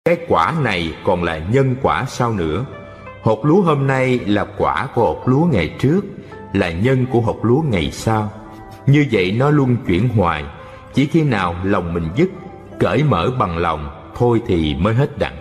Cái quả này còn là nhân quả sao nữa? Hột lúa hôm nay là quả của hột lúa ngày trước, là nhân của hột lúa ngày sau. Như vậy nó luân chuyển hoài. Chỉ khi nào lòng mình dứt, cởi mở bằng lòng, thôi thì mới hết đặng.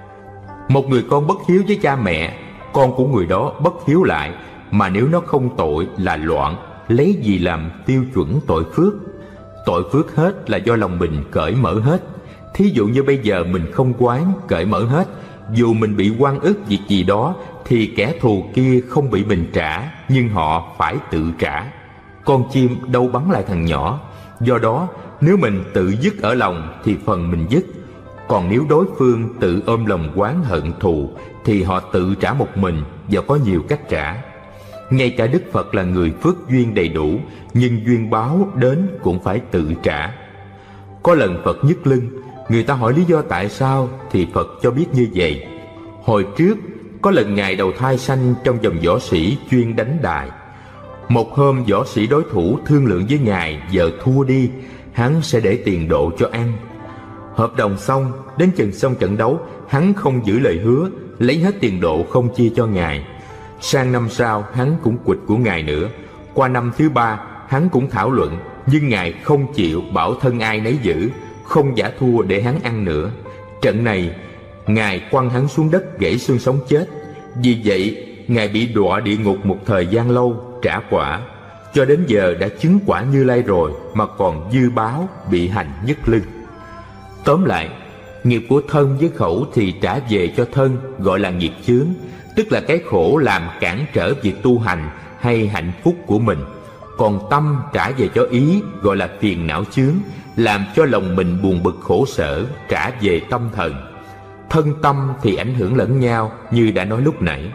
Một người con bất hiếu với cha mẹ, con của người đó bất hiếu lại, mà nếu nó không tội là loạn, lấy gì làm tiêu chuẩn tội phước? Tội phước hết là do lòng mình cởi mở hết. Thí dụ như bây giờ mình không quán, cởi mở hết, dù mình bị oan ức việc gì đó, thì kẻ thù kia không bị mình trả, nhưng họ phải tự trả. Con chim đâu bắn lại thằng nhỏ. Do đó, nếu mình tự dứt ở lòng thì phần mình dứt. Còn nếu đối phương tự ôm lòng oán hận thù thì họ tự trả một mình, và có nhiều cách trả. Ngay cả Đức Phật là người phước duyên đầy đủ, nhưng duyên báo đến cũng phải tự trả. Có lần Phật nhức lưng, người ta hỏi lý do tại sao, thì Phật cho biết như vậy. Hồi trước, có lần Ngài đầu thai sanh trong dòng võ sĩ chuyên đánh đài. Một hôm võ sĩ đối thủ thương lượng với Ngài, giờ thua đi, hắn sẽ để tiền độ cho ăn. Hợp đồng xong, đến chừng xong trận đấu, hắn không giữ lời hứa, lấy hết tiền độ không chia cho Ngài. Sang năm sau, hắn cũng quỵt của Ngài nữa. Qua năm thứ ba, hắn cũng thảo luận, nhưng Ngài không chịu, bảo thân ai nấy giữ, không giả thua để hắn ăn nữa. Trận này, Ngài quăng hắn xuống đất gãy xương sống chết. Vì vậy, Ngài bị đọa địa ngục một thời gian lâu, trả quả. Cho đến giờ đã chứng quả Như Lai rồi, mà còn dư báo bị hành nhức lưng. Tóm lại, nghiệp của thân với khẩu thì trả về cho thân, gọi là nghiệp chướng, tức là cái khổ làm cản trở việc tu hành hay hạnh phúc của mình. Còn tâm trả về cho ý, gọi là phiền não chướng, làm cho lòng mình buồn bực khổ sở, trả về tâm thần. Thân tâm thì ảnh hưởng lẫn nhau, như đã nói lúc nãy.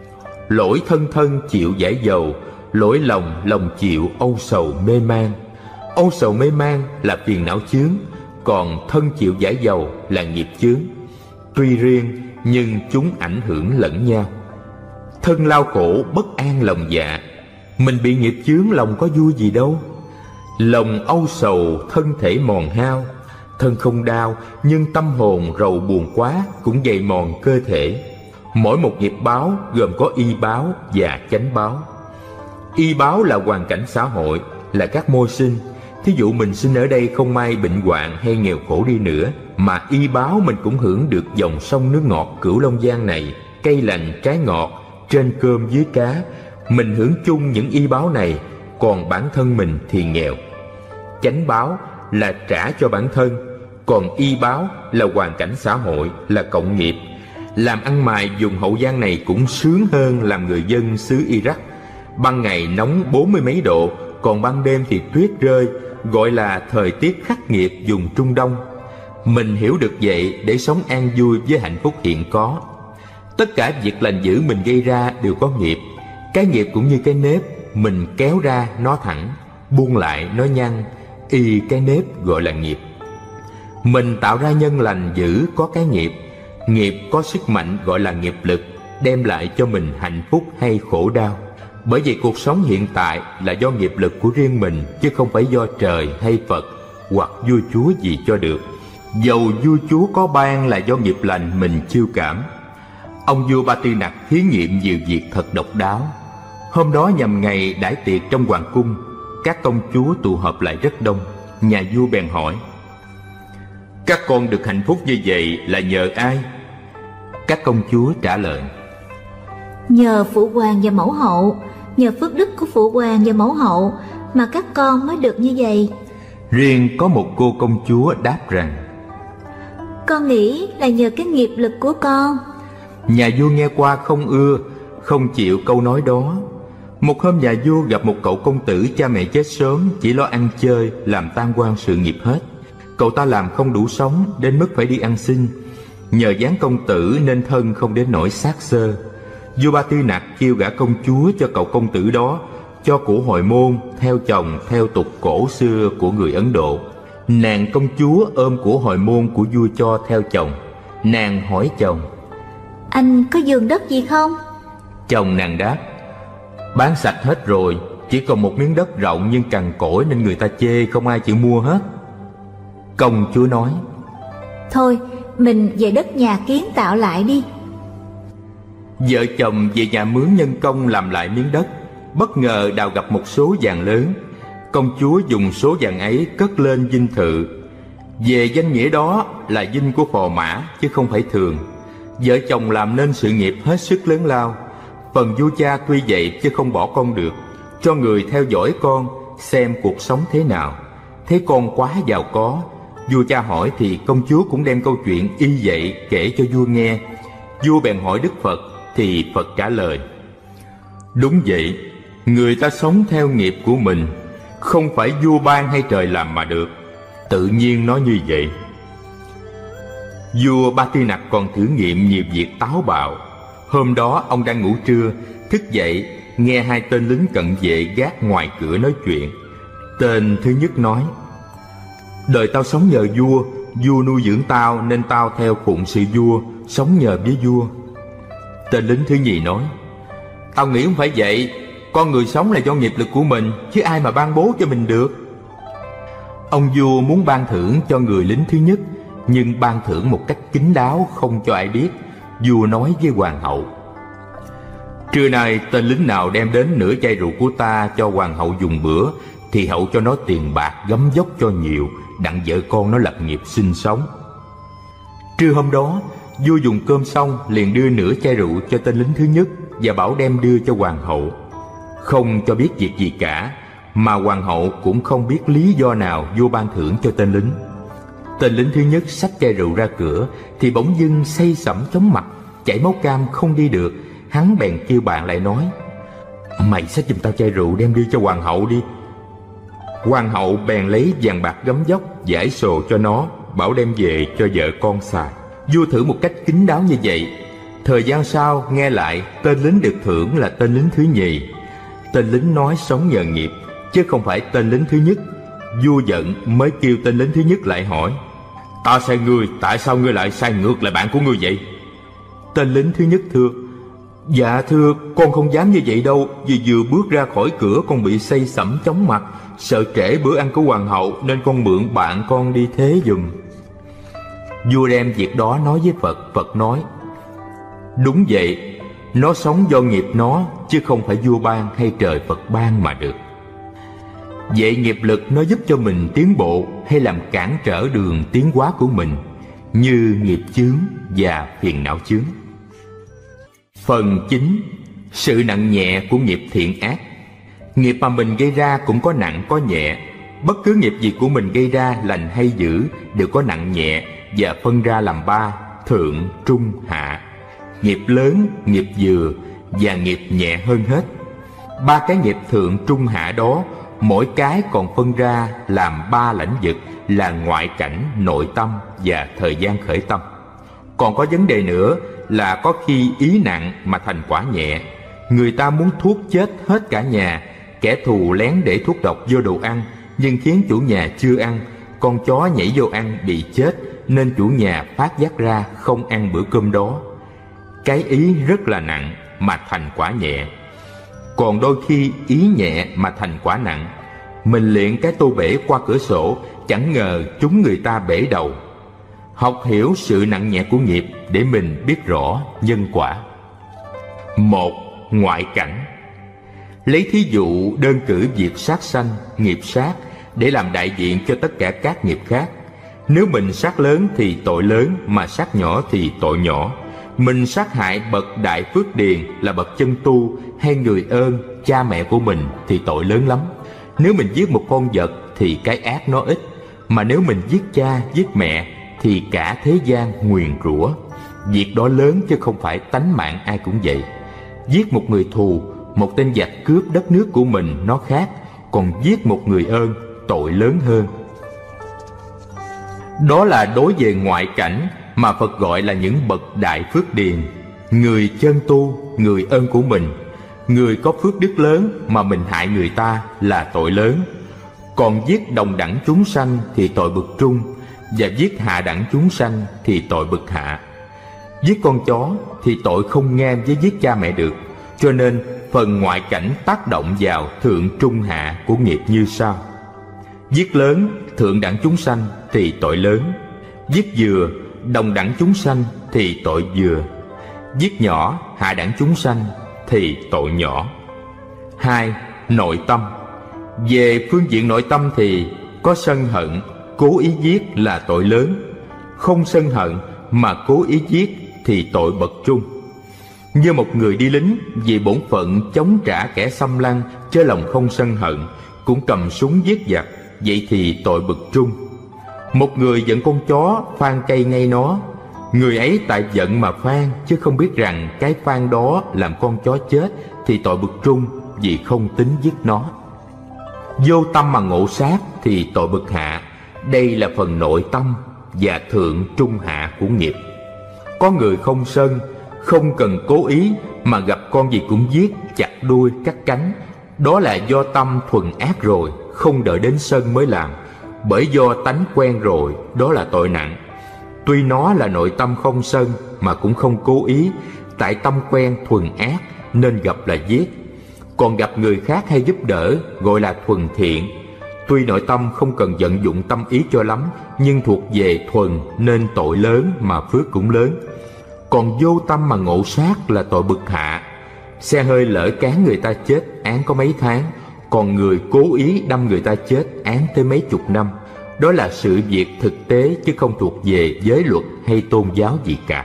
Lỗi thân thân chịu giải dầu, lỗi lòng lòng chịu âu sầu mê man. Âu sầu mê man là phiền não chướng, còn thân chịu giải dầu là nghiệp chướng. Tuy riêng nhưng chúng ảnh hưởng lẫn nhau. Thân lao khổ bất an lòng dạ, mình bị nghiệp chướng lòng có vui gì đâu. Lòng âu sầu thân thể mòn hao, thân không đau nhưng tâm hồn rầu buồn quá cũng dày mòn cơ thể. Mỗi một nghiệp báo gồm có y báo và chánh báo. Y báo là hoàn cảnh xã hội, là các môi sinh. Thí dụ mình sinh ở đây không may bệnh hoạn hay nghèo khổ đi nữa, mà y báo mình cũng hưởng được dòng sông nước ngọt Cửu Long Giang này, cây lành trái ngọt, trên cơm dưới cá. Mình hưởng chung những y báo này, còn bản thân mình thì nghèo. Chánh báo là trả cho bản thân, còn y báo là hoàn cảnh xã hội, là cộng nghiệp. Làm ăn mài vùng Hậu Giang này cũng sướng hơn làm người dân xứ Iraq. Ban ngày nóng 40 mấy độ, còn ban đêm thì tuyết rơi, gọi là thời tiết khắc nghiệt vùng Trung Đông. Mình hiểu được vậy để sống an vui với hạnh phúc hiện có. Tất cả việc lành dữ mình gây ra đều có nghiệp. Cái nghiệp cũng như cái nếp, mình kéo ra nó thẳng, buông lại nó nhăn, y cái nếp gọi là nghiệp. Mình tạo ra nhân lành dữ có cái nghiệp. Nghiệp có sức mạnh gọi là nghiệp lực, đem lại cho mình hạnh phúc hay khổ đau. Bởi vì cuộc sống hiện tại là do nghiệp lực của riêng mình, chứ không phải do trời hay Phật hoặc vua chúa gì cho được. Dầu vua chúa có ban là do nghiệp lành mình chiêu cảm. Ông vua Ba Tư Nặc thí nghiệm nhiều việc thật độc đáo. Hôm đó nhằm ngày đãi tiệc trong hoàng cung, các công chúa tụ họp lại rất đông. Nhà vua bèn hỏi: các con được hạnh phúc như vậy là nhờ ai? Các công chúa trả lời: nhờ phụ hoàng và mẫu hậu, nhờ phước đức của phụ hoàng và mẫu hậu mà các con mới được như vậy. Riêng có một cô công chúa đáp rằng: con nghĩ là nhờ cái nghiệp lực của con. Nhà vua nghe qua không ưa, không chịu câu nói đó. Một hôm nhà vua gặp một cậu công tử cha mẹ chết sớm, chỉ lo ăn chơi, làm tan quan sự nghiệp hết. Cậu ta làm không đủ sống, đến mức phải đi ăn xin. Nhờ dáng công tử nên thân không đến nỗi xác xơ. Vua Ba Tư Nặc kêu gả công chúa cho cậu công tử đó, cho của hồi môn, theo chồng, theo tục cổ xưa của người Ấn Độ. Nàng công chúa ôm của hồi môn của vua cho theo chồng. Nàng hỏi chồng: anh có vườn đất gì không? Chồng nàng đáp: bán sạch hết rồi, chỉ còn một miếng đất rộng nhưng cằn cỗi nên người ta chê, không ai chịu mua hết. Công chúa nói: thôi mình về đất nhà kiến tạo lại đi. Vợ chồng về nhà mướn nhân công làm lại miếng đất. Bất ngờ đào gặp một số vàng lớn. Công chúa dùng số vàng ấy cất lên dinh thự. Về danh nghĩa đó là dinh của phò mã chứ không phải thường. Vợ chồng làm nên sự nghiệp hết sức lớn lao. Phần vua cha tuy vậy chứ không bỏ con được, cho người theo dõi con xem cuộc sống thế nào. Thấy con quá giàu có, vua cha hỏi thì công chúa cũng đem câu chuyện y vậy kể cho vua nghe. Vua bèn hỏi Đức Phật thì Phật trả lời: đúng vậy, người ta sống theo nghiệp của mình, không phải vua ban hay trời làm mà được, tự nhiên nó như vậy. Vua Ba Tư Nặc còn thử nghiệm nhiều việc táo bạo. Hôm đó ông đang ngủ trưa, thức dậy nghe hai tên lính cận vệ gác ngoài cửa nói chuyện. Tên thứ nhất nói: đời tao sống nhờ vua, vua nuôi dưỡng tao nên tao theo phụng sự vua, sống nhờ với vua. Tên lính thứ nhì nói: tao nghĩ không phải vậy, con người sống là do nghiệp lực của mình, chứ ai mà ban bố cho mình được. Ông vua muốn ban thưởng cho người lính thứ nhất, nhưng ban thưởng một cách kín đáo không cho ai biết. Vua nói với hoàng hậu: trưa nay tên lính nào đem đến nửa chai rượu của ta cho hoàng hậu dùng bữa, thì hậu cho nó tiền bạc gấm dốc cho nhiều, đặng vợ con nó lập nghiệp sinh sống. Trưa hôm đó, vua dùng cơm xong liền đưa nửa chai rượu cho tên lính thứ nhất và bảo đem đưa cho hoàng hậu, không cho biết việc gì cả, mà hoàng hậu cũng không biết lý do nào vua ban thưởng cho tên lính. Tên lính thứ nhất xách chai rượu ra cửa thì bỗng dưng say sẩm chóng mặt, chảy máu cam không đi được. Hắn bèn kêu bạn lại nói: mày xách giùm tao chai rượu đem đưa cho hoàng hậu đi. Hoàng hậu bèn lấy vàng bạc gấm dốc giải sồ cho nó, bảo đem về cho vợ con xài. Vua thử một cách kín đáo như vậy. Thời gian sau nghe lại tên lính được thưởng là tên lính thứ nhì. Tên lính nói sống nhờ nghiệp chứ không phải tên lính thứ nhất. Vua giận mới kêu tên lính thứ nhất lại hỏi: ta sai ngươi, tại sao ngươi lại sai ngược lại bạn của ngươi vậy? Tên lính thứ nhất thưa: dạ thưa, con không dám như vậy đâu, vì vừa bước ra khỏi cửa con bị say sẩm chóng mặt, sợ trễ bữa ăn của hoàng hậu nên con mượn bạn con đi thế giùm. Vua đem việc đó nói với Phật. Phật nói: đúng vậy, nó sống do nghiệp nó chứ không phải vua ban hay trời Phật ban mà được. Vậy nghiệp lực nó giúp cho mình tiến bộ hay làm cản trở đường tiến hóa của mình, như nghiệp chướng và phiền não chướng. Phần 9. Sự nặng nhẹ của nghiệp thiện ác. Nghiệp mà mình gây ra cũng có nặng có nhẹ. Bất cứ nghiệp gì của mình gây ra, lành hay dữ, đều có nặng nhẹ và phân ra làm 3: thượng, trung, hạ. Nghiệp lớn, nghiệp vừa và nghiệp nhẹ hơn hết. 3 cái nghiệp thượng, trung, hạ đó, mỗi cái còn phân ra làm 3 lãnh vực là ngoại cảnh, nội tâm và thời gian khởi tâm. Còn có vấn đề nữa là có khi ý nặng mà thành quả nhẹ. Người ta muốn thuốc chết hết cả nhà, kẻ thù lén để thuốc độc vô đồ ăn nhưng khiến chủ nhà chưa ăn. Con chó nhảy vô ăn bị chết nên chủ nhà phát giác ra không ăn bữa cơm đó. Cái ý rất là nặng mà thành quả nhẹ. Còn đôi khi ý nhẹ mà thành quả nặng. Mình liệng cái tô bể qua cửa sổ, chẳng ngờ chúng người ta bể đầu. Học hiểu sự nặng nhẹ của nghiệp để mình biết rõ nhân quả. 1. Ngoại cảnh. Lấy thí dụ đơn cử việc sát sanh, nghiệp sát để làm đại diện cho tất cả các nghiệp khác. Nếu mình sát lớn thì tội lớn, mà sát nhỏ thì tội nhỏ. Mình sát hại bậc đại phước điền là bậc chân tu hay người ơn, cha mẹ của mình thì tội lớn lắm. Nếu mình giết một con vật thì cái ác nó ít, mà nếu mình giết cha, giết mẹ thì cả thế gian nguyền rủa. Việc đó lớn chứ không phải tánh mạng ai cũng vậy. Giết một người thù, một tên giặc cướp đất nước của mình nó khác, còn giết một người ơn tội lớn hơn. Đó là đối về ngoại cảnh mà Phật gọi là những bậc đại phước điền, người chân tu, người ơn của mình. Người có phước đức lớn mà mình hại người ta là tội lớn. Còn giết đồng đẳng chúng sanh thì tội bậc trung, và giết hạ đẳng chúng sanh thì tội bậc hạ. Giết con chó thì tội không ngang với giết cha mẹ được. Cho nên phần ngoại cảnh tác động vào thượng trung hạ của nghiệp như sau: giết lớn, thượng đẳng chúng sanh thì tội lớn. Giết vừa, đồng đẳng chúng sanh thì tội vừa, giết nhỏ hạ đẳng chúng sanh thì tội nhỏ. 2. Nội tâm. Về phương diện nội tâm thì có sân hận, cố ý giết là tội lớn. Không sân hận mà cố ý giết thì tội bậc trung. Như một người đi lính vì bổn phận chống trả kẻ xâm lăng, chớ lòng không sân hận, cũng cầm súng giết giặc, vậy thì tội bậc trung. Một người giận con chó phang cây ngay nó, người ấy tại giận mà phang, chứ không biết rằng cái phang đó làm con chó chết, thì tội bậc trung vì không tính giết nó. Vô tâm mà ngộ sát thì tội bậc hạ. Đây là phần nội tâm và thượng trung hạ của nghiệp. Có người không sân, không cần cố ý, mà gặp con gì cũng giết, chặt đuôi, cắt cánh. Đó là do tâm thuần ác rồi, không đợi đến sân mới làm. Bởi do tánh quen rồi, đó là tội nặng. Tuy nó là nội tâm không sân mà cũng không cố ý, tại tâm quen thuần ác nên gặp là giết. Còn gặp người khác hay giúp đỡ gọi là thuần thiện. Tuy nội tâm không cần vận dụng tâm ý cho lắm, nhưng thuộc về thuần nên tội lớn mà phước cũng lớn. Còn vô tâm mà ngộ sát là tội bậc hạ. Xe hơi lỡ cán người ta chết, án có mấy tháng, còn người cố ý đâm người ta chết, án tới mấy chục năm. Đó là sự việc thực tế chứ không thuộc về giới luật hay tôn giáo gì cả.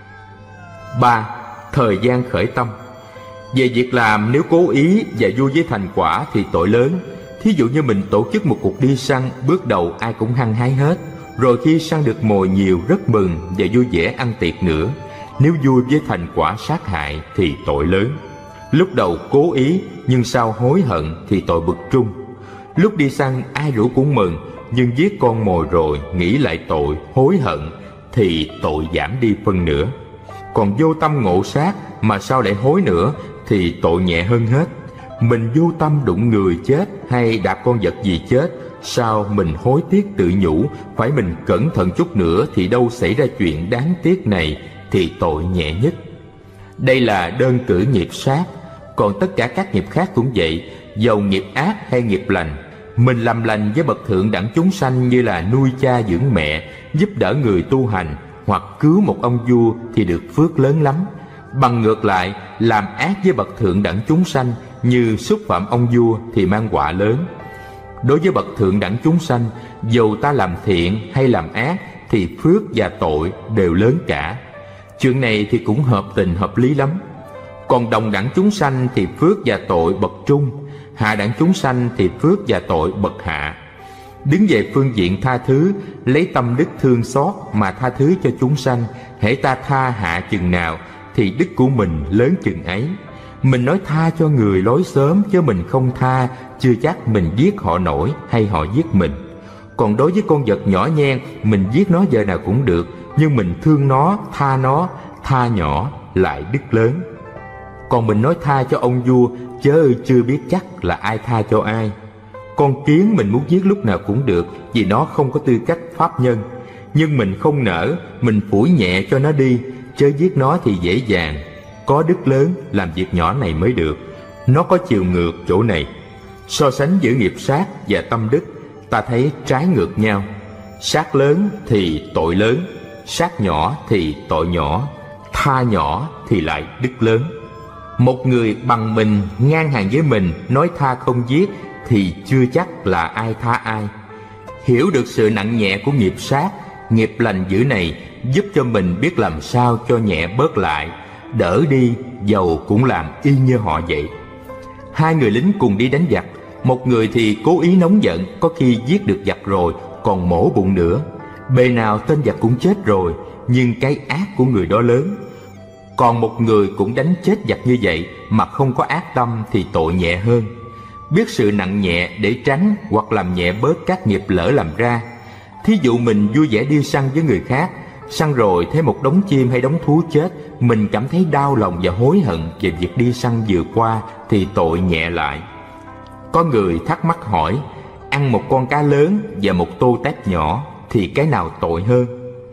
3. Thời gian khởi tâm. Về việc làm nếu cố ý và vui với thành quả thì tội lớn. Thí dụ như mình tổ chức một cuộc đi săn, bước đầu ai cũng hăng hái hết, rồi khi săn được mồi nhiều rất mừng và vui vẻ ăn tiệc nữa. Nếu vui với thành quả sát hại thì tội lớn. Lúc đầu cố ý nhưng sau hối hận thì tội bậc trung. Lúc đi săn ai rủ cũng mừng, nhưng giết con mồi rồi nghĩ lại tội, hối hận thì tội giảm đi phân nửa. Còn vô tâm ngộ sát mà sau lại hối nữa thì tội nhẹ hơn hết. Mình vô tâm đụng người chết hay đạp con vật gì chết, sao mình hối tiếc tự nhủ, phải mình cẩn thận chút nữa thì đâu xảy ra chuyện đáng tiếc này, thì tội nhẹ nhất. Đây là đơn cử nghiệp sát. Còn tất cả các nghiệp khác cũng vậy, dầu nghiệp ác hay nghiệp lành. Mình làm lành với bậc thượng đẳng chúng sanh như là nuôi cha dưỡng mẹ, giúp đỡ người tu hành, hoặc cứu một ông vua thì được phước lớn lắm. Bằng ngược lại, làm ác với bậc thượng đẳng chúng sanh như xúc phạm ông vua thì mang họa lớn. Đối với bậc thượng đẳng chúng sanh, dầu ta làm thiện hay làm ác thì phước và tội đều lớn cả. Chuyện này thì cũng hợp tình hợp lý lắm. Còn đồng đẳng chúng sanh thì phước và tội bậc trung, hạ đẳng chúng sanh thì phước và tội bậc hạ. Đứng về phương diện tha thứ, lấy tâm đức thương xót mà tha thứ cho chúng sanh, hễ ta tha hạ chừng nào thì đức của mình lớn chừng ấy. Mình nói tha cho người lối xóm, chứ mình không tha, chưa chắc mình giết họ nổi hay họ giết mình. Còn đối với con vật nhỏ nhen, mình giết nó giờ nào cũng được, nhưng mình thương nó, tha nhỏ lại đức lớn. Còn mình nói tha cho ông vua, chớ chưa biết chắc là ai tha cho ai. Con kiến mình muốn giết lúc nào cũng được, vì nó không có tư cách pháp nhân. Nhưng mình không nỡ, mình phủi nhẹ cho nó đi, chớ giết nó thì dễ dàng. Có đức lớn làm việc nhỏ này mới được. Nó có chiều ngược chỗ này. So sánh giữa nghiệp sát và tâm đức, ta thấy trái ngược nhau. Sát lớn thì tội lớn, sát nhỏ thì tội nhỏ, tha nhỏ thì lại đức lớn. Một người bằng mình, ngang hàng với mình, nói tha không giết thì chưa chắc là ai tha ai. Hiểu được sự nặng nhẹ của nghiệp sát, nghiệp lành dữ này giúp cho mình biết làm sao cho nhẹ bớt lại, đỡ đi dầu cũng làm y như họ vậy. Hai người lính cùng đi đánh giặc, một người thì cố ý nóng giận, có khi giết được giặc rồi còn mổ bụng nữa. Bề nào tên giặc cũng chết rồi, nhưng cái ác của người đó lớn. Còn một người cũng đánh chết giặc như vậy mà không có ác tâm thì tội nhẹ hơn. Biết sự nặng nhẹ để tránh hoặc làm nhẹ bớt các nghiệp lỡ làm ra. Thí dụ mình vui vẻ đi săn với người khác, săn rồi thấy một đống chim hay đống thú chết, mình cảm thấy đau lòng và hối hận về việc đi săn vừa qua thì tội nhẹ lại. Có người thắc mắc hỏi, ăn một con cá lớn và một tô tép nhỏ thì cái nào tội hơn?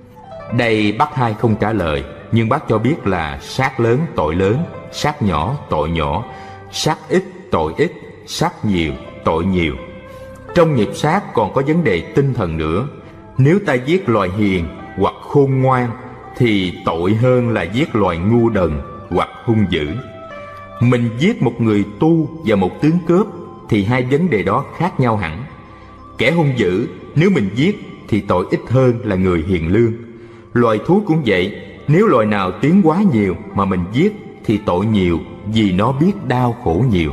Đây bác Hai không trả lời, nhưng bác cho biết là sát lớn tội lớn, sát nhỏ tội nhỏ, sát ít tội ít, sát nhiều tội nhiều. Trong nghiệp sát còn có vấn đề tinh thần nữa. Nếu ta giết loài hiền hoặc khôn ngoan thì tội hơn là giết loài ngu đần hoặc hung dữ. Mình giết một người tu và một tướng cướp thì hai vấn đề đó khác nhau hẳn. Kẻ hung dữ nếu mình giết thì tội ít hơn là người hiền lương. Loài thú cũng vậy, nếu loài nào tiến quá nhiều mà mình giết thì tội nhiều, vì nó biết đau khổ nhiều.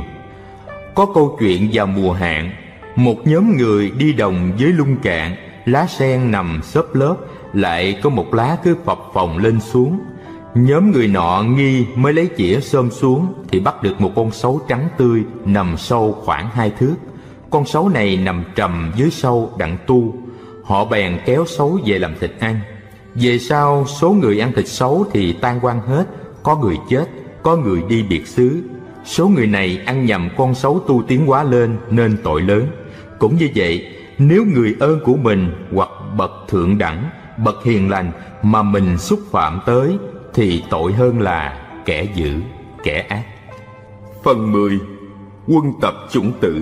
Có câu chuyện vào mùa hạn, một nhóm người đi đồng với lung cạn, lá sen nằm xốp lớp, lại có một lá cứ phập phồng lên xuống. Nhóm người nọ nghi mới lấy chĩa xôm xuống thì bắt được một con sấu trắng tươi nằm sâu khoảng 2 thước. Con sấu này nằm trầm dưới sâu đặng tu. Họ bèn kéo sấu về làm thịt ăn. Về sau số người ăn thịt sấu thì tan quang hết, có người chết, có người đi biệt xứ. Số người này ăn nhầm con sấu tu tiến quá lên nên tội lớn. Cũng như vậy, nếu người ơn của mình hoặc bậc thượng đẳng, bậc hiền lành mà mình xúc phạm tới thì tội hơn là kẻ dữ, kẻ ác. Phần 10. Quân tập chủng tử.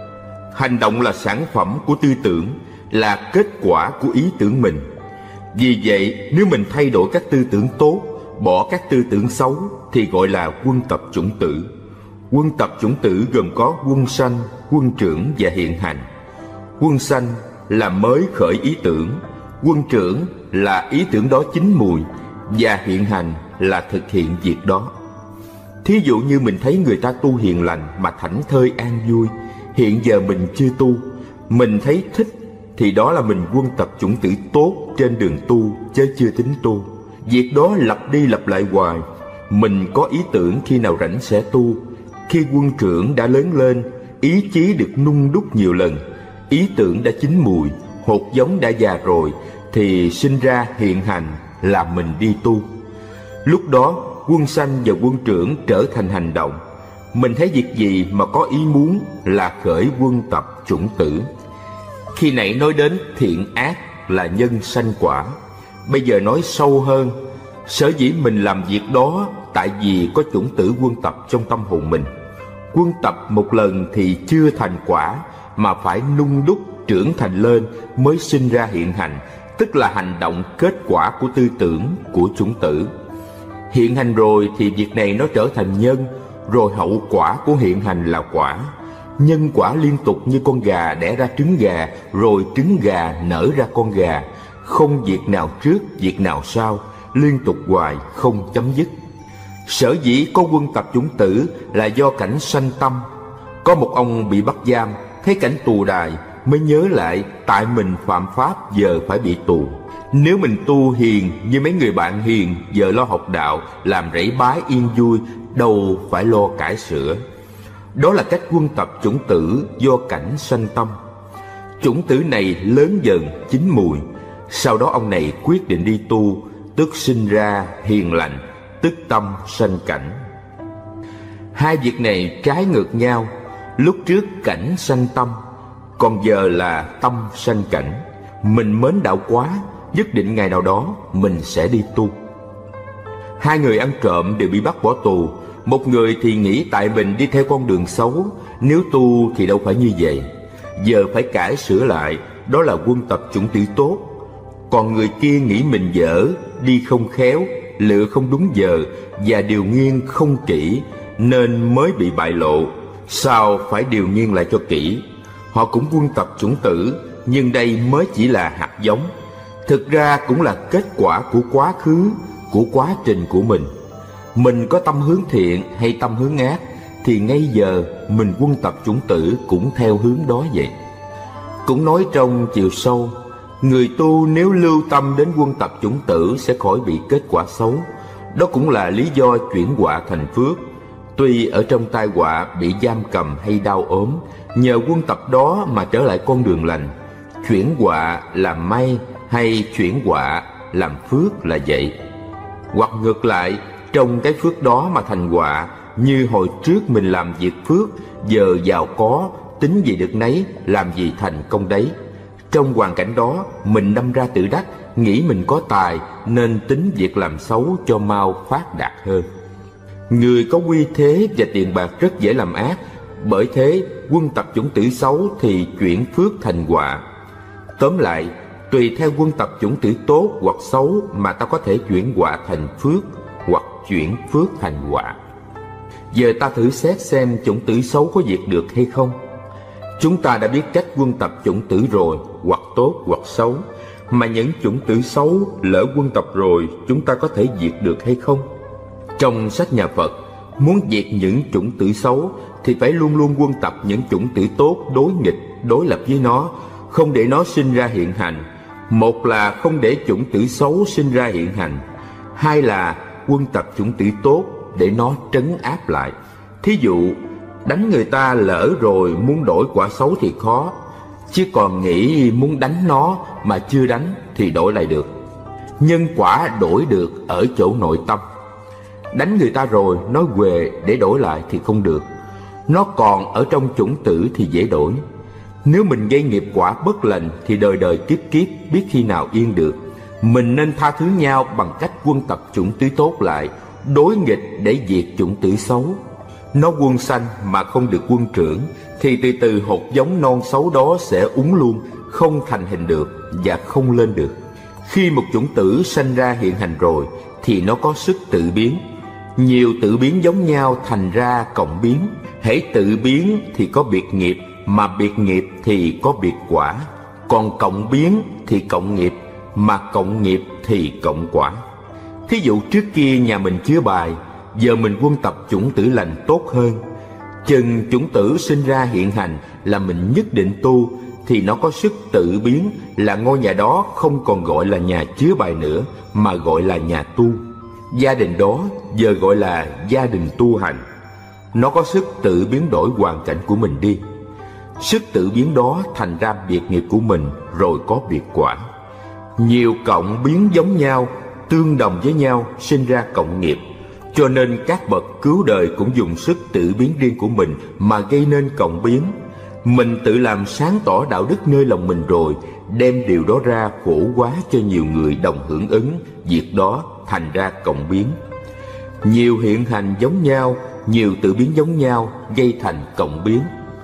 Hành động là sản phẩm của tư tưởng, là kết quả của ý tưởng mình. Vì vậy, nếu mình thay đổi các tư tưởng tốt, bỏ các tư tưởng xấu thì gọi là quân tập chủng tử. Quân tập chủng tử gồm có quân sanh, quân trưởng và hiện hành. Quân sanh là mới khởi ý tưởng, quân trưởng là ý tưởng đó chín mùi, và hiện hành là thực hiện việc đó. Thí dụ như mình thấy người ta tu hiền lành mà thảnh thơi an vui, hiện giờ mình chưa tu, mình thấy thích thì đó là mình quân tập chủng tử tốt trên đường tu, chứ chưa tính tu. Việc đó lặp đi lặp lại hoài. Mình có ý tưởng khi nào rảnh sẽ tu. Khi quân trưởng đã lớn lên, ý chí được nung đúc nhiều lần, ý tưởng đã chín mùi, hột giống đã già rồi, thì sinh ra hiện hành là mình đi tu. Lúc đó quân sanh và quân trưởng trở thành hành động. Mình thấy việc gì mà có ý muốn là khởi quân tập chủng tử. Khi nãy nói đến thiện ác là nhân sanh quả. Bây giờ nói sâu hơn, sở dĩ mình làm việc đó tại vì có chủng tử quân tập trong tâm hồn mình. Quân tập một lần thì chưa thành quả, mà phải nung đúc trưởng thành lên mới sinh ra hiện hành, tức là hành động kết quả của tư tưởng, của chủng tử. Hiện hành rồi thì việc này nó trở thành nhân, rồi hậu quả của hiện hành là quả. Nhân quả liên tục như con gà đẻ ra trứng gà, rồi trứng gà nở ra con gà, không việc nào trước, việc nào sau, liên tục hoài, không chấm dứt. Sở dĩ có quân tập chủng tử là do cảnh sanh tâm. Có một ông bị bắt giam, thấy cảnh tù đài, mới nhớ lại tại mình phạm pháp giờ phải bị tù. Nếu mình tu hiền như mấy người bạn hiền, giờ lo học đạo, làm rẫy bái yên vui, đâu phải lo cải sửa. Đó là cách quân tập chủng tử do cảnh sanh tâm. Chủng tử này lớn dần, chín mùi. Sau đó ông này quyết định đi tu, tức sinh ra hiền lành, tức tâm sanh cảnh. Hai việc này trái ngược nhau. Lúc trước cảnh sanh tâm, còn giờ là tâm sanh cảnh. Mình mến đạo quá, nhất định ngày nào đó mình sẽ đi tu. Hai người ăn trộm đều bị bắt bỏ tù. Một người thì nghĩ tại mình đi theo con đường xấu, nếu tu thì đâu phải như vậy, giờ phải cải sửa lại, đó là quân tập chủng tử tốt. Còn người kia nghĩ mình dở, đi không khéo, lựa không đúng giờ, và điều nghiên không kỹ, nên mới bị bại lộ. Sao phải điều nghiên lại cho kỹ? Họ cũng quân tập chủng tử, nhưng đây mới chỉ là hạt giống. Thực ra cũng là kết quả của quá khứ, của quá trình của mình. Mình có tâm hướng thiện hay tâm hướng ác, thì ngay giờ mình quân tập chủng tử cũng theo hướng đó vậy. Cũng nói trong chiều sâu, người tu nếu lưu tâm đến quân tập chủng tử sẽ khỏi bị kết quả xấu. Đó cũng là lý do chuyển họa thành phước. Tuy ở trong tai họa bị giam cầm hay đau ốm, nhờ quân tập đó mà trở lại con đường lành. Chuyển họa làm may hay chuyển họa làm phước là vậy. Hoặc ngược lại, trong cái phước đó mà thành họa, như hồi trước mình làm việc phước, giờ giàu có, tính gì được nấy, làm gì thành công đấy. Trong hoàn cảnh đó, mình đâm ra tự đắc, nghĩ mình có tài, nên tính việc làm xấu cho mau phát đạt hơn. Người có uy thế và tiền bạc rất dễ làm ác, bởi thế quân tập chủng tử xấu thì chuyển phước thành họa. Tóm lại, Tùy theo quân tập chủng tử tốt hoặc xấu mà ta có thể chuyển họa thành phước hoặc chuyển phước thành họa. Giờ ta thử xét xem chủng tử xấu có diệt được hay không. Chúng ta đã biết cách quân tập chủng tử rồi, hoặc tốt hoặc xấu, mà những chủng tử xấu lỡ quân tập rồi chúng ta có thể diệt được hay không? Trong sách nhà Phật, muốn diệt những chủng tử xấu thì phải luôn luôn quân tập những chủng tử tốt đối nghịch, đối lập với nó, không để nó sinh ra hiện hành. Một là không để chủng tử xấu sinh ra hiện hành, hai là quân tập chủng tử tốt để nó trấn áp lại. Thí dụ, đánh người ta lỡ rồi muốn đổi quả xấu thì khó, chứ còn nghĩ muốn đánh nó mà chưa đánh thì đổi lại được. Nhân quả đổi được ở chỗ nội tâm. Đánh người ta rồi nói về để đổi lại thì không được. Nó còn ở trong chủng tử thì dễ đổi. Nếu mình gây nghiệp quả bất lành thì đời đời kiếp kiếp biết khi nào yên được. Mình nên tha thứ nhau bằng cách quân tập chủng tử tốt lại, đối nghịch để diệt chủng tử xấu. Nó quân sanh mà không được quân trưởng thì từ từ hột giống non xấu đó sẽ úng luôn, không thành hình được và không lên được. Khi một chủng tử sanh ra hiện hành rồi thì nó có sức tự biến. Nhiều tự biến giống nhau thành ra cộng biến. Hễ tự biến thì có biệt nghiệp, mà biệt nghiệp thì có biệt quả. Còn cộng biến thì cộng nghiệp, mà cộng nghiệp thì cộng quả. Thí dụ trước kia nhà mình chứa bài, giờ mình quân tập chủng tử lành tốt hơn. Chừng chủng tử sinh ra hiện hành là mình nhất định tu, thì nó có sức tự biến, là ngôi nhà đó không còn gọi là nhà chứa bài nữa, mà gọi là nhà tu. Gia đình đó giờ gọi là gia đình tu hành. Nó có sức tự biến đổi hoàn cảnh của mình đi. Sức tự biến đó thành ra biệt nghiệp của mình, rồi có biệt quả. Nhiều cộng biến giống nhau, tương đồng với nhau, sinh ra cộng nghiệp. Cho nên các bậc cứu đời cũng dùng sức tự biến riêng của mình mà gây nên cộng biến. Mình tự làm sáng tỏ đạo đức nơi lòng mình rồi, đem điều đó ra phổ hóa cho nhiều người đồng hưởng ứng, việc đó thành ra cộng biến. Nhiều hiện hành giống nhau, nhiều tự biến giống nhau, gây thành cộng biến.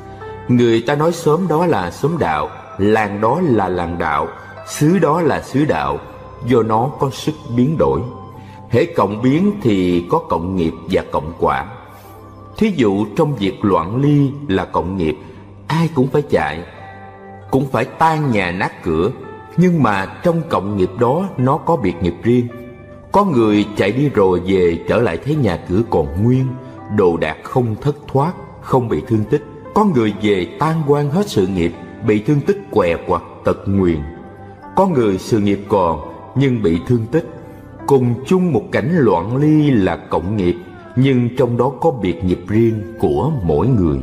Người ta nói xóm đó là xóm đạo, làng đó là làng đạo, xứ đó là xứ đạo, do nó có sức biến đổi. Hễ cộng biến thì có cộng nghiệp và cộng quả. Thí dụ trong việc loạn ly là cộng nghiệp, ai cũng phải chạy, cũng phải tan nhà nát cửa, nhưng mà trong cộng nghiệp đó nó có biệt nghiệp riêng. Có người chạy đi rồi về trở lại thấy nhà cửa còn nguyên, đồ đạc không thất thoát, không bị thương tích. Có người về tan hoang hết sự nghiệp, bị thương tích què quặt tật nguyền. Có người sự nghiệp còn nhưng bị thương tích. Cùng chung một cảnh loạn ly là cộng nghiệp, nhưng trong đó có biệt nghiệp riêng của mỗi người.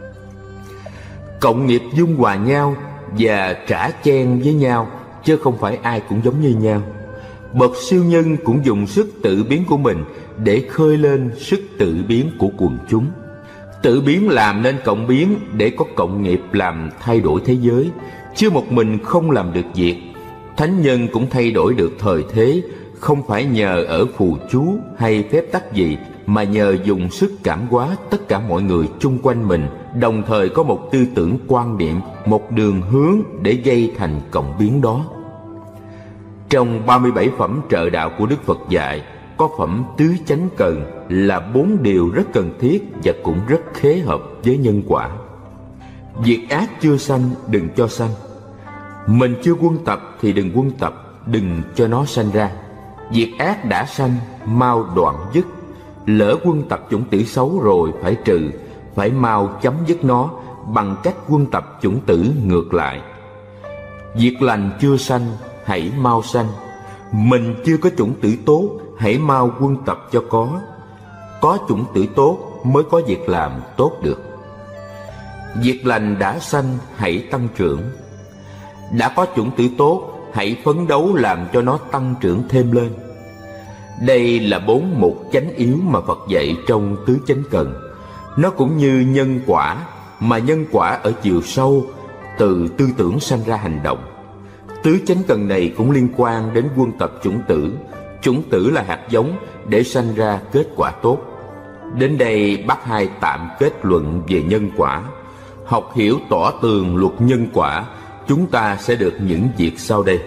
Cộng nghiệp dung hòa nhau và trả chen với nhau, chứ không phải ai cũng giống như nhau. Bậc siêu nhân cũng dùng sức tự biến của mình để khơi lên sức tự biến của quần chúng. Tự biến làm nên cộng biến để có cộng nghiệp làm thay đổi thế giới, chứ một mình không làm được việc. Thánh nhân cũng thay đổi được thời thế, không phải nhờ ở phù chú hay phép tắc gì, mà nhờ dùng sức cảm hóa tất cả mọi người chung quanh mình, đồng thời có một tư tưởng quan niệm, một đường hướng để gây thành cộng biến đó. Trong 37 phẩm trợ đạo của Đức Phật dạy, có phẩm tứ chánh cần là 4 điều rất cần thiết và cũng rất khế hợp với nhân quả. Việc ác chưa sanh, đừng cho sanh. Mình chưa quân tập thì đừng quân tập, đừng cho nó sanh ra. Việc ác đã sanh, mau đoạn dứt. Lỡ quân tập chủng tử xấu rồi phải trừ, phải mau chấm dứt nó bằng cách quân tập chủng tử ngược lại. Việc lành chưa sanh, hãy mau sanh. Mình chưa có chủng tử tốt, hãy mau quân tập cho có. Có chủng tử tốt mới có việc làm tốt được. Việc lành đã sanh, hãy tăng trưởng. Đã có chủng tử tốt, hãy phấn đấu làm cho nó tăng trưởng thêm lên. Đây là 4 mục chánh yếu mà Phật dạy trong tứ chánh cần. Nó cũng như nhân quả, mà nhân quả ở chiều sâu, từ tư tưởng sanh ra hành động. Tứ chánh cần này cũng liên quan đến quân tập chủng tử. Chủng tử là hạt giống để sanh ra kết quả tốt. Đến đây bác Hai tạm kết luận về nhân quả. Học hiểu tỏ tường luật nhân quả, chúng ta sẽ được những việc sau đây.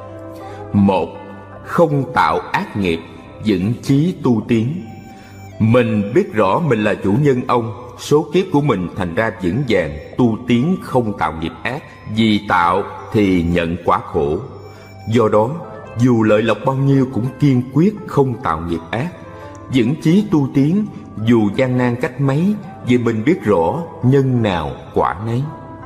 1. Không tạo ác nghiệp, vững chí tu tiến. Mình biết rõ mình là chủ nhân ông, số kiếp của mình thành ra vững vàng, tu tiến không tạo nghiệp ác. Vì tạo thì nhận quả khổ. Do đó, dù lợi lộc bao nhiêu cũng kiên quyết không tạo nghiệp ác. Vững chí tu tiến, dù gian nan cách mấy, vì mình biết rõ nhân nào quả nấy.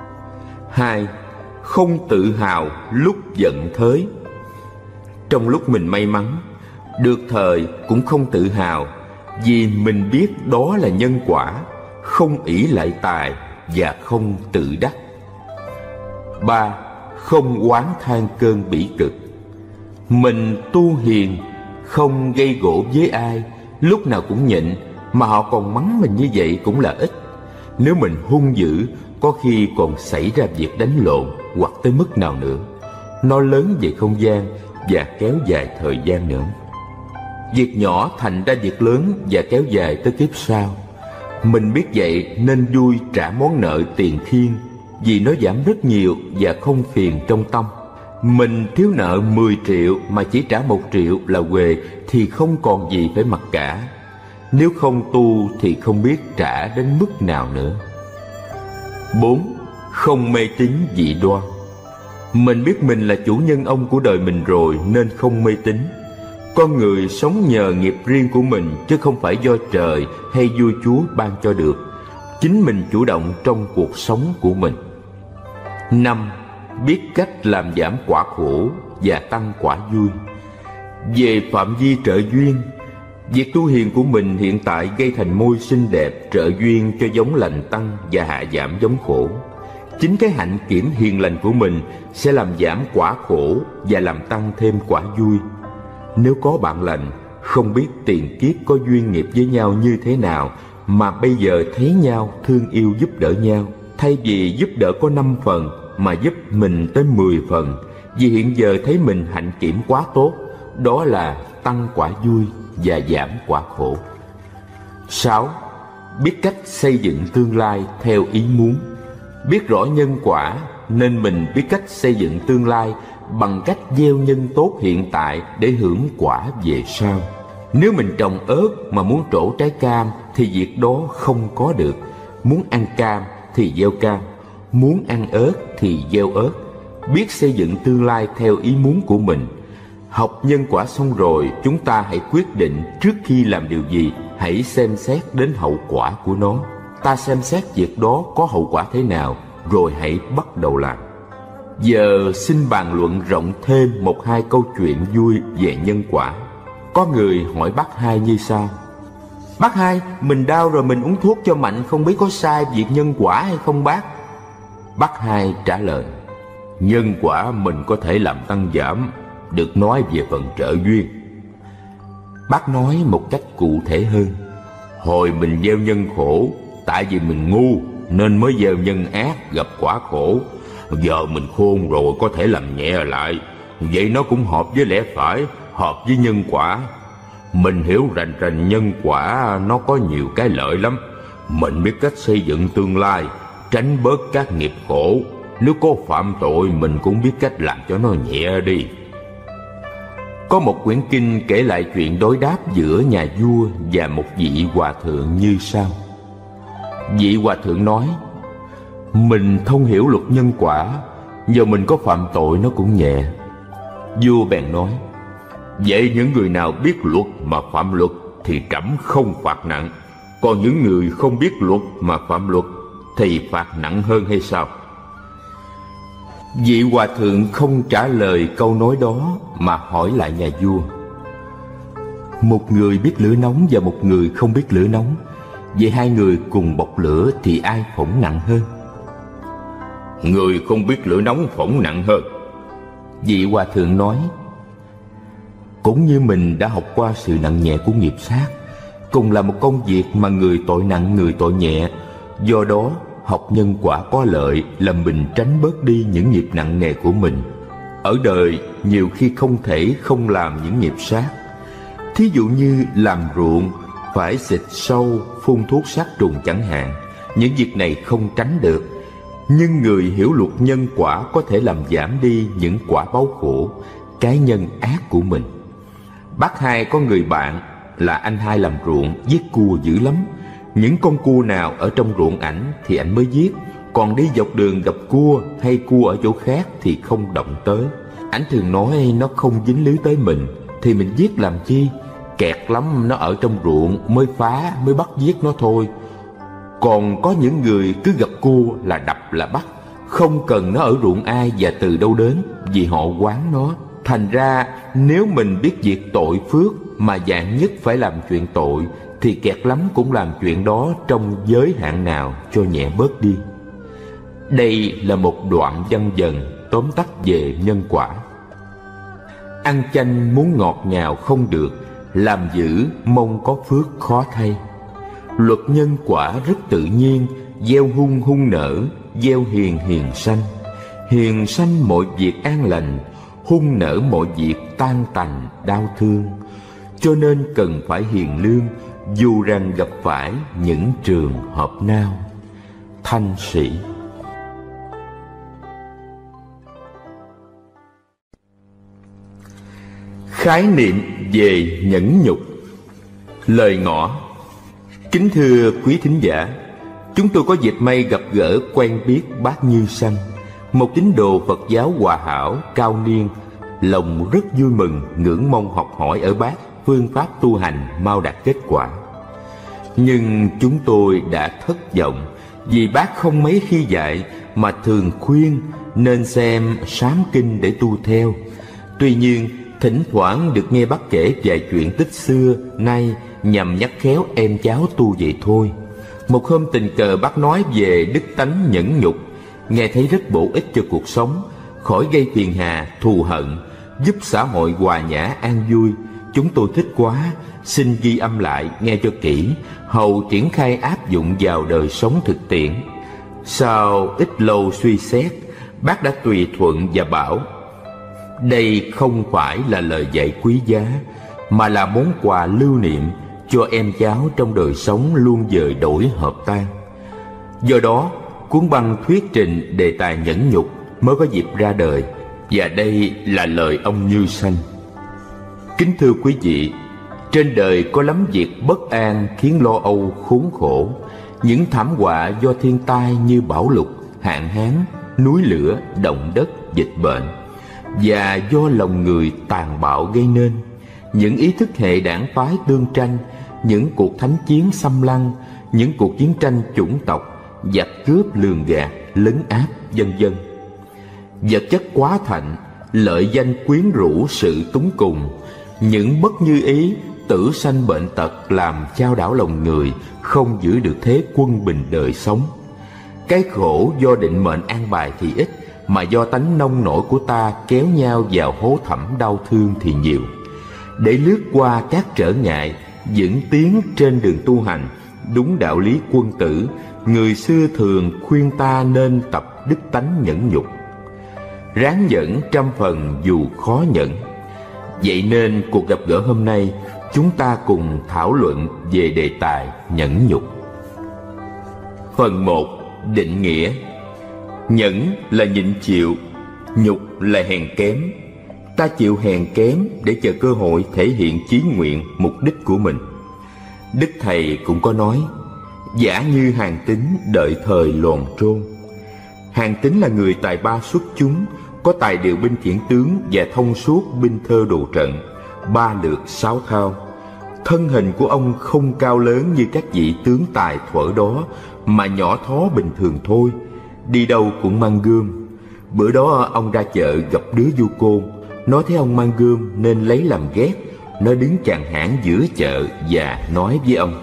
2. Không tự hào lúc giận thới. Trong lúc mình may mắn, được thời cũng không tự hào, vì mình biết đó là nhân quả, không ỷ lại tài và không tự đắc. 3. Không oán than cơn bỉ cực. Mình tu hiền, không gây gổ với ai, lúc nào cũng nhịn, mà họ còn mắng mình như vậy cũng là ít. Nếu mình hung dữ, có khi còn xảy ra việc đánh lộn hoặc tới mức nào nữa. Nó lớn về không gian và kéo dài thời gian nữa. Việc nhỏ thành ra việc lớn và kéo dài tới kiếp sau. Mình biết vậy nên vui trả món nợ tiền thiên, vì nó giảm rất nhiều và không phiền trong tâm. Mình thiếu nợ 10 triệu mà chỉ trả 1 triệu là huề thì không còn gì phải mặc cả. Nếu không tu thì không biết trả đến mức nào nữa. 4. Không mê tín dị đoan. Mình biết mình là chủ nhân ông của đời mình rồi nên không mê tín. Con người sống nhờ nghiệp riêng của mình chứ không phải do trời hay vua chúa ban cho được. Chính mình chủ động trong cuộc sống của mình. 5. Biết cách làm giảm quả khổ và tăng quả vui. Về phạm vi trợ duyên, việc tu hiền của mình hiện tại gây thành môi xinh đẹp trợ duyên cho giống lành tăng và hạ giảm giống khổ. Chính cái hạnh kiểm hiền lành của mình sẽ làm giảm quả khổ và làm tăng thêm quả vui. Nếu có bạn lành, không biết tiền kiếp có duyên nghiệp với nhau như thế nào mà bây giờ thấy nhau thương yêu giúp đỡ nhau, thay vì giúp đỡ có 5 phần mà giúp mình tới 10 phần, vì hiện giờ thấy mình hạnh kiểm quá tốt, đó là tăng quả vui và giảm quả khổ. 6. Biết cách xây dựng tương lai theo ý muốn. Biết rõ nhân quả nên mình biết cách xây dựng tương lai bằng cách gieo nhân tốt hiện tại để hưởng quả về sau. Nếu mình trồng ớt mà muốn trổ trái cam thì việc đó không có được. Muốn ăn cam thì gieo cam, muốn ăn ớt thì gieo ớt. Biết xây dựng tương lai theo ý muốn của mình. Học nhân quả xong rồi, chúng ta hãy quyết định trước khi làm điều gì, hãy xem xét đến hậu quả của nó. Ta xem xét việc đó có hậu quả thế nào, rồi hãy bắt đầu làm. Giờ xin bàn luận rộng thêm 1-2 câu chuyện vui về nhân quả. Có người hỏi bác Hai như sau: Bác Hai, mình đau rồi mình uống thuốc cho mạnh, không biết có sai việc nhân quả hay không bác? Bác Hai trả lời: Nhân quả mình có thể làm tăng giảm, được nói về phần trợ duyên. Bác nói một cách cụ thể hơn: Hồi mình gieo nhân khổ, tại vì mình ngu nên mới gieo nhân ác gặp quả khổ. Giờ mình khôn rồi có thể làm nhẹ lại, vậy nó cũng hợp với lẽ phải, hợp với nhân quả. Mình hiểu rành rành nhân quả nó có nhiều cái lợi lắm. Mình biết cách xây dựng tương lai, tránh bớt các nghiệp khổ. Nếu có phạm tội mình cũng biết cách làm cho nó nhẹ đi. Có một quyển kinh kể lại chuyện đối đáp giữa nhà vua và một vị hòa thượng như sau. Vị hòa thượng nói: Mình thông hiểu luật nhân quả, giờ mình có phạm tội nó cũng nhẹ. Vua bèn nói: Vậy những người nào biết luật mà phạm luật thì trẫm không phạt nặng, còn những người không biết luật mà phạm luật thì phạt nặng hơn hay sao? Vị hòa thượng không trả lời câu nói đó mà hỏi lại nhà vua: Một người biết lửa nóng và một người không biết lửa nóng, vậy hai người cùng bộc lửa thì ai phỏng nặng hơn? Người không biết lửa nóng phỏng nặng hơn. Vị hòa thượng nói: Cũng như mình đã học qua sự nặng nhẹ của nghiệp sát, cùng là một công việc mà người tội nặng người tội nhẹ. Do đó học nhân quả có lợi là mình tránh bớt đi những nghiệp nặng nề của mình. Ở đời nhiều khi không thể không làm những nghiệp sát. Thí dụ như làm ruộng phải xịt sâu, phun thuốc sát trùng chẳng hạn. Những việc này không tránh được. Nhưng người hiểu luật nhân quả có thể làm giảm đi những quả báo khổ, cái nhân ác của mình. Bác Hai có người bạn là anh Hai làm ruộng, giết cua dữ lắm. Những con cua nào ở trong ruộng ảnh thì ảnh mới giết, còn đi dọc đường gặp cua hay cua ở chỗ khác thì không động tới. Ảnh thường nói nó không dính líu tới mình thì mình giết làm chi, kẹt lắm nó ở trong ruộng mới phá, mới bắt giết nó thôi. Còn có những người cứ gặp cua là đập là bắt, không cần nó ở ruộng ai và từ đâu đến, vì họ quán nó. Thành ra nếu mình biết diệt tội phước mà dạng nhất phải làm chuyện tội thì kẹt lắm cũng làm chuyện đó trong giới hạn nào cho nhẹ bớt đi. Đây là một đoạn văn dần tóm tắt về nhân quả. Ăn chanh muốn ngọt ngào không được, làm dữ mong có phước khó thay. Luật nhân quả rất tự nhiên, gieo hung hung nở, gieo hiền hiền sanh. Hiền sanh mọi việc an lành, hung nở mọi việc tan tành đau thương. Cho nên cần phải hiền lương, dù rằng gặp phải những trường hợp nào. Thanh Sĩ. Khái niệm về nhẫn nhục. Lời ngỏ. Kính thưa quý thính giả, chúng tôi có dịp may gặp gỡ quen biết bác Như Sanh, một tín đồ Phật giáo hòa hảo cao niên, lòng rất vui mừng, ngưỡng mong học hỏi ở bác phương pháp tu hành mau đạt kết quả. Nhưng chúng tôi đã thất vọng vì bác không mấy khi dạy mà thường khuyên nên xem sám kinh để tu theo. Tuy nhiên, thỉnh thoảng được nghe bác kể vài chuyện tích xưa nay nhằm nhắc khéo em cháu tu vậy thôi. Một hôm tình cờ bác nói về đức tánh nhẫn nhục, nghe thấy rất bổ ích cho cuộc sống, khỏi gây phiền hà, thù hận, giúp xã hội hòa nhã an vui. Chúng tôi thích quá, xin ghi âm lại nghe cho kỹ, hầu triển khai áp dụng vào đời sống thực tiễn. Sau ít lâu suy xét, bác đã tùy thuận và bảo: đây không phải là lời dạy quý giá, mà là món quà lưu niệm cho em cháu trong đời sống luôn dời đổi hợp tan. Do đó, cuốn băng thuyết trình đề tài nhẫn nhục mới có dịp ra đời, và đây là lời ông Như Sanh. Kính thưa quý vị, trên đời có lắm việc bất an khiến lo âu khốn khổ. Những thảm họa do thiên tai như bão lụt, hạn hán, núi lửa, động đất, dịch bệnh, và do lòng người tàn bạo gây nên. Những ý thức hệ đảng phái tương tranh, những cuộc thánh chiến xâm lăng, những cuộc chiến tranh chủng tộc, giặc cướp lường gạt, lấn áp, vân vân. Vật chất quá thạnh, lợi danh quyến rũ sự túng cùng, những bất như ý, tử sanh bệnh tật làm chao đảo lòng người, không giữ được thế quân bình đời sống. Cái khổ do định mệnh an bài thì ít, mà do tánh nông nổi của ta kéo nhau vào hố thẳm đau thương thì nhiều. Để lướt qua các trở ngại, vững tiến trên đường tu hành đúng đạo lý quân tử, người xưa thường khuyên ta nên tập đức tánh nhẫn nhục. Ráng nhẫn trăm phần dù khó nhẫn. Vậy nên cuộc gặp gỡ hôm nay, chúng ta cùng thảo luận về đề tài nhẫn nhục. Phần 1. Định nghĩa. Nhẫn là nhịn chịu, nhục là hèn kém. Ta chịu hèn kém để chờ cơ hội thể hiện chí nguyện, mục đích của mình. Đức Thầy cũng có nói: giả như Hàn Tín đợi thời loòn trôn. Hàn Tín là người tài ba xuất chúng, có tài điều binh khiển tướng và thông suốt binh thơ đồ trận, 3 lược 6 thao. Thân hình của ông không cao lớn như các vị tướng tài thuở đó, mà nhỏ thó bình thường thôi, đi đâu cũng mang gươm. Bữa đó ông ra chợ gặp đứa du côn, nói thấy ông mang gươm nên lấy làm ghét. Nó đứng chàng hãng giữa chợ và nói với ông: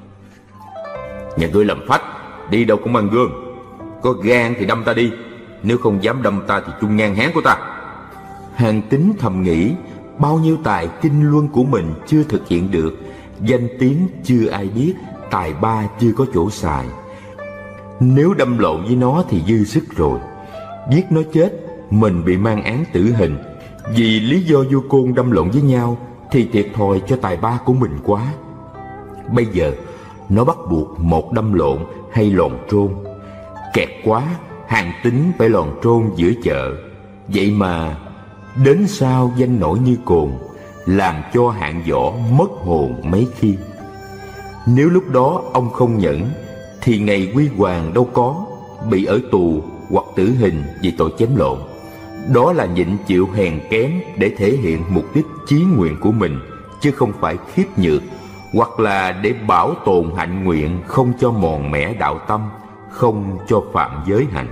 nhà ngươi làm phách, đi đâu cũng mang gươm, có gan thì đâm ta đi, nếu không dám đâm ta thì chung ngang háng của ta. Hàn Tín thầm nghĩ, bao nhiêu tài kinh luân của mình chưa thực hiện được, danh tiếng chưa ai biết, tài ba chưa có chỗ xài. Nếu đâm lộn với nó thì dư sức rồi, giết nó chết mình bị mang án tử hình. Vì lý do vua côn đâm lộn với nhau thì thiệt thòi cho tài ba của mình quá. Bây giờ nó bắt buộc một đâm lộn hay lòn trôn. Kẹt quá, hàng tín phải lòn trôn giữa chợ. Vậy mà đến sau danh nổi như cồn, làm cho hạng võ mất hồn mấy khi. Nếu lúc đó ông không nhẫn, thì ngày quy hoàng đâu có, bị ở tù hoặc tử hình vì tội chém lộn. Đó là nhịn chịu hèn kém để thể hiện mục đích chí nguyện của mình, chứ không phải khiếp nhược, hoặc là để bảo tồn hạnh nguyện, không cho mòn mẻ đạo tâm, không cho phạm giới hạnh.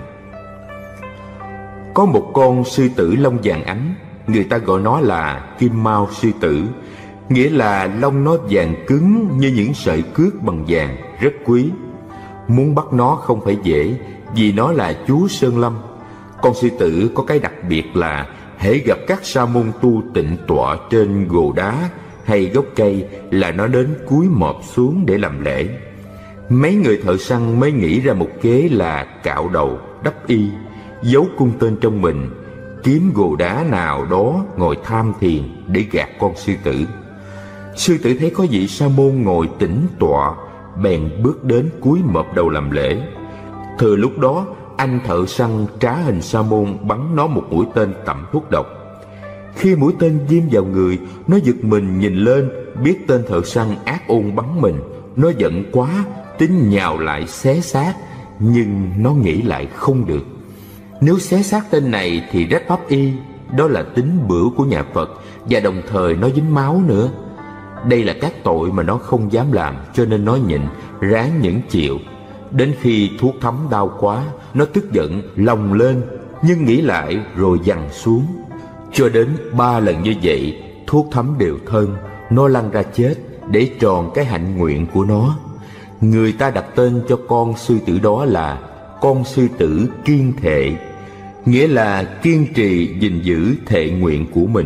Có một con sư tử lông vàng ánh, người ta gọi nó là kim mao sư tử, nghĩa là lông nó vàng cứng như những sợi cước bằng vàng, rất quý. Muốn bắt nó không phải dễ, vì nó là chúa Sơn Lâm. Con sư tử có cái đặc biệt là hễ gặp các sa môn tu tịnh tọa trên gồ đá hay gốc cây là nó đến cúi mọp xuống để làm lễ. Mấy người thợ săn mới nghĩ ra một kế là cạo đầu, đắp y, giấu cung tên trong mình, kiếm gồ đá nào đó ngồi tham thiền để gạt con sư tử. Sư tử thấy có vị sa môn ngồi tĩnh tọa, bèn bước đến cúi mọp đầu làm lễ. Thừa lúc đó, anh thợ săn trá hình sa môn bắn nó một mũi tên tẩm thuốc độc. Khi mũi tên diêm vào người, nó giật mình nhìn lên, biết tên thợ săn ác ôn bắn mình. Nó giận quá, tính nhào lại xé xác, nhưng nó nghĩ lại không được. Nếu xé xác tên này thì rách pháp y, đó là tín bửu của nhà Phật, và đồng thời nó dính máu nữa. Đây là các tội mà nó không dám làm, cho nên nó nhịn, ráng nhẫn chịu. Đến khi thuốc thấm đau quá, nó tức giận lồng lên, nhưng nghĩ lại rồi giằng xuống. Cho đến 3 lần như vậy, thuốc thấm đều thân, nó lăn ra chết để tròn cái hạnh nguyện của nó. Người ta đặt tên cho con sư tử đó là con sư tử kiên thệ, nghĩa là kiên trì gìn giữ thệ nguyện của mình.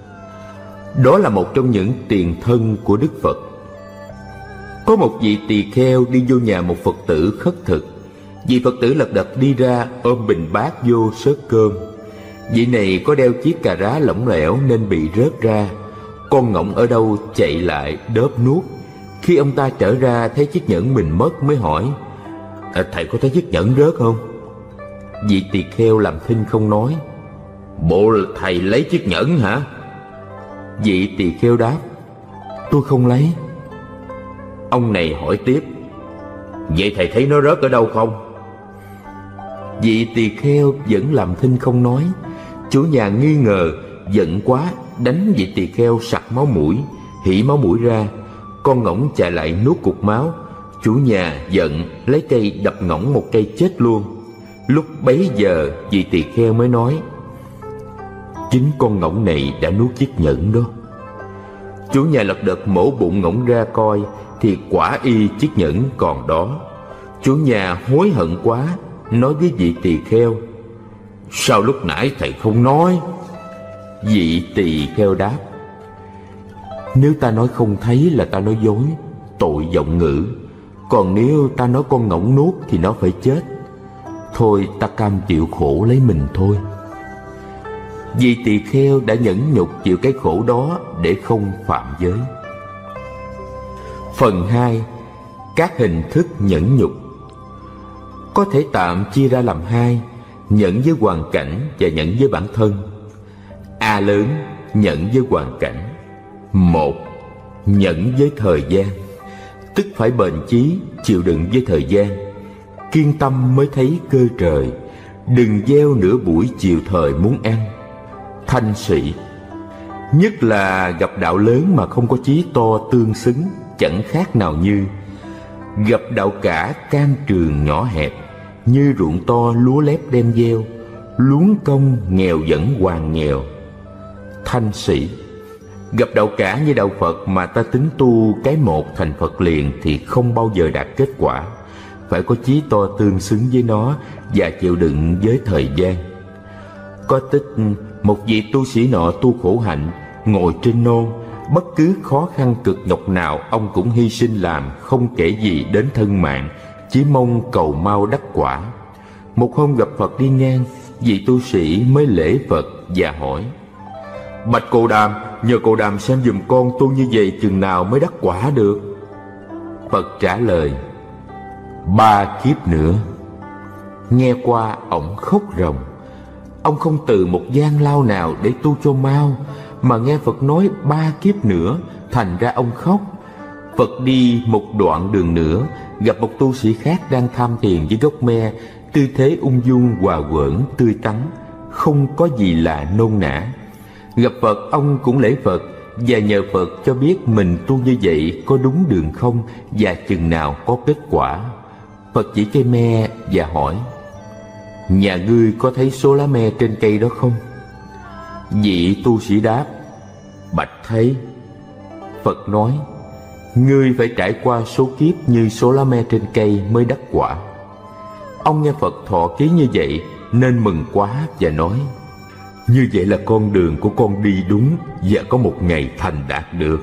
Đó là một trong những tiền thân của Đức Phật. Có một vị tỳ kheo đi vô nhà một Phật tử khất thực. Vị Phật tử lật đật đi ra ôm bình bát vô xớt cơm. Vị này có đeo chiếc cà rá lỏng lẻo nên bị rớt ra. Con ngỗng ở đâu chạy lại đớp nuốt. Khi ông ta trở ra thấy chiếc nhẫn mình mất mới hỏi: thầy có thấy chiếc nhẫn rớt không? Vị tỳ kheo làm thinh không nói. Bộ thầy lấy chiếc nhẫn hả? Vị tỳ kheo đáp: tôi không lấy. Ông này hỏi tiếp: vậy thầy thấy nó rớt ở đâu không? Vị tỳ kheo vẫn làm thinh không nói. Chủ nhà nghi ngờ, giận quá, đánh vị tỳ kheo sặc máu mũi, hỉ máu mũi ra. Con ngỗng chạy lại nuốt cục máu. Chủ nhà giận, lấy cây đập ngỗng một cây chết luôn. Lúc bấy giờ vị tỳ kheo mới nói: chính con ngỗng này đã nuốt chiếc nhẫn đó. Chủ nhà lật đật mổ bụng ngỗng ra coi, thì quả y chiếc nhẫn còn đó. Chủ nhà hối hận quá, nói với vị tỳ kheo: sao lúc nãy thầy không nói? Vị tỳ kheo đáp: nếu ta nói không thấy là ta nói dối, tội vọng ngữ. Còn nếu ta nói con ngỗng nuốt thì nó phải chết. Thôi ta cam chịu khổ lấy mình thôi. Vị tỳ kheo đã nhẫn nhục chịu cái khổ đó để không phạm giới. Phần 2. Các hình thức nhẫn nhục. Có thể tạm chia ra làm hai: nhẫn với hoàn cảnh và nhẫn với bản thân. A lớn, nhẫn với hoàn cảnh. 1. Nhẫn với thời gian, tức phải bền chí, chịu đựng với thời gian. Kiên tâm mới thấy cơ trời, đừng gieo nửa buổi chiều thời muốn ăn. Thanh sĩ, nhất là gặp đạo lớn mà không có chí to tương xứng, chẳng khác nào như gặp đạo cả cam trường nhỏ hẹp, như ruộng to lúa lép đem gieo, luống công nghèo vẫn hoàn nghèo. Thanh sĩ, gặp đạo cả như đạo Phật mà ta tính tu cái một thành Phật liền thì không bao giờ đạt kết quả. Phải có chí to tương xứng với nó và chịu đựng với thời gian. Có tích một vị tu sĩ nọ tu khổ hạnh, ngồi trên nôn, bất cứ khó khăn cực nhọc nào ông cũng hy sinh làm, không kể gì đến thân mạng, chỉ mong cầu mau đắc quả. Một hôm gặp Phật đi ngang, vị tu sĩ mới lễ Phật và hỏi: bạch Cồ Đàm, nhờ Cồ Đàm xem giùm con tu như vậy chừng nào mới đắc quả được? Phật trả lời: 3 kiếp nữa. Nghe qua ổng khóc ròng. Ông không từ một gian lao nào để tu cho mau, mà nghe Phật nói 3 kiếp nữa, thành ra ông khóc. Phật đi một đoạn đường nữa, gặp một tu sĩ khác đang tham thiền với gốc me, tư thế ung dung hòa quởn tươi tắn, không có gì là nôn nã. Gặp Phật, ông cũng lễ Phật và nhờ Phật cho biết mình tu như vậy có đúng đường không và chừng nào có kết quả. Phật chỉ cây me và hỏi: nhà ngươi có thấy số lá me trên cây đó không? Vị tu sĩ đáp: bạch thấy. Phật nói: ngươi phải trải qua số kiếp như số lá me trên cây mới đắc quả. Ông nghe Phật thọ ký như vậy nên mừng quá và nói: như vậy là con đường của con đi đúng và có một ngày thành đạt được.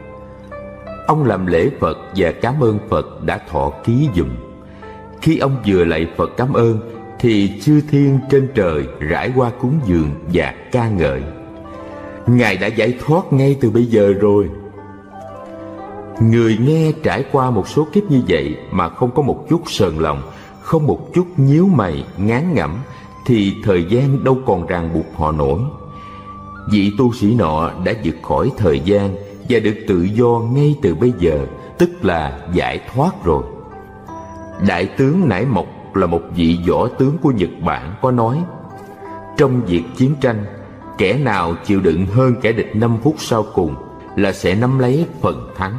Ông làm lễ Phật và cảm ơn Phật đã thọ ký giùm. Khi ông vừa lạy Phật cảm ơn thì chư thiên trên trời rải qua cúng dường và ca ngợi: Ngài đã giải thoát ngay từ bây giờ rồi. Người nghe trải qua một số kiếp như vậy mà không có một chút sờn lòng, không một chút nhíu mày ngán ngẩm, thì thời gian đâu còn ràng buộc họ nổi. Vị tu sĩ nọ đã vượt khỏi thời gian và được tự do ngay từ bây giờ, tức là giải thoát rồi. Đại tướng Nải Mộc là một vị võ tướng của Nhật Bản có nói: trong việc chiến tranh, kẻ nào chịu đựng hơn kẻ địch 5 phút sau cùng là sẽ nắm lấy phần thắng.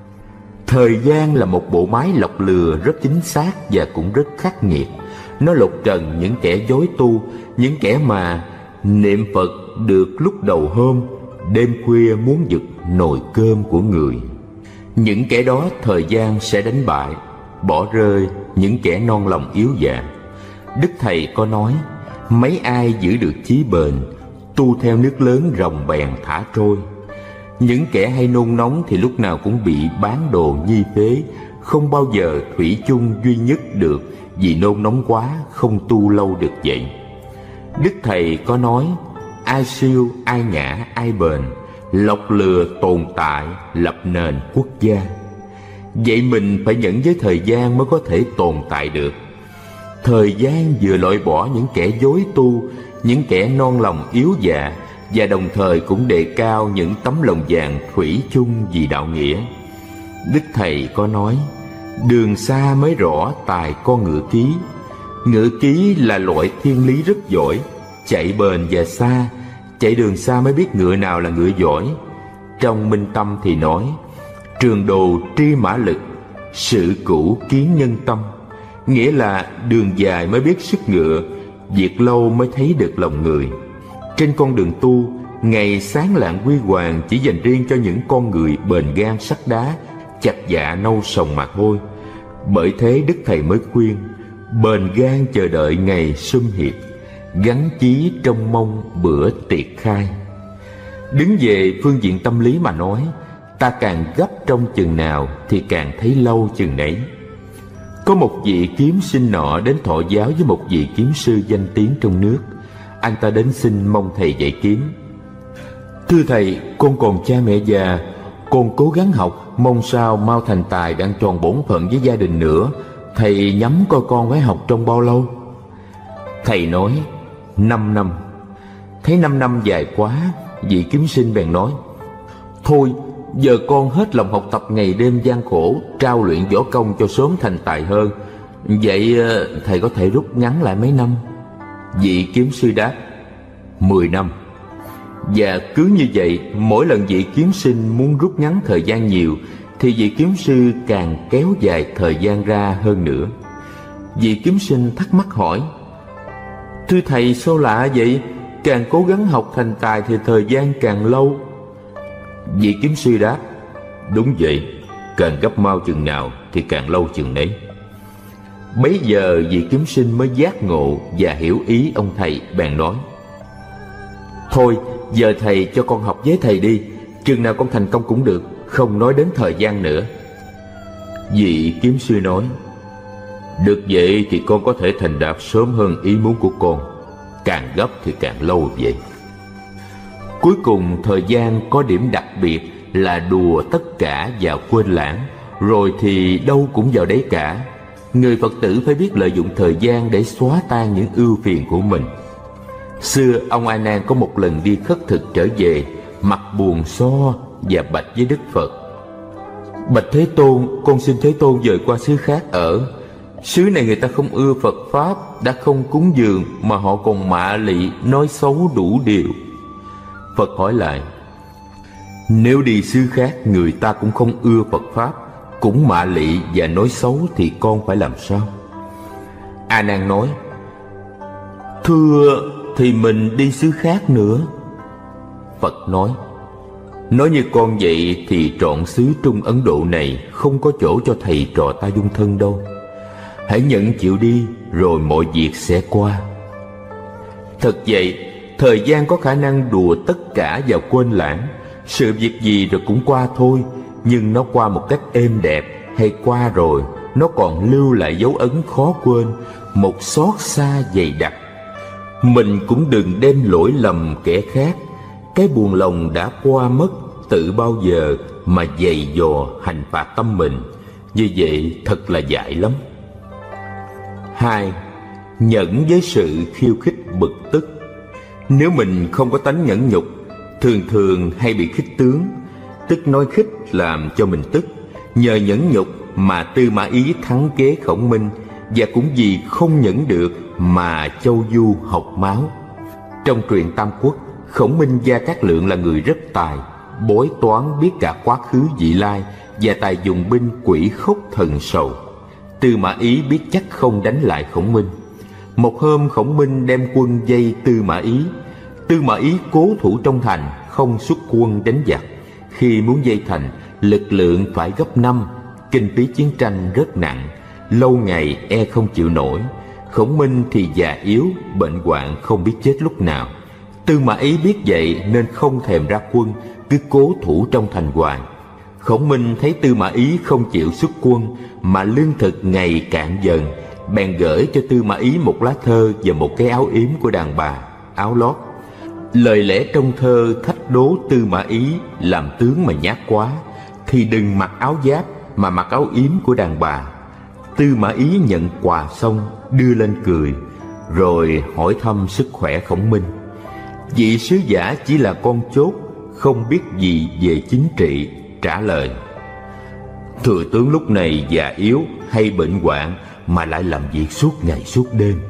Thời gian là một bộ máy lọc lừa rất chính xác và cũng rất khắc nghiệt. Nó lột trần những kẻ dối tu, những kẻ mà niệm Phật được lúc đầu hôm, đêm khuya muốn giật nồi cơm của người. Những kẻ đó thời gian sẽ đánh bại, bỏ rơi những kẻ non lòng yếu dạ. Đức Thầy có nói: mấy ai giữ được chí bền, tu theo nước lớn ròng bèn thả trôi. Những kẻ hay nôn nóng thì lúc nào cũng bị bán đồ nhi phế, không bao giờ thủy chung duy nhất được, vì nôn nóng quá không tu lâu được vậy. Đức Thầy có nói: ai siêu, ai nhã, ai bền, lọc lừa tồn tại, lập nền quốc gia. Vậy mình phải nhẫn với thời gian mới có thể tồn tại được. Thời gian vừa loại bỏ những kẻ dối tu, những kẻ non lòng yếu dạ, và đồng thời cũng đề cao những tấm lòng vàng thủy chung vì đạo nghĩa. Đức Thầy có nói: đường xa mới rõ tài con ngựa ký. Ngựa ký là loại thiên lý rất giỏi, chạy bền và xa. Chạy đường xa mới biết ngựa nào là ngựa giỏi. Trong Minh Tâm thì nói: trường đồ tri mã lực, sự cũ kiến nhân tâm. Nghĩa là đường dài mới biết sức ngựa, việc lâu mới thấy được lòng người. Trên con đường tu, ngày sáng lạng huy hoàng chỉ dành riêng cho những con người bền gan sắt đá, chặt dạ nâu sòng mà thôi. Bởi thế Đức Thầy mới khuyên: bền gan chờ đợi ngày sum hiệp, gắn chí trong mong bữa tiệc khai. Đứng về phương diện tâm lý mà nói, ta càng gấp trong chừng nào thì càng thấy lâu chừng nấy. Có một vị kiếm sinh nọ đến thọ giáo với một vị kiếm sư danh tiếng trong nước. Anh ta đến xin mong thầy dạy kiếm. Thưa thầy, con còn cha mẹ già, con cố gắng học, mong sao mau thành tài đang tròn bổn phận với gia đình nữa. Thầy nhắm coi con phải học trong bao lâu? Thầy nói: 5 năm. Thấy 5 năm dài quá, vị kiếm sinh bèn nói: thôi, giờ con hết lòng học tập ngày đêm gian khổ, trao luyện võ công cho sớm thành tài hơn. Vậy thầy có thể rút ngắn lại mấy năm? Vị kiếm sư đáp: 10 năm. Và cứ như vậy, mỗi lần vị kiếm sinh muốn rút ngắn thời gian nhiều thì vị kiếm sư càng kéo dài thời gian ra hơn nữa. Vị kiếm sinh thắc mắc hỏi: thưa thầy, sao lạ vậy? Càng cố gắng học thành tài thì thời gian càng lâu. Vị kiếm sư đáp: đúng vậy, càng gấp mau chừng nào thì càng lâu chừng nấy. Bấy giờ vị kiếm sinh mới giác ngộ và hiểu ý ông thầy, bèn nói: thôi, giờ thầy cho con học với thầy đi, chừng nào con thành công cũng được, không nói đến thời gian nữa. Vị kiếm sư nói: được vậy thì con có thể thành đạt sớm hơn ý muốn của con, càng gấp thì càng lâu vậy. Cuối cùng thời gian có điểm đặc biệt là đùa tất cả vào quên lãng, rồi thì đâu cũng vào đấy cả. Người Phật tử phải biết lợi dụng thời gian để xóa tan những ưu phiền của mình. Xưa ông A Nan có một lần đi khất thực trở về, mặt buồn so và bạch với Đức Phật: Bạch Thế Tôn, con xin Thế Tôn dời qua xứ khác ở. Xứ này người ta không ưa Phật Pháp, đã không cúng dường mà họ còn mạ lị, nói xấu đủ điều. Phật hỏi lại: Nếu đi xứ khác người ta cũng không ưa Phật Pháp, cũng mạ lị và nói xấu thì con phải làm sao? A Nan nói: Thưa, thì mình đi xứ khác nữa. Phật nói: Nói như con vậy thì trọn xứ Trung Ấn Độ này không có chỗ cho thầy trò ta dung thân đâu. Hãy nhận chịu đi, rồi mọi việc sẽ qua. Thật vậy, thời gian có khả năng đùa tất cả và quên lãng. Sự việc gì rồi cũng qua thôi, nhưng nó qua một cách êm đẹp, hay qua rồi nó còn lưu lại dấu ấn khó quên, một xót xa dày đặc. Mình cũng đừng đem lỗi lầm kẻ khác. Cái buồn lòng đã qua mất, tự bao giờ mà dày dò hành phạt tâm mình. Như vậy thật là dại lắm. 2. Nhẫn với sự khiêu khích bực tức. Nếu mình không có tánh nhẫn nhục, thường thường hay bị khích tướng, tức nói khích làm cho mình tức. Nhờ nhẫn nhục mà Tư Mã Ý thắng kế Khổng Minh, và cũng vì không nhẫn được mà Châu Du học máu. Trong truyện Tam Quốc, Khổng Minh Gia Cát Lượng là người rất tài, bói toán biết cả quá khứ vị lai, và tài dùng binh quỷ khốc thần sầu. Tư Mã Ý biết chắc không đánh lại Khổng Minh. Một hôm Khổng Minh đem quân vây Tư Mã Ý. Tư Mã Ý cố thủ trong thành, không xuất quân đánh giặc. Khi muốn vây thành, lực lượng phải gấp 5, kinh phí chiến tranh rất nặng, lâu ngày e không chịu nổi. Khổng Minh thì già yếu, bệnh hoạn không biết chết lúc nào. Tư Mã Ý biết vậy nên không thèm ra quân, cứ cố thủ trong thành hoài. Khổng Minh thấy Tư Mã Ý không chịu xuất quân mà lương thực ngày cạn dần, bèn gửi cho Tư Mã Ý một lá thơ và một cái áo yếm của đàn bà, áo lót. Lời lẽ trong thơ thách đố Tư Mã Ý làm tướng mà nhát quá thì đừng mặc áo giáp mà mặc áo yếm của đàn bà. Tư Mã Ý nhận quà xong đưa lên cười, rồi hỏi thăm sức khỏe Khổng Minh. Vị sứ giả chỉ là con chốt, không biết gì về chính trị, trả lời: Thừa tướng lúc này già yếu hay bệnh hoạn mà lại làm việc suốt ngày suốt đêm.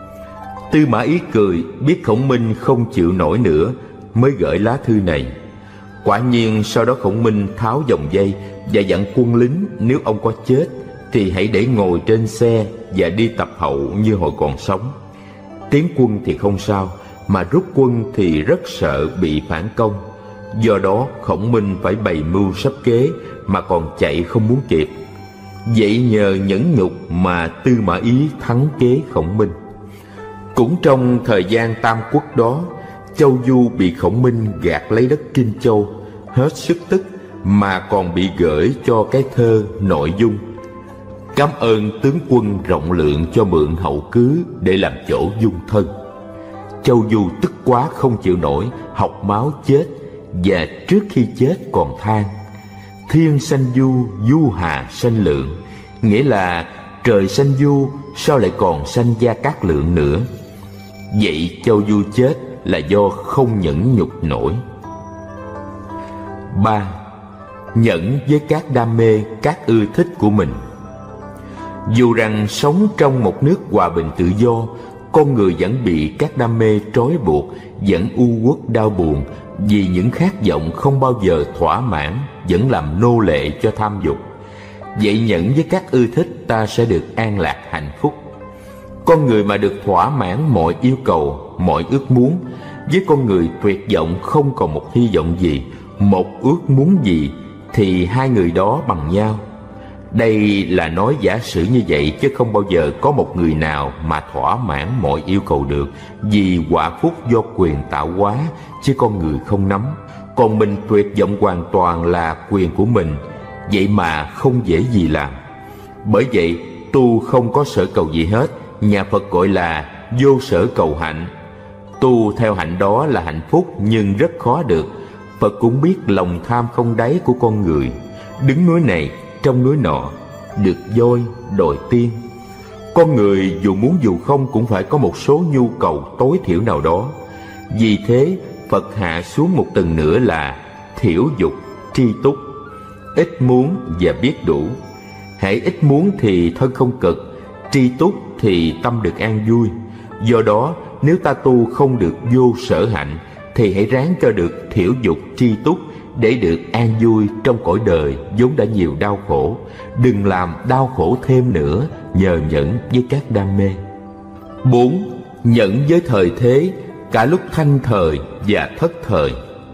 Tư Mã Ý cười, biết Khổng Minh không chịu nổi nữa, mới gửi lá thư này. Quả nhiên sau đó Khổng Minh tháo vòng dây và dặn quân lính nếu ông có chết thì hãy để ngồi trên xe và đi tập hậu như hồi còn sống. Tiến quân thì không sao, mà rút quân thì rất sợ bị phản công. Do đó Khổng Minh phải bày mưu sắp kế mà còn chạy không muốn kịp. Vậy nhờ nhẫn nhục mà Tư Mã Ý thắng kế Khổng Minh. Cũng trong thời gian Tam Quốc đó, Châu Du bị Khổng Minh gạt lấy đất Kinh Châu, hết sức tức mà còn bị gửi cho cái thơ nội dung: Cảm ơn tướng quân rộng lượng cho mượn hậu cứ để làm chỗ dung thân. Châu Du tức quá không chịu nổi, học máu chết, và trước khi chết còn than: Thiên sanh du, du hà sanh lượng. Nghĩa là trời sanh du, sao lại còn sanh Gia Cát Lượng nữa. Vậy Châu Du chết là do không nhẫn nhục nổi. 3. Nhẫn với các đam mê, các ưa thích của mình. Dù rằng sống trong một nước hòa bình tự do, con người vẫn bị các đam mê trói buộc, vẫn u uất đau buồn vì những khát vọng không bao giờ thỏa mãn, vẫn làm nô lệ cho tham dục. Vậy nhẫn với các ưa thích, ta sẽ được an lạc hạnh phúc. Con người mà được thỏa mãn mọi yêu cầu, mọi ước muốn, với con người tuyệt vọng không còn một hy vọng gì, một ước muốn gì, thì hai người đó bằng nhau. Đây là nói giả sử như vậy, chứ không bao giờ có một người nào mà thỏa mãn mọi yêu cầu được, vì quả phúc do quyền tạo hóa, chứ con người không nắm. Còn mình tuyệt vọng hoàn toàn là quyền của mình, vậy mà không dễ gì làm. Bởi vậy tu không có sở cầu gì hết, nhà Phật gọi là vô sở cầu hạnh. Tu theo hạnh đó là hạnh phúc, nhưng rất khó được. Phật cũng biết lòng tham không đáy của con người, đứng núi này trong núi nọ, được voi đòi tiên, Con người dù muốn dù không cũng phải có một số nhu cầu tối thiểu nào đó. Vì thế Phật hạ xuống một tầng nữa là thiểu dục tri túc, ít muốn và biết đủ. Hễ ít muốn thì thân không cực, tri túc thì tâm được an vui. Do đó nếu ta tu không được vô sở hạnh thì hãy ráng cho được thiểu dục tri túc để được an vui trong cõi đời vốn đã nhiều đau khổ. Đừng làm đau khổ thêm nữa nhờ nhẫn với các đam mê. 4. Nhẫn với thời thế, cả lúc thanh thời và thất thời.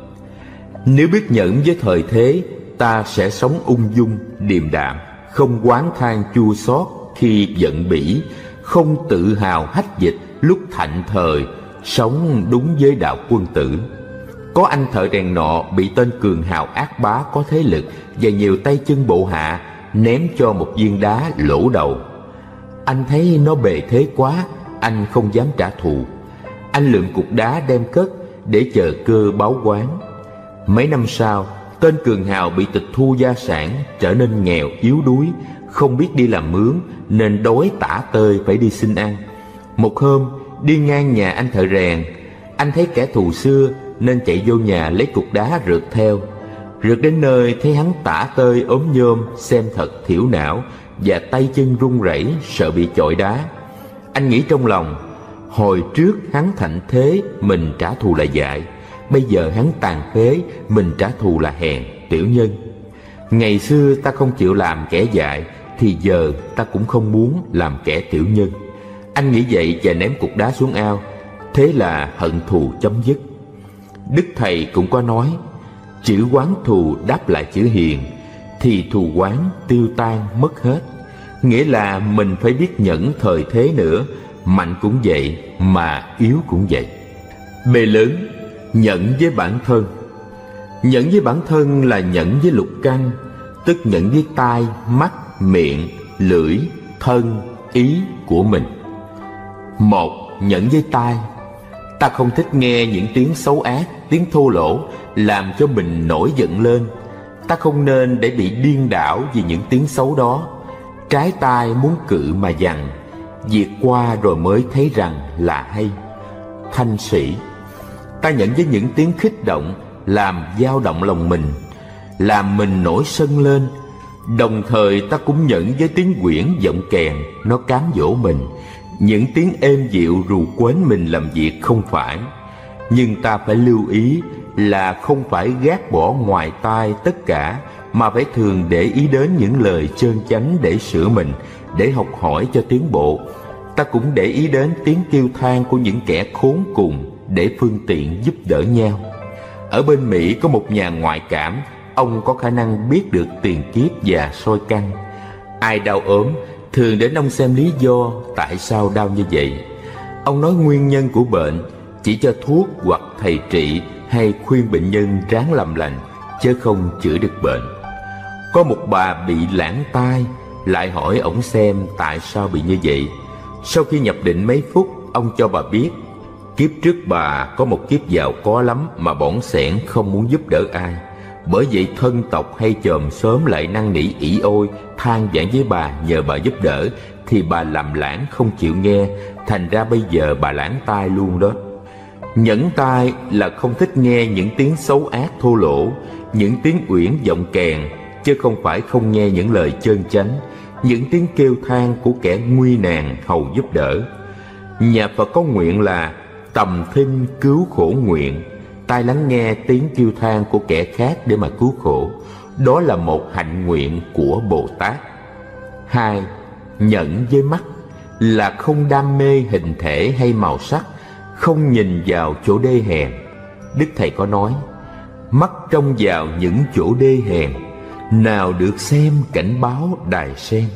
Nếu biết nhẫn với thời thế, ta sẽ sống ung dung, điềm đạm, không oán than chua xót khi giận bỉ, không tự hào hách dịch lúc thạnh thời, sống đúng với đạo quân tử. Có anh thợ rèn nọ bị tên cường hào ác bá có thế lực và nhiều tay chân bộ hạ ném cho một viên đá lỗ đầu. Anh thấy nó bề thế quá, anh không dám trả thù. Anh lượm cục đá đem cất để chờ cơ báo oán. Mấy năm sau, tên cường hào bị tịch thu gia sản, trở nên nghèo yếu đuối, không biết đi làm mướn nên đói tả tơi phải đi xin ăn. Một hôm đi ngang nhà anh thợ rèn, anh thấy kẻ thù xưa nên chạy vô nhà lấy cục đá rượt theo. Rượt đến nơi thấy hắn tả tơi ốm nhôm, xem thật thiểu não và tay chân run rẩy sợ bị chọi đá. Anh nghĩ trong lòng, hồi trước hắn thạnh thế mình trả thù là dại, bây giờ hắn tàn phế mình trả thù là hèn tiểu nhân. Ngày xưa ta không chịu làm kẻ dại thì giờ ta cũng không muốn làm kẻ tiểu nhân. Anh nghĩ vậy và ném cục đá xuống ao. Thế là hận thù chấm dứt. Đức Thầy cũng có nói, chữ oán thù đáp lại chữ hiền thì thù oán tiêu tan mất hết. Nghĩa là mình phải biết nhẫn thời thế nữa, mạnh cũng vậy mà yếu cũng vậy. B lớn, nhẫn với bản thân. Nhẫn với bản thân là nhẫn với lục căn, tức nhẫn với tai, mắt, miệng, lưỡi, thân, ý của mình. 1. Nhẫn với tai. Ta không thích nghe những tiếng xấu ác, tiếng thô lỗ làm cho mình nổi giận lên. Ta không nên để bị điên đảo vì những tiếng xấu đó. Trái tai muốn cự mà dằn, diệt qua rồi mới thấy rằng là hay. Thanh sĩ. Ta nhẫn với những tiếng khích động làm dao động lòng mình, làm mình nổi sân lên. Đồng thời ta cũng nhẫn với tiếng quyển giọng kèn, nó cám dỗ mình, những tiếng êm dịu rù quến mình làm việc không phải. Nhưng ta phải lưu ý là không phải gác bỏ ngoài tai tất cả, mà phải thường để ý đến những lời trơn chánh để sửa mình, để học hỏi cho tiến bộ. Ta cũng để ý đến tiếng kêu than của những kẻ khốn cùng để phương tiện giúp đỡ nhau. Ở bên Mỹ có một nhà ngoại cảm, ông có khả năng biết được tiền kiếp và soi căn. Ai đau ốm thường đến ông xem lý do tại sao đau như vậy. Ông nói nguyên nhân của bệnh, chỉ cho thuốc hoặc thầy trị, hay khuyên bệnh nhân ráng làm lành, chứ không chữa được bệnh. Có một bà bị lãng tai, lại hỏi ổng xem tại sao bị như vậy. Sau khi nhập định mấy phút, ông cho bà biết kiếp trước bà có một kiếp giàu có lắm mà bỏng sẻn không muốn giúp đỡ ai. Bởi vậy thân tộc hay chòm xóm lại năn nỉ ỷ ôi, than vãn với bà nhờ bà giúp đỡ, thì bà làm lãng không chịu nghe, thành ra bây giờ bà lãng tai luôn đó. Nhẫn tai là không thích nghe những tiếng xấu ác thô lỗ, những tiếng uyển giọng kèn, chứ không phải không nghe những lời chân chánh, những tiếng kêu than của kẻ nguy nạn hầu giúp đỡ. Nhà Phật có nguyện là tầm thinh cứu khổ nguyện, tai lắng nghe tiếng kêu than của kẻ khác để mà cứu khổ. Đó là một hạnh nguyện của Bồ Tát. 2. Nhẫn với mắt là không đam mê hình thể hay màu sắc, không nhìn vào chỗ đê hèn. Đức Thầy có nói, mắt trông vào những chỗ đê hèn, nào được xem cảnh báo đài sen.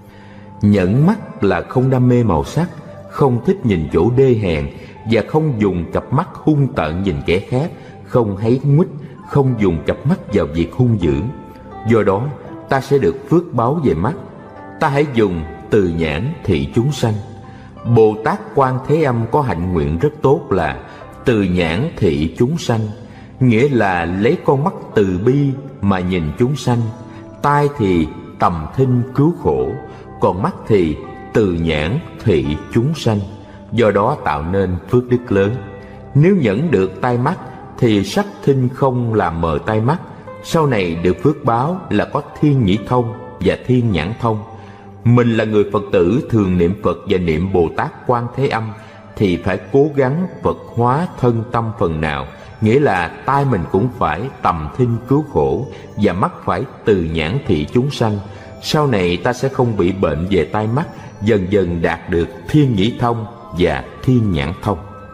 Nhẫn mắt là không đam mê màu sắc, không thích nhìn chỗ đê hèn, và không dùng cặp mắt hung tợn nhìn kẻ khác, không háy nguých, không dùng cặp mắt vào việc hung dữ. Do đó ta sẽ được phước báo về mắt. Ta hãy dùng từ nhãn thị chúng sanh. Bồ Tát Quan Thế Âm có hạnh nguyện rất tốt là từ nhãn thị chúng sanh, nghĩa là lấy con mắt từ bi mà nhìn chúng sanh. Tai thì tầm thinh cứu khổ, còn mắt thì từ từ nhãn thị chúng sanh, do đó tạo nên phước đức lớn. Nếu nhẫn được tai mắt thì sắc thinh không làm mờ tai mắt, sau này được phước báo là có thiên nhĩ thông và thiên nhãn thông. Mình là người Phật tử thường niệm Phật và niệm Bồ Tát Quan Thế Âm thì phải cố gắng Phật hóa thân tâm phần nào, nghĩa là tai mình cũng phải tầm thinh cứu khổ và mắt phải từ nhãn thị chúng sanh. Sau này ta sẽ không bị bệnh về tai mắt, dần dần đạt được thiên nhĩ thông và thiên nhãn thông.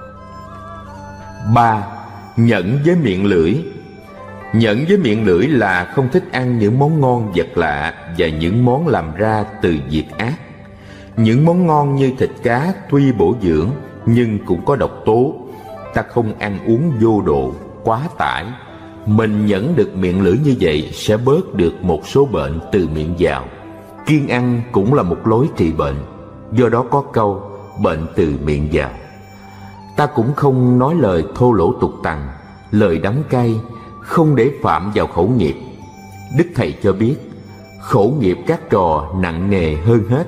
3. Nhẫn với miệng lưỡi. Nhẫn với miệng lưỡi là không thích ăn những món ngon vật lạ và những món làm ra từ việc ác. Những món ngon như thịt cá tuy bổ dưỡng nhưng cũng có độc tố. Ta không ăn uống vô độ, quá tải. Mình nhẫn được miệng lưỡi như vậy sẽ bớt được một số bệnh từ miệng vào. Kiêng ăn cũng là một lối trị bệnh. Do đó có câu bệnh từ miệng vào. Ta cũng không nói lời thô lỗ tục tằn, lời đắng cay, không để phạm vào khẩu nghiệp. Đức Thầy cho biết khẩu nghiệp các trò nặng nề hơn hết.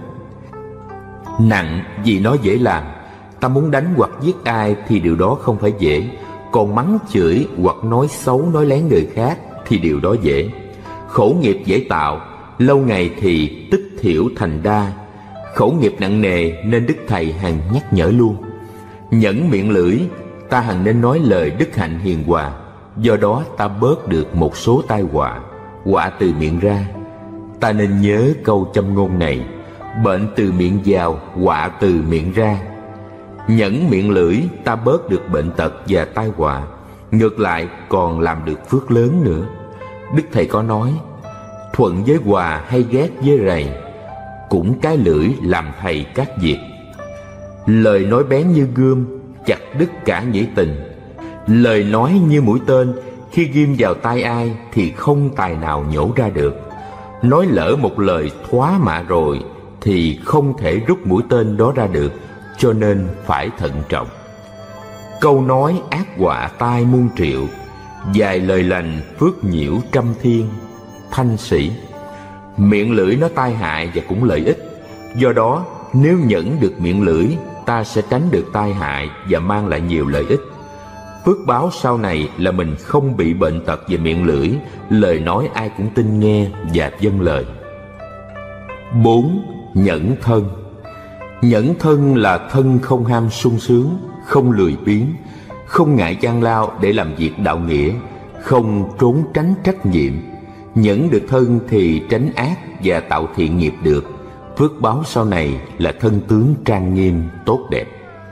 Nặng vì nó dễ làm. Ta muốn đánh hoặc giết ai thì điều đó không phải dễ. Còn mắng chửi hoặc nói xấu nói lén người khác thì điều đó dễ. Khẩu nghiệp dễ tạo, lâu ngày thì tích thiểu thành đa. Khẩu nghiệp nặng nề nên Đức Thầy hằng nhắc nhở luôn. Nhẫn miệng lưỡi, ta hằng nên nói lời đức hạnh hiền hòa. Do đó ta bớt được một số tai họa, họa từ miệng ra. Ta nên nhớ câu châm ngôn này: bệnh từ miệng vào, họa từ miệng ra. Nhẫn miệng lưỡi, ta bớt được bệnh tật và tai họa, ngược lại còn làm được phước lớn nữa. Đức Thầy có nói: thuận với hòa hay ghét với rầy, cũng cái lưỡi làm thầy các việc. Lời nói bén như gươm, chặt đứt cả nghĩa tình. Lời nói như mũi tên, khi ghim vào tai ai thì không tài nào nhổ ra được. Nói lỡ một lời thoá mạ rồi thì không thể rút mũi tên đó ra được, cho nên phải thận trọng. Câu nói ác họa tai muôn triệu, vài lời lành phước nhiễu trăm thiên. Thanh Sĩ. Miệng lưỡi nó tai hại và cũng lợi ích. Do đó nếu nhẫn được miệng lưỡi, ta sẽ tránh được tai hại và mang lại nhiều lợi ích. Phước báo sau này là mình không bị bệnh tật về miệng lưỡi, lời nói ai cũng tin nghe và vâng lời. 4. Nhẫn thân. Nhẫn thân là thân không ham sung sướng, không lười biếng, không ngại gian lao để làm việc đạo nghĩa, không trốn tránh trách nhiệm. Nhẫn được thân thì tránh ác và tạo thiện nghiệp được. Phước báo sau này là thân tướng trang nghiêm, tốt đẹp.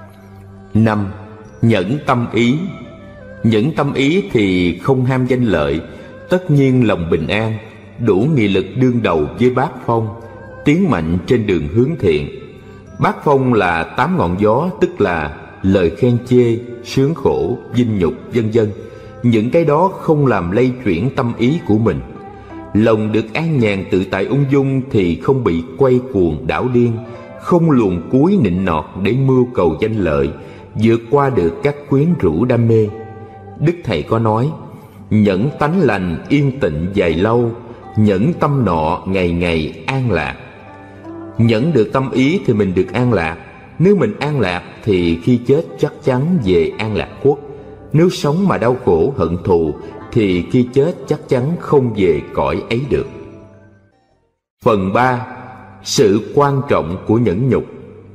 5. Nhẫn tâm ý. Nhẫn tâm ý thì không ham danh lợi, tất nhiên lòng bình an, đủ nghị lực đương đầu với bát phong, tiến mạnh trên đường hướng thiện. Bát phong là 8 ngọn gió, tức là lời khen chê, sướng khổ, vinh nhục, vân vân. Những cái đó không làm lay chuyển tâm ý của mình. Lòng được an nhàn tự tại ung dung thì không bị quay cuồng đảo điên, không luồn cúi nịnh nọt để mưu cầu danh lợi, vượt qua được các quyến rũ đam mê. Đức Thầy có nói: nhẫn tánh lành yên tịnh dài lâu, nhẫn tâm nọ ngày ngày an lạc. Nhẫn được tâm ý thì mình được an lạc. Nếu mình an lạc thì khi chết chắc chắn về an lạc quốc. Nếu sống mà đau khổ hận thù thì khi chết chắc chắn không về cõi ấy được. Phần 3. Sự quan trọng của nhẫn nhục.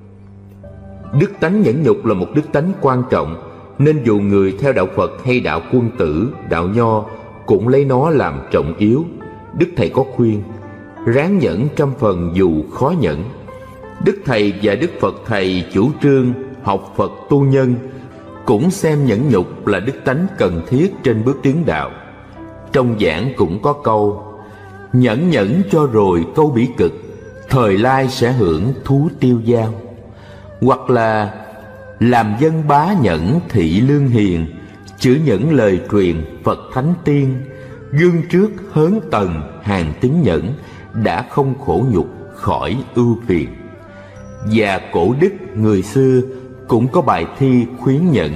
Đức tánh nhẫn nhục là một đức tánh quan trọng, nên dù người theo đạo Phật hay đạo Quân Tử, đạo Nho cũng lấy nó làm trọng yếu. Đức Thầy có khuyên: ráng nhẫn trăm phần dù khó nhẫn. Đức Thầy và Đức Phật Thầy chủ trương học Phật tu nhân, cũng xem nhẫn nhục là đức tánh cần thiết trên bước tiến đạo. Trong giảng cũng có câu: nhẫn nhẫn cho rồi câu bỉ cực, thời lai sẽ hưởng thú tiêu dao. Hoặc là làm dân bá nhẫn thị lương hiền, chữ nhẫn lời truyền Phật thánh tiên. Gương trước hớn tần hàng tín nhẫn, đã không khổ nhục khỏi ưu phiền. Và cổ đức người xưa cũng có bài thi khuyến nhẫn: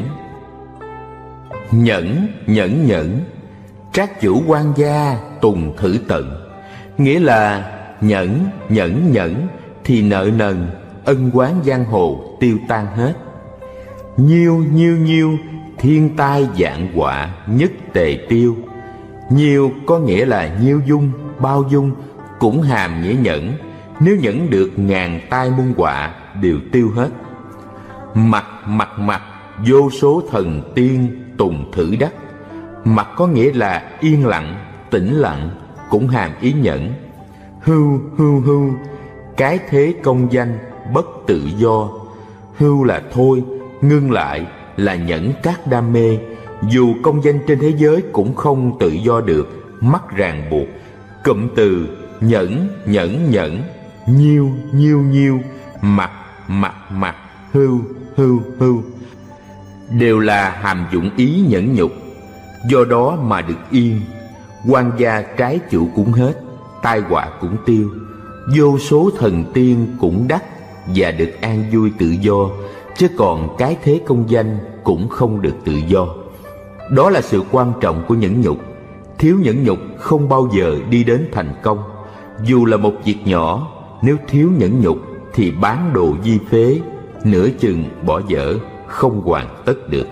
nhẫn nhẫn nhẫn, trác chủ quan gia tùng thử tận. Nghĩa là nhẫn nhẫn nhẫn thì nợ nần, ân oán giang hồ tiêu tan hết. Nhiêu nhiêu nhiêu, thiên tai vạn họa nhất tề tiêu. Nhiêu có nghĩa là nhiêu dung, bao dung, cũng hàm nghĩa nhẫn. Nếu nhẫn được, ngàn tai muôn họa đều tiêu hết. Mặt mặt mặt, vô số thần tiên tùng thử đắc. Mặt có nghĩa là yên lặng, tĩnh lặng, cũng hàm ý nhẫn. Hưu hưu hưu, cái thế công danh bất tự do. Hưu là thôi, ngưng lại, là nhẫn các đam mê. Dù công danh trên thế giới cũng không tự do được, mắc ràng buộc. Cụm từ nhẫn nhẫn nhẫn, nhiêu nhiêu nhiêu, mặt mặt mặt, hưu hưu hưu đều là hàm dụng ý nhẫn nhục. Do đó mà được yên. Quan gia trái chủ cũng hết, tai họa cũng tiêu. Vô số thần tiên cũng đắc và được an vui tự do. Chứ còn cái thế công danh cũng không được tự do. Đó là sự quan trọng của nhẫn nhục. Thiếu nhẫn nhục không bao giờ đi đến thành công. Dù là một việc nhỏ, nếu thiếu nhẫn nhục thì bán đồ di phế, nửa chừng bỏ dở, không hoàn tất được.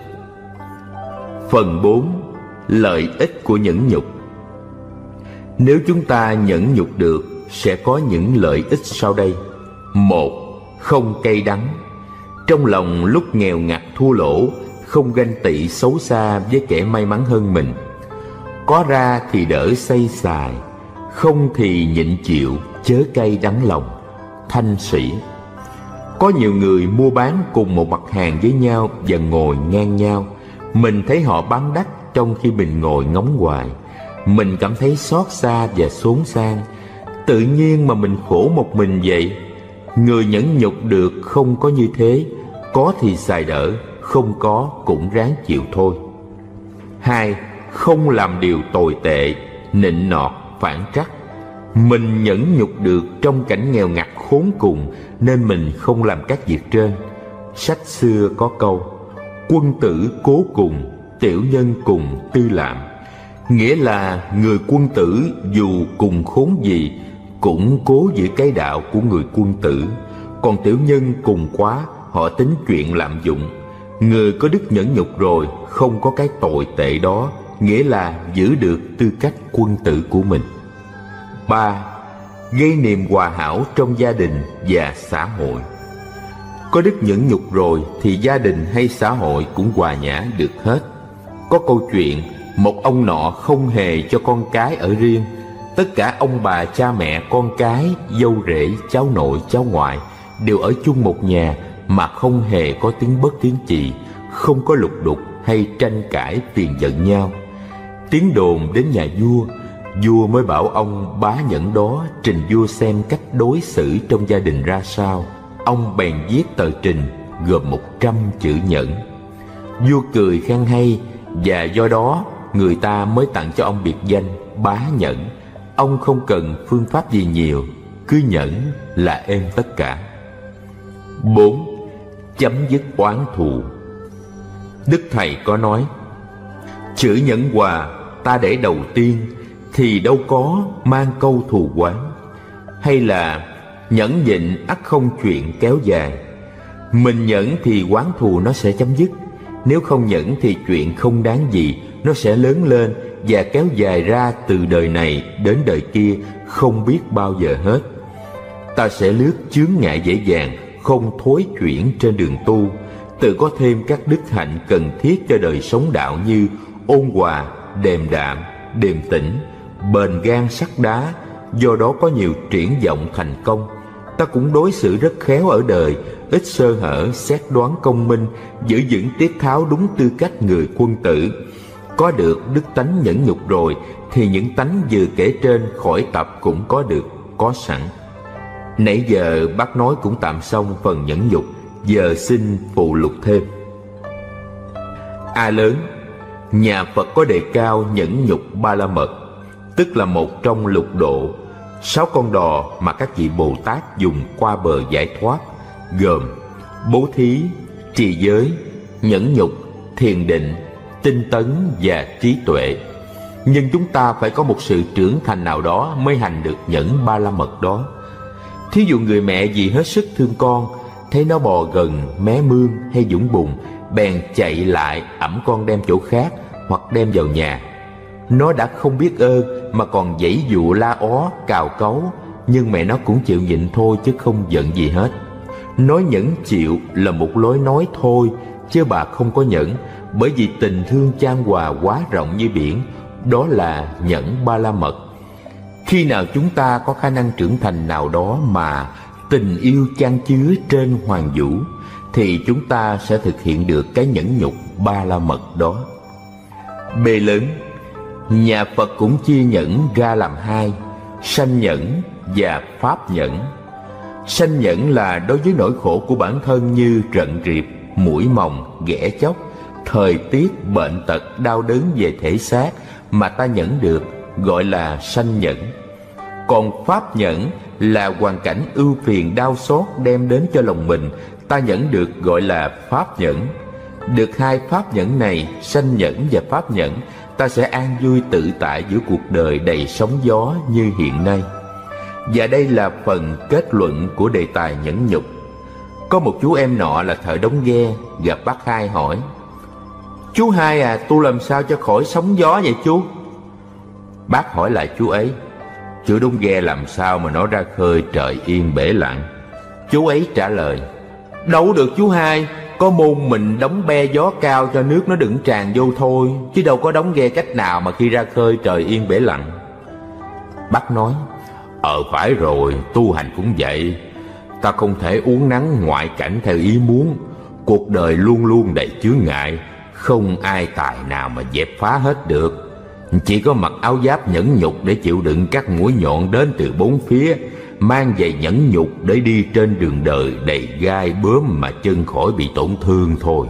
Phần 4. Lợi ích của nhẫn nhục. Nếu chúng ta nhẫn nhục được, sẽ có những lợi ích sau đây. 1. Không cay đắng. Trong lòng lúc nghèo ngặt thua lỗ, không ganh tị xấu xa với kẻ may mắn hơn mình. Có ra thì đỡ xây xài, không thì nhịn chịu, chớ cay đắng lòng. Thanh Sĩ. Có nhiều người mua bán cùng một mặt hàng với nhau và ngồi ngang nhau. Mình thấy họ bán đắt trong khi mình ngồi ngóng hoài. Mình cảm thấy xót xa và xốn sang. Tự nhiên mà mình khổ một mình vậy. Người nhẫn nhục được không có như thế. Có thì xài đỡ, không có cũng ráng chịu thôi. 2. Không làm điều tồi tệ, nịnh nọt, phản trắc. Mình nhẫn nhục được trong cảnh nghèo ngặt khốn cùng, nên mình không làm các việc trên. Sách xưa có câu: quân tử cố cùng, tiểu nhân cùng tư làm. Nghĩa là người quân tử dù cùng khốn gì cũng cố giữ cái đạo của người quân tử. Còn tiểu nhân cùng quá, họ tính chuyện lạm dụng. Người có đức nhẫn nhục rồi, không có cái tồi tệ đó, nghĩa là giữ được tư cách quân tử của mình. 3. Gây niềm hòa hảo trong gia đình và xã hội. Có đức nhẫn nhục rồi thì gia đình hay xã hội cũng hòa nhã được hết. Có câu chuyện một ông nọ không hề cho con cái ở riêng. Tất cả ông bà, cha mẹ, con cái, dâu rể, cháu nội, cháu ngoại đều ở chung một nhà mà không hề có tiếng bất tiếng chì, không có lục đục hay tranh cãi phiền giận nhau. Tiếng đồn đến nhà vua, vua mới bảo ông bá nhẫn đó trình vua xem cách đối xử trong gia đình ra sao. Ông bèn viết tờ trình gồm 100 chữ nhẫn. Vua cười khen hay, và do đó người ta mới tặng cho ông biệt danh bá nhẫn. Ông không cần phương pháp gì nhiều, cứ nhẫn là êm tất cả. 4. Chấm dứt oán thù. Đức Thầy có nói: chữ nhẫn hòa ta để đầu tiên, thì đâu có mang câu thù oán. Hay là nhẫn nhịn ắt không chuyện kéo dài. Mình nhẫn thì oán thù nó sẽ chấm dứt. Nếu không nhẫn thì chuyện không đáng gì, nó sẽ lớn lên và kéo dài ra từ đời này đến đời kia, không biết bao giờ hết. Ta sẽ lướt chướng ngại dễ dàng, không thối chuyển trên đường tu, tự có thêm các đức hạnh cần thiết cho đời sống đạo như ôn hòa, điềm đạm, điềm tĩnh, bền gan sắt đá. Do đó có nhiều triển vọng thành công. Ta cũng đối xử rất khéo ở đời, ít sơ hở, xét đoán công minh, giữ vững tiết tháo đúng tư cách người quân tử. Có được đức tánh nhẫn nhục rồi thì những tánh vừa kể trên khỏi tập cũng có được, có sẵn. Nãy giờ bác nói cũng tạm xong phần nhẫn nhục, giờ xin phụ lục thêm. A lớn, nhà Phật có đề cao nhẫn nhục ba la mật, tức là một trong lục độ, 6 con đò mà các vị Bồ Tát dùng qua bờ giải thoát, gồm bố thí, trì giới, nhẫn nhục, thiền định, tinh tấn và trí tuệ. Nhưng chúng ta phải có một sự trưởng thành nào đó mới hành được nhẫn ba la mật đó. Thí dụ người mẹ vì hết sức thương con thấy nó bò gần mé mương hay dũng bùn, bèn chạy lại ẵm con đem chỗ khác hoặc đem vào nhà. Nó đã không biết ơn mà còn giãy dụa la ó cào cấu, nhưng mẹ nó cũng chịu nhịn thôi chứ không giận gì hết. Nói nhẫn chịu là một lối nói thôi, chứ bà không có nhẫn, bởi vì tình thương chan hòa quá rộng như biển, đó là nhẫn ba la mật. Khi nào chúng ta có khả năng trưởng thành nào đó mà tình yêu chan chứa trên hoàng vũ, thì chúng ta sẽ thực hiện được cái nhẫn nhục ba la mật đó. B lớn, nhà Phật cũng chia nhẫn ra làm hai: sanh nhẫn và pháp nhẫn. Sanh nhẫn là đối với nỗi khổ của bản thân như rận riệp, mũi mòng, ghẻ chóc, thời tiết, bệnh tật, đau đớn về thể xác mà ta nhẫn được, gọi là sanh nhẫn. Còn pháp nhẫn là hoàn cảnh ưu phiền đau xót đem đến cho lòng mình, ta nhẫn được, gọi là pháp nhẫn. Được hai pháp nhẫn này, sanh nhẫn và pháp nhẫn, ta sẽ an vui tự tại giữa cuộc đời đầy sóng gió như hiện nay. Và đây là phần kết luận của đề tài nhẫn nhục. Có một chú em nọ là thợ đóng ghe, gặp bác Hai hỏi: "Chú Hai à, tu làm sao cho khỏi sóng gió vậy chú?" Bác hỏi lại chú ấy: "Chú đóng ghe làm sao mà nó ra khơi trời yên bể lặng?" Chú ấy trả lời: "Đâu được chú Hai, có môn mình đóng be gió cao cho nước nó đừng tràn vô thôi, chứ đâu có đóng ghe cách nào mà khi ra khơi trời yên bể lặng." Bác nói: Phải rồi, tu hành cũng vậy. Ta không thể uốn nắn ngoại cảnh theo ý muốn. Cuộc đời luôn luôn đầy chướng ngại, không ai tài nào mà dẹp phá hết được. Chỉ có mặc áo giáp nhẫn nhục để chịu đựng các mũi nhọn đến từ bốn phía, mang giày nhẫn nhục để đi trên đường đời đầy gai bướm mà chân khỏi bị tổn thương thôi.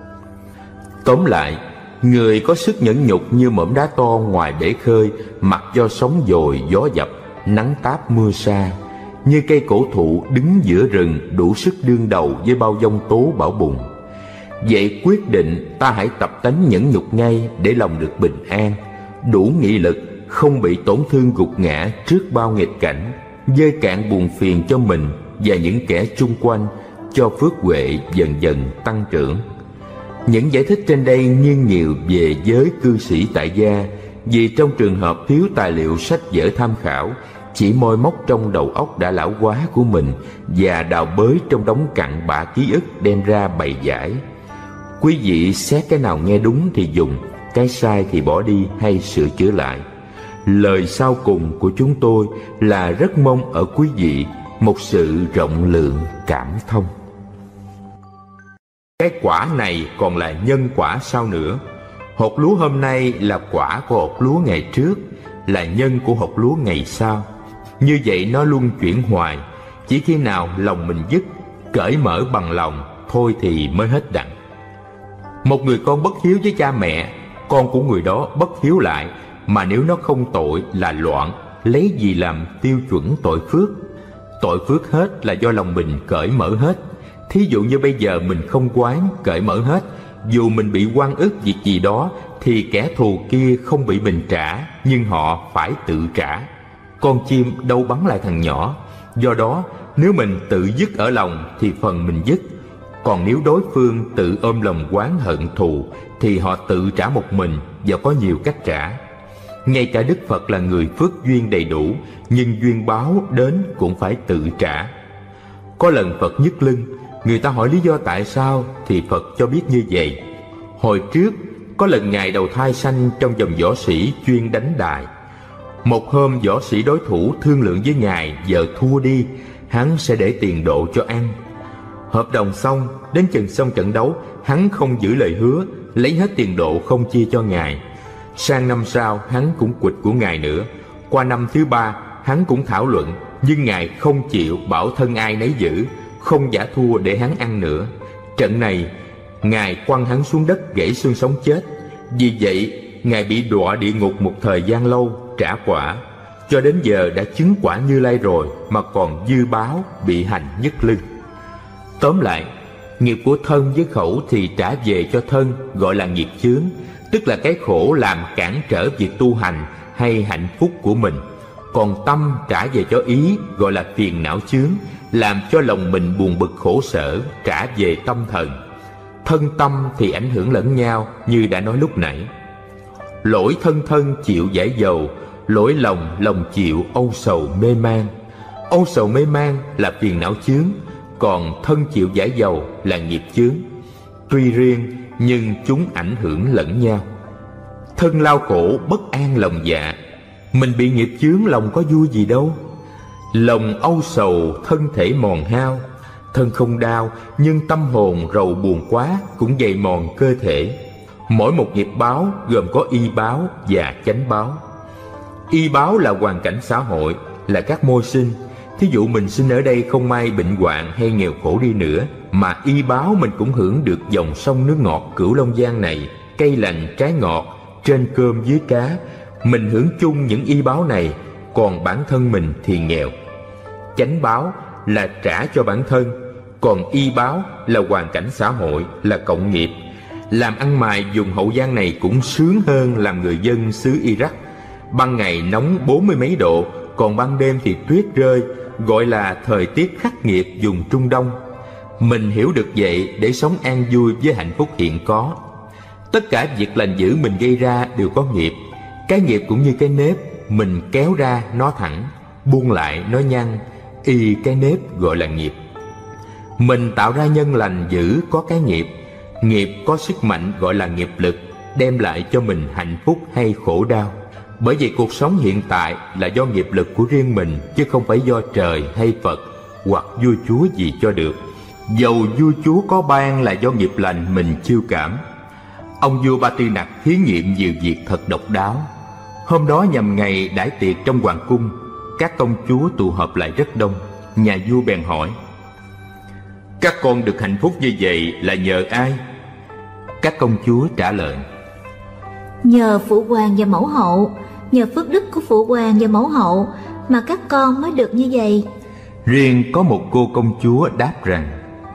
Tóm lại, người có sức nhẫn nhục như mỏm đá to ngoài bể khơi, mặc cho sóng dồi gió dập, nắng táp mưa sa, như cây cổ thụ đứng giữa rừng đủ sức đương đầu với bao giông tố bão bùng. Vậy quyết định ta hãy tập tánh nhẫn nhục ngay để lòng được bình an, đủ nghị lực, không bị tổn thương gục ngã trước bao nghịch cảnh, vơi cạn buồn phiền cho mình và những kẻ chung quanh, cho phước huệ dần dần tăng trưởng. Những giải thích trên đây nghiêng nhiều về giới cư sĩ tại gia, vì trong trường hợp thiếu tài liệu sách vở tham khảo, chỉ moi móc trong đầu óc đã lão hóa của mình và đào bới trong đống cặn bã ký ức đem ra bày giải. Quý vị xét cái nào nghe đúng thì dùng, cái sai thì bỏ đi hay sửa chữa lại. Lời sau cùng của chúng tôi là rất mong ở quý vị một sự rộng lượng cảm thông. Cái quả này còn là nhân quả sau nữa. Hột lúa hôm nay là quả của hột lúa ngày trước, là nhân của hột lúa ngày sau. Như vậy nó luân chuyển hoài, chỉ khi nào lòng mình dứt, cởi mở bằng lòng, thôi thì mới hết đặng. Một người con bất hiếu với cha mẹ, con của người đó bất hiếu lại, mà nếu nó không tội là loạn, lấy gì làm tiêu chuẩn tội phước? Tội phước hết là do lòng mình cởi mở hết. Thí dụ như bây giờ mình không quán, cởi mở hết, dù mình bị oan ức việc gì đó, thì kẻ thù kia không bị mình trả, nhưng họ phải tự trả. Con chim đâu bắn lại thằng nhỏ. Do đó, nếu mình tự dứt ở lòng thì phần mình dứt. Còn nếu đối phương tự ôm lòng oán hận thù thì họ tự trả một mình, và có nhiều cách trả. Ngay cả Đức Phật là người phước duyên đầy đủ, nhưng duyên báo đến cũng phải tự trả. Có lần Phật nhức lưng, người ta hỏi lý do tại sao, thì Phật cho biết như vậy. Hồi trước, có lần Ngài đầu thai sanh trong dòng võ sĩ chuyên đánh đài. Một hôm võ sĩ đối thủ thương lượng với Ngài, giờ thua đi, hắn sẽ để tiền độ cho ăn. Hợp đồng xong, đến chừng xong trận đấu, hắn không giữ lời hứa, lấy hết tiền độ không chia cho Ngài. Sang năm sau, hắn cũng quỵt của Ngài nữa. Qua năm thứ ba, hắn cũng thảo luận, nhưng Ngài không chịu, bảo thân ai nấy giữ, không giả thua để hắn ăn nữa. Trận này, Ngài quăng hắn xuống đất gãy xương sống chết. Vì vậy, Ngài bị đọa địa ngục một thời gian lâu, trả quả. Cho đến giờ đã chứng quả Như Lai rồi mà còn dư báo bị hành nhức lưng. Tóm lại, nghiệp của thân với khẩu thì trả về cho thân, gọi là nghiệp chướng, tức là cái khổ làm cản trở việc tu hành hay hạnh phúc của mình. Còn tâm trả về cho ý, gọi là phiền não chướng, làm cho lòng mình buồn bực khổ sở, trả về tâm thần. Thân tâm thì ảnh hưởng lẫn nhau như đã nói lúc nãy. Lỗi thân thân chịu giải dầu, lỗi lòng lòng chịu âu sầu mê man. Âu sầu mê man là phiền não chướng, còn thân chịu giải dầu là nghiệp chướng. Tuy riêng nhưng chúng ảnh hưởng lẫn nhau. Thân lao khổ bất an lòng dạ, mình bị nghiệp chướng lòng có vui gì đâu. Lòng âu sầu thân thể mòn hao, thân không đau nhưng tâm hồn rầu buồn quá cũng dày mòn cơ thể. Mỗi một nghiệp báo gồm có y báo và chánh báo. Y báo là hoàn cảnh xã hội, là các môi sinh. Thí dụ mình sinh ở đây không may bệnh hoạn hay nghèo khổ đi nữa, mà y báo mình cũng hưởng được dòng sông nước ngọt Cửu Long Giang này, cây lành trái ngọt, trên cơm dưới cá. Mình hưởng chung những y báo này, còn bản thân mình thì nghèo. Chánh báo là trả cho bản thân, còn y báo là hoàn cảnh xã hội, là cộng nghiệp. Làm ăn mài vùng Hậu Giang này cũng sướng hơn làm người dân xứ Iraq. Ban ngày nóng 40 mấy độ, còn ban đêm thì tuyết rơi, gọi là thời tiết khắc nghiệt vùng Trung Đông. Mình hiểu được vậy để sống an vui với hạnh phúc hiện có. Tất cả việc lành dữ mình gây ra đều có nghiệp. Cái nghiệp cũng như cái nếp, mình kéo ra nó thẳng, buông lại nó nhăn, y cái nếp gọi là nghiệp. Mình tạo ra nhân lành dữ có cái nghiệp. Nghiệp có sức mạnh gọi là nghiệp lực, đem lại cho mình hạnh phúc hay khổ đau. Bởi vì cuộc sống hiện tại là do nghiệp lực của riêng mình, chứ không phải do trời hay Phật hoặc vua chúa gì cho được. Dầu vua chúa có ban là do nghiệp lành mình chiêu cảm. Ông vua Ba Tư Nặc thí nghiệm nhiều việc thật độc đáo. Hôm đó nhằm ngày đãi tiệc trong hoàng cung, các công chúa tụ họp lại rất đông. Nhà vua bèn hỏi: các con được hạnh phúc như vậy là nhờ ai? Các công chúa trả lời: nhờ Phụ Hoàng và Mẫu Hậu, nhờ phước đức của Phụ Hoàng và Mẫu Hậu mà các con mới được như vậy. Riêng có một cô công chúa đáp rằng: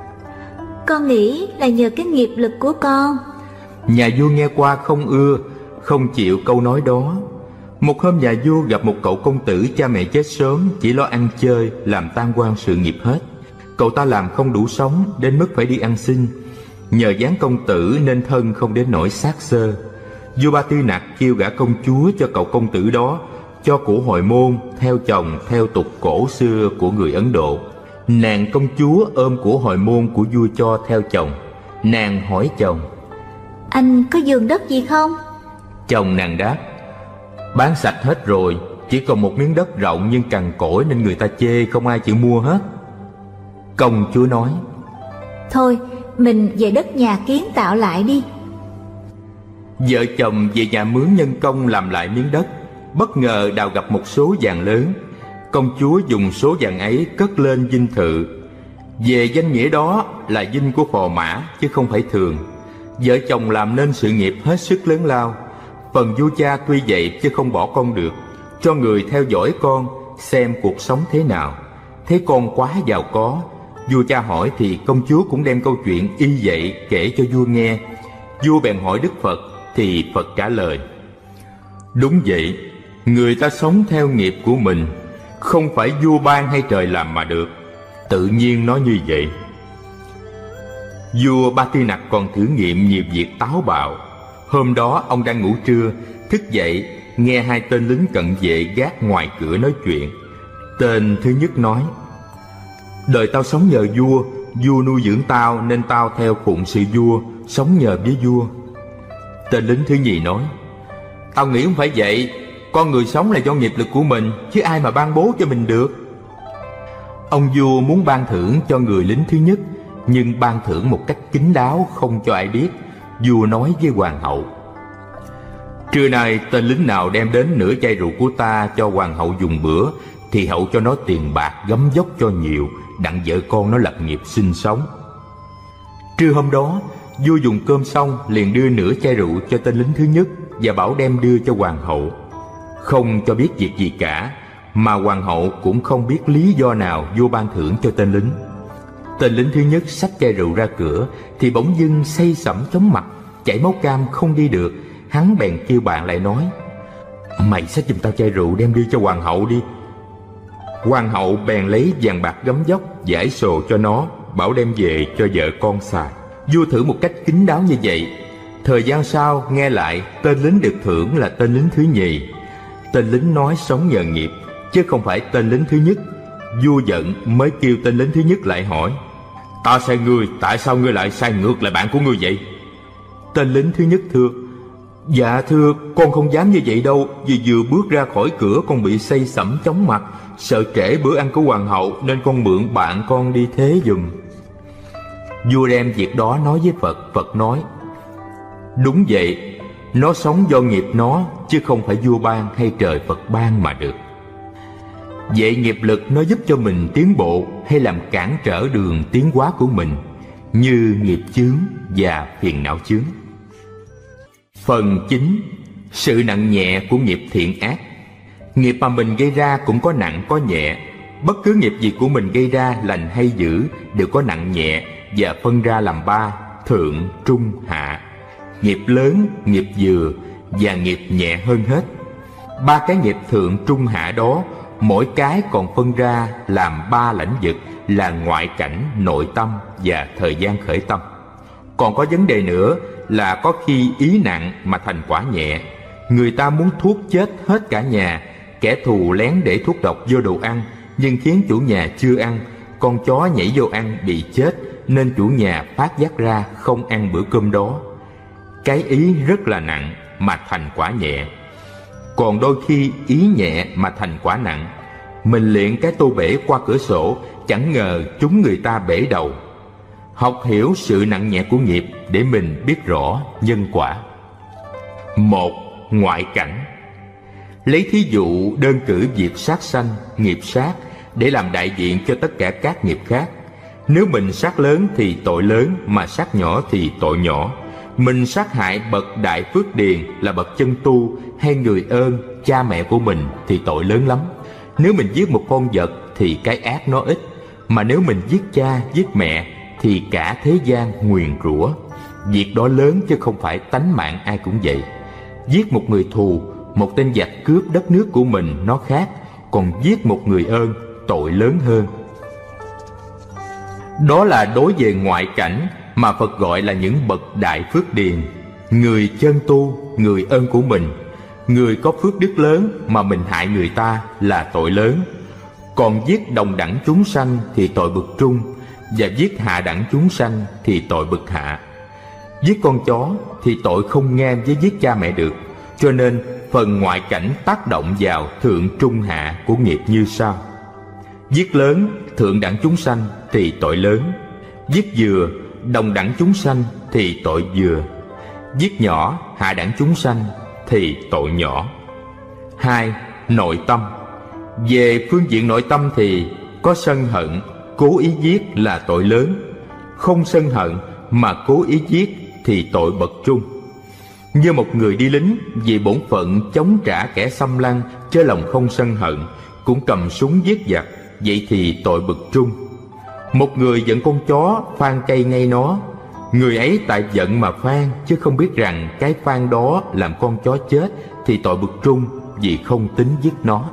con nghĩ là nhờ cái nghiệp lực của con. Nhà vua nghe qua không ưa, không chịu câu nói đó. Một hôm nhà vua gặp một cậu công tử cha mẹ chết sớm, chỉ lo ăn chơi, làm tan quan sự nghiệp hết. Cậu ta làm không đủ sống, đến mức phải đi ăn xin. Nhờ dáng công tử nên thân không đến nỗi xác xơ. Vua Ba Tư Nặc kêu gả công chúa cho cậu công tử đó, cho của hồi môn, theo chồng, theo tục cổ xưa của người Ấn Độ. Nàng công chúa ôm của hồi môn của vua cho theo chồng. Nàng hỏi chồng: anh có vườn đất gì không? Chồng nàng đáp: bán sạch hết rồi, chỉ còn một miếng đất rộng nhưng cằn cỗi nên người ta chê, không ai chịu mua hết. Công chúa nói: thôi mình về đất nhà kiến tạo lại đi. Vợ chồng về nhà mướn nhân công làm lại miếng đất. Bất ngờ đào gặp một số vàng lớn. Công chúa dùng số vàng ấy cất lên dinh thự. Về danh nghĩa đó là dinh của phò mã chứ không phải thường. Vợ chồng làm nên sự nghiệp hết sức lớn lao. Phần vua cha tuy vậy chứ không bỏ con được, cho người theo dõi con xem cuộc sống thế nào. Thấy con quá giàu có, vua cha hỏi thì công chúa cũng đem câu chuyện y vậy kể cho vua nghe. Vua bèn hỏi Đức Phật thì Phật trả lời: đúng vậy, người ta sống theo nghiệp của mình, không phải vua ban hay trời làm mà được, tự nhiên nó như vậy. Vua Ba Tư Nặc còn thử nghiệm nhiều việc táo bạo. Hôm đó ông đang ngủ trưa, thức dậy nghe hai tên lính cận vệ gác ngoài cửa nói chuyện. Tên thứ nhất nói: đời tao sống nhờ vua, vua nuôi dưỡng tao nên tao theo phụng sự vua, sống nhờ với vua. Tên lính thứ nhì nói: tao nghĩ không phải vậy, con người sống là do nghiệp lực của mình, chứ ai mà ban bố cho mình được. Ông vua muốn ban thưởng cho người lính thứ nhất, nhưng ban thưởng một cách kín đáo, không cho ai biết. Vua nói với hoàng hậu: trưa nay tên lính nào đem đến nửa chai rượu của ta cho hoàng hậu dùng bữa, thì hậu cho nó tiền bạc gấm dốc cho nhiều, đặng vợ con nó lập nghiệp sinh sống. Trưa hôm đó, vua dùng cơm xong liền đưa nửa chai rượu cho tên lính thứ nhất và bảo đem đưa cho hoàng hậu. Không cho biết việc gì cả, mà hoàng hậu cũng không biết lý do nào vua ban thưởng cho tên lính. Tên lính thứ nhất xách chai rượu ra cửa thì bỗng dưng say sẩm chóng mặt, chảy máu cam không đi được. Hắn bèn kêu bạn lại nói: mày xách giùm tao chai rượu đem đưa cho hoàng hậu đi. Hoàng hậu bèn lấy vàng bạc gấm vóc giải sồ cho nó, bảo đem về cho vợ con xài. Vua thử một cách kín đáo như vậy. Thời gian sau nghe lại tên lính được thưởng là tên lính thứ nhì. Tên lính nói sống nhờ nghiệp, chứ không phải tên lính thứ nhất. Vua giận mới kêu tên lính thứ nhất lại hỏi: Ta sai ngươi, tại sao ngươi lại sai ngược lại bạn của ngươi vậy? Tên lính thứ nhất thưa: Dạ thưa, con không dám như vậy đâu, vì vừa bước ra khỏi cửa con bị say sẩm chóng mặt, sợ trễ bữa ăn của hoàng hậu nên con mượn bạn con đi thế giùm. Vua đem việc đó nói với Phật. Phật nói: Đúng vậy, nó sống do nghiệp nó, chứ không phải vua ban hay trời Phật ban mà được. Vậy nghiệp lực nó giúp cho mình tiến bộ hay làm cản trở đường tiến hóa của mình, như nghiệp chướng và phiền não chướng. Phần 9. Sự nặng nhẹ của nghiệp thiện ác. Nghiệp mà mình gây ra cũng có nặng có nhẹ. Bất cứ nghiệp gì của mình gây ra, lành hay dữ, đều có nặng nhẹ và phân ra làm 3: thượng, trung, hạ. Nghiệp lớn, nghiệp vừa và nghiệp nhẹ hơn hết. 3 cái nghiệp thượng, trung, hạ đó, mỗi cái còn phân ra làm 3 lãnh vực là ngoại cảnh, nội tâm và thời gian khởi tâm. Còn có vấn đề nữa là có khi ý nặng mà thành quả nhẹ. Người ta muốn thuốc chết hết cả nhà, kẻ thù lén để thuốc độc vô đồ ăn nhưng khiến chủ nhà chưa ăn. Con chó nhảy vô ăn bị chết nên chủ nhà phát giác ra không ăn bữa cơm đó. Cái ý rất là nặng mà thành quả nhẹ. Còn đôi khi ý nhẹ mà thành quả nặng. Mình luyện cái tô bể qua cửa sổ, chẳng ngờ chúng người ta bể đầu. Học hiểu sự nặng nhẹ của nghiệp để mình biết rõ nhân quả. 1. Ngoại cảnh. Lấy thí dụ đơn cử việc sát sanh, nghiệp sát để làm đại diện cho tất cả các nghiệp khác. Nếu mình sát lớn thì tội lớn, mà sát nhỏ thì tội nhỏ. Mình sát hại bậc đại phước điền là bậc chân tu hay người ơn, cha mẹ của mình thì tội lớn lắm. Nếu mình giết một con vật thì cái ác nó ít, mà nếu mình giết cha, giết mẹ thì cả thế gian nguyền rủa. Việc đó lớn chứ không phải tánh mạng ai cũng vậy. Giết một người thù, một tên giặc cướp đất nước của mình nó khác, còn giết một người ơn tội lớn hơn. Đó là đối về ngoại cảnh mà Phật gọi là những bậc đại phước điền, người chân tu, người ơn của mình. Người có phước đức lớn mà mình hại người ta là tội lớn. Còn giết đồng đẳng chúng sanh thì tội bậc trung, và giết hạ đẳng chúng sanh thì tội bậc hạ. Giết con chó thì tội không ngang với giết cha mẹ được. Cho nên phần ngoại cảnh tác động vào thượng trung hạ của nghiệp như sau: giết lớn, thượng đẳng chúng sanh thì tội lớn. Giết vừa, đồng đẳng chúng sanh thì tội vừa. Giết nhỏ, hạ đẳng chúng sanh thì tội nhỏ. 2. Nội tâm. Về phương diện nội tâm thì có sân hận, cố ý giết là tội lớn. Không sân hận mà cố ý giết thì tội bậc trung. Như một người đi lính vì bổn phận chống trả kẻ xâm lăng, chớ lòng không sân hận, cũng cầm súng giết giặc, vậy thì tội bậc trung. Một người giận con chó phang cây ngay nó, người ấy tại giận mà phang, chứ không biết rằng cái phang đó làm con chó chết thì tội bậc trung, vì không tính giết nó.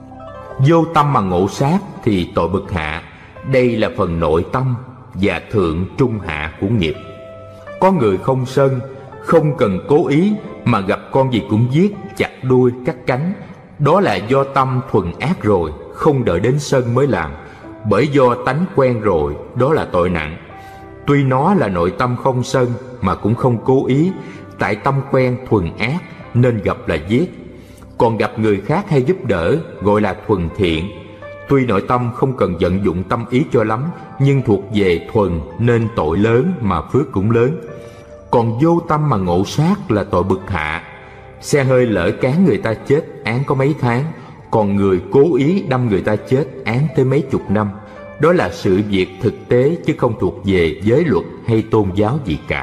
Vô tâm mà ngộ sát thì tội bậc hạ. Đây là phần nội tâm và thượng trung hạ của nghiệp. Có người không sân, không cần cố ý mà gặp con gì cũng giết, chặt đuôi, cắt cánh. Đó là do tâm thuần ác rồi, không đợi đến sân mới làm. Bởi do tánh quen rồi, đó là tội nặng. Tuy nó là nội tâm không sân mà cũng không cố ý, tại tâm quen thuần ác nên gặp là giết. Còn gặp người khác hay giúp đỡ gọi là thuần thiện. Tuy nội tâm không cần vận dụng tâm ý cho lắm, nhưng thuộc về thuần nên tội lớn mà phước cũng lớn. Còn vô tâm mà ngộ sát là tội bậc hạ. Xe hơi lỡ cán người ta chết án có mấy tháng, còn người cố ý đâm người ta chết án tới mấy chục năm. Đó là sự việc thực tế chứ không thuộc về giới luật hay tôn giáo gì cả.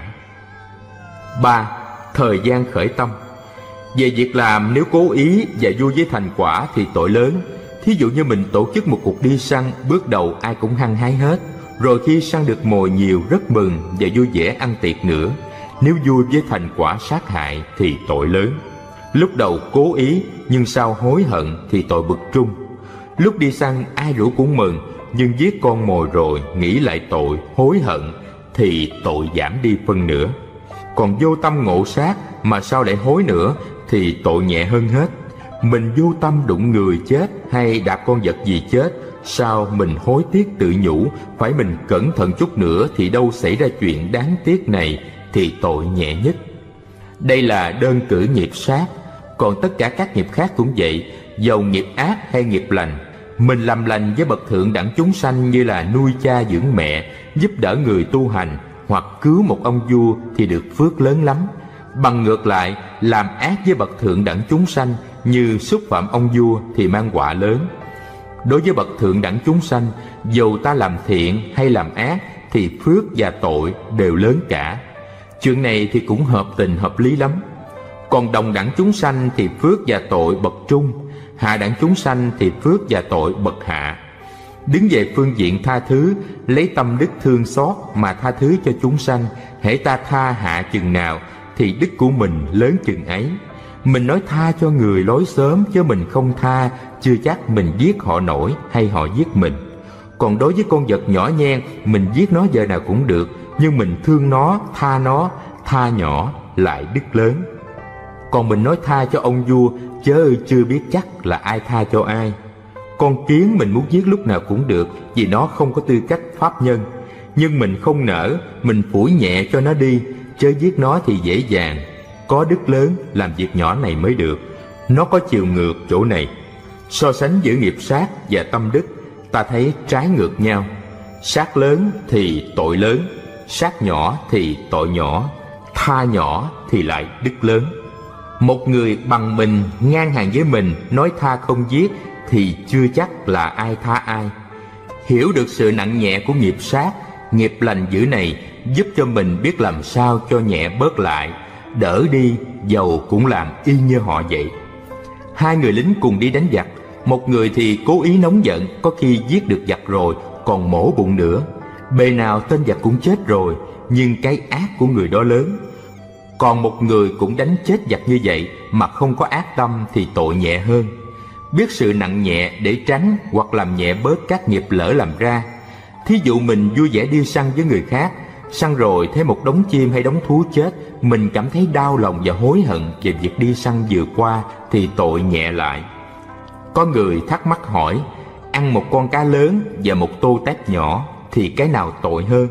3. Thời gian khởi tâm. Về việc làm nếu cố ý và vui với thành quả thì tội lớn. Thí dụ như mình tổ chức một cuộc đi săn, bước đầu ai cũng hăng hái hết, rồi khi săn được mồi nhiều rất mừng và vui vẻ ăn tiệc nữa. Nếu vui với thành quả sát hại thì tội lớn. Lúc đầu cố ý nhưng sau hối hận thì tội bậc trung. Lúc đi săn ai rủ cũng mừng, nhưng giết con mồi rồi nghĩ lại tội, hối hận thì tội giảm đi phân nửa. Còn vô tâm ngộ sát mà sao lại hối nữa thì tội nhẹ hơn hết. Mình vô tâm đụng người chết hay đạp con vật gì chết, sao mình hối tiếc tự nhủ, phải mình cẩn thận chút nữa thì đâu xảy ra chuyện đáng tiếc này, thì tội nhẹ nhất. Đây là đơn cử nghiệp sát. Còn tất cả các nghiệp khác cũng vậy, dầu nghiệp ác hay nghiệp lành. Mình làm lành với bậc thượng đẳng chúng sanh như là nuôi cha dưỡng mẹ, giúp đỡ người tu hành, hoặc cứu một ông vua thì được phước lớn lắm. Bằng ngược lại, làm ác với bậc thượng đẳng chúng sanh như xúc phạm ông vua thì mang họa lớn. Đối với bậc thượng đẳng chúng sanh, dầu ta làm thiện hay làm ác thì phước và tội đều lớn cả. Chuyện này thì cũng hợp tình hợp lý lắm. Còn đồng đẳng chúng sanh thì phước và tội bậc trung, hạ đẳng chúng sanh thì phước và tội bậc hạ. Đứng về phương diện tha thứ, lấy tâm đức thương xót mà tha thứ cho chúng sanh, hễ ta tha hạ chừng nào thì đức của mình lớn chừng ấy. Mình nói tha cho người lối xóm, chứ mình không tha, chưa chắc mình giết họ nổi hay họ giết mình. Còn đối với con vật nhỏ nhen, mình giết nó giờ nào cũng được, nhưng mình thương nó, tha nhỏ lại đức lớn. Còn mình nói tha cho ông vua, chớ chưa biết chắc là ai tha cho ai. Con kiến mình muốn giết lúc nào cũng được, vì nó không có tư cách pháp nhân. Nhưng mình không nỡ, mình phủi nhẹ cho nó đi, chớ giết nó thì dễ dàng. Có đức lớn làm việc nhỏ này mới được. Nó có chiều ngược chỗ này. So sánh giữa nghiệp sát và tâm đức, ta thấy trái ngược nhau. Sát lớn thì tội lớn, sát nhỏ thì tội nhỏ, tha nhỏ thì lại đức lớn. Một người bằng mình, ngang hàng với mình, nói tha không giết thì chưa chắc là ai tha ai. Hiểu được sự nặng nhẹ của nghiệp sát, nghiệp lành dữ này giúp cho mình biết làm sao cho nhẹ bớt lại, đỡ đi dầu cũng làm y như họ vậy. Hai người lính cùng đi đánh giặc, một người thì cố ý nóng giận, có khi giết được giặc rồi còn mổ bụng nữa. Bề nào tên giặc cũng chết rồi, nhưng cái ác của người đó lớn. Còn một người cũng đánh chết giặc như vậy mà không có ác tâm thì tội nhẹ hơn. Biết sự nặng nhẹ để tránh hoặc làm nhẹ bớt các nghiệp lỡ làm ra. Thí dụ mình vui vẻ đi săn với người khác, săn rồi thấy một đống chim hay đống thú chết, mình cảm thấy đau lòng và hối hận về việc đi săn vừa qua thì tội nhẹ lại. Có người thắc mắc hỏi, ăn một con cá lớn và một tô tép nhỏ thì cái nào tội hơn?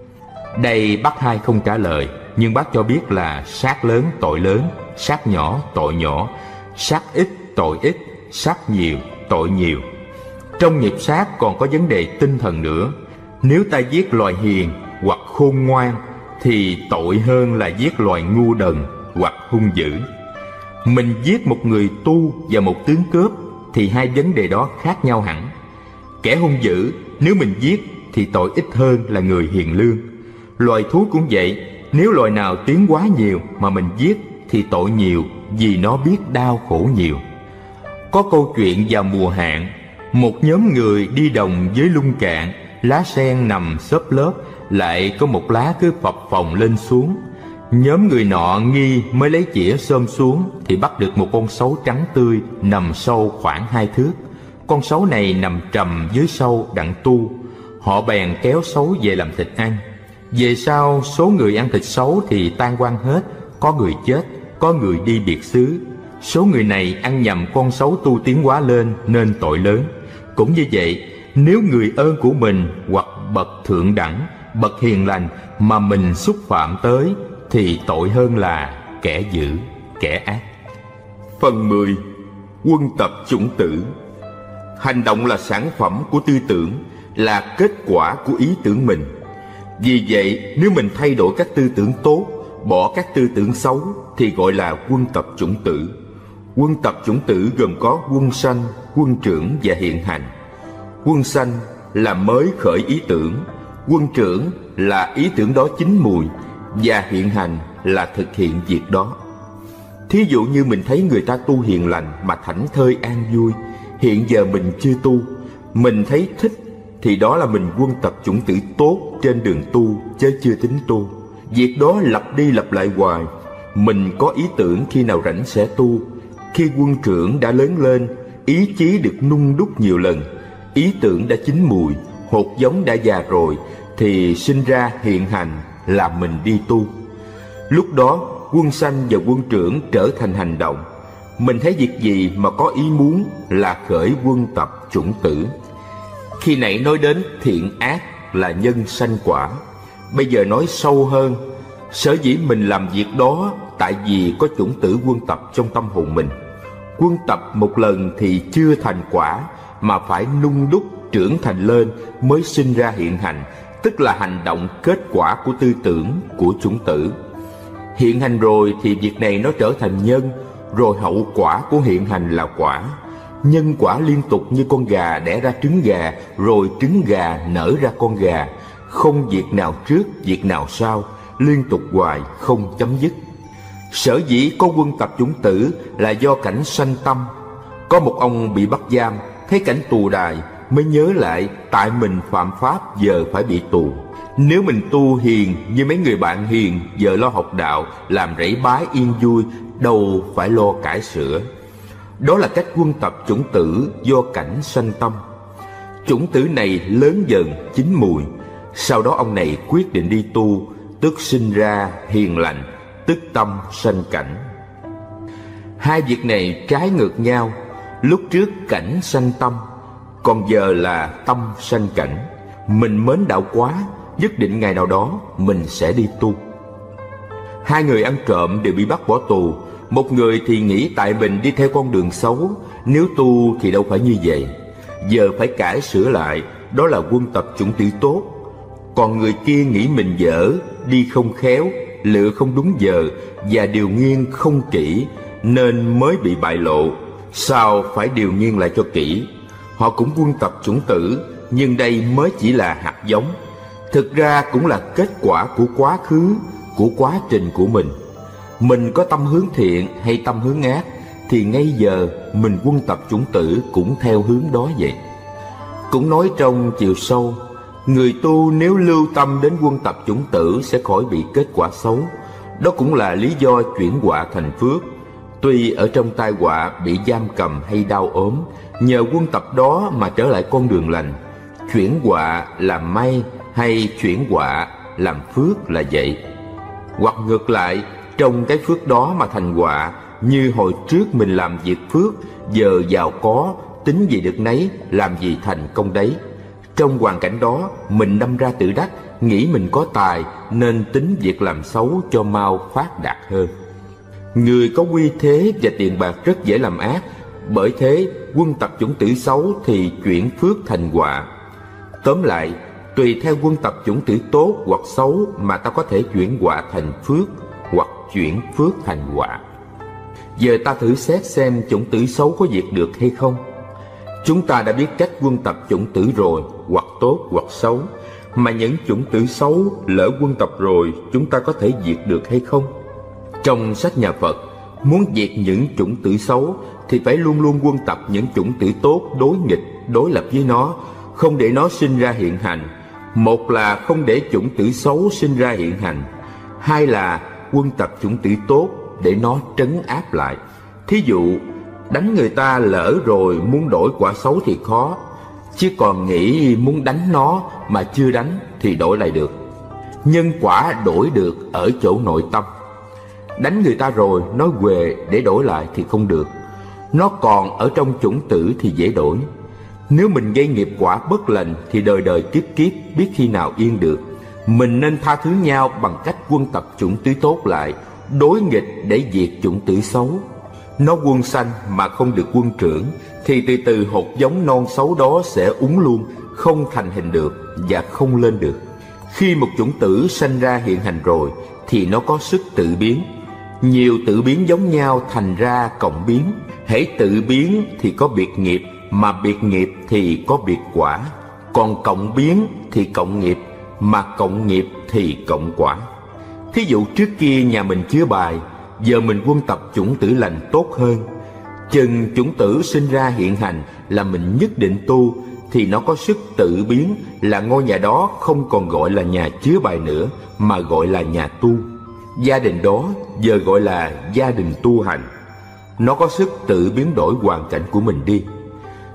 Đây bác Hai không trả lời, nhưng bác cho biết là sát lớn tội lớn, sát nhỏ tội nhỏ, sát ít tội ít, sát nhiều tội nhiều. Trong nghiệp sát còn có vấn đề tinh thần nữa. Nếu ta giết loài hiền hoặc khôn ngoan thì tội hơn là giết loài ngu đần hoặc hung dữ. Mình giết một người tu và một tướng cướp thì hai vấn đề đó khác nhau hẳn. Kẻ hung dữ nếu mình giết thì tội ít hơn là người hiền lương. Loài thú cũng vậy, nếu loài nào tiến quá nhiều mà mình giết thì tội nhiều, vì nó biết đau khổ nhiều. Có câu chuyện vào mùa hạn, một nhóm người đi đồng với lung cạn, lá sen nằm xốp lớp, lại có một lá cứ phập phồng lên xuống. Nhóm người nọ nghi mới lấy chĩa xôm xuống thì bắt được một con sấu trắng tươi nằm sâu khoảng 2 thước. Con sấu này nằm trầm dưới sâu đặng tu. Họ bèn kéo sấu về làm thịt ăn. Về sau số người ăn thịt sấu thì tan quang hết, có người chết, có người đi biệt xứ. Số người này ăn nhầm con sấu tu tiến quá lên nên tội lớn. Cũng như vậy, nếu người ơn của mình hoặc bậc thượng đẳng, bậc hiền lành mà mình xúc phạm tới thì tội hơn là kẻ dữ, kẻ ác. Phần 10. Quân tập chủng tử. Hành động là sản phẩm của tư tưởng, là kết quả của ý tưởng mình. Vì vậy, nếu mình thay đổi các tư tưởng tốt, bỏ các tư tưởng xấu thì gọi là quân tập chủng tử. Quân tập chủng tử gồm có quân sanh, quân trưởng và hiện hành. Quân sanh là mới khởi ý tưởng, quân trưởng là ý tưởng đó chín mùi, và hiện hành là thực hiện việc đó. Thí dụ như mình thấy người ta tu hiền lành mà thảnh thơi an vui, hiện giờ mình chưa tu, mình thấy thích thì đó là mình quân tập chủng tử tốt trên đường tu, chứ chưa tính tu. Việc đó lặp đi lặp lại hoài. Mình có ý tưởng khi nào rảnh sẽ tu. Khi quân trưởng đã lớn lên, ý chí được nung đúc nhiều lần, ý tưởng đã chín mùi, hột giống đã già rồi, thì sinh ra hiện hành là mình đi tu. Lúc đó quân sanh và quân trưởng trở thành hành động. Mình thấy việc gì mà có ý muốn là khởi quân tập chủng tử. Khi nãy nói đến thiện ác là nhân sanh quả. Bây giờ nói sâu hơn, sở dĩ mình làm việc đó tại vì có chủng tử quân tập trong tâm hồn mình. Quân tập một lần thì chưa thành quả, mà phải nung đúc trưởng thành lên mới sinh ra hiện hành, tức là hành động kết quả của tư tưởng, của chủng tử. Hiện hành rồi thì việc này nó trở thành nhân, rồi hậu quả của hiện hành là quả. Nhân quả liên tục như con gà đẻ ra trứng gà, rồi trứng gà nở ra con gà, không việc nào trước, việc nào sau, liên tục hoài, không chấm dứt. Sở dĩ có quân tập chủng tử là do cảnh sanh tâm. Có một ông bị bắt giam, thấy cảnh tù đài, mới nhớ lại tại mình phạm pháp giờ phải bị tù. Nếu mình tu hiền như mấy người bạn hiền, giờ lo học đạo, làm rẫy bái yên vui, đâu phải lo cải sửa. Đó là cách quân tập chủng tử do cảnh sanh tâm. Chủng tử này lớn dần, chín mùi. Sau đó ông này quyết định đi tu, tức sinh ra hiền lành, tức tâm sanh cảnh. Hai việc này trái ngược nhau. Lúc trước cảnh sanh tâm, còn giờ là tâm sanh cảnh. Mình mến đạo quá, nhất định ngày nào đó mình sẽ đi tu. Hai người ăn trộm đều bị bắt bỏ tù. Một người thì nghĩ tại mình đi theo con đường xấu, nếu tu thì đâu phải như vậy, giờ phải cải sửa lại, đó là quân tập chủng tử tốt. Còn người kia nghĩ mình dở, đi không khéo, lựa không đúng giờ và điều nghiên không kỹ, nên mới bị bại lộ. Sao phải điều nghiên lại cho kỹ? Họ cũng quân tập chủng tử, nhưng đây mới chỉ là hạt giống. Thực ra cũng là kết quả của quá khứ, của quá trình của mình. Mình có tâm hướng thiện hay tâm hướng ác, thì ngay giờ mình quân tập chủng tử cũng theo hướng đó vậy. Cũng nói trong chiều sâu, người tu nếu lưu tâm đến quân tập chủng tử sẽ khỏi bị kết quả xấu. Đó cũng là lý do chuyển họa thành phước. Tuy ở trong tai họa bị giam cầm hay đau ốm, nhờ quân tập đó mà trở lại con đường lành. Chuyển họa làm may hay chuyển họa làm phước là vậy. Hoặc ngược lại, trong cái phước đó mà thành họa, như hồi trước mình làm việc phước, giờ giàu có, tính gì được nấy, làm gì thành công đấy. Trong hoàn cảnh đó, mình đâm ra tự đắc, nghĩ mình có tài, nên tính việc làm xấu cho mau phát đạt hơn. Người có uy thế và tiền bạc rất dễ làm ác, bởi thế quân tập chủng tử xấu thì chuyển phước thành họa. Tóm lại, tùy theo quân tập chủng tử tốt hoặc xấu mà ta có thể chuyển họa thành phước, hoặc chuyển phước thành họa. Giờ ta thử xét xem chủng tử xấu có diệt được hay không. Chúng ta đã biết cách quân tập chủng tử rồi, hoặc tốt hoặc xấu. Mà những chủng tử xấu lỡ quân tập rồi, chúng ta có thể diệt được hay không? Trong sách nhà Phật, muốn diệt những chủng tử xấu thì phải luôn luôn quân tập những chủng tử tốt đối nghịch, đối lập với nó, không để nó sinh ra hiện hành. Một là không để chủng tử xấu sinh ra hiện hành, hai là quân tập chủng tử tốt để nó trấn áp lại. Thí dụ, đánh người ta lỡ rồi muốn đổi quả xấu thì khó, chứ còn nghĩ muốn đánh nó mà chưa đánh thì đổi lại được. Nhân quả đổi được ở chỗ nội tâm. Đánh người ta rồi nói huề để đổi lại thì không được. Nó còn ở trong chủng tử thì dễ đổi. Nếu mình gây nghiệp quả bất lành thì đời đời kiếp kiếp biết khi nào yên được. Mình nên tha thứ nhau bằng cách quân tập chủng tử tốt lại, đối nghịch để diệt chủng tử xấu. Nó quân sanh mà không được quân trưởng, thì từ từ hột giống non xấu đó sẽ úng luôn, không thành hình được và không lên được. Khi một chủng tử sanh ra hiện hành rồi thì nó có sức tự biến. Nhiều tự biến giống nhau thành ra cộng biến. Hễ tự biến thì có biệt nghiệp, mà biệt nghiệp thì có biệt quả. Còn cộng biến thì cộng nghiệp, mà cộng nghiệp thì cộng quả. Thí dụ trước kia nhà mình chứa bài, giờ mình quân tập chủng tử lành tốt hơn. Chừng chủng tử sinh ra hiện hành là mình nhất định tu, thì nó có sức tự biến, là ngôi nhà đó không còn gọi là nhà chứa bài nữa, mà gọi là nhà tu. Gia đình đó giờ gọi là gia đình tu hành. Nó có sức tự biến đổi hoàn cảnh của mình đi.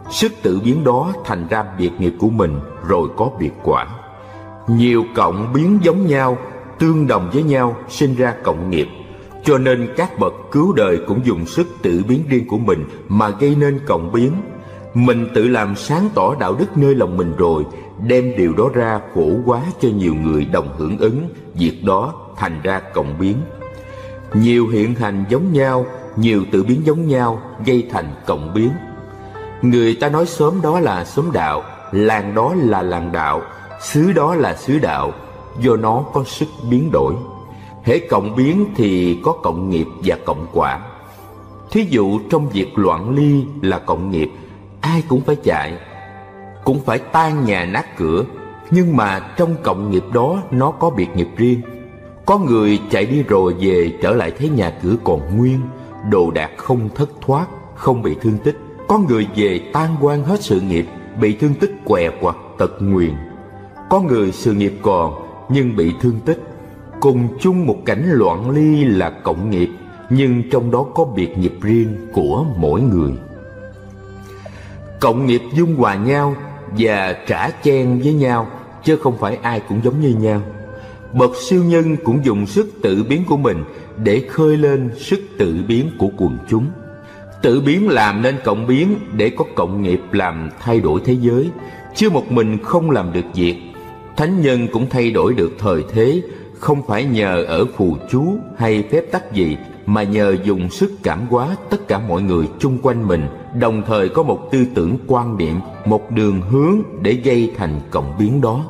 Sức tự biến đó thành ra biệt nghiệp của mình rồi có biệt quả. Nhiều cộng biến giống nhau, tương đồng với nhau sinh ra cộng nghiệp. Cho nên các bậc cứu đời cũng dùng sức tự biến riêng của mình mà gây nên cộng biến. Mình tự làm sáng tỏ đạo đức nơi lòng mình rồi, đem điều đó ra phổ hóa cho nhiều người đồng hưởng ứng, việc đó thành ra cộng biến. Nhiều hiện hành giống nhau, nhiều tự biến giống nhau gây thành cộng biến. Người ta nói xóm đó là xóm đạo, làng đó là làng đạo, xứ đó là xứ đạo, do nó có sức biến đổi. Hễ cộng biến thì có cộng nghiệp và cộng quả. Thí dụ trong việc loạn ly là cộng nghiệp, ai cũng phải chạy, cũng phải tan nhà nát cửa, nhưng mà trong cộng nghiệp đó nó có biệt nghiệp riêng. Có người chạy đi rồi về trở lại thấy nhà cửa còn nguyên, đồ đạc không thất thoát, không bị thương tích. Có người về tan hoang hết sự nghiệp, bị thương tích què quặt tật nguyền. Có người sự nghiệp còn nhưng bị thương tích. Cùng chung một cảnh loạn ly là cộng nghiệp, nhưng trong đó có biệt nghiệp riêng của mỗi người. Cộng nghiệp dung hòa nhau và trả chen với nhau, chứ không phải ai cũng giống như nhau. Bậc siêu nhân cũng dùng sức tự biến của mình để khơi lên sức tự biến của quần chúng. Tự biến làm nên cộng biến để có cộng nghiệp làm thay đổi thế giới, chứ một mình không làm được việc. Thánh nhân cũng thay đổi được thời thế, không phải nhờ ở phù chú hay phép tắc gì, mà nhờ dùng sức cảm hóa tất cả mọi người chung quanh mình, đồng thời có một tư tưởng quan niệm, một đường hướng để gây thành cộng biến đó.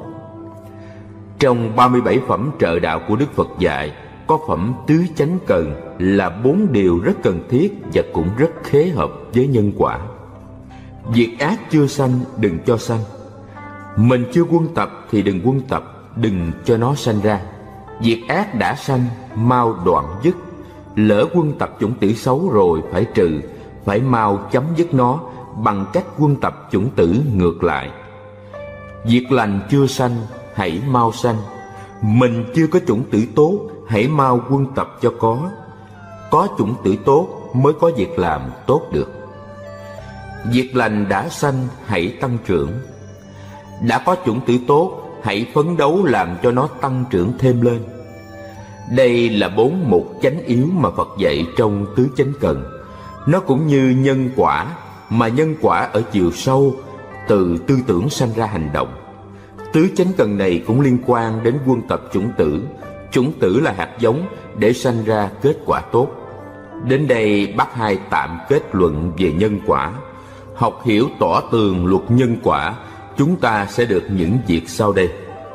Trong 37 phẩm trợ đạo của Đức Phật dạy, có phẩm tứ chánh cần là 4 điều rất cần thiết và cũng rất khế hợp với nhân quả. Việc ác chưa sanh đừng cho sanh. Mình chưa quân tập thì đừng quân tập, đừng cho nó sanh ra. Việc ác đã sanh mau đoạn dứt. Lỡ quân tập chủng tử xấu rồi phải trừ, phải mau chấm dứt nó bằng cách quân tập chủng tử ngược lại. Việc lành chưa sanh hãy mau sanh. Mình chưa có chủng tử tốt, hãy mau quân tập cho có. Có chủng tử tốt mới có việc làm tốt được. Việc lành đã sanh hãy tăng trưởng. Đã có chủng tử tốt, hãy phấn đấu làm cho nó tăng trưởng thêm lên. Đây là 4 mục chánh yếu mà Phật dạy trong tứ chánh cần. Nó cũng như nhân quả, mà nhân quả ở chiều sâu, từ tư tưởng sanh ra hành động. Tứ chánh cần này cũng liên quan đến quân tập chủng tử. Chủng tử là hạt giống để sanh ra kết quả tốt. Đến đây Bác Hai tạm kết luận về nhân quả. Học hiểu tỏ tường luật nhân quả, chúng ta sẽ được những việc sau đây.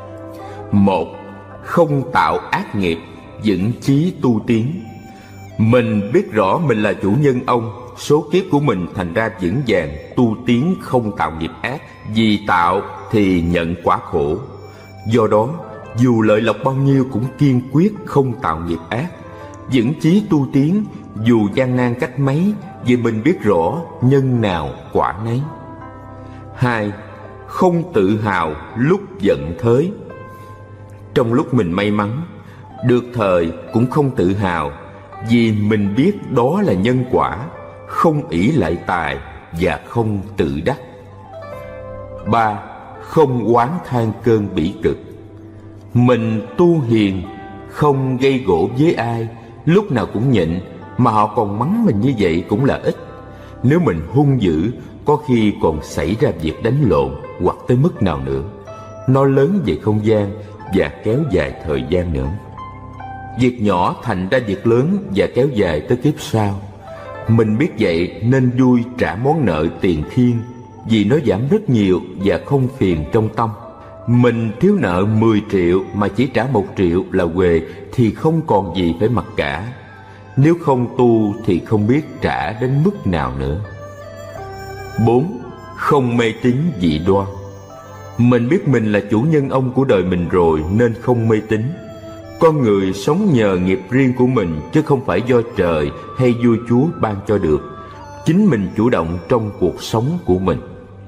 1. Không tạo ác nghiệp, vững chí tu tiến. Mình biết rõ mình là chủ nhân ông, số kiếp của mình thành ra vững vàng tu tiến không tạo nghiệp ác. Vì tạo thì nhận quả khổ. Do đó dù lợi lộc bao nhiêu cũng kiên quyết không tạo nghiệp ác. Vững chí tu tiến dù gian nan cách mấy, vì mình biết rõ nhân nào quả nấy. 2. Không tự hào lúc giận thới. Trong lúc mình may mắn được thời cũng không tự hào, vì mình biết đó là nhân quả. Không ỷ lại tài và không tự đắc. 3. Không oán than cơn bỉ cực. Mình tu hiền, không gây gổ với ai, lúc nào cũng nhịn, mà họ còn mắng mình như vậy cũng là ít. Nếu mình hung dữ, có khi còn xảy ra việc đánh lộn hoặc tới mức nào nữa. Nó lớn về không gian và kéo dài thời gian nữa. Việc nhỏ thành ra việc lớn và kéo dài tới kiếp sau. Mình biết vậy nên vui trả món nợ tiền thiên, vì nó giảm rất nhiều và không phiền trong tâm. Mình thiếu nợ 10 triệu mà chỉ trả 1 triệu là huề thì không còn gì phải mặc cả. Nếu không tu thì không biết trả đến mức nào nữa. 4. Không mê tín dị đoan. Mình biết mình là chủ nhân ông của đời mình rồi nên không mê tín. Con người sống nhờ nghiệp riêng của mình, chứ không phải do trời hay vua chúa ban cho được. Chính mình chủ động trong cuộc sống của mình.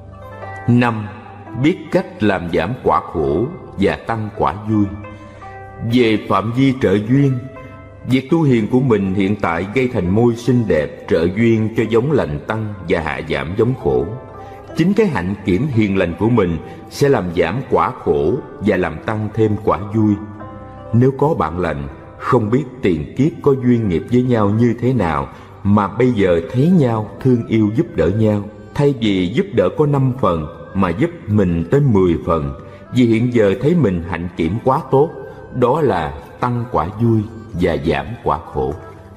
5. Biết cách làm giảm quả khổ và tăng quả vui. Về phạm vi trợ duyên, việc tu hiền của mình hiện tại gây thành môi xinh đẹp trợ duyên cho giống lành tăng và hạ giảm giống khổ. Chính cái hạnh kiểm hiền lành của mình sẽ làm giảm quả khổ và làm tăng thêm quả vui. Nếu có bạn lành, không biết tiền kiếp có duyên nghiệp với nhau như thế nào mà bây giờ thấy nhau thương yêu giúp đỡ nhau, thay vì giúp đỡ có 5 phần mà giúp mình tới 10 phần, vì hiện giờ thấy mình hạnh kiểm quá tốt, đó là tăng quả vui và giảm quả khổ.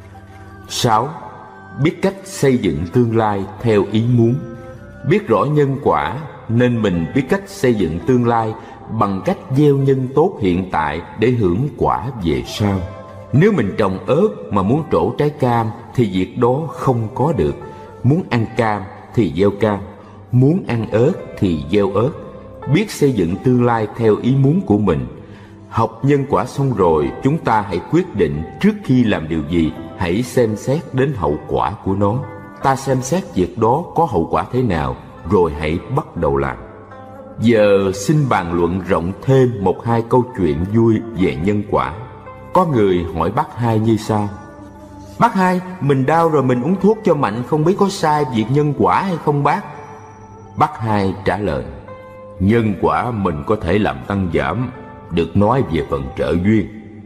6. Biết cách xây dựng tương lai theo ý muốn. Biết rõ nhân quả nên mình biết cách xây dựng tương lai bằng cách gieo nhân tốt hiện tại để hưởng quả về sau. Nếu mình trồng ớt mà muốn trổ trái cam thì việc đó không có được. Muốn ăn cam thì gieo cam, muốn ăn ớt thì gieo ớt. Biết xây dựng tương lai theo ý muốn của mình. Học nhân quả xong rồi, chúng ta hãy quyết định trước khi làm điều gì, hãy xem xét đến hậu quả của nó. Ta xem xét việc đó có hậu quả thế nào, rồi hãy bắt đầu làm. Giờ xin bàn luận rộng thêm 1-2 câu chuyện vui về nhân quả. Có người hỏi bác Hai như sau: Bác Hai, mình đau rồi mình uống thuốc cho mạnh, không biết có sai việc nhân quả hay không bác? Bác Hai trả lời: Nhân quả mình có thể làm tăng giảm, được nói về phần trợ duyên.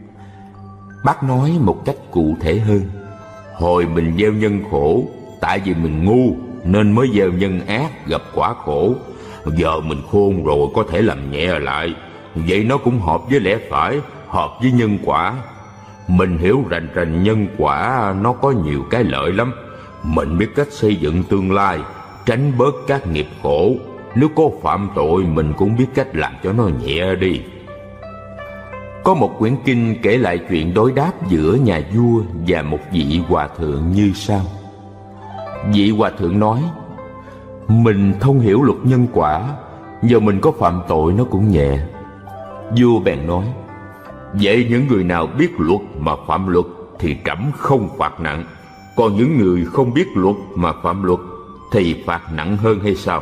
Bác nói một cách cụ thể hơn: Hồi mình gieo nhân khổ, tại vì mình ngu nên mới gieo nhân ác gặp quả khổ. Giờ mình khôn rồi có thể làm nhẹ lại, vậy nó cũng hợp với lẽ phải, hợp với nhân quả. Mình hiểu rành rành nhân quả nó có nhiều cái lợi lắm. Mình biết cách xây dựng tương lai, tránh bớt các nghiệp khổ. Nếu có phạm tội mình cũng biết cách làm cho nó nhẹ đi. Có một quyển kinh kể lại chuyện đối đáp giữa nhà vua và một vị hòa thượng như sau. Vị hòa thượng nói: Mình thông hiểu luật nhân quả, giờ mình có phạm tội nó cũng nhẹ. Vua bèn nói: Vậy những người nào biết luật mà phạm luật thì trẫm không phạt nặng, còn những người không biết luật mà phạm luật thì phạt nặng hơn hay sao?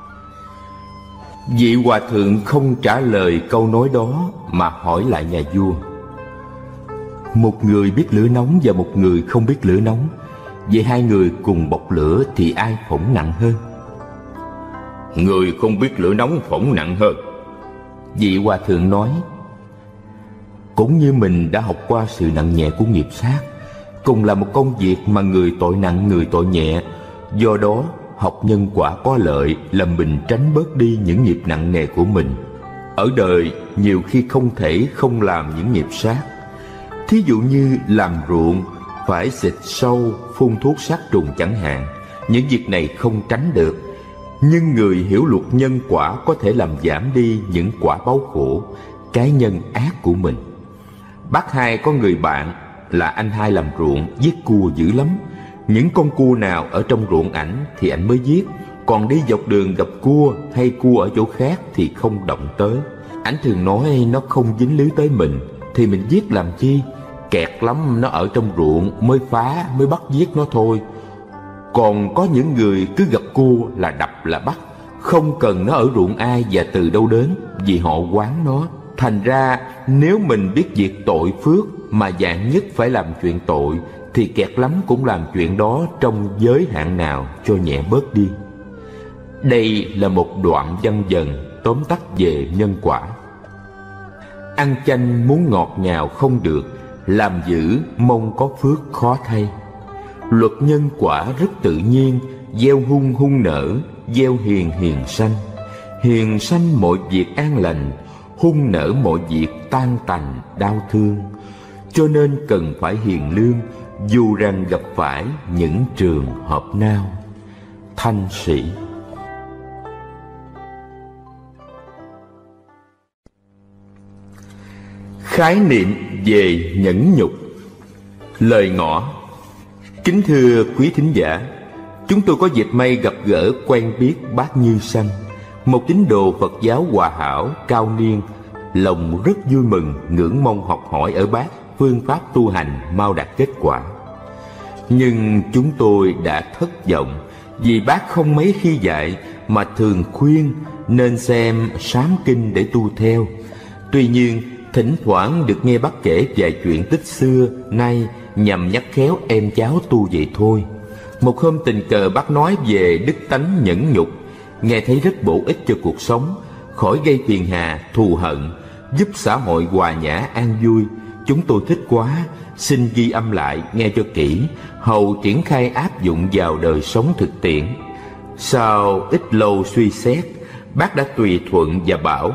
Vị hòa thượng không trả lời câu nói đó mà hỏi lại nhà vua: Một người biết lửa nóng và một người không biết lửa nóng, vậy hai người cùng bộc lửa thì ai phỏng nặng hơn? Người không biết lửa nóng phỏng nặng hơn. Vị hòa thượng nói: Cũng như mình đã học qua sự nặng nhẹ của nghiệp sát, cùng là một công việc mà người tội nặng người tội nhẹ. Do đó học nhân quả có lợi là mình tránh bớt đi những nghiệp nặng nề của mình. Ở đời nhiều khi không thể không làm những nghiệp sát. Thí dụ như làm ruộng phải xịt sâu, phun thuốc sát trùng chẳng hạn. Những việc này không tránh được. Nhưng người hiểu luật nhân quả có thể làm giảm đi những quả báo khổ, cái nhân ác của mình. Bác Hai có người bạn là anh Hai làm ruộng, giết cua dữ lắm. Những con cua nào ở trong ruộng ảnh thì ảnh mới giết, còn đi dọc đường gặp cua hay cua ở chỗ khác thì không động tới. Ảnh thường nói nó không dính lưới tới mình thì mình giết làm chi, kẹt lắm nó ở trong ruộng mới phá, mới bắt giết nó thôi. Còn có những người cứ gặp cua là đập là bắt, không cần nó ở ruộng ai và từ đâu đến, vì họ quán nó. Thành ra nếu mình biết việc tội phước mà dạng nhất phải làm chuyện tội thì kẹt lắm cũng làm chuyện đó trong giới hạn nào cho nhẹ bớt đi. Đây là một đoạn văn dần tóm tắt về nhân quả. Ăn chanh muốn ngọt ngào không được, làm dữ mong có phước khó thay. Luật nhân quả rất tự nhiên, gieo hung hung nở, gieo hiền hiền sanh. Hiền sanh mọi việc an lành, hung nở mọi việc tan tành đau thương. Cho nên cần phải hiền lương, dù rằng gặp phải những trường hợp nào. Thanh Sĩ. Khái niệm về nhẫn nhục. Lời ngỏ. Kính thưa quý thính giả, chúng tôi có dịp may gặp gỡ quen biết bác Như Sanh, một tín đồ Phật giáo hòa hảo cao niên, lòng rất vui mừng, ngưỡng mong học hỏi ở bác phương pháp tu hành mau đạt kết quả. Nhưng chúng tôi đã thất vọng vì bác không mấy khi dạy mà thường khuyên nên xem sám kinh để tu theo. Tuy nhiên thỉnh thoảng được nghe bác kể vài chuyện tích xưa nay nhằm nhắc khéo em cháu tu vậy thôi. Một hôm tình cờ bác nói về đức tánh nhẫn nhục, nghe thấy rất bổ ích cho cuộc sống, khỏi gây phiền hà, thù hận, giúp xã hội hòa nhã an vui. Chúng tôi thích quá, xin ghi âm lại nghe cho kỹ, hầu triển khai áp dụng vào đời sống thực tiễn. Sau ít lâu suy xét, bác đã tùy thuận và bảo: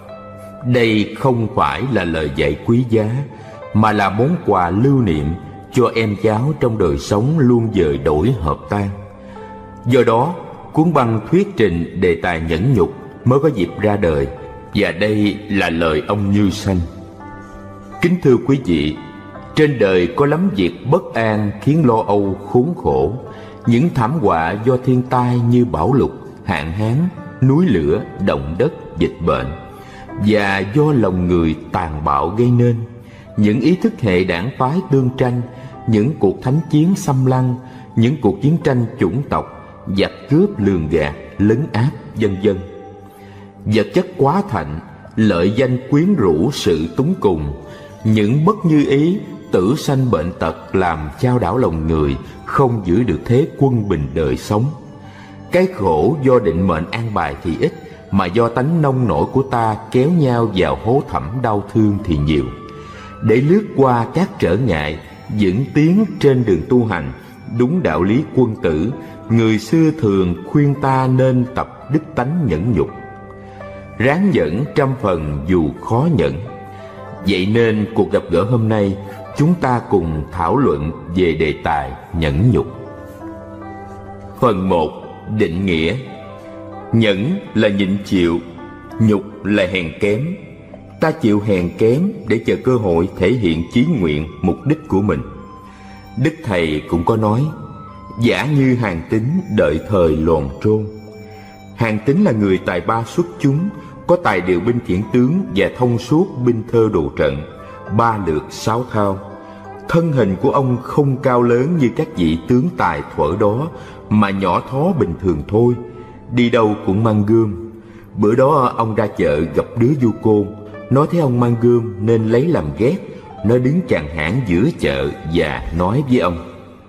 đây không phải là lời dạy quý giá, mà là món quà lưu niệm cho em cháu trong đời sống luôn dời đổi hợp tan. Do đó, cuốn băng thuyết trình đề tài nhẫn nhục mới có dịp ra đời, và đây là lời ông Như Sanh. Kính thưa quý vị, trên đời có lắm việc bất an khiến lo âu khốn khổ. Những thảm họa do thiên tai như bão lụt, hạn hán, núi lửa, động đất, dịch bệnh, và do lòng người tàn bạo gây nên. Những ý thức hệ đảng phái tương tranh, những cuộc thánh chiến xâm lăng, những cuộc chiến tranh chủng tộc, giặc cướp lường gạt, lấn áp, vân vân. Vật chất quá thạnh, lợi danh quyến rũ sự túng cùng, những bất như ý, tử sanh bệnh tật làm chao đảo lòng người, không giữ được thế quân bình đời sống. Cái khổ do định mệnh an bài thì ít, mà do tánh nông nổi của ta kéo nhau vào hố thẳm đau thương thì nhiều. Để lướt qua các trở ngại, vững tiến trên đường tu hành đúng đạo lý quân tử, người xưa thường khuyên ta nên tập đức tánh nhẫn nhục. Ráng nhẫn trăm phần dù khó nhẫn. Vậy nên cuộc gặp gỡ hôm nay, chúng ta cùng thảo luận về đề tài nhẫn nhục. Phần 1. Định nghĩa. Nhẫn là nhịn chịu, nhục là hèn kém. Ta chịu hèn kém để chờ cơ hội thể hiện chí nguyện, mục đích của mình. Đức Thầy cũng có nói: giả như Hàn Tín đợi thời loòn trôn. Hàn Tín là người tài ba xuất chúng, có tài điều binh khiển tướng và thông suốt binh thơ đồ trận, 3 lược 6 thao. Thân hình của ông không cao lớn như các vị tướng tài thuở đó, mà nhỏ thó bình thường thôi, đi đâu cũng mang gươm. Bữa đó ông ra chợ gặp đứa du côn, nó thấy ông mang gươm nên lấy làm ghét. Nó đứng chàng hãng giữa chợ và nói với ông: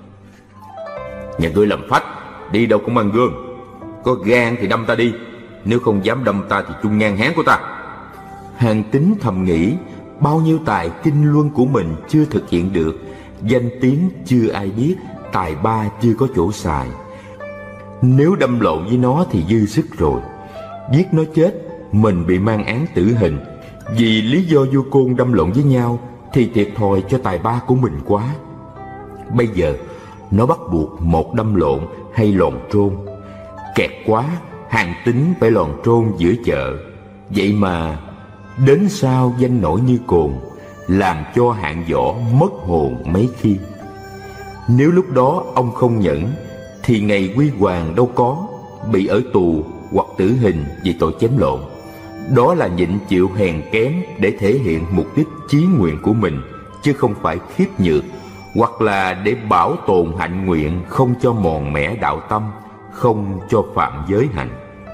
nhà ngươi làm phách, đi đâu cũng mang gươm, có gan thì đâm ta đi, nếu không dám đâm ta thì chung ngang háng của ta. Hàn Tín thầm nghĩ, bao nhiêu tài kinh luân của mình chưa thực hiện được, danh tiếng chưa ai biết, tài ba chưa có chỗ xài. Nếu đâm lộn với nó thì dư sức rồi. Giết nó chết, mình bị mang án tử hình. Vì lý do vua côn đâm lộn với nhau thì thiệt thòi cho tài ba của mình quá. Bây giờ nó bắt buộc một đâm lộn hay lòn trôn. Kẹt quá, Hàn Tín phải lòn trôn giữa chợ. Vậy mà đến sau danh nổi như cồn, làm cho hạng võ mất hồn mấy khi. Nếu lúc đó ông không nhẫn thì ngày quy hoàng đâu có, bị ở tù hoặc tử hình vì tội chém lộn. Đó là nhịn chịu hèn kém để thể hiện mục đích chí nguyện của mình, chứ không phải khiếp nhược, hoặc là để bảo tồn hạnh nguyện, không cho mòn mẻ đạo tâm, không cho phạm giới hạnh.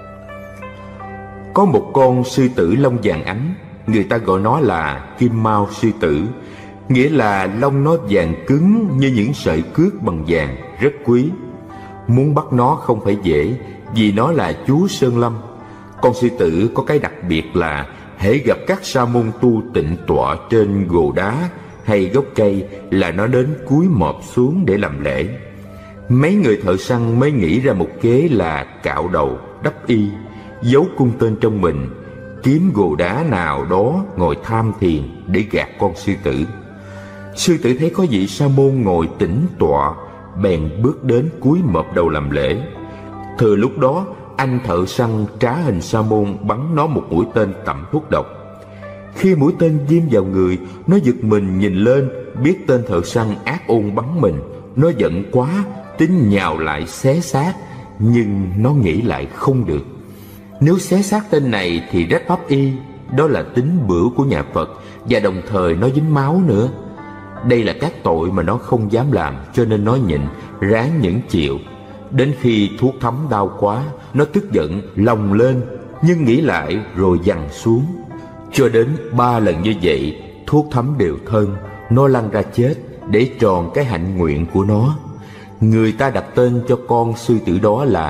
Có một con sư tử lông vàng ánh, người ta gọi nó là kim mao sư tử, nghĩa là lông nó vàng cứng như những sợi cước bằng vàng, rất quý. Muốn bắt nó không phải dễ, vì nó là chúa Sơn Lâm. Con sư tử có cái đặc biệt là hễ gặp các sa môn tu tịnh tọa trên gồ đá hay gốc cây là nó đến cúi mọp xuống để làm lễ. Mấy người thợ săn mới nghĩ ra một kế là cạo đầu, đắp y, giấu cung tên trong mình, kiếm gồ đá nào đó ngồi tham thiền để gạt con sư tử. Sư tử thấy có vị sa môn ngồi tĩnh tọa, bèn bước đến cúi mọp đầu làm lễ. Thừa lúc đó, anh thợ săn trá hình sa môn bắn nó một mũi tên tẩm thuốc độc. Khi mũi tên ghim vào người, nó giật mình nhìn lên, biết tên thợ săn ác ôn bắn mình. Nó giận quá, tính nhào lại xé xác, nhưng nó nghĩ lại không được. Nếu xé xác tên này thì rách pháp y, đó là tín bửu của nhà Phật, và đồng thời nó dính máu nữa. Đây là các tội mà nó không dám làm, cho nên nó nhịn, ráng nhẫn chịu. Đến khi thuốc thấm đau quá, nó tức giận lồng lên, nhưng nghĩ lại rồi dằn xuống. Cho đến 3 lần như vậy, thuốc thấm đều thân, nó lăn ra chết để tròn cái hạnh nguyện của nó. Người ta đặt tên cho con sư tử đó là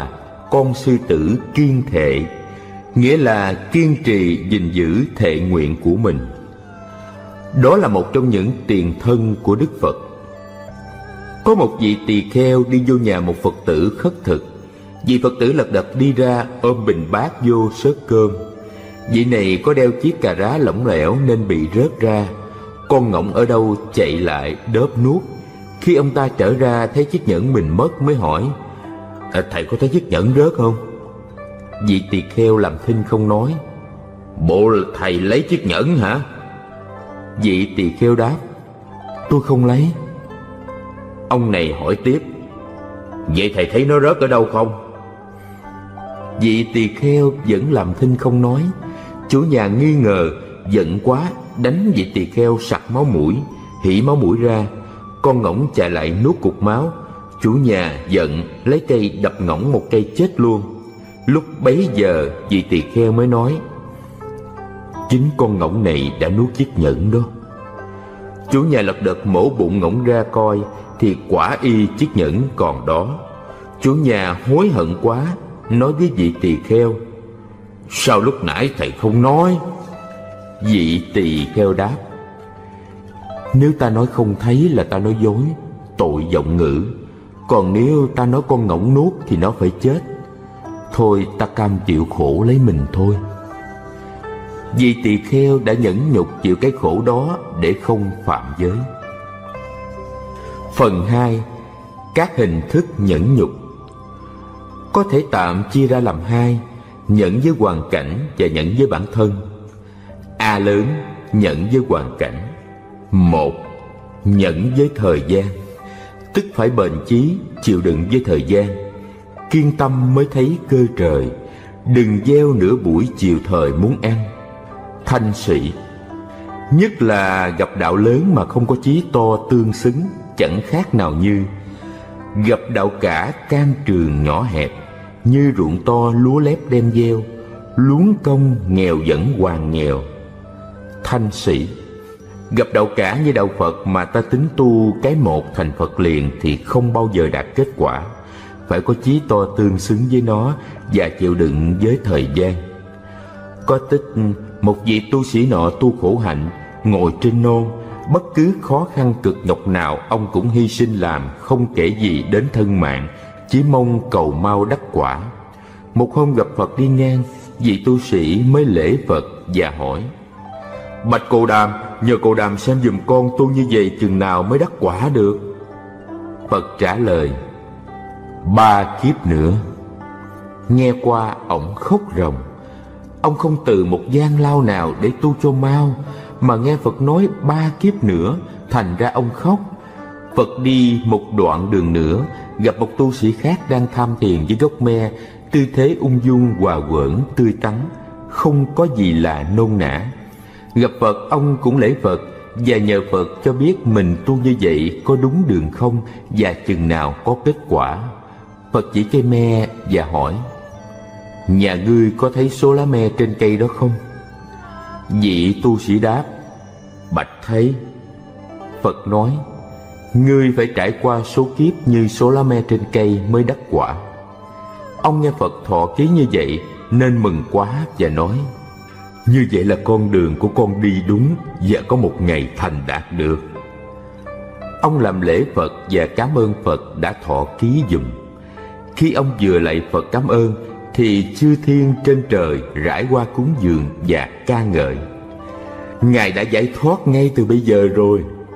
con sư tử kiên thệ, nghĩa là kiên trì gìn giữ thệ nguyện của mình. Đó là một trong những tiền thân của Đức Phật. Có một vị tỳ kheo đi vô nhà một Phật tử khất thực. Vị Phật tử lật đật đi ra ôm bình bát vô xớt cơm. Vị này có đeo chiếc cà rá lỏng lẻo nên bị rớt ra. Con ngỗng ở đâu chạy lại đớp nuốt. Khi ông ta trở ra thấy chiếc nhẫn mình mất mới hỏi: thầy có thấy chiếc nhẫn rớt không? Vị tỳ kheo làm thinh không nói. Bộ thầy lấy chiếc nhẫn hả? Vị tỳ kheo đáp: tôi không lấy. Ông này hỏi tiếp: vậy thầy thấy nó rớt ở đâu không? Vị tỳ kheo vẫn làm thinh không nói. Chủ nhà nghi ngờ, giận quá đánh vị tỳ kheo sặc máu mũi, hỉ máu mũi ra. Con ngỗng chạy lại nuốt cục máu. Chủ nhà giận lấy cây đập ngỗng một cây chết luôn. Lúc bấy giờ vị tỳ kheo mới nói: chính con ngỗng này đã nuốt chiếc nhẫn đó. Chủ nhà lật đật mổ bụng ngỗng ra coi thì quả y chiếc nhẫn còn đó. Chủ nhà hối hận quá, nói với vị tỳ kheo: sao lúc nãy thầy không nói? Vị tỳ kheo đáp: nếu ta nói không thấy là ta nói dối, tội vọng ngữ. Còn nếu ta nói con ngỗng nuốt thì nó phải chết. Thôi ta cam chịu khổ lấy mình thôi. Vị tỳ kheo đã nhẫn nhục chịu cái khổ đó để không phạm giới. Phần 2. Các hình thức nhẫn nhục. Có thể tạm chia ra làm hai: nhẫn với hoàn cảnh và nhẫn với bản thân. A lớn, nhẫn với hoàn cảnh. 1. Nhẫn với thời gian, tức phải bền chí, chịu đựng với thời gian. Kiên tâm mới thấy cơ trời, đừng gieo nửa buổi chiều thời muốn ăn. Thanh sĩ, nhất là gặp đạo lớn mà không có chí to tương xứng, chẳng khác nào như gặp đạo cả can trường nhỏ hẹp, như ruộng to lúa lép đem gieo, luống công nghèo vẫn hoàn nghèo. Thanh sĩ, gặp đạo cả như đạo Phật mà ta tính tu cái một thành Phật liền thì không bao giờ đạt kết quả. Phải có chí to tương xứng với nó và chịu đựng với thời gian. Có tích một vị tu sĩ nọ tu khổ hạnh, ngồi trên nôn, bất cứ khó khăn cực nhọc nào ông cũng hy sinh làm, không kể gì đến thân mạng, chỉ mong cầu mau đắc quả. Một hôm gặp Phật đi ngang, vị tu sĩ mới lễ Phật và hỏi: bạch Cồ Đàm, nhờ Cồ Đàm xem giùm con tu như vậy chừng nào mới đắc quả được? Phật trả lời: 3 kiếp nữa. Nghe qua ổng khóc ròng. Ông không từ một gian lao nào để tu cho mau, mà nghe Phật nói 3 kiếp nữa, thành ra ông khóc. Phật đi một đoạn đường nữa, gặp một tu sĩ khác đang tham thiền với gốc me, tư thế ung dung hòa quởn tươi tắn, không có gì là nôn nã. Gặp Phật ông cũng lễ Phật và nhờ Phật cho biết mình tu như vậy có đúng đường không và chừng nào có kết quả. Phật chỉ cây me và hỏi: nhà ngươi có thấy số lá me trên cây đó không? Vị tu sĩ đáp: bạch thấy. Phật nói: ngươi phải trải qua số kiếp như số lá me trên cây mới đắc quả. Ông nghe Phật thọ ký như vậy nên mừng quá và nói: như vậy là con đường của con đi đúng và có một ngày thành đạt được. Ông làm lễ Phật và cảm ơn Phật đã thọ ký giùm. Khi ông vừa lạy Phật cảm ơn thì chư thiên trên trời rải qua cúng dường và ca ngợi: Ngài đã giải thoát ngay từ bây giờ rồi.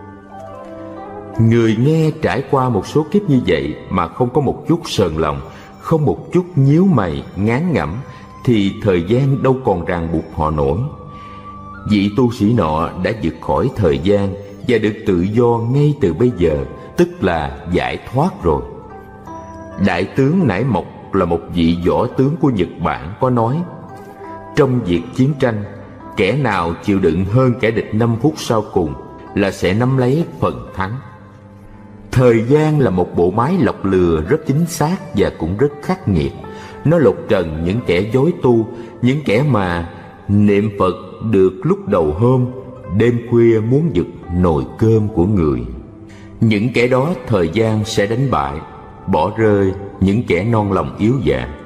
Người nghe trải qua một số kiếp như vậy mà không có một chút sờn lòng, không một chút nhíu mày ngán ngẩm, thì thời gian đâu còn ràng buộc họ nổi. Vị tu sĩ nọ đã vượt khỏi thời gian và được tự do ngay từ bây giờ, tức là giải thoát rồi. Đại tướng Nải Mộc là một vị võ tướng của Nhật Bản có nói: trong việc chiến tranh, kẻ nào chịu đựng hơn kẻ địch 5 phút sau cùng là sẽ nắm lấy phần thắng. Thời gian là một bộ máy lọc lừa rất chính xác và cũng rất khắc nghiệt. Nó lột trần những kẻ dối tu, những kẻ mà niệm Phật được lúc đầu hôm, đêm khuya muốn giật nồi cơm của người. Những kẻ đó thời gian sẽ đánh bại, bỏ rơi những kẻ non lòng yếu dạ.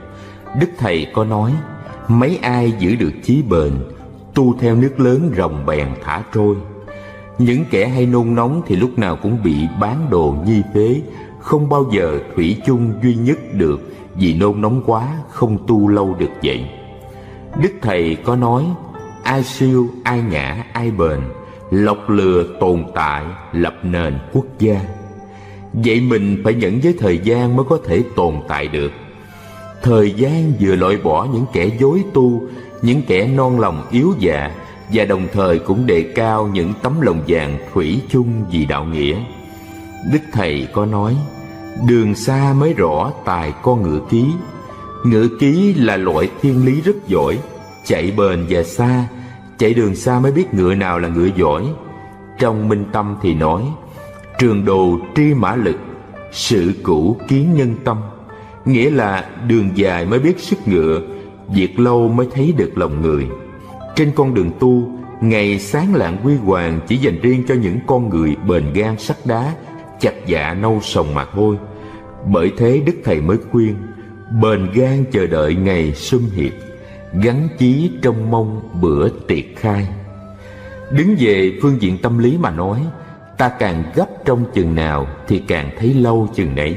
Đức Thầy có nói, mấy ai giữ được chí bền, tu theo nước lớn ròng bèn thả trôi. Những kẻ hay nôn nóng thì lúc nào cũng bị bán đồ nhi phế, không bao giờ thủy chung duy nhất được, vì nôn nóng quá không tu lâu được vậy. Đức Thầy có nói, ai siêu, ai nhã, ai bền, lọc lừa tồn tại, lập nền quốc gia. Vậy mình phải nhẫn với thời gian mới có thể tồn tại được. Thời gian vừa loại bỏ những kẻ dối tu, những kẻ non lòng yếu dạ, và đồng thời cũng đề cao những tấm lòng vàng thủy chung vì đạo nghĩa. Đức Thầy có nói, đường xa mới rõ tài con ngựa ký. Ngựa ký là loại thiên lý rất giỏi, chạy bền và xa, chạy đường xa mới biết ngựa nào là ngựa giỏi. Trong Minh Tâm thì nói, trường đồ tri mã lực, sự cũ kiến nhân tâm. Nghĩa là đường dài mới biết sức ngựa, việc lâu mới thấy được lòng người. Trên con đường tu, ngày sáng lạng huy hoàng chỉ dành riêng cho những con người bền gan sắt đá, chặt dạ nâu sòng mà thôi. Bởi thế Đức Thầy mới khuyên, bền gan chờ đợi ngày sum hiệp, gắn chí trong mong bữa tiệc khai. Đứng về phương diện tâm lý mà nói, ta càng gấp trong chừng nào thì càng thấy lâu chừng nấy.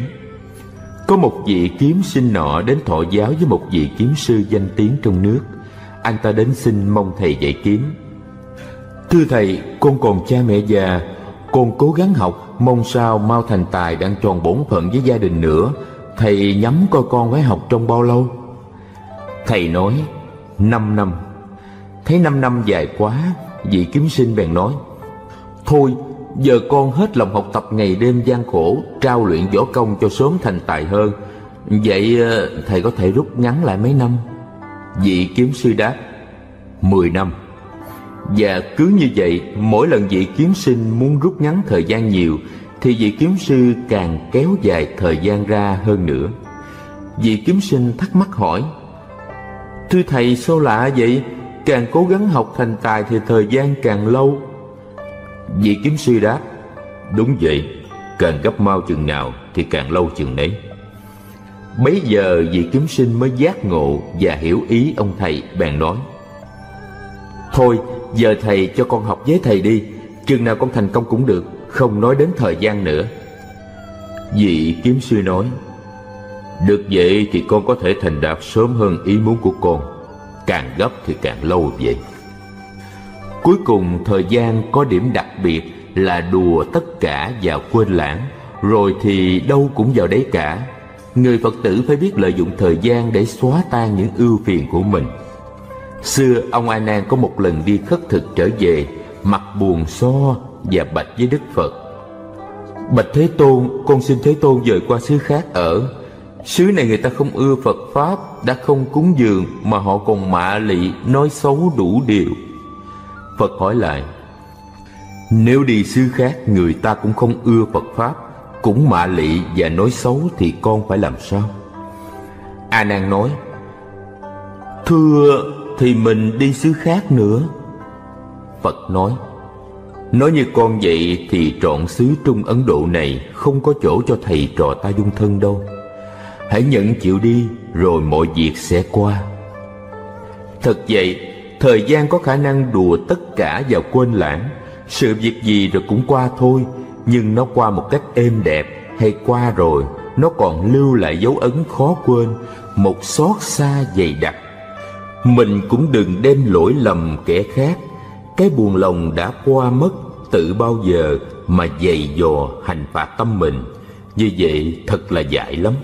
Có một vị kiếm sinh nọ đến thọ giáo với một vị kiếm sư danh tiếng trong nước. Anh ta đến xin mong thầy dạy kiếm. Thưa thầy, con còn cha mẹ già, con cố gắng học, mong sao mau thành tài đang tròn bổn phận với gia đình nữa. Thầy nhắm coi con phải học trong bao lâu? Thầy nói, 5 năm. Thấy 5 năm dài quá, vị kiếm sinh bèn nói, thôi, giờ con hết lòng học tập ngày đêm gian khổ, trao luyện võ công cho sớm thành tài hơn. Vậy thầy có thể rút ngắn lại mấy năm? Vị kiếm sư đáp, 10 năm. Và cứ như vậy, mỗi lần vị kiếm sinh muốn rút ngắn thời gian nhiều, thì vị kiếm sư càng kéo dài thời gian ra hơn nữa. Vị kiếm sinh thắc mắc hỏi, thưa thầy sao lạ vậy? Càng cố gắng học thành tài thì thời gian càng lâu. Vị kiếm sư đáp, đúng vậy, càng gấp mau chừng nào thì càng lâu chừng nấy. Bấy giờ vị kiếm sinh mới giác ngộ và hiểu ý ông thầy, bèn nói, thôi giờ thầy cho con học với thầy đi, chừng nào con thành công cũng được, không nói đến thời gian nữa. Vị kiếm sư nói, được vậy thì con có thể thành đạt sớm hơn ý muốn của con, càng gấp thì càng lâu vậy. Cuối cùng thời gian có điểm đặc biệt là đùa tất cả vào quên lãng, rồi thì đâu cũng vào đấy cả. Người Phật tử phải biết lợi dụng thời gian để xóa tan những ưu phiền của mình. Xưa ông A Nan có một lần đi khất thực trở về, mặt buồn so và bạch với Đức Phật, bạch Thế Tôn, con xin Thế Tôn dời qua xứ khác ở. Xứ này người ta không ưa Phật Pháp, đã không cúng dường mà họ còn mạ lị, nói xấu đủ điều. Phật hỏi lại, nếu đi xứ khác người ta cũng không ưa Phật Pháp, cũng mạ lị và nói xấu thì con phải làm sao? A Nan nói, thưa thì mình đi xứ khác nữa. Phật nói như con vậy thì trọn xứ Trung Ấn Độ này không có chỗ cho thầy trò ta dung thân đâu. Hãy nhận chịu đi, rồi mọi việc sẽ qua. Thật vậy, thời gian có khả năng đùa tất cả vào quên lãng. Sự việc gì rồi cũng qua thôi, nhưng nó qua một cách êm đẹp, hay qua rồi nó còn lưu lại dấu ấn khó quên, một xót xa dày đặc. Mình cũng đừng đem lỗi lầm kẻ khác. Cái buồn lòng đã qua mất, tự bao giờ mà dày dò hành phạt tâm mình. Như vậy thật là dại lắm.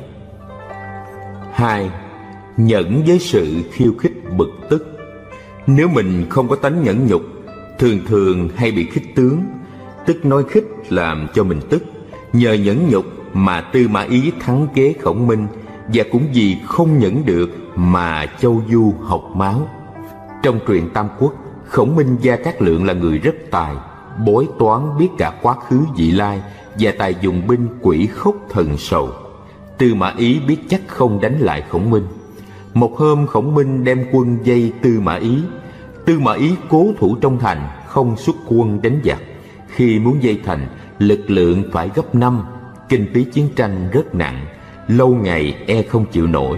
2. Nhẫn với sự khiêu khích bực tức. Nếu mình không có tánh nhẫn nhục, thường thường hay bị khích tướng. Tức nói khích làm cho mình tức. Nhờ nhẫn nhục mà Tư Mã Ý thắng kế Khổng Minh, và cũng vì không nhẫn được mà Châu Du học máu. Trong truyện Tam Quốc, Khổng Minh Gia Cát Lượng là người rất tài, bói toán biết cả quá khứ vị lai, và tài dùng binh quỷ khốc thần sầu. Tư Mã Ý biết chắc không đánh lại Khổng Minh. Một hôm Khổng Minh đem quân vây Tư Mã Ý. Tư Mã Ý cố thủ trong thành, không xuất quân đánh giặc. Khi muốn vây thành, lực lượng phải gấp 5, kinh phí chiến tranh rất nặng, lâu ngày e không chịu nổi.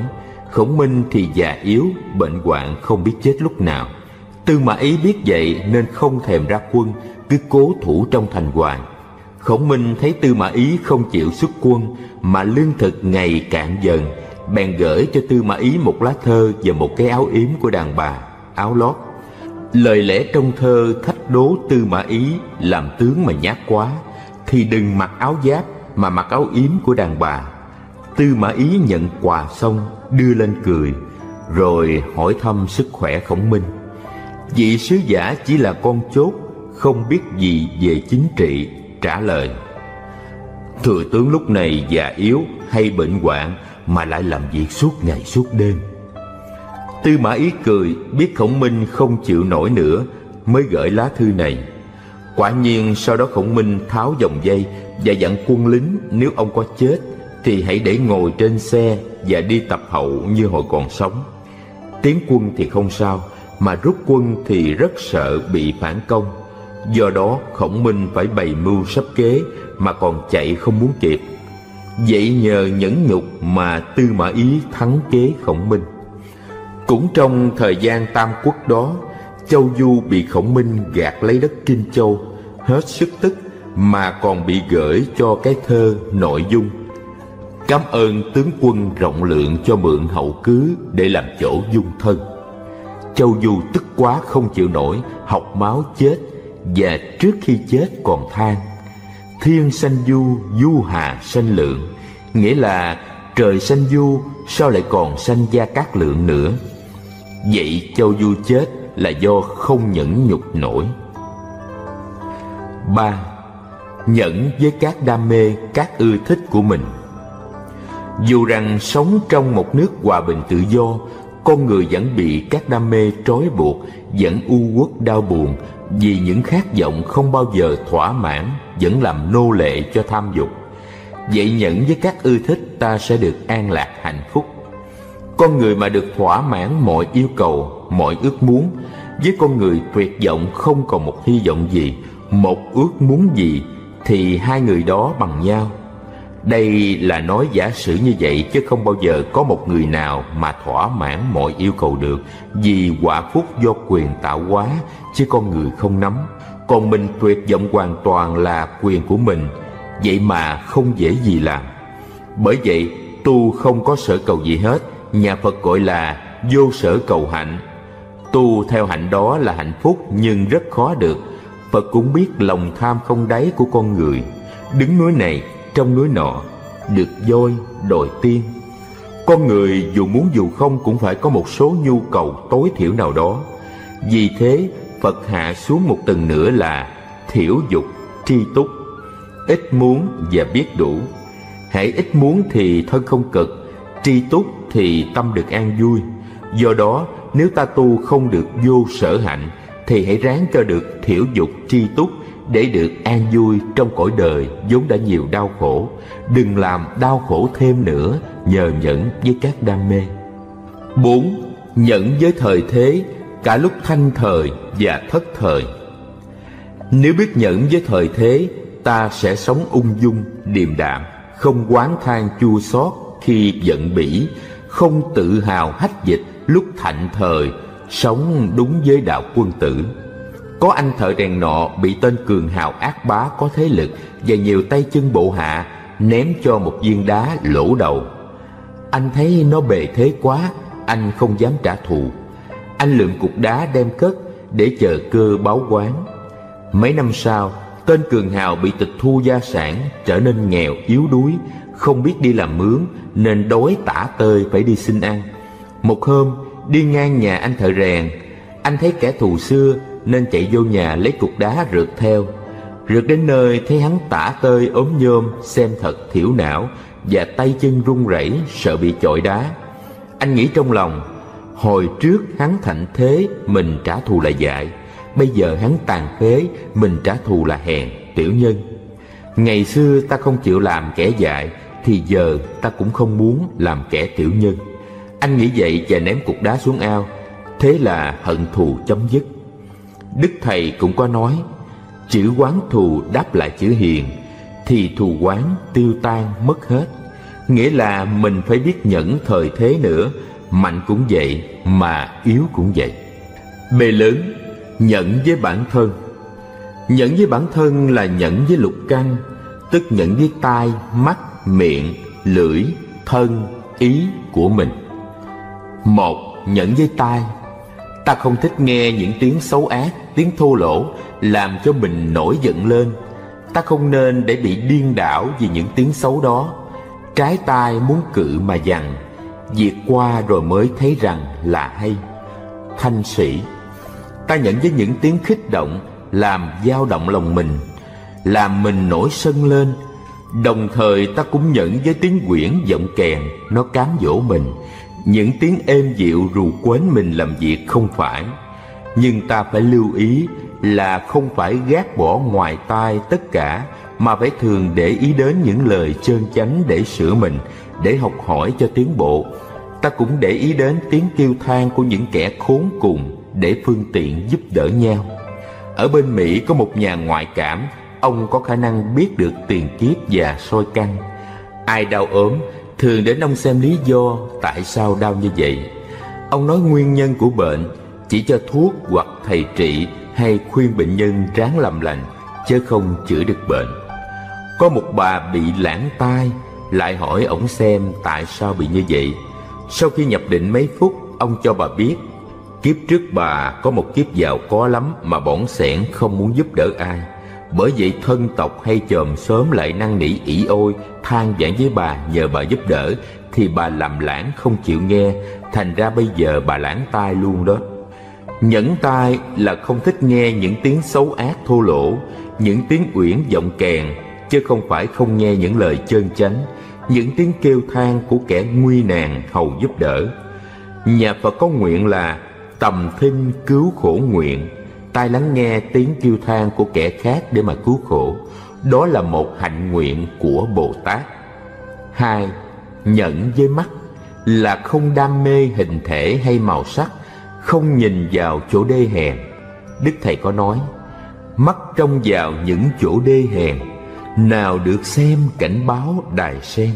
Khổng Minh thì già yếu, bệnh hoạn không biết chết lúc nào. Tư Mã Ý biết vậy nên không thèm ra quân, cứ cố thủ trong thành hoài. Khổng Minh thấy Tư Mã Ý không chịu xuất quân mà lương thực ngày cạn dần, bèn gửi cho Tư Mã Ý một lá thơ và một cái áo yếm của đàn bà, áo lót. Lời lẽ trong thơ thách đố Tư Mã Ý làm tướng mà nhát quá thì đừng mặc áo giáp mà mặc áo yếm của đàn bà. Tư Mã Ý nhận quà xong đưa lên cười, rồi hỏi thăm sức khỏe Khổng Minh. Vị sứ giả chỉ là con chốt, không biết gì về chính trị, trả lời: Thừa tướng lúc này già yếu hay bệnh hoạn mà lại làm việc suốt ngày suốt đêm. Tư Mã Ý cười, biết Khổng Minh không chịu nổi nữa, mới gửi lá thư này. Quả nhiên sau đó Khổng Minh tháo vòng dây và dặn quân lính nếu ông có chết thì hãy để ngồi trên xe và đi tập hậu như hồi còn sống. Tiến quân thì không sao, mà rút quân thì rất sợ bị phản công. Do đó Khổng Minh phải bày mưu sắp kế mà còn chạy không muốn kịp. Vậy nhờ nhẫn nhục mà Tư Mã Ý thắng kế Khổng Minh. Cũng trong thời gian Tam Quốc đó, Châu Du bị Khổng Minh gạt lấy đất Kinh Châu, hết sức tức mà còn bị gửi cho cái thơ nội dung: Cảm ơn tướng quân rộng lượng cho mượn hậu cứ để làm chỗ dung thân. Châu Du tức quá không chịu nổi, học máu chết, và trước khi chết còn than: Thiên sanh du, du hà sanh lượng. Nghĩa là trời sanh du, sao lại còn sanh Gia Cát Lượng nữa. Vậy Châu Du chết là do không nhẫn nhục nổi. 3. Nhẫn với các đam mê, các ưa thích của mình. Dù rằng sống trong một nước hòa bình tự do, con người vẫn bị các đam mê trói buộc, vẫn u uất đau buồn vì những khát vọng không bao giờ thỏa mãn, vẫn làm nô lệ cho tham dục. Vậy nhẫn với các ưa thích, ta sẽ được an lạc hạnh phúc. Con người mà được thỏa mãn mọi yêu cầu, mọi ước muốn, với con người tuyệt vọng không còn một hy vọng gì, một ước muốn gì, thì hai người đó bằng nhau. Đây là nói giả sử như vậy, chứ không bao giờ có một người nào mà thỏa mãn mọi yêu cầu được, vì quả phúc do quyền tạo hóa, chứ con người không nắm. Còn mình tuyệt vọng hoàn toàn là quyền của mình, vậy mà không dễ gì làm. Bởi vậy tu không có sở cầu gì hết, nhà Phật gọi là vô sở cầu hạnh. Tu theo hạnh đó là hạnh phúc, nhưng rất khó được. Phật cũng biết lòng tham không đáy của con người, đứng núi này trong núi nọ, được voi đòi tiên. Con người dù muốn dù không cũng phải có một số nhu cầu tối thiểu nào đó. Vì thế Phật hạ xuống một tầng nữa là thiểu dục tri túc, ít muốn và biết đủ. Hễ ít muốn thì thân không cực, tri túc thì tâm được an vui. Do đó nếu ta tu không được vô sở hạnh thì hãy ráng cho được thiểu dục tri túc để được an vui trong cõi đời vốn đã nhiều đau khổ. Đừng làm đau khổ thêm nữa nhờ nhẫn với các đam mê. 4. Nhẫn với thời thế, cả lúc thanh thời và thất thời. Nếu biết nhẫn với thời thế, ta sẽ sống ung dung, điềm đạm, không oán than chua xót khi giận bỉ, không tự hào hách dịch lúc thạnh thời, sống đúng với đạo quân tử. Có anh thợ rèn nọ bị tên cường hào ác bá có thế lực và nhiều tay chân bộ hạ ném cho một viên đá lỗ đầu. Anh thấy nó bề thế quá, anh không dám trả thù. Anh lượm cục đá đem cất để chờ cơ báo oán. Mấy năm sau, tên cường hào bị tịch thu gia sản, trở nên nghèo yếu đuối, không biết đi làm mướn nên đói tả tơi phải đi xin ăn. Một hôm đi ngang nhà anh thợ rèn, anh thấy kẻ thù xưa nên chạy vô nhà lấy cục đá rượt theo. Rượt đến nơi thấy hắn tả tơi ốm nhôm, xem thật thiểu não, và tay chân run rẩy sợ bị chọi đá. Anh nghĩ trong lòng, hồi trước hắn thạnh thế, mình trả thù là dại. Bây giờ hắn tàn phế, mình trả thù là hèn, tiểu nhân. Ngày xưa ta không chịu làm kẻ dại, thì giờ ta cũng không muốn làm kẻ tiểu nhân. Anh nghĩ vậy và ném cục đá xuống ao. Thế là hận thù chấm dứt. Đức Thầy cũng có nói, chữ oán thù đáp lại chữ hiền, thì thù oán tiêu tan mất hết. Nghĩa là mình phải biết nhẫn thời thế nữa, mạnh cũng vậy mà yếu cũng vậy. B lớn, nhẫn với bản thân. Nhẫn với bản thân là nhẫn với lục căn, tức nhẫn với tai, mắt, miệng, lưỡi, thân, ý của mình. Một, nhẫn với tai. Ta không thích nghe những tiếng xấu ác, tiếng thô lỗ làm cho mình nổi giận lên. Ta không nên để bị điên đảo vì những tiếng xấu đó. Trái tai muốn cự mà dằn, diệt qua rồi mới thấy rằng là hay. Thanh sĩ. Ta nhẫn với những tiếng khích động làm dao động lòng mình, làm mình nổi sân lên. Đồng thời ta cũng nhẫn với tiếng quyển giọng kèn, nó cám dỗ mình, những tiếng êm dịu rù quến mình làm việc không phải. Nhưng ta phải lưu ý là không phải gác bỏ ngoài tai tất cả, mà phải thường để ý đến những lời trơn chánh để sửa mình, để học hỏi cho tiến bộ. Ta cũng để ý đến tiếng kêu than của những kẻ khốn cùng để phương tiện giúp đỡ nhau. Ở bên Mỹ có một nhà ngoại cảm, ông có khả năng biết được tiền kiếp và soi căn. Ai đau ốm thường đến ông xem lý do tại sao đau như vậy. Ông nói nguyên nhân của bệnh, chỉ cho thuốc hoặc thầy trị, hay khuyên bệnh nhân ráng làm lành, chứ không chữa được bệnh. Có một bà bị lãng tai, lại hỏi ổng xem tại sao bị như vậy. Sau khi nhập định mấy phút, ông cho bà biết kiếp trước bà có một kiếp giàu có lắm mà bỏng sẻn không muốn giúp đỡ ai. Bởi vậy thân tộc hay chòm xóm lại năn nỉ ỷ ôi, than vãn với bà nhờ bà giúp đỡ, thì bà làm lãng không chịu nghe, thành ra bây giờ bà lãng tai luôn đó. Nhẫn tai là không thích nghe những tiếng xấu ác thô lỗ, những tiếng uyển giọng kèn, chứ không phải không nghe những lời trơn chánh, những tiếng kêu than của kẻ nguy nạn hầu giúp đỡ. Nhà Phật có nguyện là tầm thinh cứu khổ nguyện, tai lắng nghe tiếng kêu than của kẻ khác để mà cứu khổ. Đó là một hạnh nguyện của Bồ Tát. 2. Nhẫn với mắt là không đam mê hình thể hay màu sắc, không nhìn vào chỗ đê hèn. Đức Thầy có nói, mắt trông vào những chỗ đê hèn, nào được xem cảnh báo đài sen.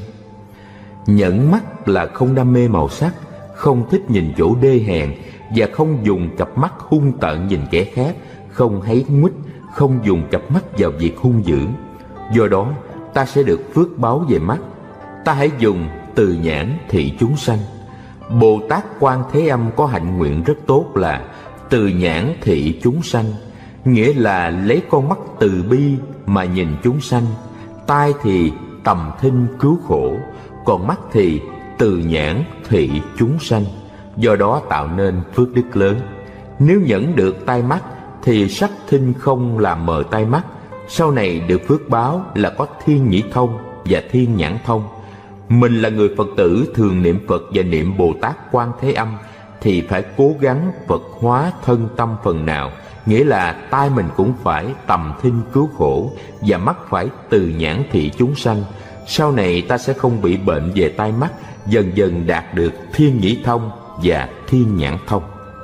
Nhẫn mắt là không đam mê màu sắc, không thích nhìn chỗ đê hèn, và không dùng cặp mắt hung tợn nhìn kẻ khác, không háy nguých, không dùng cặp mắt vào việc hung dữ. Do đó ta sẽ được phước báo về mắt. Ta hãy dùng từ nhãn thị chúng sanh. Bồ Tát Quan Thế Âm có hạnh nguyện rất tốt là từ nhãn thị chúng sanh, nghĩa là lấy con mắt từ bi mà nhìn chúng sanh. Tai thì tầm thinh cứu khổ, còn mắt thì từ nhãn thị chúng sanh. Do đó tạo nên phước đức lớn. Nếu nhẫn được tai mắt thì sắc thinh không làm mờ tai mắt, sau này được phước báo là có thiên nhĩ thông và thiên nhãn thông. Mình là người Phật tử thường niệm Phật và niệm Bồ Tát Quan Thế Âm thì phải cố gắng Phật hóa thân tâm phần nào, nghĩa là tai mình cũng phải tầm thinh cứu khổ và mắt phải từ nhãn thị chúng sanh. Sau này ta sẽ không bị bệnh về tai mắt, dần dần đạt được thiên nhĩ thông và thiên nhãn thông.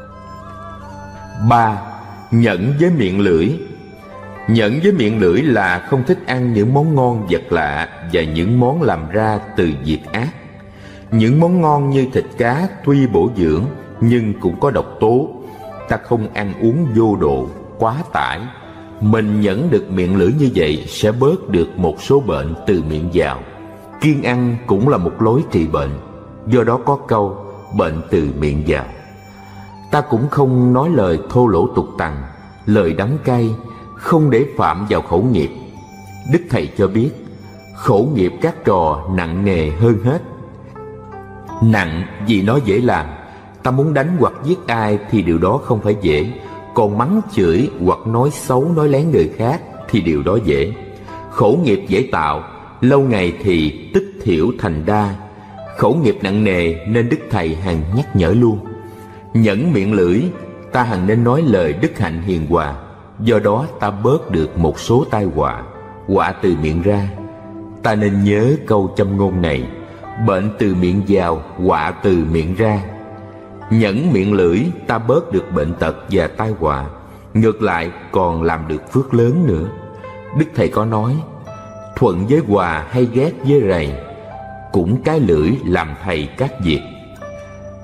3. Nhẫn với miệng lưỡi. Nhẫn với miệng lưỡi là không thích ăn những món ngon vật lạ và những món làm ra từ việc ác. Những món ngon như thịt cá tuy bổ dưỡng nhưng cũng có độc tố. Ta không ăn uống vô độ, quá tải. Mình nhẫn được miệng lưỡi như vậy sẽ bớt được một số bệnh từ miệng vào. Kiêng ăn cũng là một lối trị bệnh. Do đó có câu bệnh từ miệng vào. Ta cũng không nói lời thô lỗ tục tằn, lời đắng cay, không để phạm vào khẩu nghiệp. Đức Thầy cho biết khẩu nghiệp các trò nặng nề hơn hết. Nặng vì nó dễ làm. Ta muốn đánh hoặc giết ai thì điều đó không phải dễ. Còn mắng chửi hoặc nói xấu nói lén người khác thì điều đó dễ. Khẩu nghiệp dễ tạo, lâu ngày thì tích thiểu thành đa. Khẩu nghiệp nặng nề nên Đức Thầy hằng nhắc nhở luôn. Nhẫn miệng lưỡi, ta hằng nên nói lời đức hạnh hiền hòa. Do đó ta bớt được một số tai họa, họa từ miệng ra. Ta nên nhớ câu châm ngôn này: bệnh từ miệng vào, họa từ miệng ra. Nhẫn miệng lưỡi, ta bớt được bệnh tật và tai họa, ngược lại còn làm được phước lớn nữa. Đức Thầy có nói, thuận với hòa hay ghét với rầy, cũng cái lưỡi làm thầy các việc.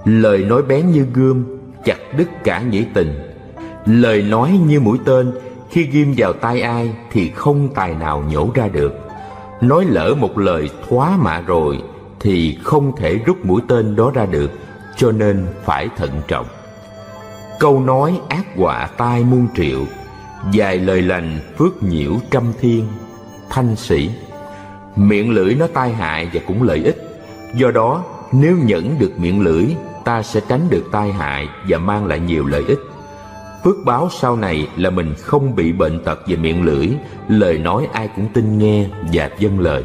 Lời nói bén như gươm, chặt đứt cả nghĩa tình. Lời nói như mũi tên, khi ghim vào tai ai thì không tài nào nhổ ra được. Nói lỡ một lời thoá mạ rồi thì không thể rút mũi tên đó ra được, cho nên phải thận trọng. Câu nói ác họa tai muôn triệu, vài lời lành phước nhiễu trăm thiên. Thanh Sĩ. Miệng lưỡi nó tai hại và cũng lợi ích. Do đó nếu nhẫn được miệng lưỡi, ta sẽ tránh được tai hại và mang lại nhiều lợi ích. Phước báo sau này là mình không bị bệnh tật về miệng lưỡi, lời nói ai cũng tin nghe và vâng lời.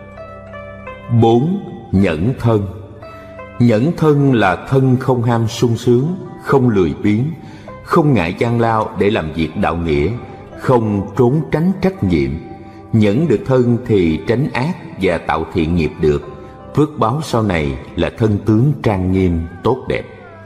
4. Nhẫn thân. Nhẫn thân là thân không ham sung sướng, không lười biếng, không ngại gian lao để làm việc đạo nghĩa, không trốn tránh trách nhiệm. Nhẫn được thân thì tránh ác và tạo thiện nghiệp được. Phước báo sau này là thân tướng trang nghiêm, tốt đẹp.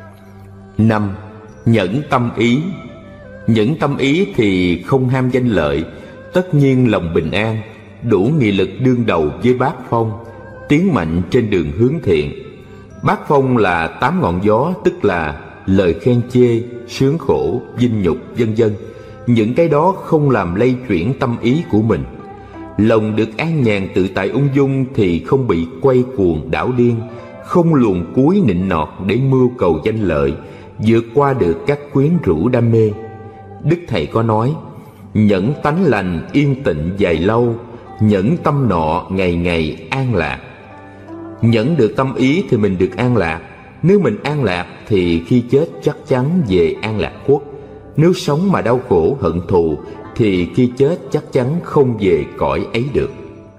5. Nhẫn tâm ý. Nhẫn tâm ý thì không ham danh lợi, tất nhiên lòng bình an, đủ nghị lực đương đầu với bát phong, tiến mạnh trên đường hướng thiện. Bát phong là 8 ngọn gió, tức là lời khen chê, sướng khổ, vinh nhục, vân vân. Những cái đó không làm lay chuyển tâm ý của mình. Lòng được an nhàn tự tại ung dung thì không bị quay cuồng đảo điên, không luồn cúi nịnh nọt để mưu cầu danh lợi, vượt qua được các quyến rũ đam mê. Đức Thầy có nói: nhẫn tánh lành yên tịnh dài lâu, nhẫn tâm nọ ngày ngày an lạc. Nhẫn được tâm ý thì mình được an lạc. Nếu mình an lạc thì khi chết chắc chắn về an lạc quốc. Nếu sống mà đau khổ hận thù thì khi chết chắc chắn không về cõi ấy được.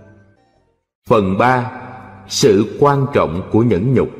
Phần 3. Sự quan trọng của nhẫn nhục.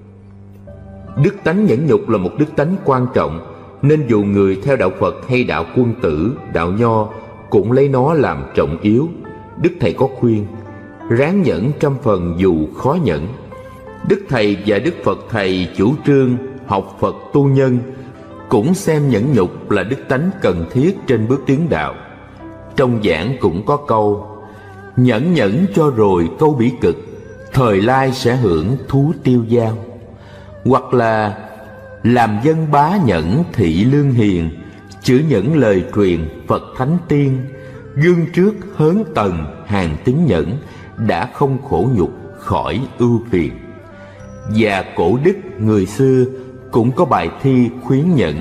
Đức tánh nhẫn nhục là một đức tánh quan trọng, nên dù người theo đạo Phật hay đạo Quân Tử, đạo Nho cũng lấy nó làm trọng yếu. Đức Thầy có khuyên: ráng nhẫn trăm phần dù khó nhẫn. Đức Thầy và Đức Phật Thầy chủ trương học Phật tu nhân, cũng xem nhẫn nhục là đức tánh cần thiết trên bước tiến đạo. Trong giảng cũng có câu: nhẫn nhẫn cho rồi câu bỉ cực, thời lai sẽ hưởng thú tiêu dao. Hoặc là làm dân bá nhẫn thị lương hiền, chữ nhẫn lời truyền Phật thánh tiên. Gương trước hớn tần hàng tín nhẫn, đã không khổ nhục khỏi ưu phiền. Và cổ đức người xưa cũng có bài thi khuyến nhẫn: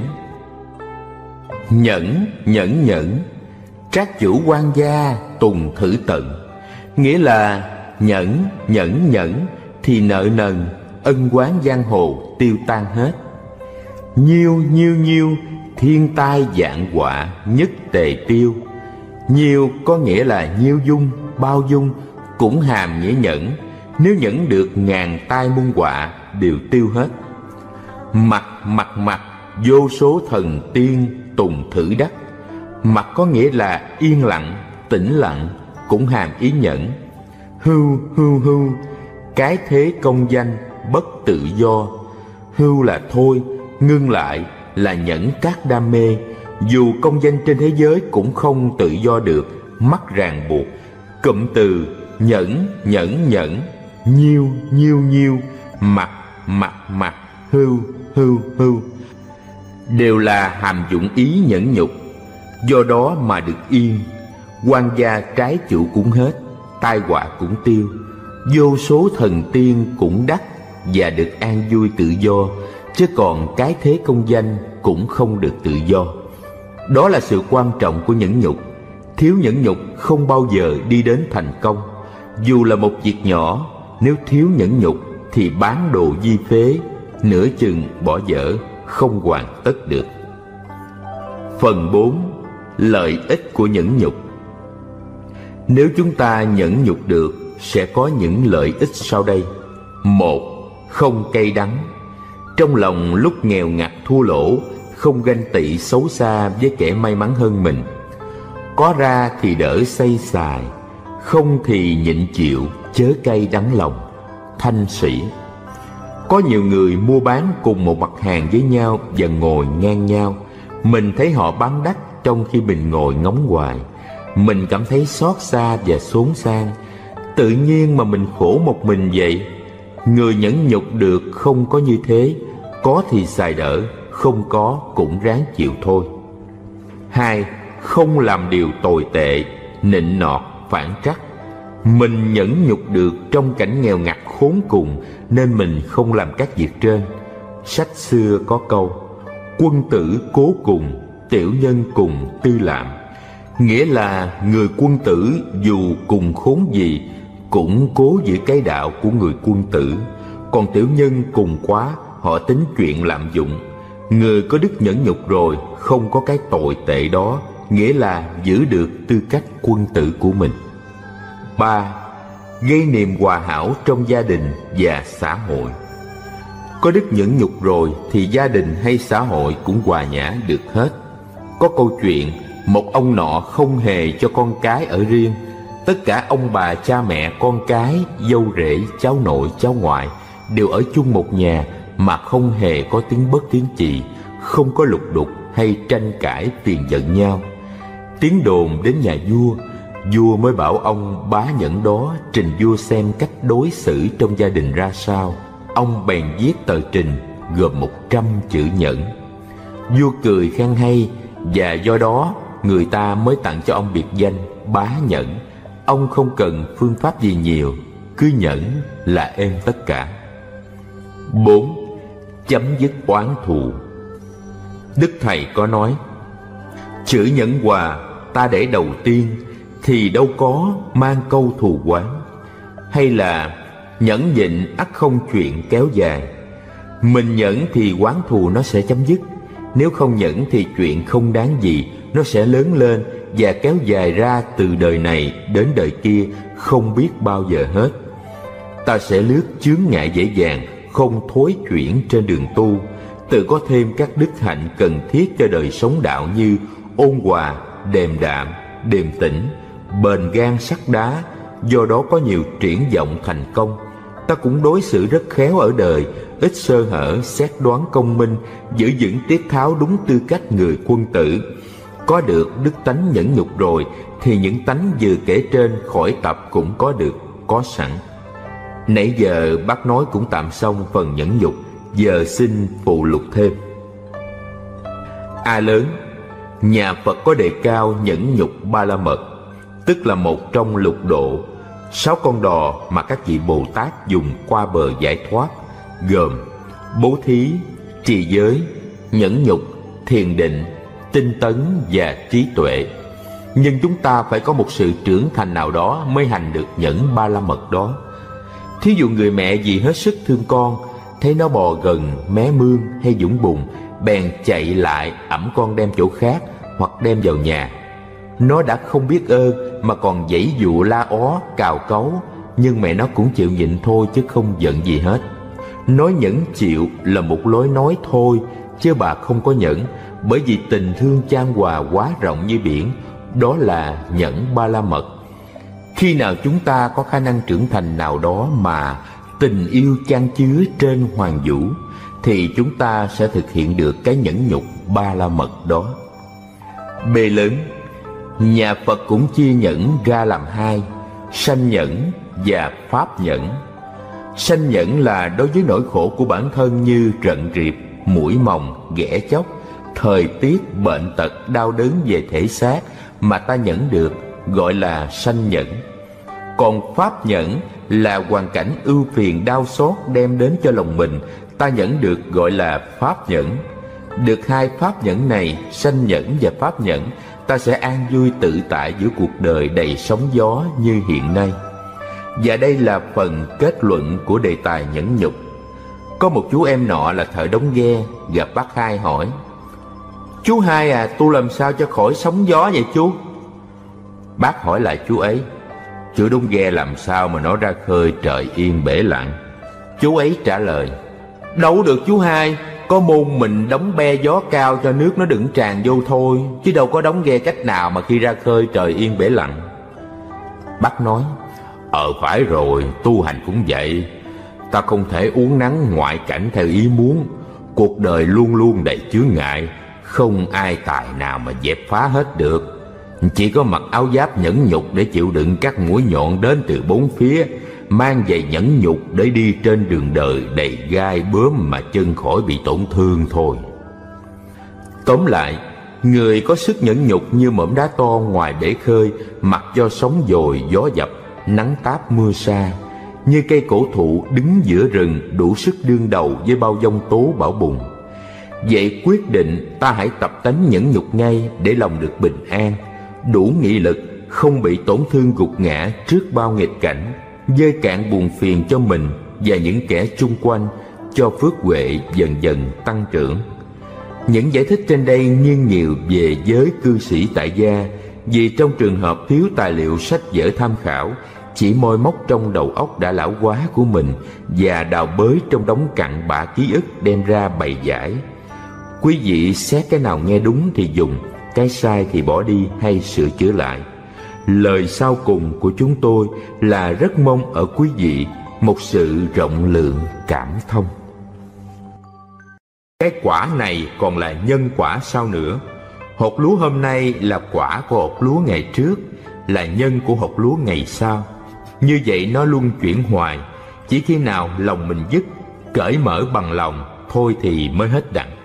nhẫn nhẫn nhẫn, trác chủ quan gia tùng thử tận. Nghĩa là nhẫn nhẫn nhẫn thì nợ nần ân oán giang hồ tiêu tan hết. Nhiêu nhiêu nhiêu thiên tai vạn họa nhất tề tiêu. Nhiêu có nghĩa là nhiêu dung, bao dung, cũng hàm nghĩa nhẫn. Nếu nhẫn được ngàn tai muôn họa đều tiêu hết. Mặt mặt mặt vô số thần tiên tùng thử đắc. Mặt có nghĩa là yên lặng, tĩnh lặng, cũng hàm ý nhẫn. Hưu hưu hưu, cái thế công danh bất tự do. Hưu là thôi, ngưng lại, là nhẫn các đam mê. Dù công danh trên thế giới cũng không tự do được, mắc ràng buộc. Cụm từ nhẫn nhẫn nhẫn, nhiêu nhiêu nhiêu, mặt mặt mặt, hưu hưu hưu đều là hàm dụng ý nhẫn nhục. Do đó mà được yên. Quan gia trái chủ cũng hết, tai họa cũng tiêu. Vô số thần tiên cũng đắc và được an vui tự do. Chứ còn cái thế công danh cũng không được tự do. Đó là sự quan trọng của nhẫn nhục. Thiếu nhẫn nhục không bao giờ đi đến thành công. Dù là một việc nhỏ, nếu thiếu nhẫn nhục thì bán đồ di phế, nửa chừng bỏ dở, không hoàn tất được. Phần 4. Lợi ích của nhẫn nhục. Nếu chúng ta nhẫn nhục được, sẽ có những lợi ích sau đây. 1. Không cay đắng. Trong lòng lúc nghèo ngặt thua lỗ, không ganh tị xấu xa với kẻ may mắn hơn mình. Có ra thì đỡ xây xài, không thì nhịn chịu, chớ cay đắng lòng. Thanh Sĩ. Có nhiều người mua bán cùng một mặt hàng với nhau và ngồi ngang nhau. Mình thấy họ bán đắt trong khi mình ngồi ngóng hoài. Mình cảm thấy xót xa và xốn sang. Tự nhiên mà mình khổ một mình vậy. Người nhẫn nhục được không có như thế. có thì xài đỡ, không có cũng ráng chịu thôi. 2. Không làm điều tồi tệ, nịnh nọt, phản trắc. Mình nhẫn nhục được trong cảnh nghèo ngặt khốn cùng, nên mình không làm các việc trên. Sách xưa có câu: quân tử cố cùng, tiểu nhân cùng tư làm. Nghĩa là người quân tử dù cùng khốn gì cũng cố giữ cái đạo của người quân tử. Còn tiểu nhân cùng quá, họ tính chuyện lạm dụng. Người có đức nhẫn nhục rồi, không có cái tồi tệ đó, nghĩa là giữ được tư cách quân tử của mình. 3. Gây niềm hòa hảo trong gia đình và xã hội. Có đức nhẫn nhục rồi thì gia đình hay xã hội cũng hòa nhã được hết. Có câu chuyện một ông nọ không hề cho con cái ở riêng. Tất cả ông bà, cha mẹ, con cái, dâu rể, cháu nội, cháu ngoại đều ở chung một nhà mà không hề có tiếng bất tiếng chì, không có lục đục hay tranh cãi phiền giận nhau. Tiếng đồn đến nhà vua, vua mới bảo ông bá nhẫn đó trình vua xem cách đối xử trong gia đình ra sao. Ông bèn viết tờ trình gồm 100 chữ nhẫn. Vua cười khen hay, và do đó người ta mới tặng cho ông biệt danh bá nhẫn. Ông không cần phương pháp gì nhiều, cứ nhẫn là êm tất cả. 4. Chấm dứt oán thù. Đức Thầy có nói: chữ nhẫn hòa ta để đầu tiên, thì đâu có mang câu thù oán. Hay là nhẫn nhịn ắt không chuyện kéo dài. Mình nhẫn thì oán thù nó sẽ chấm dứt. Nếu không nhẫn thì chuyện không đáng gì, nó sẽ lớn lên và kéo dài ra từ đời này đến đời kia, không biết bao giờ hết. Ta sẽ lướt chướng ngại dễ dàng, không thối chuyển trên đường tu, tự có thêm các đức hạnh cần thiết cho đời sống đạo như ôn hòa, điềm đạm, điềm tĩnh, bền gan sắt đá. Do đó có nhiều triển vọng thành công. Ta cũng đối xử rất khéo ở đời, ít sơ hở, xét đoán công minh, giữ vững tiết tháo đúng tư cách người quân tử. Có được đức tánh nhẫn nhục rồi thì những tánh vừa kể trên khỏi tập cũng có được, có sẵn. Nãy giờ bác nói cũng tạm xong phần nhẫn nhục, giờ xin phụ lục thêm. A lớn, nhà Phật có đề cao nhẫn nhục ba la mật, tức là một trong lục độ, 6 con đò mà các vị Bồ Tát dùng qua bờ giải thoát, gồm bố thí, trì giới, nhẫn nhục, thiền định, tinh tấn và trí tuệ. Nhưng chúng ta phải có một sự trưởng thành nào đó mới hành được nhẫn ba la mật đó. Thí dụ người mẹ vì hết sức thương con, thấy nó bò gần mé mương hay dũng bùn, bèn chạy lại ẵm con đem chỗ khác hoặc đem vào nhà. Nó đã không biết ơn mà còn giãy dụa la ó cào cấu, nhưng mẹ nó cũng chịu nhịn thôi chứ không giận gì hết. Nói nhẫn chịu là một lối nói thôi, chứ bà không có nhẫn, bởi vì tình thương chan hòa quá rộng như biển. Đó là nhẫn ba la mật. Khi nào chúng ta có khả năng trưởng thành nào đó mà tình yêu chan chứa trên hoàng vũ, thì chúng ta sẽ thực hiện được cái nhẫn nhục ba la mật đó. B lớn, nhà Phật cũng chia nhẫn ra làm 2: sanh nhẫn và pháp nhẫn. Sanh nhẫn là đối với nỗi khổ của bản thân như rận riệp, mũi mòng, ghẻ chóc, thời tiết, bệnh tật, đau đớn về thể xác mà ta nhẫn được, gọi là sanh nhẫn. Còn pháp nhẫn là hoàn cảnh ưu phiền đau xót đem đến cho lòng mình, ta nhẫn được, gọi là pháp nhẫn. Được 2 pháp nhẫn này, sanh nhẫn và pháp nhẫn, ta sẽ an vui tự tại giữa cuộc đời đầy sóng gió như hiện nay. Và đây là phần kết luận của đề tài nhẫn nhục. Có một chú em nọ là thợ đóng ghe, gặp bác Hai hỏi: chú Hai à, tu làm sao cho khỏi sóng gió vậy chú? Bác hỏi lại chú ấy: chú đóng ghe làm sao mà nó ra khơi trời yên bể lặng? Chú ấy trả lời: đâu được chú Hai, có môn mình đóng be gió cao cho nước nó đừng tràn vô thôi, chứ đâu có đóng ghe cách nào mà khi ra khơi trời yên bể lặng. Bác nói: phải rồi, tu hành cũng vậy. Ta không thể uốn nắn ngoại cảnh theo ý muốn. Cuộc đời luôn luôn đầy chướng ngại, không ai tài nào mà dẹp phá hết được. Chỉ có mặc áo giáp nhẫn nhục để chịu đựng các mũi nhọn đến từ bốn phía, mang giày nhẫn nhục để đi trên đường đời đầy gai bướm mà chân khỏi bị tổn thương thôi. Tóm lại, người có sức nhẫn nhục như mỏm đá to ngoài bể khơi, mặc cho sóng dồi gió dập, nắng táp mưa sa, như cây cổ thụ đứng giữa rừng đủ sức đương đầu với bao giông tố bão bùng. Vậy quyết định ta hãy tập tánh nhẫn nhục ngay để lòng được bình an, đủ nghị lực, không bị tổn thương gục ngã trước bao nghịch cảnh, vơi cạn buồn phiền cho mình và những kẻ chung quanh, cho phước huệ dần dần tăng trưởng. Những giải thích trên đây nghiêng nhiều về giới cư sĩ tại gia, vì trong trường hợp thiếu tài liệu sách vở tham khảo, chỉ moi móc trong đầu óc đã lão hóa của mình và đào bới trong đống cặn bã ký ức đem ra bày giải. Quý vị xét cái nào nghe đúng thì dùng, cái sai thì bỏ đi hay sửa chữa lại. Lời sau cùng của chúng tôi là rất mong ở quý vị một sự rộng lượng cảm thông. Cái quả này còn là nhân quả sao nữa? Hột lúa hôm nay là quả của hột lúa ngày trước, là nhân của hột lúa ngày sau. Như vậy nó luân chuyển hoài, chỉ khi nào lòng mình dứt, cởi mở bằng lòng, thôi thì mới hết đặng.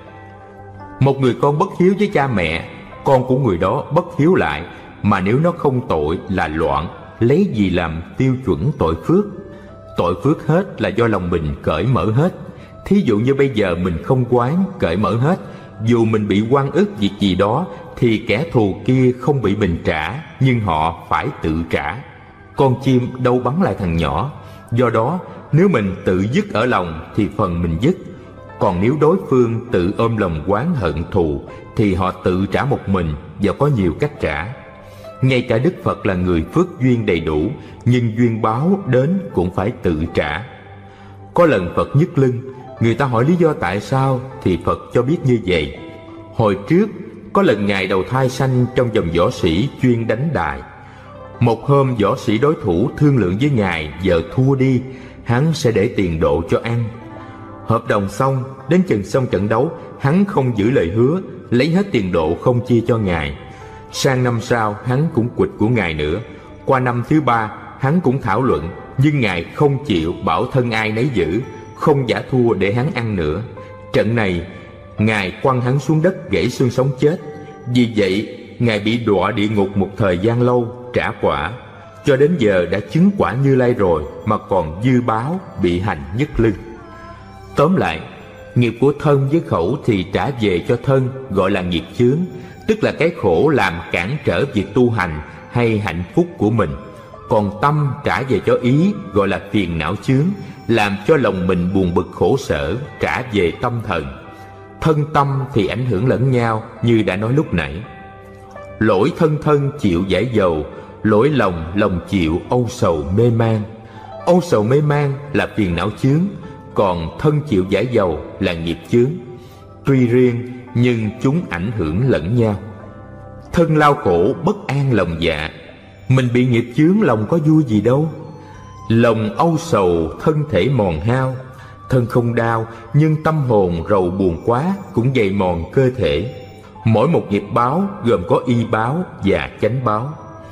Một người con bất hiếu với cha mẹ, con của người đó bất hiếu lại, mà nếu nó không tội là loạn, lấy gì làm tiêu chuẩn tội phước? Tội phước hết là do lòng mình cởi mở hết. Thí dụ như bây giờ mình không quán, cởi mở hết, dù mình bị oan ức việc gì đó, thì kẻ thù kia không bị mình trả, nhưng họ phải tự trả. Con chim đâu bắn lại thằng nhỏ. Do đó, nếu mình tự dứt ở lòng thì phần mình dứt. Còn nếu đối phương tự ôm lòng oán hận thù thì họ tự trả một mình, và có nhiều cách trả. Ngay cả Đức Phật là người phước duyên đầy đủ, nhưng duyên báo đến cũng phải tự trả. Có lần Phật nhức lưng, người ta hỏi lý do tại sao thì Phật cho biết như vậy. Hồi trước có lần Ngài đầu thai sanh trong dòng võ sĩ chuyên đánh đài. Một hôm võ sĩ đối thủ thương lượng với Ngài, giờ thua đi hắn sẽ để tiền độ cho ăn. Hợp đồng xong, đến chừng xong trận đấu, hắn không giữ lời hứa, lấy hết tiền độ không chia cho Ngài. Sang năm sau hắn cũng quỵt của Ngài nữa. Qua năm thứ ba hắn cũng thảo luận, nhưng Ngài không chịu, bảo thân ai nấy giữ, không giả thua để hắn ăn nữa. Trận này Ngài quăng hắn xuống đất gãy xương sống chết. Vì vậy Ngài bị đọa địa ngục một thời gian lâu, trả quả. Cho đến giờ đã chứng quả Như Lai rồi mà còn dư báo, bị hành nhức lưng. Tóm lại, nghiệp của thân với khẩu thì trả về cho thân, gọi là nghiệp chướng, tức là cái khổ làm cản trở việc tu hành hay hạnh phúc của mình. Còn tâm trả về cho ý, gọi là phiền não chướng, làm cho lòng mình buồn bực khổ sở, trả về tâm thần. Thân tâm thì ảnh hưởng lẫn nhau như đã nói lúc nãy. Lỗi thân thân chịu giải dầu, lỗi lòng lòng chịu âu sầu mê man. Âu sầu mê man là phiền não chướng, còn thân chịu giải dầu là nghiệp chướng. Tuy riêng nhưng chúng ảnh hưởng lẫn nhau. Thân lao khổ bất an lòng dạ, mình bị nghiệp chướng lòng có vui gì đâu. Lòng âu sầu thân thể mòn hao, thân không đau nhưng tâm hồn rầu buồn quá cũng dày mòn cơ thể. Mỗi một nghiệp báo gồm có y báo và chánh báo.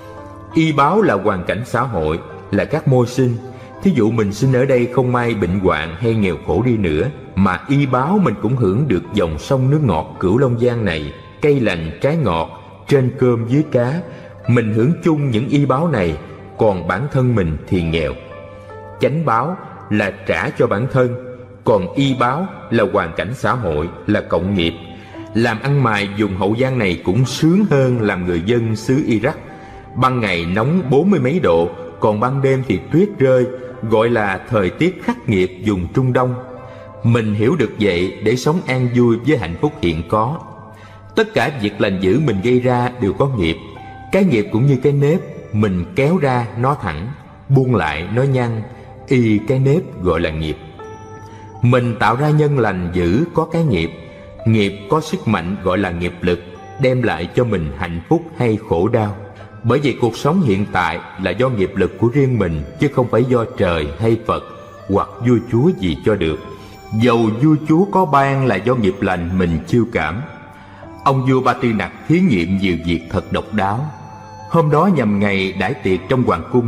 Y báo là hoàn cảnh xã hội, là các môi sinh. Thí dụ mình sinh ở đây không may bệnh hoạn hay nghèo khổ đi nữa, mà y báo mình cũng hưởng được dòng sông nước ngọt Cửu Long Giang này, cây lành trái ngọt, trên cơm dưới cá. Mình hưởng chung những y báo này, còn bản thân mình thì nghèo. Chánh báo là trả cho bản thân, còn y báo là hoàn cảnh xã hội, là cộng nghiệp. Làm ăn mài vùng Hậu Giang này cũng sướng hơn làm người dân xứ Iraq. Ban ngày nóng 40 mấy độ, còn ban đêm thì tuyết rơi, gọi là thời tiết khắc nghiệt vùng Trung Đông. Mình hiểu được vậy để sống an vui với hạnh phúc hiện có. Tất cả việc lành dữ mình gây ra đều có nghiệp. Cái nghiệp cũng như cái nếp, mình kéo ra nó thẳng, buông lại nó nhăn, y cái nếp gọi là nghiệp. Mình tạo ra nhân lành dữ có cái nghiệp. Nghiệp có sức mạnh gọi là nghiệp lực, đem lại cho mình hạnh phúc hay khổ đau. Bởi vì cuộc sống hiện tại là do nghiệp lực của riêng mình, chứ không phải do trời hay Phật hoặc vua chúa gì cho được. Dầu vua chúa có ban là do nghiệp lành mình chiêu cảm. Ông vua Ba Tư Nặc thí nghiệm nhiều việc thật độc đáo. Hôm đó nhằm ngày đãi tiệc trong hoàng cung,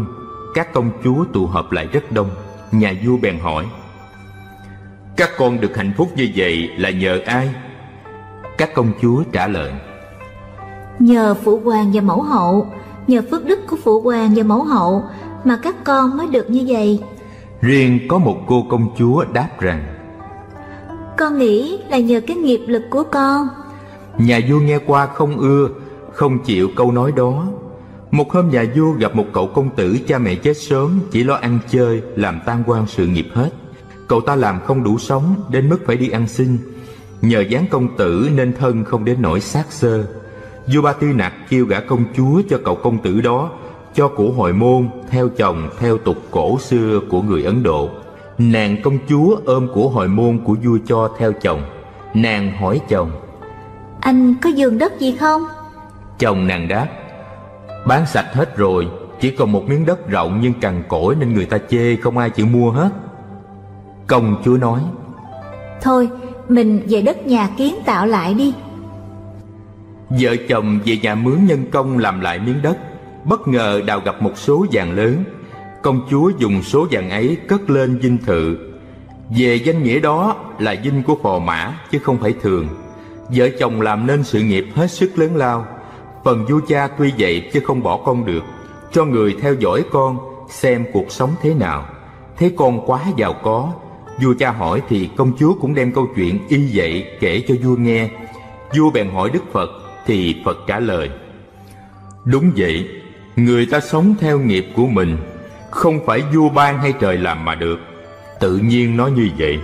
các công chúa tụ họp lại rất đông. Nhà vua bèn hỏi: các con được hạnh phúc như vậy là nhờ ai? Các công chúa trả lời: nhờ phụ hoàng và mẫu hậu, nhờ phước đức của phụ hoàng và mẫu hậu mà các con mới được như vậy. Riêng có một cô công chúa đáp rằng: con nghĩ là nhờ cái nghiệp lực của con. Nhà vua nghe qua không ưa, không chịu câu nói đó. Một hôm nhà vua gặp một cậu công tử cha mẹ chết sớm, chỉ lo ăn chơi, làm tan quan sự nghiệp hết. Cậu ta làm không đủ sống, đến mức phải đi ăn xin. Nhờ dáng công tử nên thân không đến nỗi xác xơ. Vua Ba Tư Nặc kêu gả công chúa cho cậu công tử đó, cho của hồi môn, theo chồng theo tục cổ xưa của người Ấn Độ. Nàng công chúa ôm của hồi môn của vua cho theo chồng. Nàng hỏi chồng: anh có vườn đất gì không? Chồng nàng đáp: bán sạch hết rồi, chỉ còn một miếng đất rộng nhưng cằn cỗi nên người ta chê, không ai chịu mua hết. Công chúa nói: thôi mình về đất nhà kiến tạo lại đi. Vợ chồng về nhà mướn nhân công làm lại miếng đất. Bất ngờ đào gặp một số vàng lớn. Công chúa dùng số vàng ấy cất lên dinh thự. Về danh nghĩa đó là dinh của phò mã chứ không phải thường. Vợ chồng làm nên sự nghiệp hết sức lớn lao. Phần vua cha tuy vậy chứ không bỏ con được, cho người theo dõi con xem cuộc sống thế nào. Thấy con quá giàu có, vua cha hỏi thì công chúa cũng đem câu chuyện y vậy kể cho vua nghe. Vua bèn hỏi Đức Phật thì Phật trả lời: đúng vậy, người ta sống theo nghiệp của mình, không phải vua ban hay trời làm mà được, tự nhiên nó như vậy.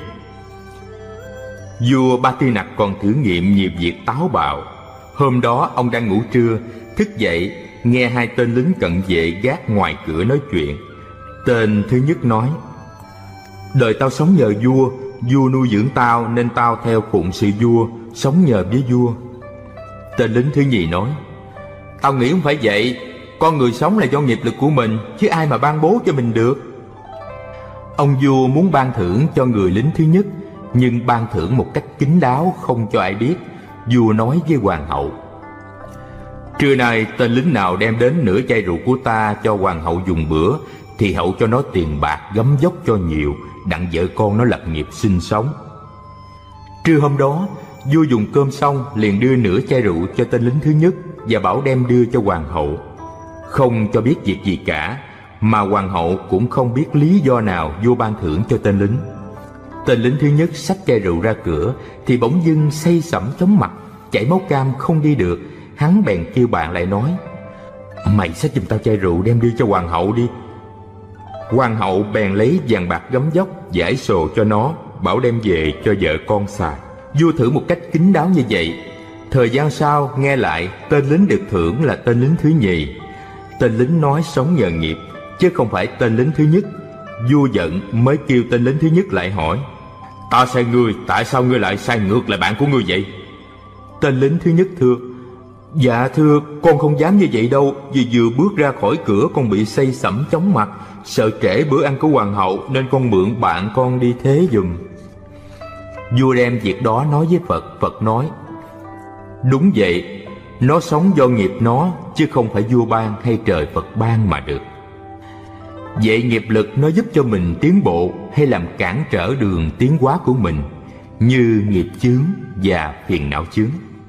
Vua Ba Tư Nặc còn thử nghiệm nhiều việc táo bạo. Hôm đó ông đang ngủ trưa, thức dậy nghe hai tên lính cận vệ gác ngoài cửa nói chuyện. Tên thứ nhất nói: đời tao sống nhờ vua, vua nuôi dưỡng tao nên tao theo phụng sự vua, sống nhờ với vua. Tên lính thứ nhì nói: tao nghĩ không phải vậy, con người sống là do nghiệp lực của mình, chứ ai mà ban bố cho mình được. Ông vua muốn ban thưởng cho người lính thứ nhất, nhưng ban thưởng một cách kín đáo, không cho ai biết. Vua nói với hoàng hậu: trưa nay tên lính nào đem đến nửa chai rượu của ta cho hoàng hậu dùng bữa, thì hậu cho nó tiền bạc gấm dốc cho nhiều, đặng vợ con nó lập nghiệp sinh sống. Trưa hôm đó, vua dùng cơm xong liền đưa nửa chai rượu cho tên lính thứ nhất và bảo đem đưa cho hoàng hậu. Không cho biết việc gì cả, mà hoàng hậu cũng không biết lý do nào vua ban thưởng cho tên lính. Tên lính thứ nhất xách chai rượu ra cửa thì bỗng dưng say sẩm chóng mặt, chảy máu cam không đi được. Hắn bèn kêu bạn lại nói: mày xách giùm tao chai rượu đem đưa cho hoàng hậu đi. Hoàng hậu bèn lấy vàng bạc gấm dốc giải sồ cho nó, bảo đem về cho vợ con xài. Vua thử một cách kín đáo như vậy. Thời gian sau nghe lại tên lính được thưởng là tên lính thứ nhì. Tên lính nói sống nhờ nghiệp chứ không phải tên lính thứ nhất. Vua giận mới kêu tên lính thứ nhất lại hỏi: ta sai ngươi, tại sao ngươi lại sai ngược lại bạn của ngươi vậy? Tên lính thứ nhất thưa: dạ thưa, con không dám như vậy đâu, vì vừa bước ra khỏi cửa con bị say sẩm chóng mặt, sợ trễ bữa ăn của hoàng hậu nên con mượn bạn con đi thế giùm. Vua đem việc đó nói với Phật. Phật nói: đúng vậy, nó sống do nghiệp nó, chứ không phải vua ban hay trời Phật ban mà được. Vậy nghiệp lực nó giúp cho mình tiến bộ hay làm cản trở đường tiến hóa của mình, như nghiệp chướng và phiền não chướng.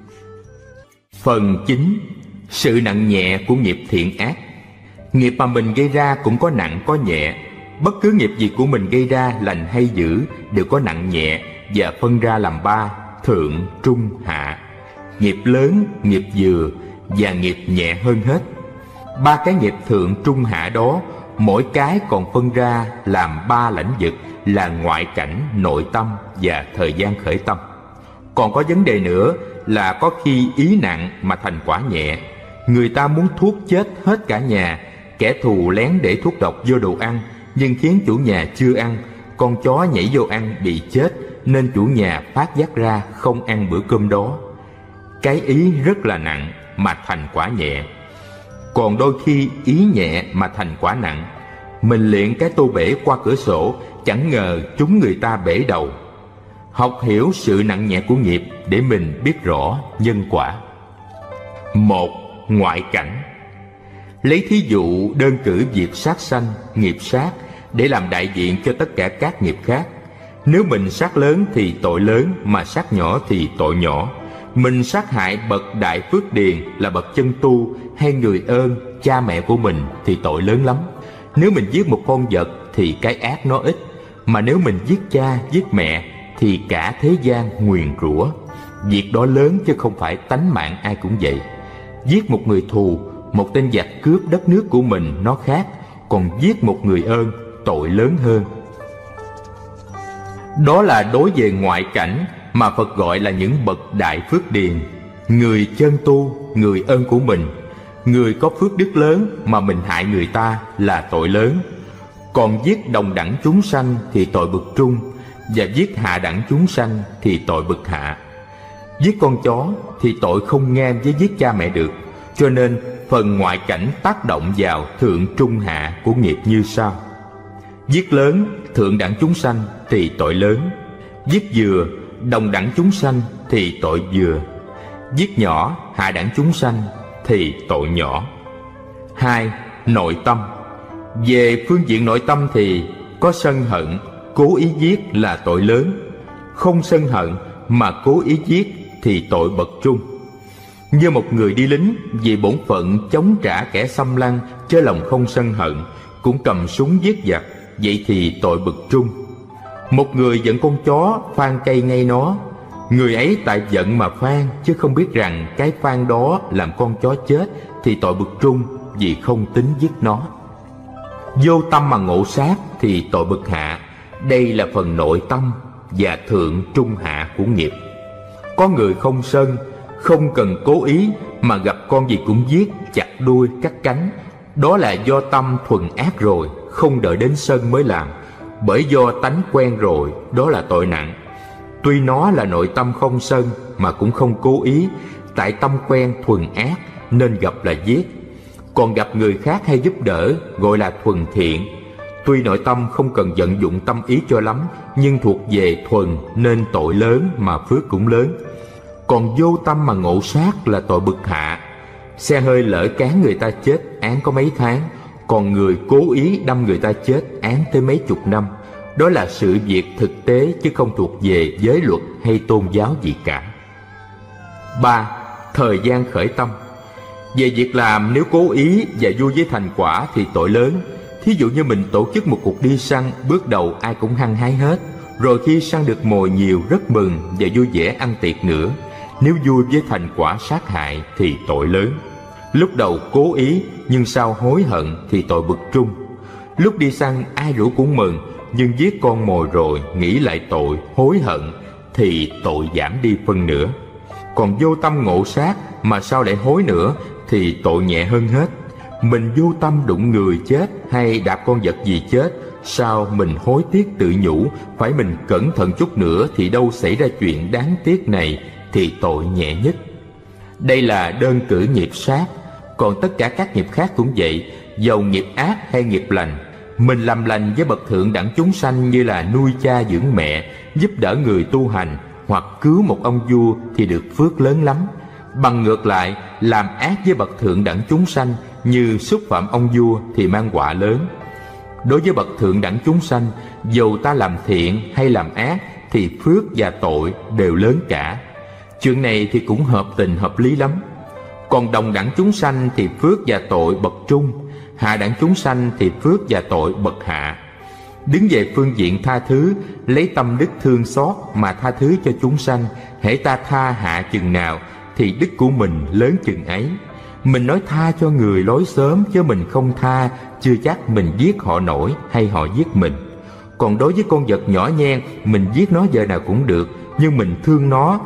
Phần 9. Sự nặng nhẹ của nghiệp thiện ác. Nghiệp mà mình gây ra cũng có nặng có nhẹ. Bất cứ nghiệp gì của mình gây ra, lành hay dữ, đều có nặng nhẹ và phân ra làm 3: thượng, trung, hạ. Nghiệp lớn, nghiệp vừa và nghiệp nhẹ hơn hết. 3 cái nghiệp thượng, trung, hạ đó, mỗi cái còn phân ra làm 3 lãnh vực là ngoại cảnh, nội tâm và thời gian khởi tâm. Còn có vấn đề nữa là có khi ý nặng mà thành quả nhẹ. Người ta muốn thuốc chết hết cả nhà, kẻ thù lén để thuốc độc vô đồ ăn nhưng khiến chủ nhà chưa ăn. Con chó nhảy vô ăn bị chết nên chủ nhà phát giác ra không ăn bữa cơm đó. Cái ý rất là nặng mà thành quả nhẹ. Còn đôi khi ý nhẹ mà thành quả nặng. Mình luyện cái tô bể qua cửa sổ, chẳng ngờ trúng người ta bể đầu. Học hiểu sự nặng nhẹ của nghiệp để mình biết rõ nhân quả. 1. Ngoại cảnh. Lấy thí dụ đơn cử việc sát sanh, nghiệp sát để làm đại diện cho tất cả các nghiệp khác. Nếu mình sát lớn thì tội lớn, mà sát nhỏ thì tội nhỏ. Mình sát hại bậc đại phước điền là bậc chân tu hay người ơn, cha mẹ của mình thì tội lớn lắm. Nếu mình giết một con vật thì cái ác nó ít, mà nếu mình giết cha, giết mẹ thì cả thế gian nguyền rủa. Việc đó lớn chứ không phải tánh mạng ai cũng vậy. Giết một người thù, một tên giặc cướp đất nước của mình nó khác, còn giết một người ơn tội lớn hơn. Đó là đối về ngoại cảnh mà Phật gọi là những bậc đại phước điền, người chân tu, người ơn của mình. Người có phước đức lớn mà mình hại người ta là tội lớn. Còn giết đồng đẳng chúng sanh thì tội bậc trung, và giết hạ đẳng chúng sanh thì tội bậc hạ. Giết con chó thì tội không ngang với giết cha mẹ được. Cho nên phần ngoại cảnh tác động vào thượng trung hạ của nghiệp như sau. Giết lớn, thượng đẳng chúng sanh thì tội lớn. Giết vừa, đồng đẳng chúng sanh thì tội vừa. Giết nhỏ, hạ đẳng chúng sanh thì tội nhỏ. 2. Nội tâm. Về phương diện nội tâm thì có sân hận, cố ý giết là tội lớn. Không sân hận mà cố ý giết thì tội bậc trung. Như một người đi lính vì bổn phận chống trả kẻ xâm lăng, chớ lòng không sân hận, cũng cầm súng giết giặc, vậy thì tội bậc trung. Một người giận con chó phang cây ngay nó, người ấy tại giận mà phang, chứ không biết rằng cái phang đó làm con chó chết, thì tội bậc trung vì không tính giết nó. Vô tâm mà ngộ sát thì tội bậc hạ. Đây là phần nội tâm và thượng trung hạ của nghiệp. Có người không sân, không cần cố ý, mà gặp con gì cũng giết, chặt đuôi, cắt cánh. Đó là do tâm thuần ác rồi, không đợi đến sân mới làm. Bởi do tánh quen rồi, đó là tội nặng. Tuy nó là nội tâm không sân mà cũng không cố ý, tại tâm quen thuần ác nên gặp là giết. Còn gặp người khác hay giúp đỡ gọi là thuần thiện. Tuy nội tâm không cần vận dụng tâm ý cho lắm, nhưng thuộc về thuần nên tội lớn mà phước cũng lớn. Còn vô tâm mà ngộ sát là tội bậc hạ. Xe hơi lỡ cán người ta chết án có mấy tháng, còn người cố ý đâm người ta chết án tới mấy chục năm. Đó là sự việc thực tế chứ không thuộc về giới luật hay tôn giáo gì cả. 3. Thời gian khởi tâm. Về việc làm nếu cố ý và vui với thành quả thì tội lớn. Thí dụ như mình tổ chức một cuộc đi săn, bước đầu ai cũng hăng hái hết, rồi khi săn được mồi nhiều rất mừng và vui vẻ ăn tiệc nữa. Nếu vui với thành quả sát hại thì tội lớn. Lúc đầu cố ý nhưng sau hối hận thì tội bậc trung. Lúc đi săn ai rủ cũng mừng, nhưng giết con mồi rồi nghĩ lại tội, hối hận thì tội giảm đi phân nửa. Còn vô tâm ngộ sát mà sau lại hối nữa thì tội nhẹ hơn hết. Mình vô tâm đụng người chết hay đạp con vật gì chết, sao mình hối tiếc tự nhủ phải mình cẩn thận chút nữa thì đâu xảy ra chuyện đáng tiếc này, thì tội nhẹ nhất. Đây là đơn cử nghiệp sát. Còn tất cả các nghiệp khác cũng vậy, dầu nghiệp ác hay nghiệp lành. Mình làm lành với bậc thượng đẳng chúng sanh như là nuôi cha dưỡng mẹ, giúp đỡ người tu hành, hoặc cứu một ông vua thì được phước lớn lắm. Bằng ngược lại, làm ác với bậc thượng đẳng chúng sanh như xúc phạm ông vua thì mang họa lớn. Đối với bậc thượng đẳng chúng sanh, dầu ta làm thiện hay làm ác thì phước và tội đều lớn cả. Chuyện này thì cũng hợp tình hợp lý lắm. Còn đồng đẳng chúng sanh thì phước và tội bậc trung, hạ đẳng chúng sanh thì phước và tội bậc hạ. Đứng về phương diện tha thứ, lấy tâm đức thương xót mà tha thứ cho chúng sanh, hễ ta tha hạ chừng nào thì đức của mình lớn chừng ấy. Mình nói tha cho người lối xóm, chứ mình không tha, chưa chắc mình giết họ nổi hay họ giết mình. Còn đối với con vật nhỏ nhen, mình giết nó giờ nào cũng được, nhưng mình thương nó,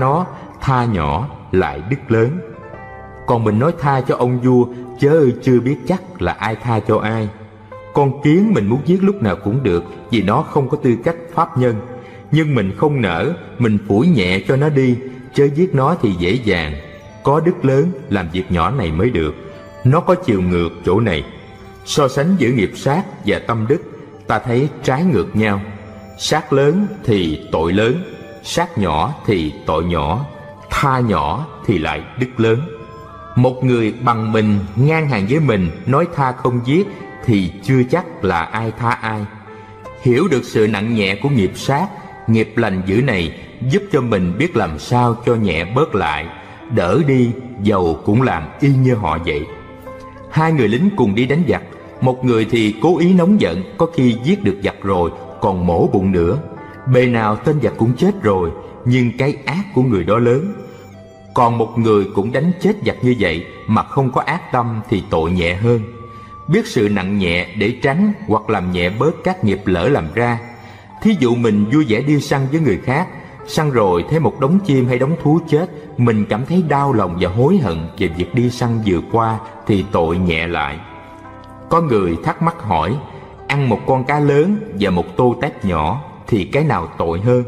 tha nhỏ lại đức lớn. Còn mình nói tha cho ông vua, chớ chưa biết chắc là ai tha cho ai. Con kiến mình muốn giết lúc nào cũng được, vì nó không có tư cách pháp nhân. Nhưng mình không nỡ, mình phủi nhẹ cho nó đi, chớ giết nó thì dễ dàng. Có đức lớn làm việc nhỏ này mới được. Nó có chiều ngược chỗ này. So sánh giữa nghiệp sát và tâm đức, ta thấy trái ngược nhau. Sát lớn thì tội lớn, sát nhỏ thì tội nhỏ, tha nhỏ thì lại đức lớn. Một người bằng mình, ngang hàng với mình, nói tha không giết thì chưa chắc là ai tha ai. Hiểu được sự nặng nhẹ của nghiệp sát, nghiệp lành dữ này giúp cho mình biết làm sao cho nhẹ bớt lại, đỡ đi dầu cũng làm y như họ vậy. Hai người lính cùng đi đánh giặc, một người thì cố ý nóng giận, có khi giết được giặc rồi còn mổ bụng nữa. Bề nào tên giặc cũng chết rồi, nhưng cái ác của người đó lớn. Còn một người cũng đánh chết giặc như vậy mà không có ác tâm thì tội nhẹ hơn. Biết sự nặng nhẹ để tránh hoặc làm nhẹ bớt các nghiệp lỡ làm ra. Thí dụ mình vui vẻ đi săn với người khác, săn rồi thấy một đống chim hay đống thú chết, mình cảm thấy đau lòng và hối hận về việc đi săn vừa qua thì tội nhẹ lại. Có người thắc mắc hỏi, ăn một con cá lớn và một tô tép nhỏ thì cái nào tội hơn?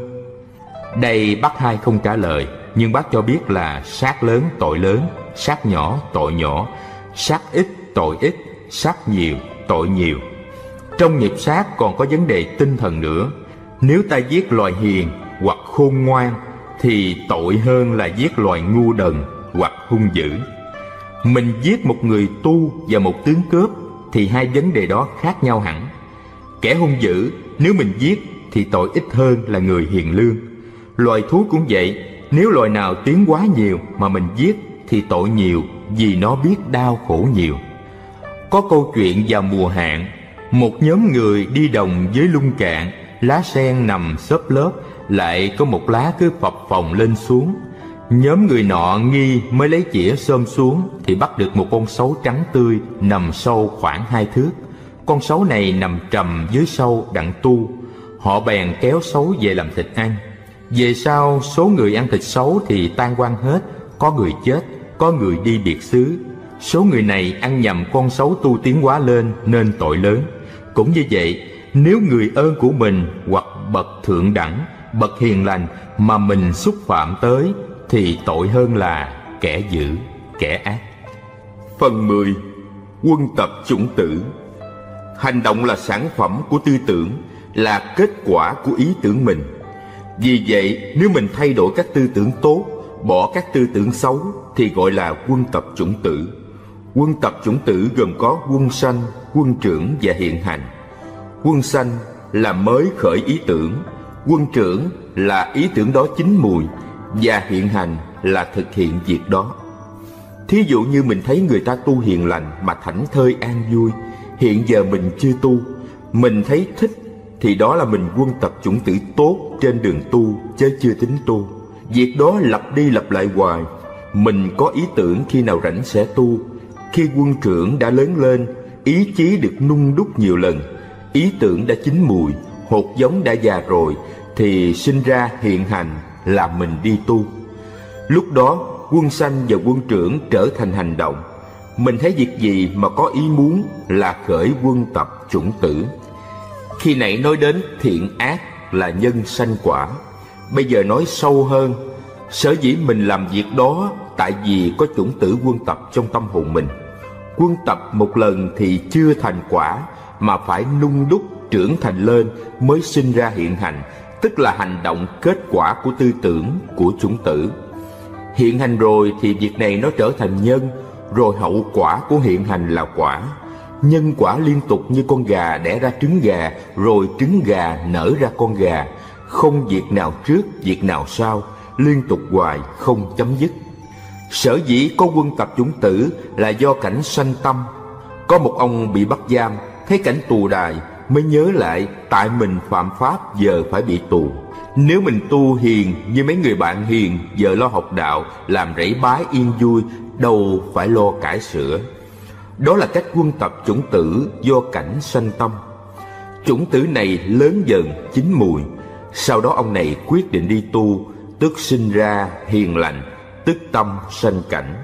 Đây bác Hai không trả lời, nhưng bác cho biết là sát lớn tội lớn, sát nhỏ tội nhỏ, sát ít tội ít, sát nhiều tội nhiều. Trong nghiệp sát còn có vấn đề tinh thần nữa. Nếu ta giết loài hiền hoặc khôn ngoan thì tội hơn là giết loài ngu đần hoặc hung dữ. Mình giết một người tu và một tướng cướp thì hai vấn đề đó khác nhau hẳn. Kẻ hung dữ nếu mình giết thì tội ít hơn là người hiền lương. Loài thú cũng vậy, nếu loài nào tiến quá nhiều mà mình giết thì tội nhiều, vì nó biết đau khổ nhiều. Có câu chuyện vào mùa hạn, một nhóm người đi đồng với lung cạn, lá sen nằm xốp lớp, lại có một lá cứ phập phồng lên xuống. Nhóm người nọ nghi mới lấy chĩa xôm xuống thì bắt được một con sấu trắng tươi nằm sâu khoảng 2 thước. Con sấu này nằm trầm dưới sâu đặng tu. Họ bèn kéo sấu về làm thịt ăn. Về sau số người ăn thịt sấu thì tan quang hết, có người chết, có người đi biệt xứ. Số người này ăn nhầm con sấu tu tiến quá lên nên tội lớn. Cũng như vậy, nếu người ơn của mình hoặc bậc thượng đẳng, bậc hiền lành mà mình xúc phạm tới thì tội hơn là kẻ dữ, kẻ ác. Phần 10. Quân tập chủng tử. Hành động là sản phẩm của tư tưởng, là kết quả của ý tưởng mình. Vì vậy, nếu mình thay đổi các tư tưởng tốt, bỏ các tư tưởng xấu thì gọi là quân tập chủng tử. Quân tập chủng tử gồm có quân sanh, quân trưởng và hiện hành. Quân sanh là mới khởi ý tưởng, quân trưởng là ý tưởng đó chín mùi, và hiện hành là thực hiện việc đó. Thí dụ như mình thấy người ta tu hiền lành mà thảnh thơi an vui, hiện giờ mình chưa tu, mình thấy thích thì đó là mình quân tập chủng tử tốt trên đường tu, chứ chưa tính tu. Việc đó lặp đi lặp lại hoài. Mình có ý tưởng khi nào rảnh sẽ tu. Khi quân trưởng đã lớn lên, ý chí được nung đúc nhiều lần, ý tưởng đã chín mùi, hột giống đã già rồi, thì sinh ra hiện hành là mình đi tu. Lúc đó quân sanh và quân trưởng trở thành hành động. Mình thấy việc gì mà có ý muốn là khởi quân tập chủng tử. Khi nãy nói đến thiện ác là nhân sanh quả. Bây giờ nói sâu hơn, sở dĩ mình làm việc đó tại vì có chủng tử quân tập trong tâm hồn mình. Quân tập một lần thì chưa thành quả, mà phải nung đúc trưởng thành lên mới sinh ra hiện hành, tức là hành động kết quả của tư tưởng, của chủng tử. Hiện hành rồi thì việc này nó trở thành nhân, rồi hậu quả của hiện hành là quả. Nhân quả liên tục như con gà đẻ ra trứng gà, rồi trứng gà nở ra con gà, không việc nào trước, việc nào sau, liên tục hoài, không chấm dứt. Sở dĩ có quân tập chủng tử là do cảnh sanh tâm. Có một ông bị bắt giam, thấy cảnh tù đài mới nhớ lại tại mình phạm pháp giờ phải bị tù. Nếu mình tu hiền như mấy người bạn hiền, giờ lo học đạo, làm rẫy bái yên vui, đâu phải lo cải sửa. Đó là cách quân tập chủng tử do cảnh sanh tâm. Chủng tử này lớn dần, chín mùi. Sau đó ông này quyết định đi tu, tức sinh ra hiền lành, tức tâm sanh cảnh.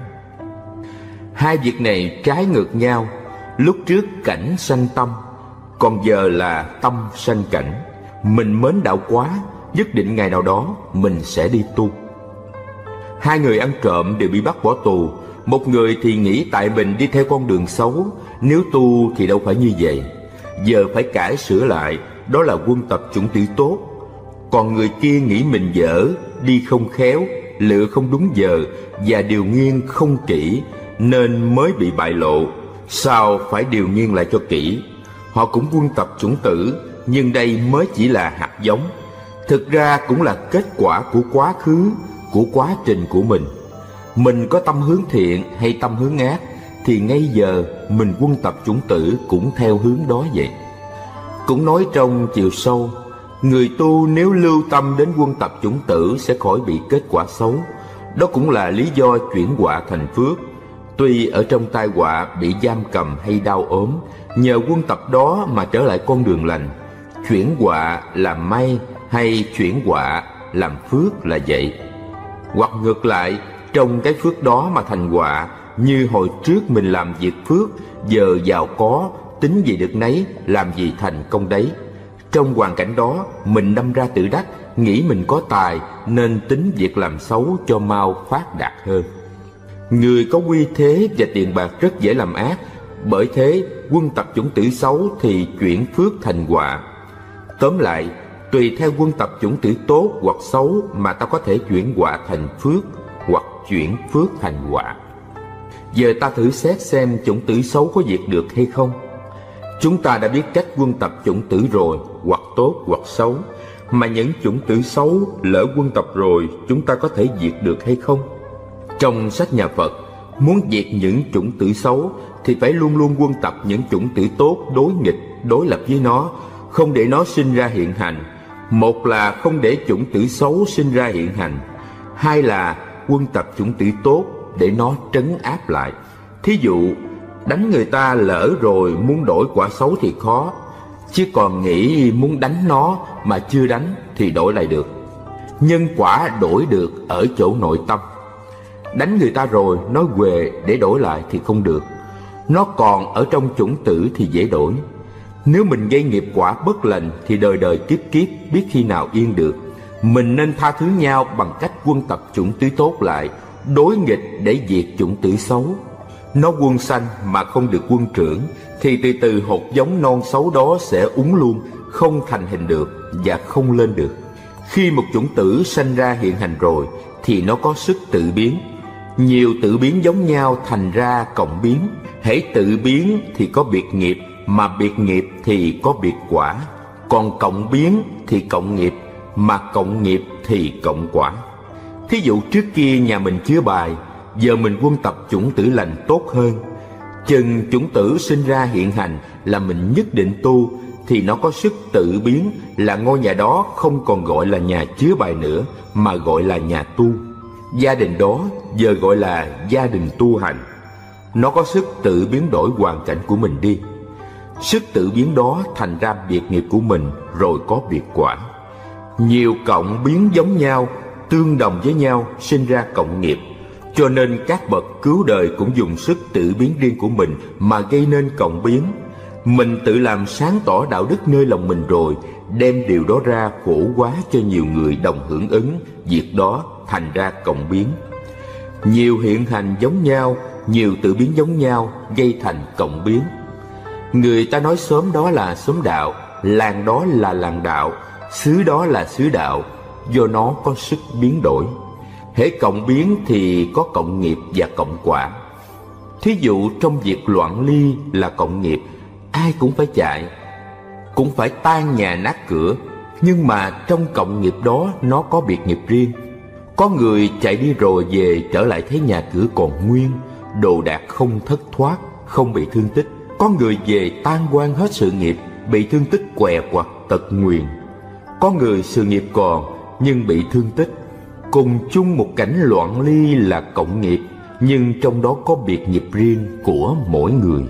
Hai việc này trái ngược nhau. Lúc trước cảnh sanh tâm, còn giờ là tâm sanh cảnh. Mình mến đạo quá, nhất định ngày nào đó mình sẽ đi tu. Hai người ăn trộm đều bị bắt bỏ tù. Một người thì nghĩ tại mình đi theo con đường xấu, nếu tu thì đâu phải như vậy, giờ phải cải sửa lại, đó là quân tập chủng tử tốt. Còn người kia nghĩ mình dở, đi không khéo, lựa không đúng giờ và điều nghiên không kỹ, nên mới bị bại lộ. Sao phải điều nghiên lại cho kỹ. Họ cũng quân tập chủng tử, nhưng đây mới chỉ là hạt giống. Thực ra cũng là kết quả của quá khứ, của quá trình của mình. Mình có tâm hướng thiện hay tâm hướng ác, thì ngay giờ mình quân tập chủng tử cũng theo hướng đó vậy. Cũng nói trong chiều sâu, người tu nếu lưu tâm đến quân tập chủng tử sẽ khỏi bị kết quả xấu. Đó cũng là lý do chuyển họa thành phước. Tuy ở trong tai họa bị giam cầm hay đau ốm, nhờ quân tập đó mà trở lại con đường lành. Chuyển họa làm may hay chuyển họa làm phước là vậy. Hoặc ngược lại, trong cái phước đó mà thành họa, như hồi trước mình làm việc phước, giờ giàu có, tính gì được nấy, làm gì thành công đấy. Trong hoàn cảnh đó, mình đâm ra tự đắc, nghĩ mình có tài nên tính việc làm xấu cho mau phát đạt hơn. Người có uy thế và tiền bạc rất dễ làm ác, bởi thế quân tập chủng tử xấu thì chuyển phước thành họa. Tóm lại, tùy theo quân tập chủng tử tốt hoặc xấu mà ta có thể chuyển họa thành phước hoặc chuyển phước thành họa. Giờ ta thử xét xem chủng tử xấu có diệt được hay không. Chúng ta đã biết cách quân tập chủng tử rồi, hoặc tốt hoặc xấu. Mà những chủng tử xấu lỡ quân tập rồi, chúng ta có thể diệt được hay không? Trong sách nhà Phật, muốn diệt những chủng tử xấu thì phải luôn luôn quân tập những chủng tử tốt đối nghịch, đối lập với nó, không để nó sinh ra hiện hành. Một là không để chủng tử xấu sinh ra hiện hành, hai là quân tập chủng tử tốt để nó trấn áp lại. Thí dụ, đánh người ta lỡ rồi muốn đổi quả xấu thì khó, chứ còn nghĩ muốn đánh nó mà chưa đánh thì đổi lại được. Nhân quả đổi được ở chỗ nội tâm. Đánh người ta rồi nói huề để đổi lại thì không được. Nó còn ở trong chủng tử thì dễ đổi. Nếu mình gây nghiệp quả bất lành thì đời đời kiếp kiếp biết khi nào yên được. Mình nên tha thứ nhau bằng cách quân tập chủng tử tốt lại, đối nghịch để diệt chủng tử xấu. Nó quân sanh mà không được quân trưởng thì từ từ hột giống non xấu đó sẽ úng luôn, không thành hình được và không lên được. Khi một chủng tử sanh ra hiện hành rồi thì nó có sức tự biến. Nhiều tự biến giống nhau thành ra cộng biến. Hễ tự biến thì có biệt nghiệp, mà biệt nghiệp thì có biệt quả. Còn cộng biến thì cộng nghiệp, mà cộng nghiệp thì cộng quả. Thí dụ trước kia nhà mình chứa bài, giờ mình quân tập chủng tử lành tốt hơn. Chừng chủng tử sinh ra hiện hành là mình nhất định tu, thì nó có sức tự biến, là ngôi nhà đó không còn gọi là nhà chứa bài nữa, mà gọi là nhà tu. Gia đình đó giờ gọi là gia đình tu hành. Nó có sức tự biến đổi hoàn cảnh của mình đi. Sức tự biến đó thành ra biệt nghiệp của mình, rồi có biệt quả. Nhiều cộng biến giống nhau, tương đồng với nhau, sinh ra cộng nghiệp. Cho nên các bậc cứu đời cũng dùng sức tự biến riêng của mình mà gây nên cộng biến. Mình tự làm sáng tỏ đạo đức nơi lòng mình rồi, đem điều đó ra phổ hóa cho nhiều người đồng hưởng ứng, việc đó thành ra cộng biến. Nhiều hiện hành giống nhau, nhiều tự biến giống nhau, gây thành cộng biến. Người ta nói xóm đó là xóm đạo, làng đó là làng đạo, xứ đó là xứ đạo, do nó có sức biến đổi. Hễ cộng biến thì có cộng nghiệp và cộng quả. Thí dụ trong việc loạn ly là cộng nghiệp, ai cũng phải chạy, cũng phải tan nhà nát cửa. Nhưng mà trong cộng nghiệp đó nó có biệt nghiệp riêng. Có người chạy đi rồi về trở lại thấy nhà cửa còn nguyên, đồ đạc không thất thoát, không bị thương tích. Có người về tan quan hết sự nghiệp, bị thương tích què quặt tật nguyền. Có người sự nghiệp còn nhưng bị thương tích. Cùng chung một cảnh loạn ly là cộng nghiệp, nhưng trong đó có biệt nghiệp riêng của mỗi người.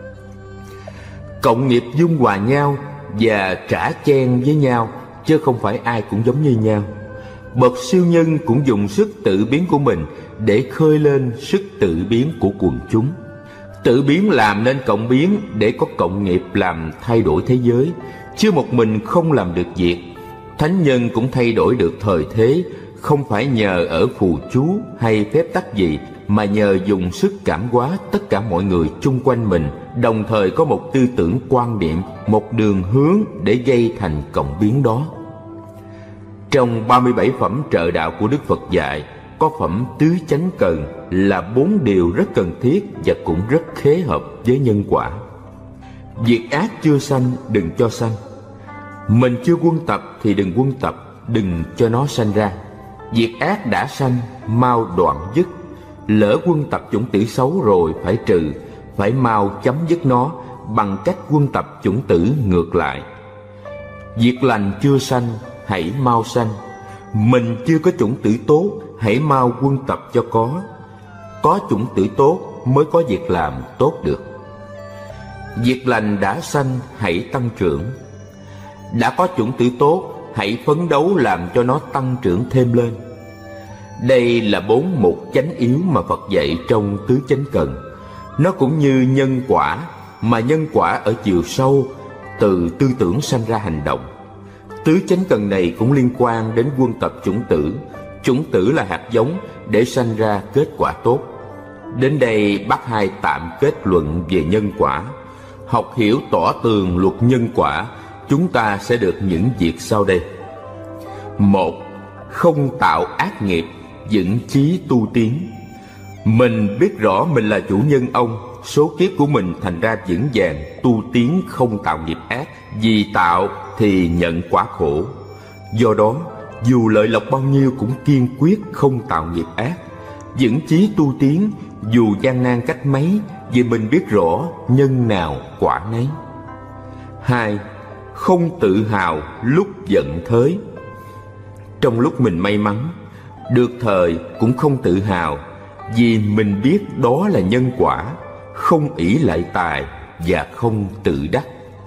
Cộng nghiệp dung hòa nhau và trả chen với nhau, chứ không phải ai cũng giống như nhau. Bậc siêu nhân cũng dùng sức tự biến của mình để khơi lên sức tự biến của quần chúng. Tự biến làm nên cộng biến để có cộng nghiệp làm thay đổi thế giới, chứ một mình không làm được việc. Thánh nhân cũng thay đổi được thời thế, không phải nhờ ở phù chú hay phép tắc gì, mà nhờ dùng sức cảm hóa tất cả mọi người chung quanh mình, đồng thời có một tư tưởng quan niệm, một đường hướng để gây thành cộng biến đó. Trong 37 phẩm trợ đạo của Đức Phật dạy, có phẩm tứ chánh cần là 4 điều rất cần thiết và cũng rất khế hợp với nhân quả. Việc ác chưa sanh đừng cho sanh. Mình chưa quân tập thì đừng quân tập, đừng cho nó sanh ra. Việc ác đã sanh mau đoạn dứt. Lỡ quân tập chủng tử xấu rồi phải trừ, phải mau chấm dứt nó bằng cách quân tập chủng tử ngược lại. Việc lành chưa sanh hãy mau sanh. Mình chưa có chủng tử tốt, hãy mau quân tập cho có. Có chủng tử tốt mới có việc làm tốt được. Việc lành đã sanh hãy tăng trưởng. Đã có chủng tử tốt, hãy phấn đấu làm cho nó tăng trưởng thêm lên. Đây là 4 mục chánh yếu mà Phật dạy trong tứ chánh cần. Nó cũng như nhân quả, mà nhân quả ở chiều sâu, từ tư tưởng sanh ra hành động. Tứ chánh cần này cũng liên quan đến quân tập chủng tử. Chủng tử là hạt giống để sanh ra kết quả tốt. Đến đây Bác Hai tạm kết luận về nhân quả. Học hiểu tỏ tường luật nhân quả, chúng ta sẽ được những việc sau đây. 1. Không tạo ác nghiệp, vững chí tu tiến. Mình biết rõ mình là chủ nhân ông, số kiếp của mình thành ra vững vàng, tu tiến không tạo nghiệp ác. Vì tạo thì nhận quả khổ. Do đó, dù lợi lộc bao nhiêu cũng kiên quyết không tạo nghiệp ác. Vững chí tu tiến, dù gian nan cách mấy, vì mình biết rõ nhân nào quả nấy. 2. Không tự hào lúc giận thới. Trong lúc mình may mắn, được thời cũng không tự hào, vì mình biết đó là nhân quả, không ỷ lại tài và không tự đắc.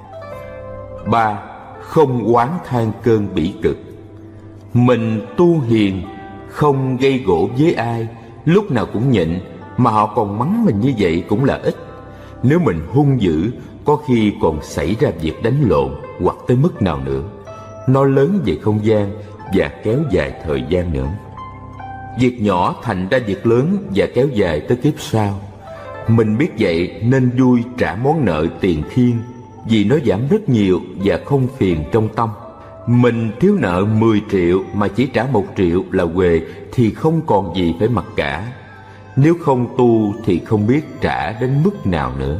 3. Không oán than cơn bỉ cực. Mình tu hiền, không gây gổ với ai, lúc nào cũng nhịn, mà họ còn mắng mình như vậy cũng là ít. Nếu mình hung dữ, có khi còn xảy ra việc đánh lộn hoặc tới mức nào nữa. Nó lớn về không gian và kéo dài thời gian nữa. Việc nhỏ thành ra việc lớn và kéo dài tới kiếp sau. Mình biết vậy nên vui trả món nợ tiền thiên, vì nó giảm rất nhiều và không phiền trong tâm. Mình thiếu nợ 10 triệu mà chỉ trả 1 triệu là huề thì không còn gì phải mặc cả. Nếu không tu thì không biết trả đến mức nào nữa.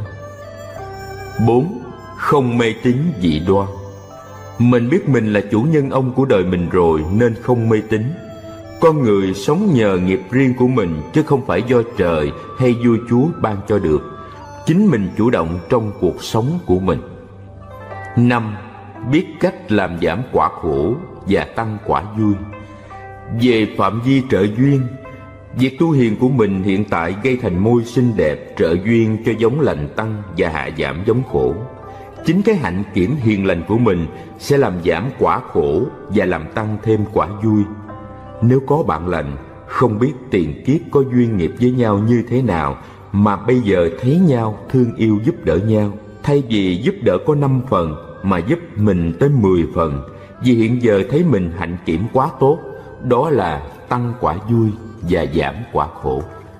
4. Không mê tín dị đoan. Mình biết mình là chủ nhân ông của đời mình rồi nên không mê tín. Con người sống nhờ nghiệp riêng của mình chứ không phải do trời hay vua chúa ban cho được. Chính mình chủ động trong cuộc sống của mình. 5. Biết cách làm giảm quả khổ và tăng quả vui. Về phạm vi trợ duyên, việc tu hiền của mình hiện tại gây thành môi xinh đẹp trợ duyên cho giống lành tăng và hạ giảm giống khổ. Chính cái hạnh kiểm hiền lành của mình sẽ làm giảm quả khổ và làm tăng thêm quả vui. Nếu có bạn lành, không biết tiền kiếp có duyên nghiệp với nhau như thế nào mà bây giờ thấy nhau thương yêu giúp đỡ nhau, thay vì giúp đỡ có 5 phần mà giúp mình tới 10 phần, vì hiện giờ thấy mình hạnh kiểm quá tốt, đó là tăng quả vui và giảm quả khổ.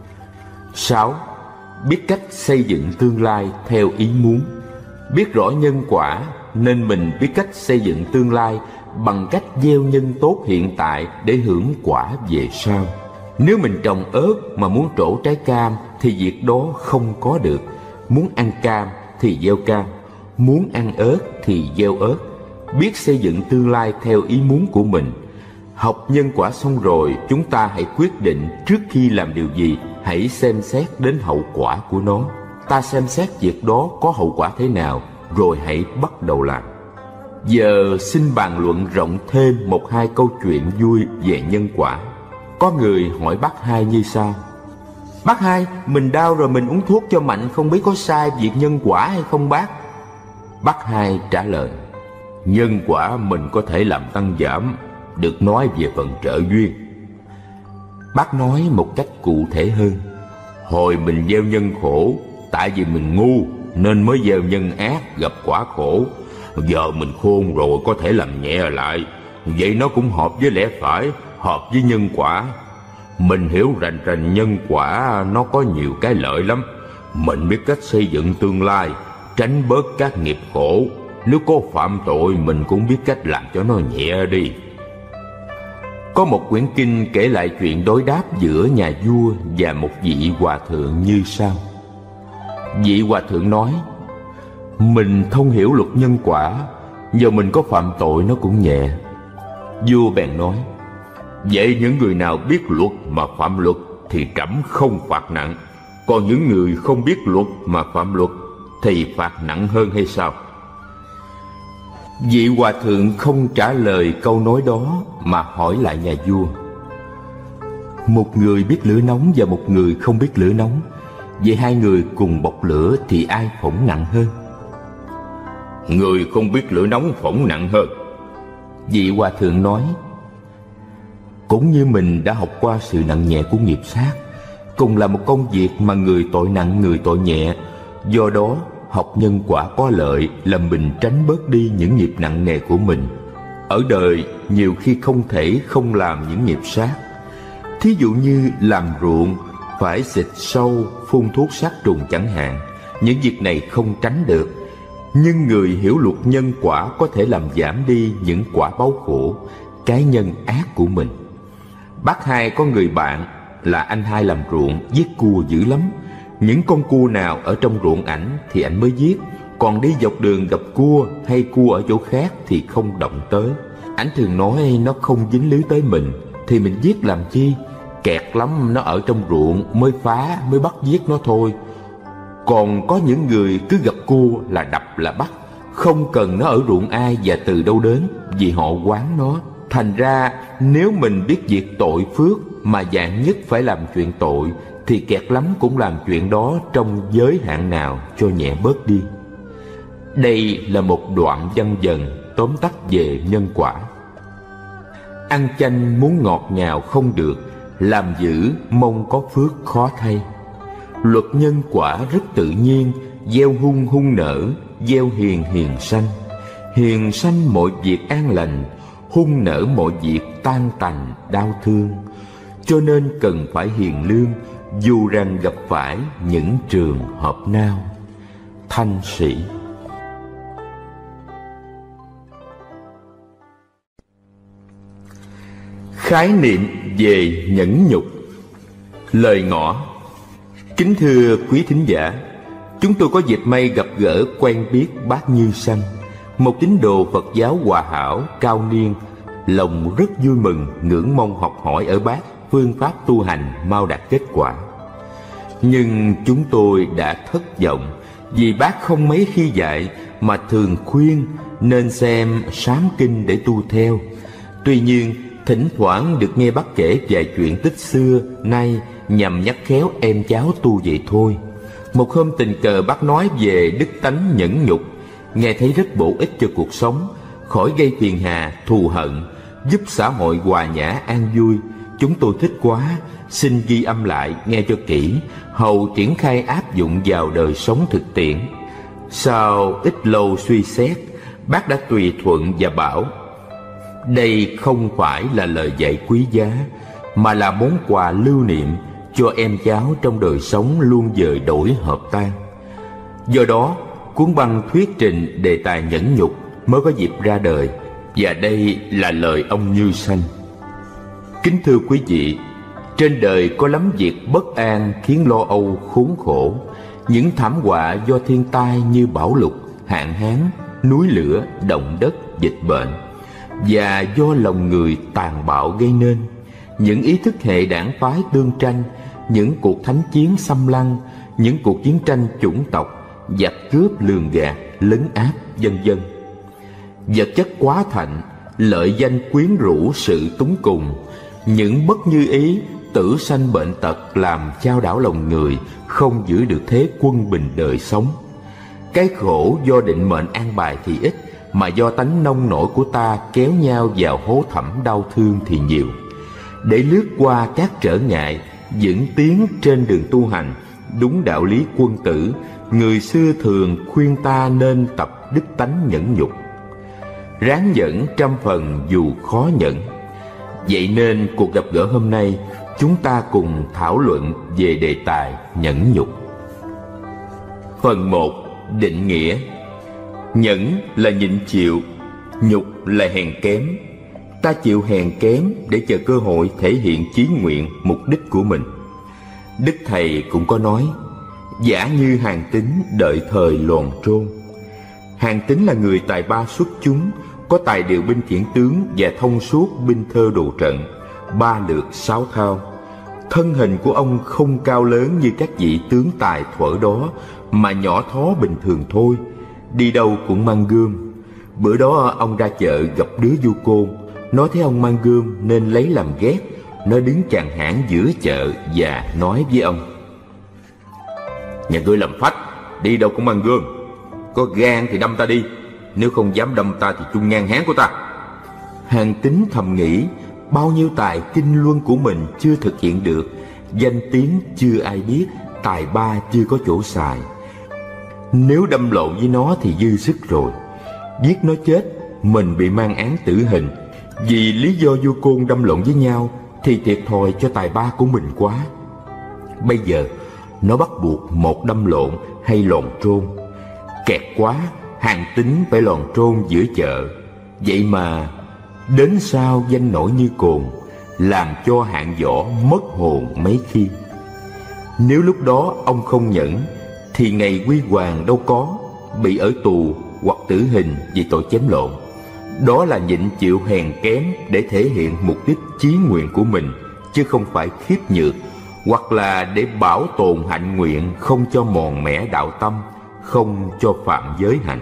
6. Biết cách xây dựng tương lai theo ý muốn. Biết rõ nhân quả nên mình biết cách xây dựng tương lai bằng cách gieo nhân tốt hiện tại để hưởng quả về sau. Nếu mình trồng ớt mà muốn trổ trái cam thì việc đó không có được. Muốn ăn cam thì gieo cam, muốn ăn ớt thì gieo ớt. Biết xây dựng tương lai theo ý muốn của mình. Học nhân quả xong rồi, chúng ta hãy quyết định trước khi làm điều gì, hãy xem xét đến hậu quả của nó. Ta xem xét việc đó có hậu quả thế nào, rồi hãy bắt đầu làm. Giờ xin bàn luận rộng thêm 1-2 câu chuyện vui về nhân quả. Có người hỏi bác Hai như sau: Bác Hai, mình đau rồi mình uống thuốc cho mạnh, không biết có sai việc nhân quả hay không bác? Bác Hai trả lời: Nhân quả mình có thể làm tăng giảm, được nói về phần trợ duyên. Bác nói một cách cụ thể hơn: Hồi mình gieo nhân khổ, tại vì mình ngu nên mới gieo nhân ác gặp quả khổ. Giờ mình khôn rồi có thể làm nhẹ lại, vậy nó cũng hợp với lẽ phải, hợp với nhân quả. Mình hiểu rành rành nhân quả nó có nhiều cái lợi lắm. Mình biết cách xây dựng tương lai, tránh bớt các nghiệp khổ. Nếu có phạm tội mình cũng biết cách làm cho nó nhẹ đi. Có một quyển kinh kể lại chuyện đối đáp giữa nhà vua và một vị hòa thượng như sau. Vị hòa thượng nói: mình thông hiểu luật nhân quả, giờ mình có phạm tội nó cũng nhẹ. Vua bèn nói: vậy những người nào biết luật mà phạm luật thì trẫm không phạt nặng, còn những người không biết luật mà phạm luật thì phạt nặng hơn hay sao? Vị hòa thượng không trả lời câu nói đó mà hỏi lại nhà vua: một người biết lửa nóng và một người không biết lửa nóng, vậy hai người cùng bộc lửa thì ai phỏng nặng hơn? Người không biết lửa nóng phỏng nặng hơn. Vị hòa thượng nói: cũng như mình đã học qua sự nặng nhẹ của nghiệp sát, cùng là một công việc mà người tội nặng người tội nhẹ, do đó học nhân quả có lợi là mình tránh bớt đi những nghiệp nặng nề của mình. Ở đời nhiều khi không thể không làm những nghiệp sát. Thí dụ như làm ruộng phải xịt sâu, phun thuốc sát trùng chẳng hạn. Những việc này không tránh được, nhưng người hiểu luật nhân quả có thể làm giảm đi những quả báo khổ, cái nhân ác của mình. Bác Hai có người bạn là anh hai làm ruộng, giết cua dữ lắm. Những con cua nào ở trong ruộng ảnh thì ảnh mới giết, còn đi dọc đường gặp cua hay cua ở chỗ khác thì không động tới. Ảnh thường nói nó không dính lưới tới mình thì mình giết làm chi, kẹt lắm nó ở trong ruộng mới phá, mới bắt giết nó thôi. Còn có những người cứ gặp cua là đập là bắt, không cần nó ở ruộng ai và từ đâu đến, vì họ quán nó. Thành ra nếu mình biết việc tội phước mà dạng nhất phải làm chuyện tội thì kẹt lắm cũng làm chuyện đó trong giới hạn nào cho nhẹ bớt đi. Đây là một đoạn văn dần tóm tắt về nhân quả. Ăn chanh muốn ngọt ngào không được, làm dữ mong có phước khó thay. Luật nhân quả rất tự nhiên, gieo hung hung nở, gieo hiền hiền sanh. Hiền sanh mọi việc an lành, hung nở mọi việc tan tành đau thương. Cho nên cần phải hiền lương, dù rằng gặp phải những trường hợp nào. Thanh Sĩ. Khái niệm về nhẫn nhục. Lời ngỏ. Kính thưa quý thính giả, chúng tôi có dịp may gặp gỡ quen biết bác Như Sanh, một tín đồ Phật giáo hòa hảo cao niên, lòng rất vui mừng, ngưỡng mong học hỏi ở bác phương pháp tu hành mau đạt kết quả. Nhưng chúng tôi đã thất vọng vì bác không mấy khi dạy mà thường khuyên nên xem sám kinh để tu theo. Tuy nhiên thỉnh thoảng được nghe bác kể vài chuyện tích xưa nay nhằm nhắc khéo em cháu tu vậy thôi. Một hôm tình cờ bác nói về đức tánh nhẫn nhục, nghe thấy rất bổ ích cho cuộc sống, khỏi gây phiền hà, thù hận, giúp xã hội hòa nhã an vui. Chúng tôi thích quá, xin ghi âm lại nghe cho kỹ, hầu triển khai áp dụng vào đời sống thực tiễn. Sau ít lâu suy xét, bác đã tùy thuận và bảo: đây không phải là lời dạy quý giá, mà là món quà lưu niệm cho em cháu trong đời sống luôn dời đổi hợp tan. Do đó, cuốn băng thuyết trình đề tài nhẫn nhục mới có dịp ra đời, và đây là lời ông Như Sanh. Kính thưa quý vị, trên đời có lắm việc bất an khiến lo âu khốn khổ. Những thảm họa do thiên tai như bão lụt, hạn hán, núi lửa, động đất, dịch bệnh, và do lòng người tàn bạo gây nên. Những ý thức hệ đảng phái tương tranh, những cuộc thánh chiến xâm lăng, những cuộc chiến tranh chủng tộc, giặc cướp lường gạt, lấn áp, vân vân. Vật chất quá thạnh, lợi danh quyến rũ sự túng cùng, những bất như ý, tử sanh bệnh tật làm chao đảo lòng người, không giữ được thế quân bình đời sống. Cái khổ do định mệnh an bài thì ít, mà do tánh nông nổi của ta kéo nhau vào hố thẳm đau thương thì nhiều. Để lướt qua các trở ngại, vững tiến trên đường tu hành đúng đạo lý quân tử, người xưa thường khuyên ta nên tập đức tánh nhẫn nhục. Ráng nhẫn trăm phần dù khó nhẫn. Vậy nên cuộc gặp gỡ hôm nay, chúng ta cùng thảo luận về đề tài nhẫn nhục. Phần 1. Định nghĩa. Nhẫn là nhịn chịu, nhục là hèn kém. Ta chịu hèn kém để chờ cơ hội thể hiện chí nguyện, mục đích của mình. Đức Thầy cũng có nói: giả như Hàn Tín đợi thời loòn trôn. Hàn Tín là người tài ba xuất chúng, có tài điều binh khiển tướng và thông suốt binh thơ đồ trận, 3 lược 6 thao. Thân hình của ông không cao lớn như các vị tướng tài thuở đó, mà nhỏ thó bình thường thôi, đi đâu cũng mang gươm. Bữa đó ông ra chợ gặp đứa du côn, nó thấy ông mang gươm nên lấy làm ghét. Nó đứng chàng hãng giữa chợ và nói với ông: nhà ngươi làm phách, đi đâu cũng mang gươm. Có gan thì đâm ta đi, nếu không dám đâm ta thì chung ngang háng của ta. Hàn Tín thầm nghĩ, bao nhiêu tài kinh luân của mình chưa thực hiện được, danh tiếng chưa ai biết, tài ba chưa có chỗ xài. Nếu đâm lộn với nó thì dư sức rồi. Giết nó chết, mình bị mang án tử hình. Vì lý do vua côn đâm lộn với nhau thì thiệt thòi cho tài ba của mình quá. Bây giờ nó bắt buộc một đâm lộn hay lòn trôn. Kẹt quá, Hàn Tín phải lòn trôn giữa chợ. Vậy mà đến sau danh nổi như cồn, làm cho hạng võ mất hồn mấy khi. Nếu lúc đó ông không nhẫn thì ngày quy hoàng đâu có, bị ở tù hoặc tử hình vì tội chém lộn. Đó là nhịn chịu hèn kém để thể hiện mục đích chí nguyện của mình, chứ không phải khiếp nhược, hoặc là để bảo tồn hạnh nguyện, không cho mòn mẻ đạo tâm, không cho phạm giới hạnh.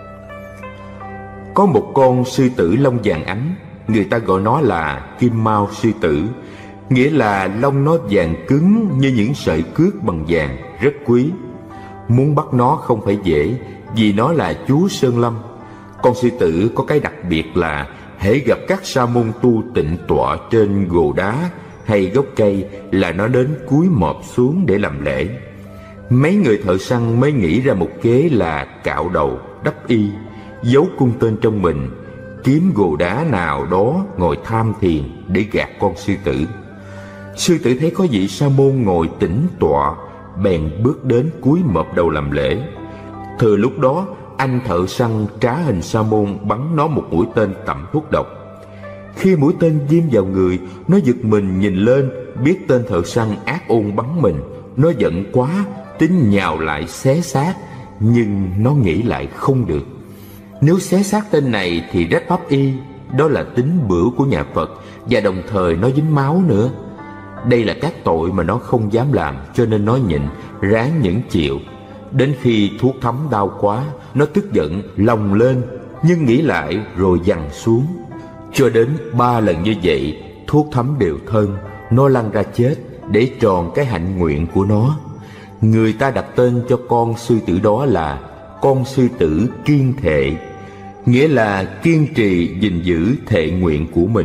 Có một con sư tử lông vàng ánh, người ta gọi nó là kim mao sư tử, nghĩa là lông nó vàng cứng như những sợi cước bằng vàng, rất quý. Muốn bắt nó không phải dễ, vì nó là chúa Sơn Lâm. Con sư tử có cái đặc biệt là hễ gặp các sa môn tu tịnh tọa trên gồ đá hay gốc cây là nó đến cúi mọp xuống để làm lễ. Mấy người thợ săn mới nghĩ ra một kế là cạo đầu, đắp y, giấu cung tên trong mình, kiếm gồ đá nào đó ngồi tham thiền để gạt con sư tử. Sư tử thấy có vị sa môn ngồi tĩnh tọa, bèn bước đến cúi mọp đầu làm lễ. Thừa lúc đó, anh thợ săn trá hình sa môn bắn nó một mũi tên tẩm thuốc độc. Khi mũi tên diêm vào người, nó giật mình nhìn lên, biết tên thợ săn ác ôn bắn mình. Nó giận quá, tính nhào lại xé xác, nhưng nó nghĩ lại không được. Nếu xé xác tên này thì rách pháp y, đó là tín bửu của nhà Phật, và đồng thời nó dính máu nữa. Đây là các tội mà nó không dám làm, cho nên nó nhịn, ráng nhẫn chịu. Đến khi thuốc thấm đau quá, nó tức giận lồng lên, nhưng nghĩ lại rồi dằn xuống. Cho đến 3 lần như vậy, thuốc thấm đều thân, nó lăn ra chết để tròn cái hạnh nguyện của nó. Người ta đặt tên cho con sư tử đó là con sư tử kiên thệ, nghĩa là kiên trì gìn giữ thệ nguyện của mình.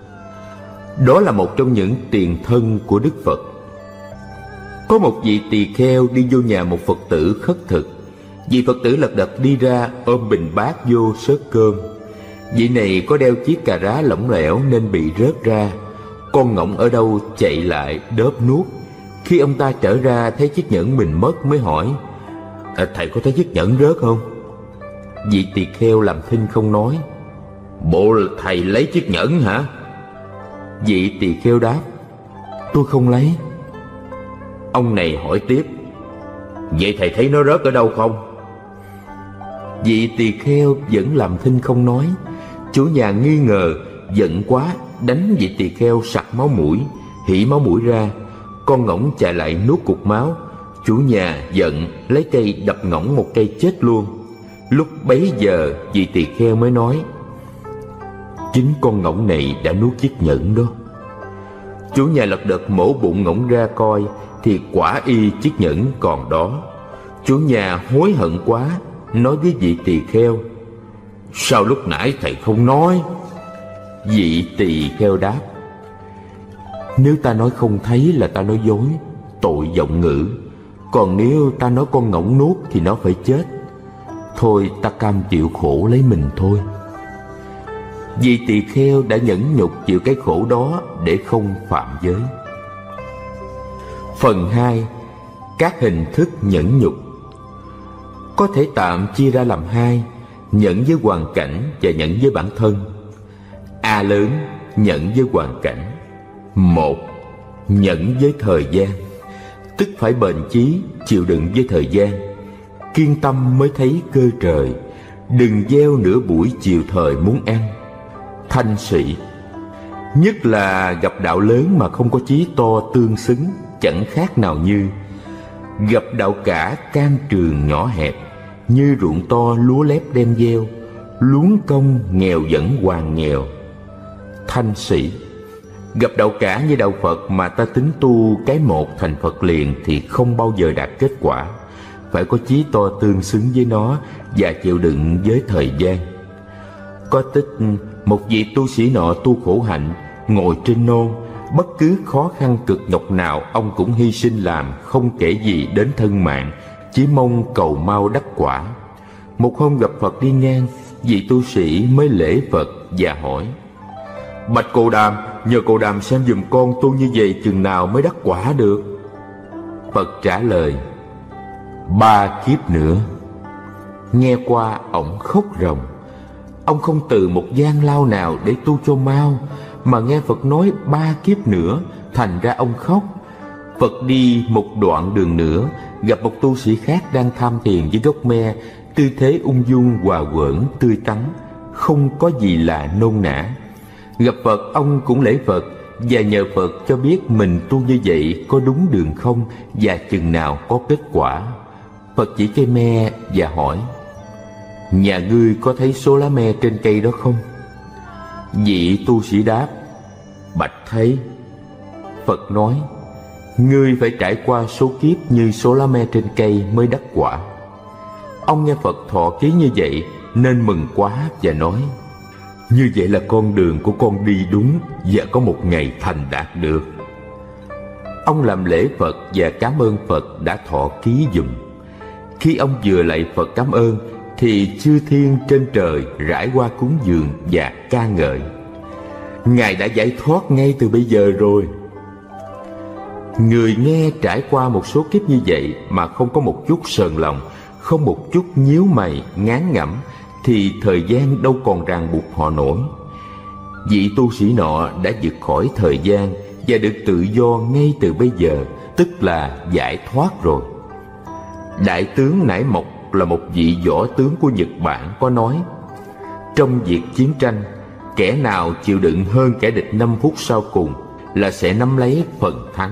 Đó là một trong những tiền thân của Đức Phật. Có một vị tỳ kheo đi vô nhà một Phật tử khất thực. Vị Phật tử lật đật đi ra ôm bình bát vô xớt cơm. Vị này có đeo chiếc cà rá lỏng lẻo nên bị rớt ra. Con ngỗng ở đâu chạy lại đớp nuốt. Khi ông ta trở ra thấy chiếc nhẫn mình mất mới hỏi: thầy có thấy chiếc nhẫn rớt không? Vị tỳ kheo làm thinh không nói. Bộ thầy lấy chiếc nhẫn hả? Vị tỳ kheo đáp: tôi không lấy. Ông này hỏi tiếp: vậy thầy thấy nó rớt ở đâu không? Vị tỳ kheo vẫn làm thinh không nói. Chủ nhà nghi ngờ, giận quá, đánh vị tỳ kheo sặc máu mũi, hỉ máu mũi ra. Con ngỗng chạy lại nuốt cục máu. Chủ nhà giận, lấy cây đập ngỗng một cây chết luôn. Lúc bấy giờ vị tỳ kheo mới nói: chính con ngỗng này đã nuốt chiếc nhẫn đó. Chủ nhà lật đật mổ bụng ngỗng ra coi thì quả y chiếc nhẫn còn đó. Chủ nhà hối hận quá, nói với vị tỳ kheo: sao lúc nãy thầy không nói? Vị tỳ kheo đáp: nếu ta nói không thấy là ta nói dối, tội vọng ngữ. Còn nếu ta nói con ngỗng nuốt thì nó phải chết. Thôi ta cam chịu khổ lấy mình thôi. Vị tỳ kheo đã nhẫn nhục chịu cái khổ đó để không phạm giới. Phần 2. Các hình thức nhẫn nhục. Có thể tạm chia ra làm hai: nhẫn với hoàn cảnh và nhẫn với bản thân. A lớn, nhẫn với hoàn cảnh. 1. Nhẫn với thời gian, tức phải bền chí, chịu đựng với thời gian. Kiên tâm mới thấy cơ trời, đừng gieo nửa buổi chiều thời muốn ăn. Thanh sĩ, nhất là gặp đạo lớn mà không có chí to tương xứng, chẳng khác nào như gặp đạo cả can trường nhỏ hẹp, như ruộng to lúa lép đem gieo, luống công nghèo vẫn hoàn nghèo. Thanh sĩ, gặp đạo cả như đạo Phật mà ta tính tu cái một thành Phật liền thì không bao giờ đạt kết quả. Phải có chí to tương xứng với nó và chịu đựng với thời gian. Có tích một vị tu sĩ nọ tu khổ hạnh, ngồi trên nôn, bất cứ khó khăn cực nhọc nào ông cũng hy sinh làm, không kể gì đến thân mạng, chỉ mong cầu mau đắc quả. Một hôm gặp Phật đi ngang, vị tu sĩ mới lễ Phật và hỏi: Bạch Cồ Đàm, nhờ Cồ Đàm xem giùm con tu như vậy chừng nào mới đắc quả được? Phật trả lời: 3 kiếp nữa. Nghe qua ổng khóc ròng. Ông không từ một gian lao nào để tu cho mau, mà nghe Phật nói 3 kiếp nữa, thành ra ông khóc. Phật đi một đoạn đường nữa, gặp một tu sĩ khác đang tham thiền với gốc me, tư thế ung dung hòa quởn tươi tắn, không có gì là nôn nã. Gặp Phật, ông cũng lễ Phật và nhờ Phật cho biết mình tu như vậy có đúng đường không và chừng nào có kết quả. Phật chỉ cây me và hỏi: Nhà ngươi có thấy số lá me trên cây đó không? Vị tu sĩ đáp: Bạch thấy. Phật nói: Ngươi phải trải qua số kiếp như số lá me trên cây mới đắc quả. Ông nghe Phật thọ ký như vậy nên mừng quá và nói: Như vậy là con đường của con đi đúng và có một ngày thành đạt được. Ông làm lễ Phật và cảm ơn Phật đã thọ ký giùm. Khi ông vừa lạy Phật cảm ơn thì chư thiên trên trời rải qua cúng dường và ca ngợi: Ngài đã giải thoát ngay từ bây giờ rồi. Người nghe trải qua một số kiếp như vậy mà không có một chút sờn lòng, không một chút nhíu mày ngán ngẩm, thì thời gian đâu còn ràng buộc họ nổi. Vị tu sĩ nọ đã vượt khỏi thời gian và được tự do ngay từ bây giờ, tức là giải thoát rồi. Đại tướng Nải Mộc là một vị võ tướng của Nhật Bản có nói: Trong việc chiến tranh, kẻ nào chịu đựng hơn kẻ địch 5 phút sau cùng là sẽ nắm lấy phần thắng.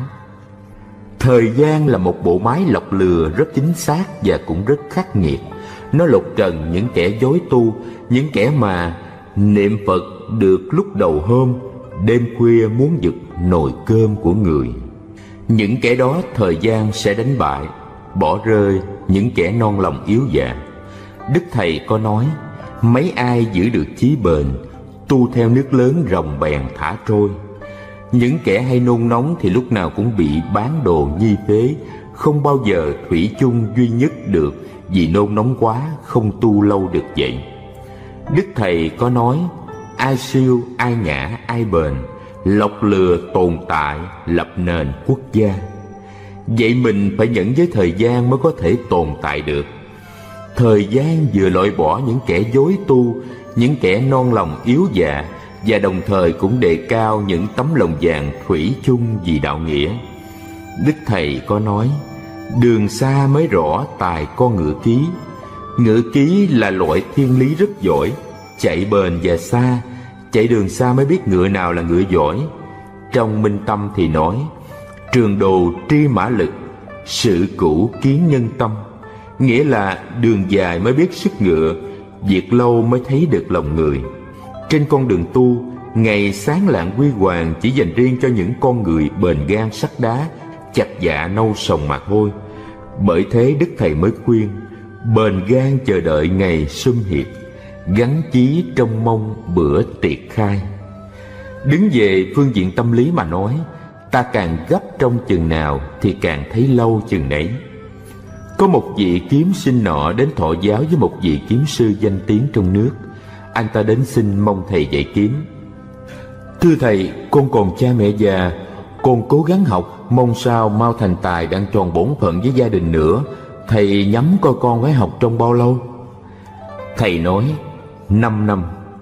Thời gian là một bộ máy lọc lừa rất chính xác và cũng rất khắc nghiệt. Nó lột trần những kẻ dối tu, những kẻ mà niệm Phật được lúc đầu hôm, đêm khuya muốn giật nồi cơm của người. Những kẻ đó thời gian sẽ đánh bại, bỏ rơi những kẻ non lòng yếu dạ. Đức Thầy có nói: Mấy ai giữ được chí bền, tu theo nước lớn ròng bèn thả trôi. Những kẻ hay nôn nóng thì lúc nào cũng bị bán đồ nhi phế, không bao giờ thủy chung duy nhất được, vì nôn nóng quá không tu lâu được vậy. Đức Thầy có nói: Ai siêu, ai nhã, ai bền, lọc lừa tồn tại, lập nền quốc gia. Vậy mình phải nhẫn với thời gian mới có thể tồn tại được. Thời gian vừa loại bỏ những kẻ dối tu, những kẻ non lòng yếu dạ, và đồng thời cũng đề cao những tấm lòng vàng thủy chung vì đạo nghĩa. Đức Thầy có nói: Đường xa mới rõ tài con ngựa ký. Ngựa ký là loại thiên lý rất giỏi, chạy bền và xa. Chạy đường xa mới biết ngựa nào là ngựa giỏi. Trong Minh Tâm thì nói: Trường đồ tri mã lực, sự cũ kiến nhân tâm. Nghĩa là đường dài mới biết sức ngựa, việc lâu mới thấy được lòng người. Trên con đường tu, ngày sáng lạng huy hoàng chỉ dành riêng cho những con người bền gan sắt đá, chặt dạ nâu sòng mà thôi. Bởi thế Đức Thầy mới khuyên: Bền gan chờ đợi ngày sum hiệp, gắn chí trong mong bữa tiệc khai. Đứng về phương diện tâm lý mà nói, ta càng gấp trong chừng nào thì càng thấy lâu chừng nấy. Có một vị kiếm sinh nọ đến thọ giáo với một vị kiếm sư danh tiếng trong nước. Anh ta đến xin mong thầy dạy kiếm. Thưa thầy, con còn cha mẹ già, con cố gắng học, mong sao mau thành tài đang tròn bổn phận với gia đình nữa. Thầy nhắm coi con phải học trong bao lâu? Thầy nói: 5 năm.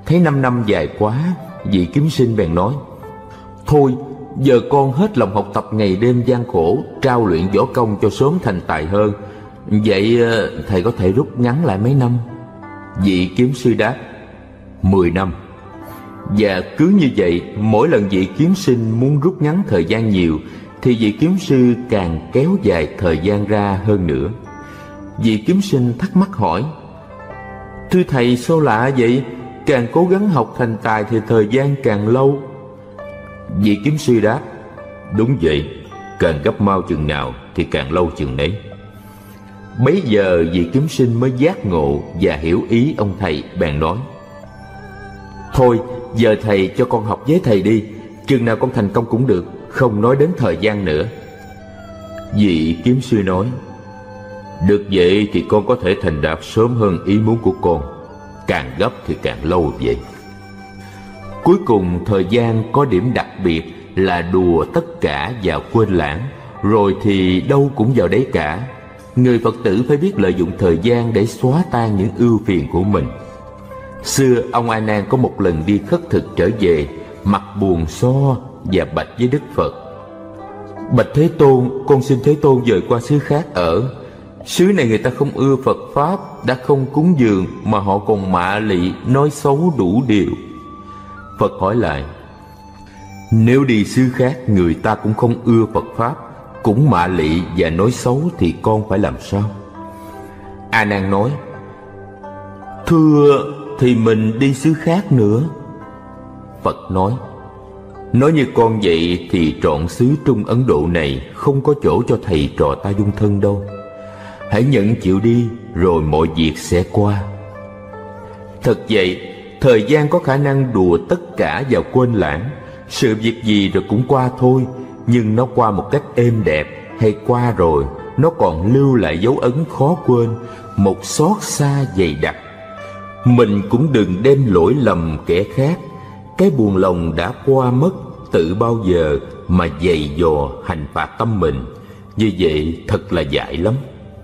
Thấy 5 năm dài quá, vị kiếm sinh bèn nói: thôi, giờ con hết lòng học tập ngày đêm gian khổ, trao luyện võ công cho sớm thành tài hơn. Vậy thầy có thể rút ngắn lại mấy năm? Vị kiếm sư đáp: 10 năm. Và cứ như vậy, mỗi lần vị kiếm sinh muốn rút ngắn thời gian nhiều, thì vị kiếm sư càng kéo dài thời gian ra hơn nữa. Vị kiếm sinh thắc mắc hỏi: thưa thầy, sao lạ vậy? Càng cố gắng học thành tài thì thời gian càng lâu. Vị kiếm sư đáp: đúng vậy, càng gấp mau chừng nào thì càng lâu chừng nấy. Bấy giờ vị kiếm sinh mới giác ngộ và hiểu ý ông thầy, bèn nói: thôi, giờ thầy cho con học với thầy đi, chừng nào con thành công cũng được, không nói đến thời gian nữa. Vị kiếm sư nói: được vậy thì con có thể thành đạt sớm hơn ý muốn của con, càng gấp thì càng lâu vậy. Cuối cùng thời gian có điểm đặc biệt là đùa tất cả và quên lãng, rồi thì đâu cũng vào đấy cả. Người Phật tử phải biết lợi dụng thời gian để xóa tan những ưu phiền của mình. Xưa ông A Nan có một lần đi khất thực trở về, mặt buồn so và bạch với Đức Phật: bạch Thế Tôn, con xin Thế Tôn dời qua xứ khác ở. Xứ này người ta không ưa Phật Pháp, đã không cúng dường mà họ còn mạ lị, nói xấu đủ điều. Phật hỏi lại: nếu đi xứ khác người ta cũng không ưa Phật Pháp, cũng mạ lị và nói xấu thì con phải làm sao? A Nan nói: thưa, thì mình đi xứ khác nữa. Phật nói như con vậy thì trọn xứ Trung Ấn Độ này không có chỗ cho thầy trò ta dung thân đâu. Hãy nhận chịu đi, rồi mọi việc sẽ qua. Thật vậy, thời gian có khả năng đùa tất cả và quên lãng. Sự việc gì rồi cũng qua thôi, nhưng nó qua một cách êm đẹp, hay qua rồi nó còn lưu lại dấu ấn khó quên, một xót xa dày đặc. Mình cũng đừng đem lỗi lầm kẻ khác. Cái buồn lòng đã qua mất, tự bao giờ mà dày dò hành phạt tâm mình. Như vậy thật là dại lắm.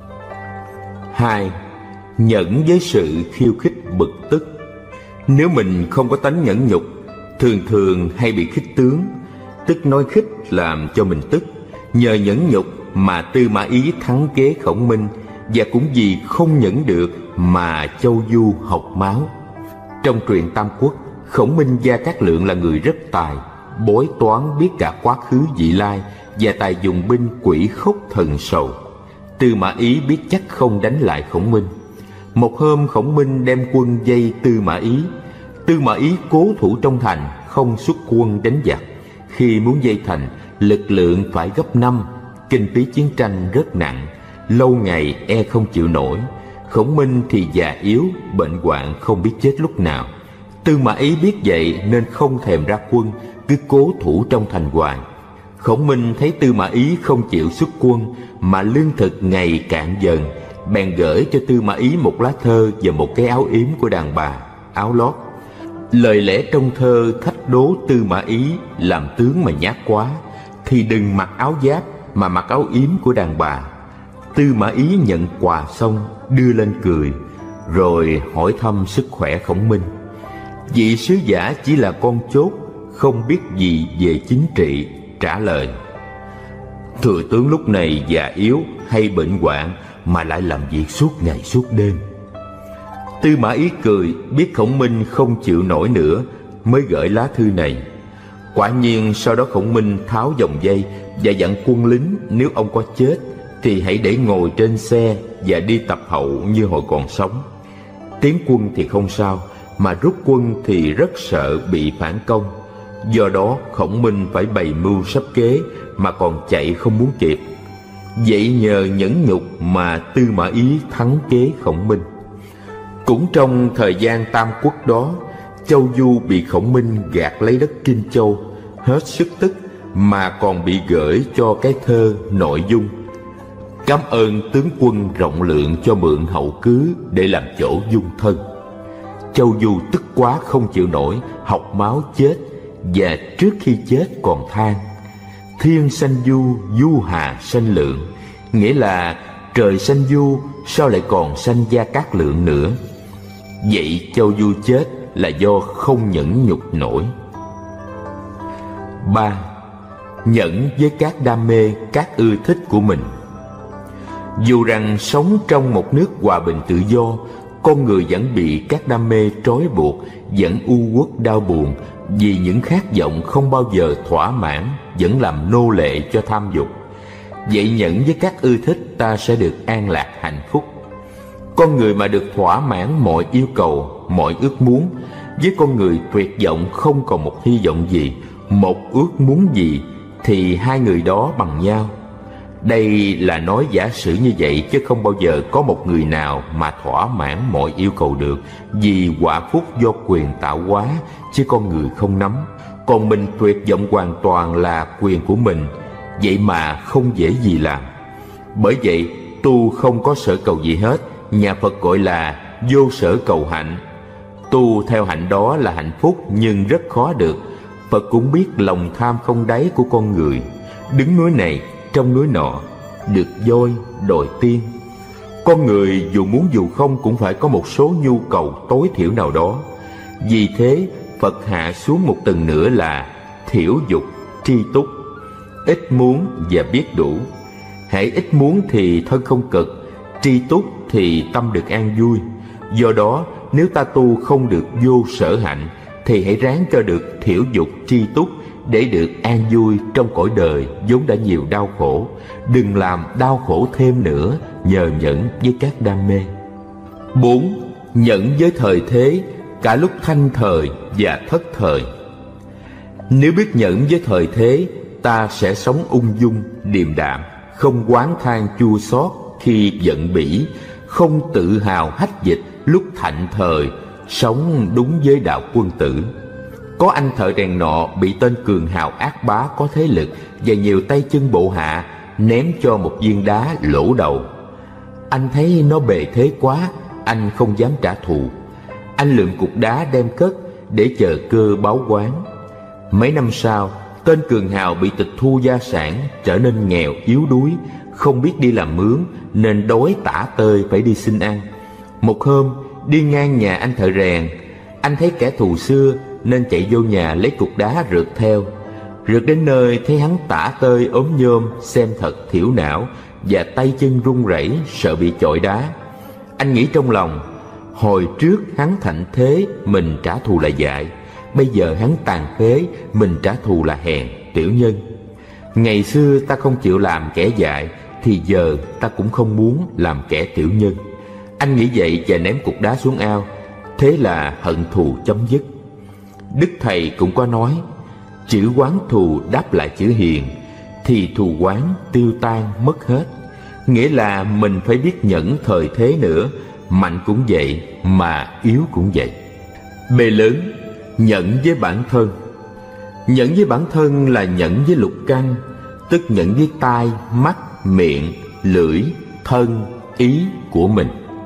2. Nhẫn với sự khiêu khích bực tức. Nếu mình không có tánh nhẫn nhục, thường thường hay bị khích tướng, tức nói khích làm cho mình tức. Nhờ nhẫn nhục mà Tư Mã Ý thắng kế Khổng Minh, và cũng vì không nhẫn được mà Châu Du học máu. Trong truyện Tam Quốc, Khổng Minh Gia Cát Lượng là người rất tài, bói toán biết cả quá khứ vị lai, và tài dùng binh quỷ khốc thần sầu. Tư Mã Ý biết chắc không đánh lại Khổng Minh. Một hôm Khổng Minh đem quân vây Tư Mã Ý. Tư Mã Ý cố thủ trong thành, không xuất quân đánh giặc. Khi muốn vây thành, lực lượng phải gấp 5, kinh phí chiến tranh rất nặng, lâu ngày e không chịu nổi. Khổng Minh thì già yếu, bệnh hoạn không biết chết lúc nào. Tư Mã Ý biết vậy nên không thèm ra quân, cứ cố thủ trong thành hoài. Khổng Minh thấy Tư Mã Ý không chịu xuất quân mà lương thực ngày cạn dần, bèn gửi cho Tư Mã Ý một lá thơ và một cái áo yếm của đàn bà, áo lót. Lời lẽ trong thơ thách đố Tư Mã Ý làm tướng mà nhát quá thì đừng mặc áo giáp mà mặc áo yếm của đàn bà. Tư Mã Ý nhận quà xong đưa lên cười, rồi hỏi thăm sức khỏe Khổng Minh. Vị sứ giả chỉ là con chốt, không biết gì về chính trị, trả lời: thừa tướng lúc này già yếu hay bệnh hoạn mà lại làm việc suốt ngày suốt đêm. Tư Mã Ý cười, biết Khổng Minh không chịu nổi nữa, mới gửi lá thư này. Quả nhiên sau đó Khổng Minh tháo vòng dây và dặn quân lính nếu ông có chết thì hãy để ngồi trên xe và đi tập hậu như hồi còn sống. Tiến quân thì không sao, mà rút quân thì rất sợ bị phản công. Do đó Khổng Minh phải bày mưu sắp kế mà còn chạy không muốn kịp. Vậy nhờ nhẫn nhục mà Tư Mã Ý thắng kế Khổng Minh. Cũng trong thời gian Tam Quốc đó, Châu Du bị Khổng Minh gạt lấy đất Kinh Châu, hết sức tức mà còn bị gửi cho cái thơ nội dung: cảm ơn tướng quân rộng lượng cho mượn hậu cứ để làm chỗ dung thân. Châu Du tức quá không chịu nổi, học máu chết, và trước khi chết còn than: thiên sanh du, du hà sanh lượng. Nghĩa là trời sanh du, sao lại còn sanh Gia Cát Lượng nữa. Vậy Châu Du chết, là do không nhẫn nhục nổi. 3. Nhẫn với các đam mê, các ưa thích của mình. Dù rằng sống trong một nước hòa bình tự do, con người vẫn bị các đam mê trói buộc, vẫn u uất đau buồn vì những khát vọng không bao giờ thỏa mãn, vẫn làm nô lệ cho tham dục. Vậy nhẫn với các ưa thích, ta sẽ được an lạc hạnh phúc. Con người mà được thỏa mãn mọi yêu cầu, mọi ước muốn, với con người tuyệt vọng không còn một hy vọng gì, một ước muốn gì, thì hai người đó bằng nhau. Đây là nói giả sử như vậy, chứ không bao giờ có một người nào mà thỏa mãn mọi yêu cầu được, vì quả phúc do quyền tạo hóa, chứ con người không nắm. Còn mình tuyệt vọng hoàn toàn là quyền của mình, vậy mà không dễ gì làm. Bởi vậy tu không có sở cầu gì hết, nhà Phật gọi là vô sở cầu hạnh. Tu theo hạnh đó là hạnh phúc, nhưng rất khó được. Phật cũng biết lòng tham không đáy của con người, đứng núi này trong núi nọ, được voi đòi tiên. Con người dù muốn dù không cũng phải có một số nhu cầu tối thiểu nào đó. Vì thế Phật hạ xuống một tầng nữa là thiểu dục tri túc, ít muốn và biết đủ. Hễ ít muốn thì thân không cực, tri túc thì tâm được an vui. Do đó nếu ta tu không được vô sở hạnh, thì hãy ráng cho được thiểu dục tri túc, để được an vui trong cõi đời vốn đã nhiều đau khổ. Đừng làm đau khổ thêm nữa nhờ nhẫn với các đam mê. 4. Nhẫn với thời thế, cả lúc thanh thời và thất thời. Nếu biết nhẫn với thời thế, ta sẽ sống ung dung, điềm đạm, không oán than chua xót khi giận bỉ, không tự hào hách dịch lúc thạnh thời, sống đúng với đạo quân tử. Có anh thợ rèn nọ bị tên cường hào ác bá có thế lực và nhiều tay chân bộ hạ ném cho một viên đá lỗ đầu. Anh thấy nó bề thế quá, anh không dám trả thù. Anh lượm cục đá đem cất để chờ cơ báo oán. Mấy năm sau, tên cường hào bị tịch thu gia sản, trở nên nghèo yếu đuối, không biết đi làm mướn nên đói tả tơi phải đi xin ăn. Một hôm đi ngang nhà anh thợ rèn, anh thấy kẻ thù xưa nên chạy vô nhà lấy cục đá rượt theo. Rượt đến nơi thấy hắn tả tơi ốm nhôm, xem thật thiểu não, và tay chân run rẩy sợ bị chọi đá. Anh nghĩ trong lòng, hồi trước hắn thạnh thế, mình trả thù là dại. Bây giờ hắn tàn phế, mình trả thù là hèn, tiểu nhân. Ngày xưa ta không chịu làm kẻ dại, thì giờ ta cũng không muốn làm kẻ tiểu nhân. Anh nghĩ vậy và ném cục đá xuống ao. Thế là hận thù chấm dứt. Đức Thầy cũng có nói, chữ oán thù đáp lại chữ hiền, thì thù oán tiêu tan mất hết. Nghĩa là mình phải biết nhẫn thời thế nữa, mạnh cũng vậy mà yếu cũng vậy. B lớn, nhẫn với bản thân. Nhẫn với bản thân là nhẫn với lục căn, tức nhẫn với tai, mắt, miệng, lưỡi, thân, ý của mình.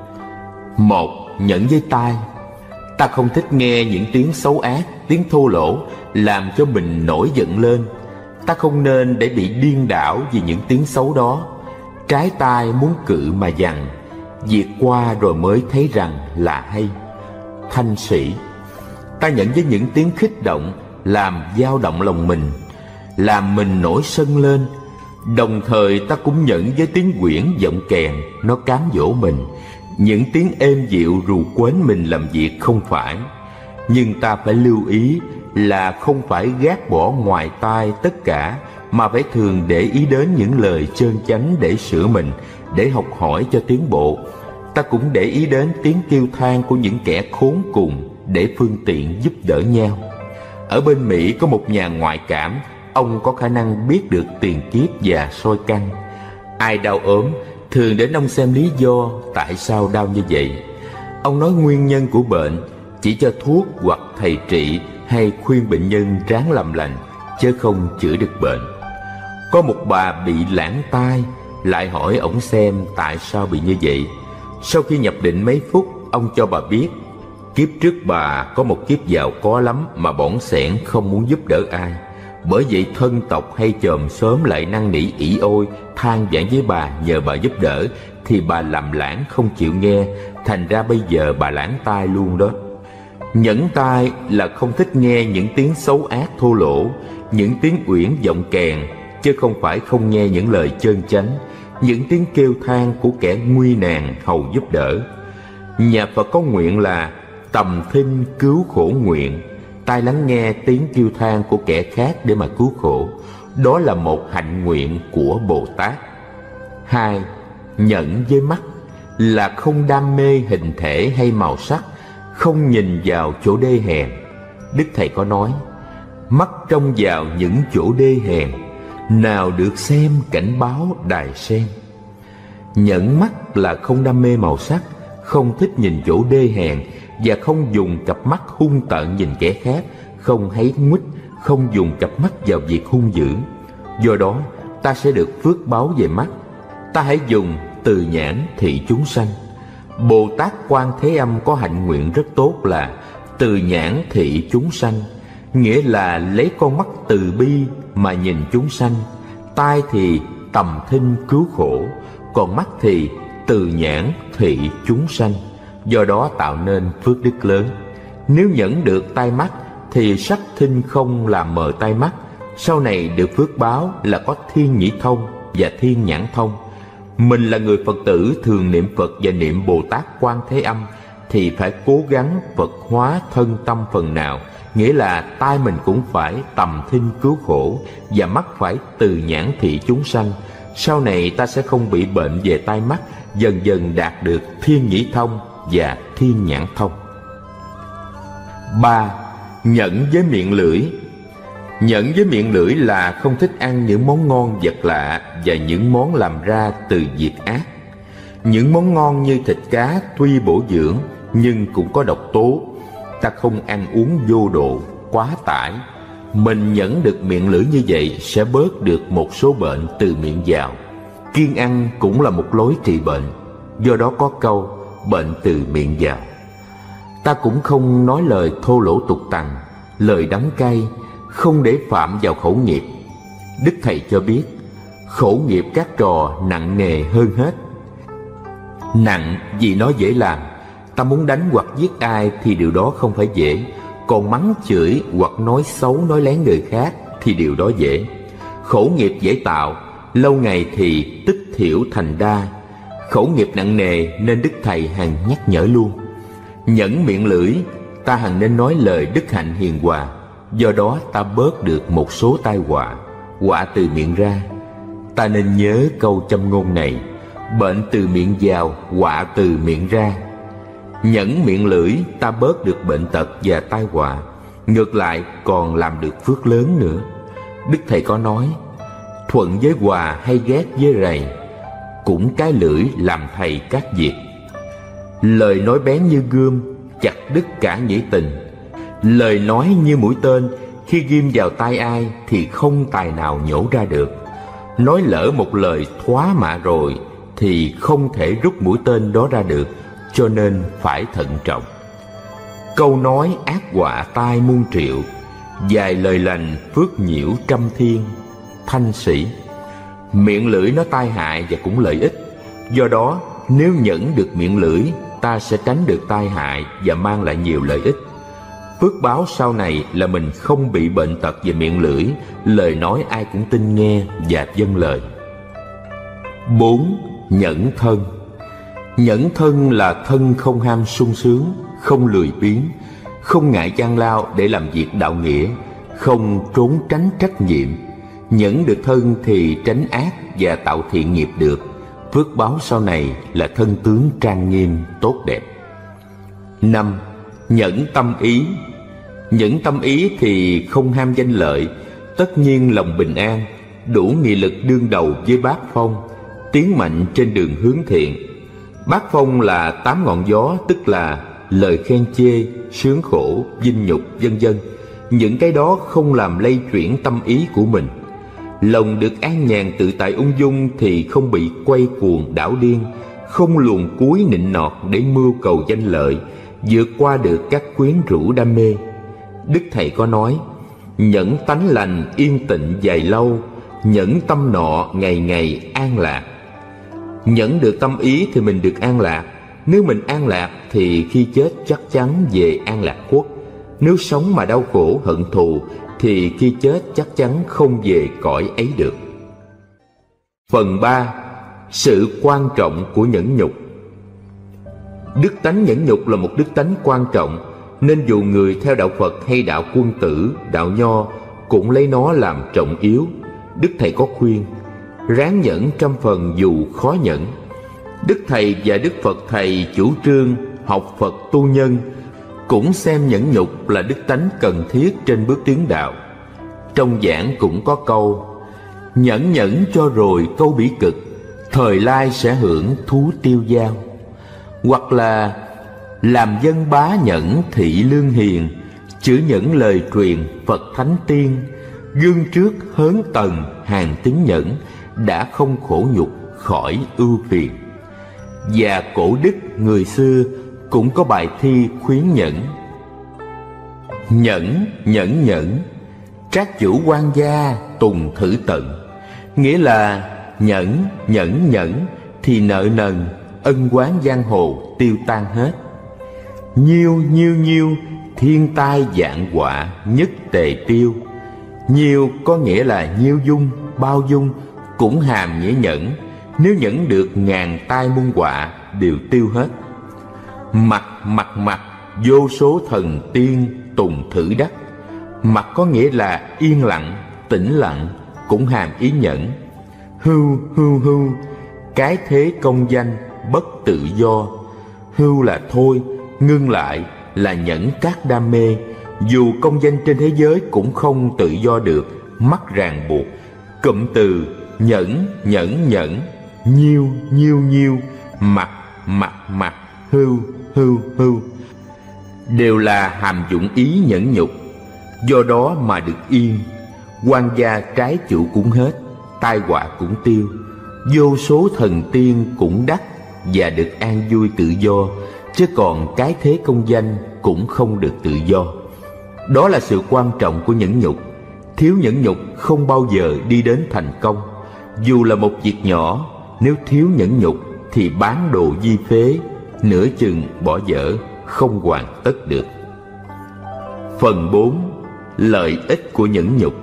1. Nhẫn với tai. Ta không thích nghe những tiếng xấu ác, tiếng thô lỗ làm cho mình nổi giận lên. Ta không nên để bị điên đảo vì những tiếng xấu đó. Trái tai muốn cự mà dằn, diệt qua rồi mới thấy rằng là hay. Thanh sĩ. Ta nhẫn với những tiếng khích động làm dao động lòng mình, làm mình nổi sân lên. Đồng thời ta cũng nhẫn với tiếng quyển giọng kèn, nó cám dỗ mình, những tiếng êm dịu rù quến mình làm việc không phải. Nhưng ta phải lưu ý là không phải gác bỏ ngoài tai tất cả, mà phải thường để ý đến những lời trơn chánh để sửa mình, để học hỏi cho tiến bộ. Ta cũng để ý đến tiếng kêu than của những kẻ khốn cùng, để phương tiện giúp đỡ nhau. Ở bên Mỹ có một nhà ngoại cảm, ông có khả năng biết được tiền kiếp và soi căn. Ai đau ốm thường đến ông xem lý do tại sao đau như vậy. Ông nói nguyên nhân của bệnh, chỉ cho thuốc hoặc thầy trị, hay khuyên bệnh nhân ráng làm lành, chứ không chữa được bệnh. Có một bà bị lãng tai, lại hỏi ổng xem tại sao bị như vậy. Sau khi nhập định mấy phút, ông cho bà biết kiếp trước bà có một kiếp giàu có lắm mà bỏng sẻn không muốn giúp đỡ ai. Bởi vậy thân tộc hay chòm xóm lại năn nỉ ỷ ôi, than vãn với bà nhờ bà giúp đỡ, thì bà làm lãng không chịu nghe, thành ra bây giờ bà lãng tai luôn đó. Nhẫn tai là không thích nghe những tiếng xấu ác thô lỗ, những tiếng uyển vọng kèn, chứ không phải không nghe những lời chơn chánh, những tiếng kêu than của kẻ nguy nạn hầu giúp đỡ. Nhà Phật có nguyện là tầm thinh cứu khổ nguyện, tai lắng nghe tiếng kêu than của kẻ khác để mà cứu khổ. Đó là một hạnh nguyện của Bồ Tát. 2. Nhẫn với mắt là không đam mê hình thể hay màu sắc, không nhìn vào chỗ đê hèn. Đức Thầy có nói: mắt trông vào những chỗ đê hèn, nào được xem cảnh báo đài sen. Nhẫn mắt là không đam mê màu sắc, không thích nhìn chỗ đê hèn, và không dùng cặp mắt hung tợn nhìn kẻ khác, không háy nguých, không dùng cặp mắt vào việc hung dữ. Do đó ta sẽ được phước báo về mắt. Ta hãy dùng từ nhãn thị chúng sanh. Bồ Tát Quan Thế Âm có hạnh nguyện rất tốt là từ nhãn thị chúng sanh, nghĩa là lấy con mắt từ bi mà nhìn chúng sanh. Tai thì tầm thinh cứu khổ, còn mắt thì từ nhãn thị chúng sanh. Do đó tạo nên phước đức lớn. Nếu nhẫn được tai mắt thì sắc thinh không làm mờ tai mắt, sau này được phước báo là có thiên nhĩ thông và thiên nhãn thông. Mình là người Phật tử thường niệm Phật và niệm Bồ Tát Quan Thế Âm thì phải cố gắng Phật hóa thân tâm phần nào, nghĩa là tai mình cũng phải tầm thinh cứu khổ và mắt phải từ nhãn thị chúng sanh. Sau này ta sẽ không bị bệnh về tai mắt, dần dần đạt được thiên nhĩ thông và thiên nhãn thông. 3. Nhẫn với miệng lưỡi. Nhẫn với miệng lưỡi là không thích ăn những món ngon vật lạ và những món làm ra từ việc ác. Những món ngon như thịt cá tuy bổ dưỡng nhưng cũng có độc tố. Ta không ăn uống vô độ, quá tải. Mình nhẫn được miệng lưỡi như vậy sẽ bớt được một số bệnh từ miệng vào. Kiêng ăn cũng là một lối trị bệnh. Do đó có câu bệnh từ miệng vào. Ta cũng không nói lời thô lỗ tục tằn, lời đắng cay, không để phạm vào khẩu nghiệp. Đức Thầy cho biết khẩu nghiệp các trò nặng nề hơn hết. Nặng vì nó dễ làm. Ta muốn đánh hoặc giết ai thì điều đó không phải dễ. Còn mắng chửi hoặc nói xấu nói lén người khác thì điều đó dễ. Khẩu nghiệp dễ tạo, lâu ngày thì tích thiểu thành đa. Khẩu nghiệp nặng nề nên Đức Thầy hằng nhắc nhở luôn. Nhẫn miệng lưỡi, ta hằng nên nói lời đức hạnh hiền hòa. Do đó ta bớt được một số tai họa, họa từ miệng ra. Ta nên nhớ câu châm ngôn này: bệnh từ miệng vào, họa từ miệng ra. Nhẫn miệng lưỡi ta bớt được bệnh tật và tai họa, ngược lại còn làm được phước lớn nữa. Đức Thầy có nói: thuận với hòa hay ghét với rầy, cũng cái lưỡi làm thầy các việc. Lời nói bén như gươm, chặt đứt cả nhĩ tình. Lời nói như mũi tên, khi ghim vào tai ai thì không tài nào nhổ ra được. Nói lỡ một lời thoá mạ rồi thì không thể rút mũi tên đó ra được, cho nên phải thận trọng. Câu nói ác họa tai muôn triệu, vài lời lành phước nhiễu trăm thiên. Thanh Sĩ. Miệng lưỡi nó tai hại và cũng lợi ích. Do đó nếu nhẫn được miệng lưỡi, ta sẽ tránh được tai hại và mang lại nhiều lợi ích. Phước báo sau này là mình không bị bệnh tật về miệng lưỡi, lời nói ai cũng tin nghe và vâng lời. 4. Nhẫn thân. Nhẫn thân là thân không ham sung sướng, không lười biếng, không ngại gian lao để làm việc đạo nghĩa, không trốn tránh trách nhiệm. Nhẫn được thân thì tránh ác và tạo thiện nghiệp được. Phước báo sau này là thân tướng trang nghiêm, tốt đẹp. 5. Nhẫn tâm ý. Nhẫn tâm ý thì không ham danh lợi, tất nhiên lòng bình an, đủ nghị lực đương đầu với bát phong, tiến mạnh trên đường hướng thiện. Bát phong là 8 ngọn gió, tức là lời khen chê, sướng khổ, vinh nhục, vân vân. Những cái đó không làm lay chuyển tâm ý của mình. Lòng được an nhàn tự tại ung dung thì không bị quay cuồng đảo điên, không luồn cúi nịnh nọt để mưu cầu danh lợi, vượt qua được các quyến rũ đam mê. Đức Thầy có nói: nhẫn tánh lành yên tịnh dài lâu, nhẫn tâm nọ ngày ngày an lạc. Nhẫn được tâm ý thì mình được an lạc. nếu mình an lạc thì khi chết chắc chắn về an lạc quốc. Nếu sống mà đau khổ hận thù thì khi chết chắc chắn không về cõi ấy được. Phần 3. Sự quan trọng của nhẫn nhục. Đức tánh nhẫn nhục là một đức tánh quan trọng, nên dù người theo đạo Phật hay đạo Quân Tử, đạo Nho cũng lấy nó làm trọng yếu. Đức Thầy có khuyên: ráng nhẫn trăm phần dù khó nhẫn. Đức Thầy và Đức Phật Thầy chủ trương học Phật tu nhân, cũng xem nhẫn nhục là đức tánh cần thiết trên bước tiến đạo. Trong giảng cũng có câu: nhẫn nhẫn cho rồi câu bỉ cực, thời lai sẽ hưởng thú tiêu dao. Hoặc là làm dân bá nhẫn thị lương hiền, chữ nhẫn lời truyền Phật thánh tiên. Gương trước hớn tần hàng tín nhẫn, đã không khổ nhục khỏi ưu phiền. Và cổ đức người xưa cũng có bài thi khuyến nhẫn: nhẫn nhẫn nhẫn, trác chủ quan gia tùng thử tận. Nghĩa là nhẫn nhẫn nhẫn thì nợ nần ân oán giang hồ tiêu tan hết. Nhiêu nhiêu nhiêu thiên tai vạn họa nhất tề tiêu. Nhiêu có nghĩa là nhiêu dung, bao dung, cũng hàm nghĩa nhẫn. Nếu nhẫn được ngàn tai muôn họa đều tiêu hết. Mặt mặt mặt vô số thần tiên tùng thử đắc. Mặt có nghĩa là yên lặng, tĩnh lặng, cũng hàm ý nhẫn. Hưu hưu hưu, cái thế công danh bất tự do. Hưu là thôi, ngưng lại, là nhẫn các đam mê. Dù công danh trên thế giới cũng không tự do được, mắc ràng buộc. Cụm từ nhẫn nhẫn nhẫn, nhiêu nhiêu nhiêu, mặt mặt mặt, hưu hưu hưu đều là hàm dụng ý nhẫn nhục. Do đó mà được yên. Quan gia trái chủ cũng hết, tai họa cũng tiêu. Vô số thần tiên cũng đắc và được an vui tự do. Chứ còn cái thế công danh cũng không được tự do. Đó là sự quan trọng của nhẫn nhục. Thiếu nhẫn nhục không bao giờ đi đến thành công. Dù là một việc nhỏ, nếu thiếu nhẫn nhục thì bán đồ di phế, nửa chừng bỏ dở, không hoàn tất được. Phần 4. Lợi ích của nhẫn nhục.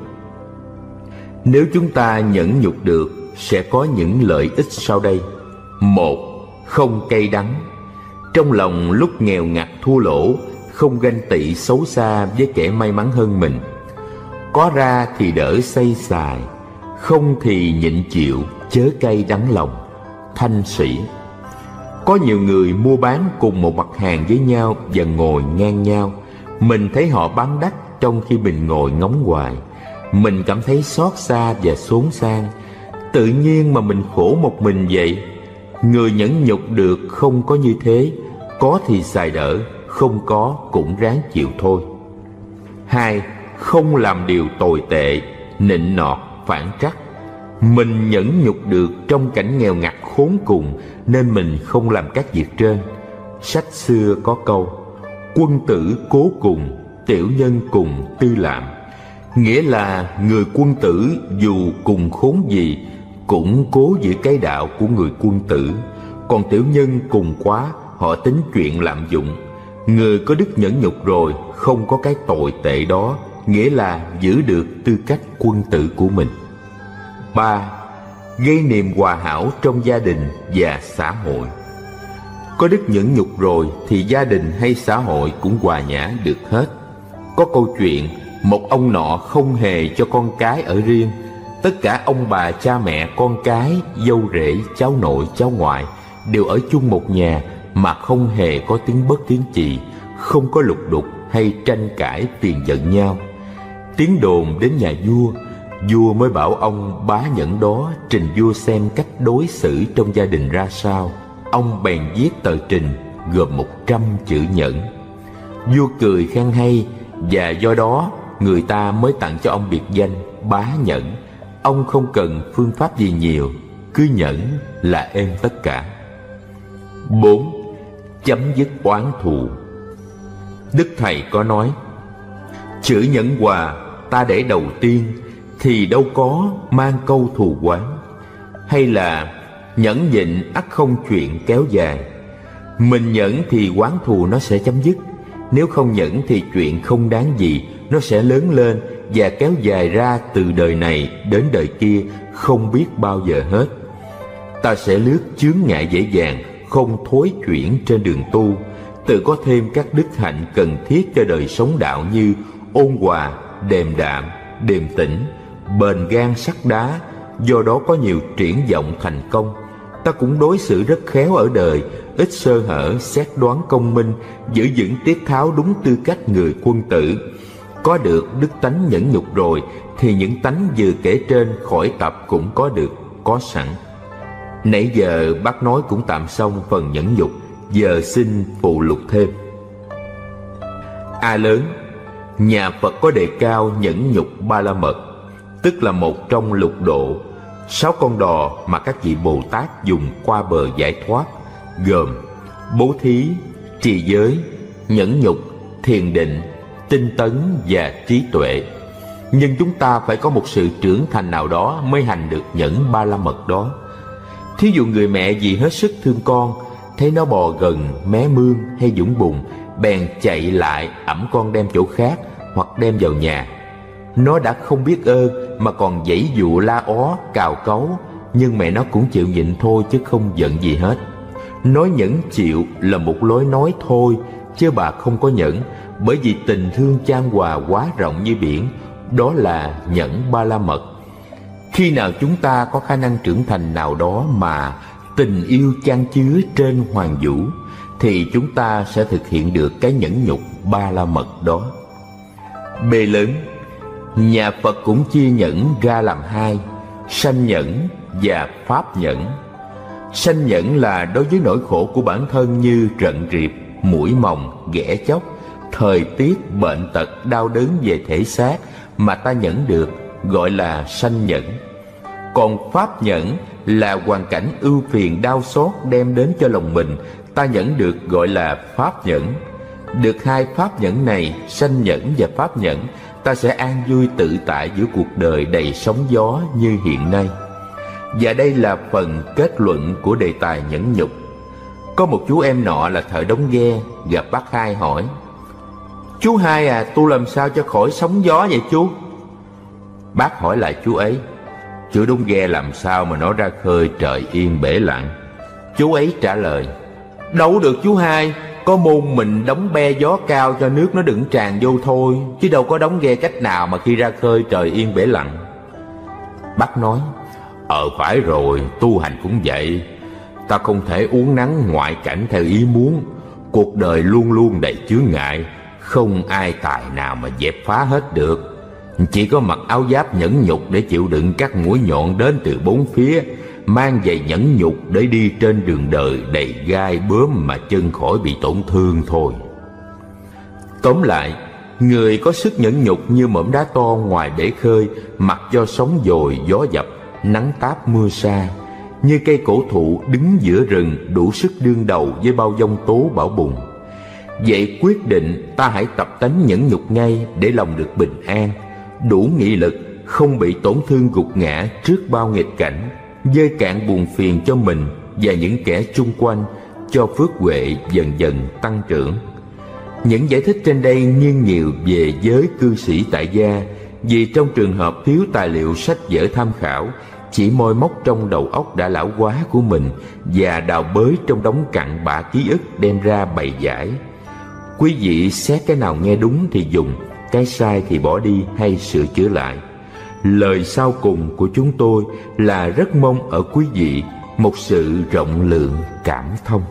Nếu chúng ta nhẫn nhục được, sẽ có những lợi ích sau đây. 1. Không cay đắng. Trong lòng lúc nghèo ngặt thua lỗ, không ganh tị xấu xa với kẻ may mắn hơn mình. Có ra thì đỡ xây xài, không thì nhịn chịu, chớ cay đắng lòng. Thanh Sĩ. Có nhiều người mua bán cùng một mặt hàng với nhau và ngồi ngang nhau. Mình thấy họ bán đắt trong khi mình ngồi ngóng hoài. Mình cảm thấy xót xa và xốn sang. Tự nhiên mà mình khổ một mình vậy. Người nhẫn nhục được không có như thế. Có thì xài đỡ, không có cũng ráng chịu thôi. 2. Không làm điều tồi tệ, nịnh nọt, phản trắc. Mình nhẫn nhục được trong cảnh nghèo ngặt khốn cùng, nên mình không làm các việc trên. Sách xưa có câu: quân tử cố cùng, tiểu nhân cùng tư làm. Nghĩa là người quân tử dù cùng khốn gì cũng cố giữ cái đạo của người quân tử. Còn tiểu nhân cùng quá, họ tính chuyện lạm dụng. Người có đức nhẫn nhục rồi, không có cái tồi tệ đó, nghĩa là giữ được tư cách quân tử của mình. 3. Gây niềm hòa hảo trong gia đình và xã hội. Có đức nhẫn nhục rồi thì gia đình hay xã hội cũng hòa nhã được hết. Có câu chuyện một ông nọ không hề cho con cái ở riêng. Tất cả ông bà, cha mẹ, con cái, dâu rể, cháu nội, cháu ngoại đều ở chung một nhà, mà không hề có tiếng bất tiếng chì, không có lục đục hay tranh cãi phiền giận nhau. Tiếng đồn đến nhà vua, vua mới bảo ông bá nhẫn đó trình vua xem cách đối xử trong gia đình ra sao. Ông bèn viết tờ trình gồm 100 chữ nhẫn. Vua cười khen hay, và do đó người ta mới tặng cho ông biệt danh bá nhẫn. Ông không cần phương pháp gì nhiều, cứ nhẫn là êm tất cả. 4. Chấm dứt oán thù. Đức Thầy có nói: chữ nhẫn hòa ta để đầu tiên, thì đâu có mang câu thù oán. Hay là nhẫn nhịn ắt không chuyện kéo dài. Mình nhẫn thì oán thù nó sẽ chấm dứt. Nếu không nhẫn thì chuyện không đáng gì nó sẽ lớn lên và kéo dài ra từ đời này đến đời kia không biết bao giờ hết. Ta sẽ lướt chướng ngại dễ dàng, không thối chuyển trên đường tu, tự có thêm các đức hạnh cần thiết cho đời sống đạo như ôn hòa, điềm đạm, điềm tĩnh, bền gan sắt đá, do đó có nhiều triển vọng thành công. Ta cũng đối xử rất khéo ở đời, ít sơ hở, xét đoán công minh, giữ vững tiết tháo đúng tư cách người quân tử. Có được đức tánh nhẫn nhục rồi thì những tánh vừa kể trên khỏi tập cũng có được, có sẵn. Nãy giờ bác nói cũng tạm xong phần nhẫn nhục, giờ xin phụ lục thêm. A lớn, nhà Phật có đề cao nhẫn nhục ba la mật, tức là một trong lục độ, 6 con đò mà các vị Bồ Tát dùng qua bờ giải thoát, gồm bố thí, trì giới, nhẫn nhục, thiền định, tinh tấn và trí tuệ. Nhưng chúng ta phải có một sự trưởng thành nào đó mới hành được nhẫn ba la mật đó. Thí dụ người mẹ vì hết sức thương con, thấy nó bò gần mé mương hay dũng bùn, bèn chạy lại ẵm con đem chỗ khác hoặc đem vào nhà. Nó đã không biết ơn mà còn giãy dụa la ó cào cấu, nhưng mẹ nó cũng chịu nhịn thôi chứ không giận gì hết. Nói nhẫn chịu là một lối nói thôi, chứ bà không có nhẫn, bởi vì tình thương chan hòa quá rộng như biển, đó là nhẫn ba la mật. Khi nào chúng ta có khả năng trưởng thành nào đó mà tình yêu chan chứa trên hoàng vũ, thì chúng ta sẽ thực hiện được cái nhẫn nhục ba la mật đó. B lớn, nhà Phật cũng chia nhẫn ra làm hai: sanh nhẫn và pháp nhẫn. Sanh nhẫn là đối với nỗi khổ của bản thân như rận riệp, mũi mòng, ghẻ chóc, thời tiết, bệnh tật, đau đớn về thể xác mà ta nhẫn được, gọi là sanh nhẫn. Còn pháp nhẫn là hoàn cảnh ưu phiền đau xót đem đến cho lòng mình, ta nhẫn được, gọi là pháp nhẫn. Được hai pháp nhẫn này, sanh nhẫn và pháp nhẫn, ta sẽ an vui tự tại giữa cuộc đời đầy sóng gió như hiện nay. Và đây là phần kết luận của đề tài nhẫn nhục. Có một chú em nọ là thợ đóng ghe, gặp bác Hai hỏi: "Chú Hai à, tu làm sao cho khỏi sóng gió vậy chú?" Bác hỏi lại chú ấy: "Chú đóng ghe làm sao mà nó ra khơi trời yên bể lặng?" Chú ấy trả lời: "Đâu được chú Hai, có môn mình đóng be gió cao cho nước nó đừng tràn vô thôi, chứ đâu có đóng ghe cách nào mà khi ra khơi trời yên bể lặng." Bác nói: Phải rồi, tu hành cũng vậy. Ta không thể uốn nắn ngoại cảnh theo ý muốn. Cuộc đời luôn luôn đầy chướng ngại, không ai tài nào mà dẹp phá hết được. Chỉ có mặc áo giáp nhẫn nhục để chịu đựng các mũi nhọn đến từ bốn phía, mang giày nhẫn nhục để đi trên đường đời đầy gai bướm mà chân khỏi bị tổn thương thôi. Tóm lại, người có sức nhẫn nhục như mỏm đá to ngoài bể khơi, mặc cho sóng dồi gió dập, nắng táp mưa sa, như cây cổ thụ đứng giữa rừng đủ sức đương đầu với bao giông tố bão bùng. Vậy quyết định ta hãy tập tánh nhẫn nhục ngay để lòng được bình an, đủ nghị lực, không bị tổn thương gục ngã trước bao nghịch cảnh, vơi cạn buồn phiền cho mình và những kẻ chung quanh, cho phước huệ dần dần tăng trưởng. Những giải thích trên đây nghiêng nhiều về giới cư sĩ tại gia, vì trong trường hợp thiếu tài liệu sách vở tham khảo, chỉ moi móc trong đầu óc đã lão hóa của mình và đào bới trong đống cặn bã ký ức đem ra bày giải. Quý vị xét cái nào nghe đúng thì dùng, cái sai thì bỏ đi hay sửa chữa lại. Lời sau cùng của chúng tôi là rất mong ở quý vị một sự rộng lượng cảm thông.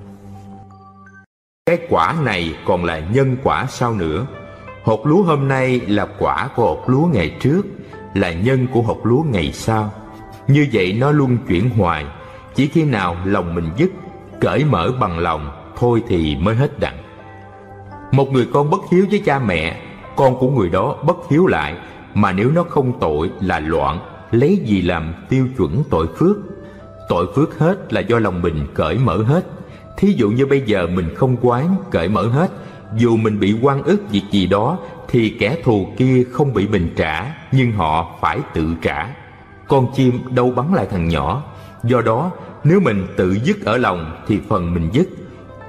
Cái quả này còn là nhân quả sau nữa. Hột lúa hôm nay là quả của hột lúa ngày trước, là nhân của hột lúa ngày sau. Như vậy nó luân chuyển hoài, chỉ khi nào lòng mình dứt, cởi mở bằng lòng, thôi thì mới hết đặng. Một người con bất hiếu với cha mẹ, con của người đó bất hiếu lại, mà nếu nó không tội là loạn, lấy gì làm tiêu chuẩn tội phước? Tội phước hết là do lòng mình cởi mở hết. Thí dụ như bây giờ mình không quán, cởi mở hết, dù mình bị oan ức việc gì đó thì kẻ thù kia không bị mình trả, nhưng họ phải tự trả. Con chim đâu bắn lại thằng nhỏ. Do đó nếu mình tự dứt ở lòng thì phần mình dứt.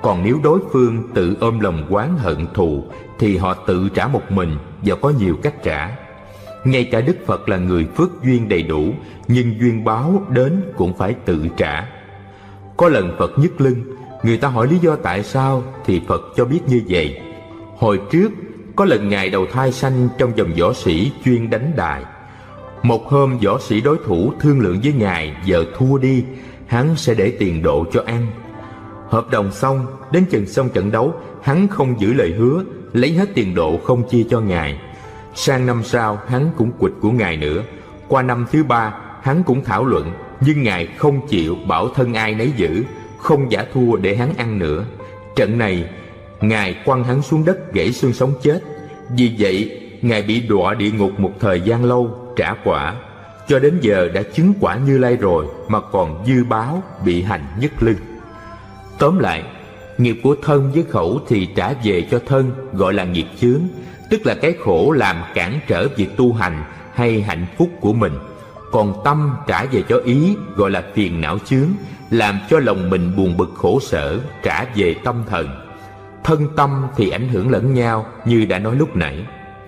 Còn nếu đối phương tự ôm lòng oán hận thù thì họ tự trả một mình, và có nhiều cách trả. Ngay cả Đức Phật là người phước duyên đầy đủ, nhưng duyên báo đến cũng phải tự trả. Có lần Phật nhức lưng, người ta hỏi lý do tại sao thì Phật cho biết như vậy. Hồi trước có lần Ngài đầu thai sanh trong dòng võ sĩ chuyên đánh đài. Một hôm võ sĩ đối thủ thương lượng với Ngài, giờ thua đi hắn sẽ để tiền độ cho ăn. Hợp đồng xong, đến chừng xong trận đấu, hắn không giữ lời hứa, lấy hết tiền độ không chia cho Ngài. Sang năm sau hắn cũng quỵt của Ngài nữa. Qua năm thứ ba hắn cũng thảo luận, nhưng Ngài không chịu, bảo thân ai nấy giữ, không giả thua để hắn ăn nữa. Trận này Ngài quăng hắn xuống đất gãy xương sống chết. Vì vậy Ngài bị đọa địa ngục một thời gian lâu, trả quả. Cho đến giờ đã chứng quả Như Lai rồi mà còn dư báo, bị hành nhức lưng. Tóm lại, nghiệp của thân với khẩu thì trả về cho thân, gọi là nghiệp chướng, tức là cái khổ làm cản trở việc tu hành hay hạnh phúc của mình. Còn tâm trả về cho ý, gọi là phiền não chướng, làm cho lòng mình buồn bực khổ sở, trả về tâm thần. Thân tâm thì ảnh hưởng lẫn nhau, như đã nói lúc nãy.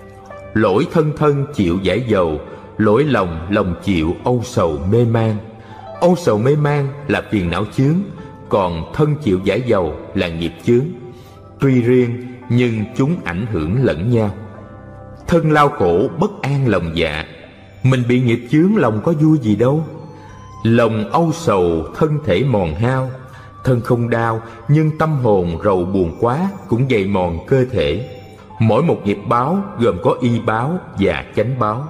Lỗi thân chịu giải dầu, lỗi lòng chịu âu sầu mê man. Âu sầu mê man là phiền não chướng, còn thân chịu giải dầu là nghiệp chướng. Tuy riêng nhưng chúng ảnh hưởng lẫn nhau. Thân lao khổ bất an lòng dạ, mình bị nghiệp chướng lòng có vui gì đâu. Lòng âu sầu thân thể mòn hao, thân không đau nhưng tâm hồn rầu buồn quá cũng dày mòn cơ thể. Mỗi một nghiệp báo gồm có y báo và chánh báo.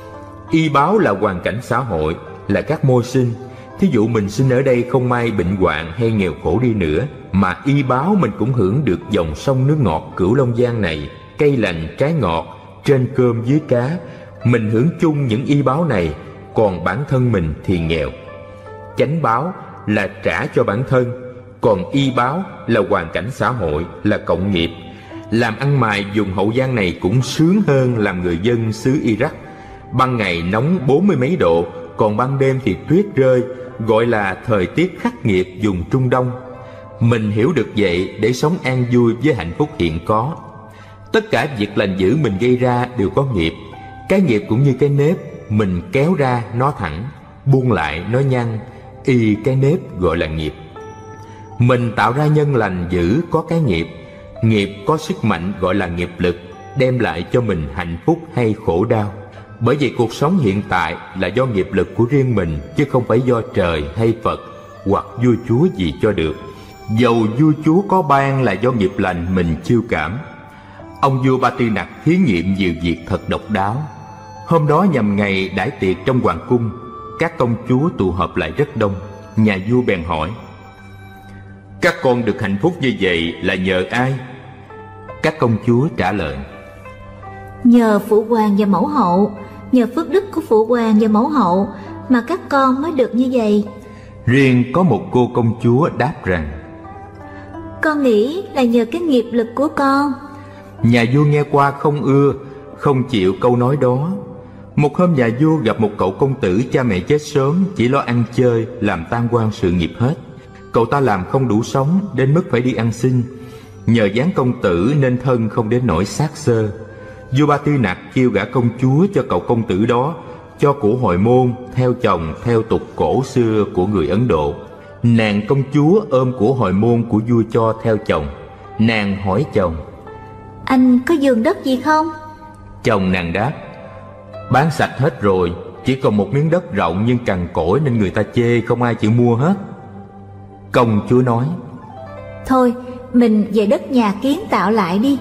Y báo là hoàn cảnh xã hội, là các môi sinh. Thí dụ mình sinh ở đây không may bệnh hoạn hay nghèo khổ đi nữa, mà y báo mình cũng hưởng được dòng sông nước ngọt Cửu Long Giang này, cây lành trái ngọt, trên cơm dưới cá. Mình hưởng chung những y báo này, còn bản thân mình thì nghèo. Chánh báo là trả cho bản thân, còn y báo là hoàn cảnh xã hội, là cộng nghiệp. Làm ăn mài vùng Hậu Giang này cũng sướng hơn làm người dân xứ Iraq. Ban ngày nóng 40 mấy độ, còn ban đêm thì tuyết rơi, gọi là thời tiết khắc nghiệt vùng Trung Đông. Mình hiểu được vậy để sống an vui với hạnh phúc hiện có. Tất cả việc lành dữ mình gây ra đều có nghiệp. Cái nghiệp cũng như cái nếp, mình kéo ra nó thẳng, buông lại nó nhăn, y cái nếp gọi là nghiệp. Mình tạo ra nhân lành dữ có cái nghiệp. Nghiệp có sức mạnh gọi là nghiệp lực, đem lại cho mình hạnh phúc hay khổ đau. Bởi vì cuộc sống hiện tại là do nghiệp lực của riêng mình, chứ không phải do trời hay Phật hoặc vua chúa gì cho được. Dầu vua chúa có ban là do nghiệp lành mình chiêu cảm. Ông vua Ba Tư Nặc thí nghiệm nhiều việc thật độc đáo. Hôm đó nhằm ngày đãi tiệc trong hoàng cung, các công chúa tụ họp lại rất đông. Nhà vua bèn hỏi: các con được hạnh phúc như vậy là nhờ ai? Các công chúa trả lời: nhờ Phụ Hoàng và Mẫu Hậu, nhờ phước đức của Phụ Hoàng và Mẫu Hậu mà các con mới được như vậy. Riêng có một cô công chúa đáp rằng: con nghĩ là nhờ cái nghiệp lực của con. Nhà vua nghe qua không ưa, không chịu câu nói đó. Một hôm nhà vua gặp một cậu công tử cha mẹ chết sớm, chỉ lo ăn chơi, làm tan quan sự nghiệp hết. Cậu ta làm không đủ sống, đến mức phải đi ăn xin. Nhờ dáng công tử nên thân không đến nỗi xác xơ. Vua Ba Tư Nặc kêu gả công chúa cho cậu công tử đó, cho của hồi môn, theo chồng, theo tục cổ xưa của người Ấn Độ. Nàng công chúa ôm của hồi môn của vua cho theo chồng. Nàng hỏi chồng: anh có vườn đất gì không? Chồng nàng đáp: bán sạch hết rồi, chỉ còn một miếng đất rộng nhưng cằn cỗi nên người ta chê, không ai chịu mua hết. Công chúa nói: thôi mình về đất nhà kiến tạo lại đi.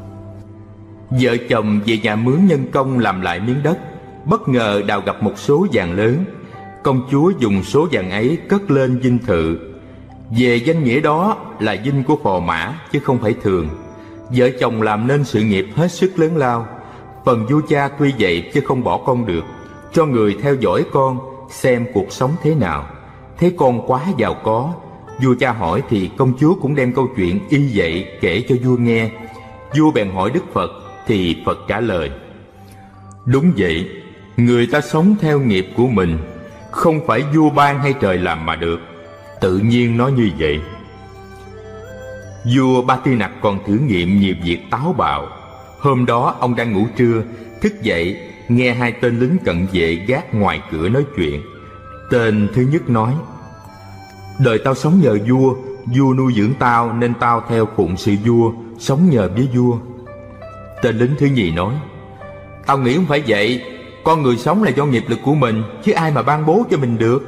Vợ chồng về nhà mướn nhân công làm lại miếng đất. Bất ngờ đào gặp một số vàng lớn. Công chúa dùng số vàng ấy cất lên dinh thự. Về danh nghĩa đó là dinh của phò mã chứ không phải thường. Vợ chồng làm nên sự nghiệp hết sức lớn lao. Phần vua cha tuy vậy chứ không bỏ con được, cho người theo dõi con xem cuộc sống thế nào. Thấy con quá giàu có, vua cha hỏi thì công chúa cũng đem câu chuyện y vậy kể cho vua nghe. Vua bèn hỏi Đức Phật thì Phật trả lời: đúng vậy, người ta sống theo nghiệp của mình, không phải vua ban hay trời làm mà được, tự nhiên nó như vậy. Vua Ba Tư Nặc còn thử nghiệm nhiều việc táo bạo. Hôm đó ông đang ngủ trưa, thức dậy nghe hai tên lính cận vệ gác ngoài cửa nói chuyện. Tên thứ nhất nói: đời tao sống nhờ vua, vua nuôi dưỡng tao nên tao theo phụng sự vua, sống nhờ với vua. Tên lính thứ nhì nói: tao nghĩ không phải vậy, con người sống là do nghiệp lực của mình, chứ ai mà ban bố cho mình được.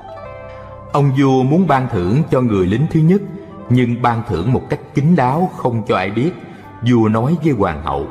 Ông vua muốn ban thưởng cho người lính thứ nhất, nhưng ban thưởng một cách kín đáo, không cho ai biết. Vua nói với hoàng hậu: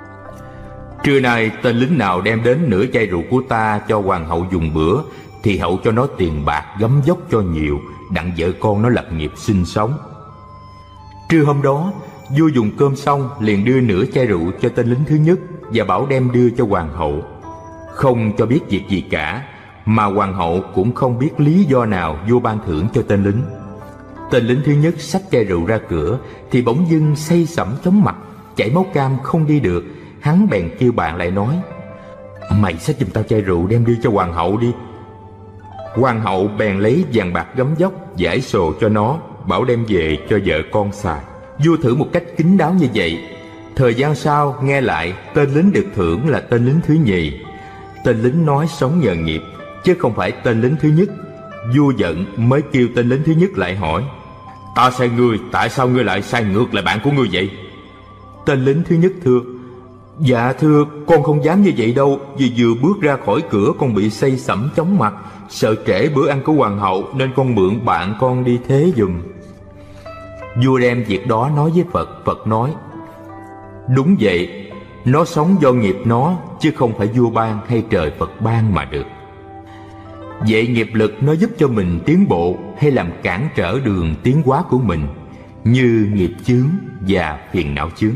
trưa nay tên lính nào đem đến nửa chai rượu của ta cho hoàng hậu dùng bữa, thì hậu cho nó tiền bạc gấm dốc cho nhiều, đặng vợ con nó lập nghiệp sinh sống. Trưa hôm đó, vua dùng cơm xong liền đưa nửa chai rượu cho tên lính thứ nhất và bảo đem đưa cho hoàng hậu, không cho biết việc gì cả, mà hoàng hậu cũng không biết lý do nào vua ban thưởng cho tên lính. Tên lính thứ nhất xách chai rượu ra cửa thì bỗng dưng say sẩm chóng mặt, chảy máu cam không đi được. Hắn bèn kêu bạn lại nói: mày xách giùm tao chai rượu đem đưa cho hoàng hậu đi. Hoàng hậu bèn lấy vàng bạc gấm dốc giải sồ cho nó, bảo đem về cho vợ con xài. Vua thử một cách kín đáo như vậy. Thời gian sau nghe lại tên lính được thưởng là tên lính thứ nhì. Tên lính nói sống nhờ nghiệp, chứ không phải tên lính thứ nhất. Vua giận mới kêu tên lính thứ nhất lại hỏi: ta sai ngươi, tại sao ngươi lại sai ngược lại bạn của ngươi vậy? Tên lính thứ nhất thưa: dạ thưa, con không dám như vậy đâu, vì vừa bước ra khỏi cửa con bị say sẩm chóng mặt, sợ trễ bữa ăn của hoàng hậu nên con mượn bạn con đi thế giùm. Vua đem việc đó nói với Phật. Phật nói: đúng vậy, nó sống do nghiệp nó, chứ không phải vua ban hay trời Phật ban mà được. Vậy nghiệp lực nó giúp cho mình tiến bộ hay làm cản trở đường tiến hóa của mình, như nghiệp chướng và phiền não chướng.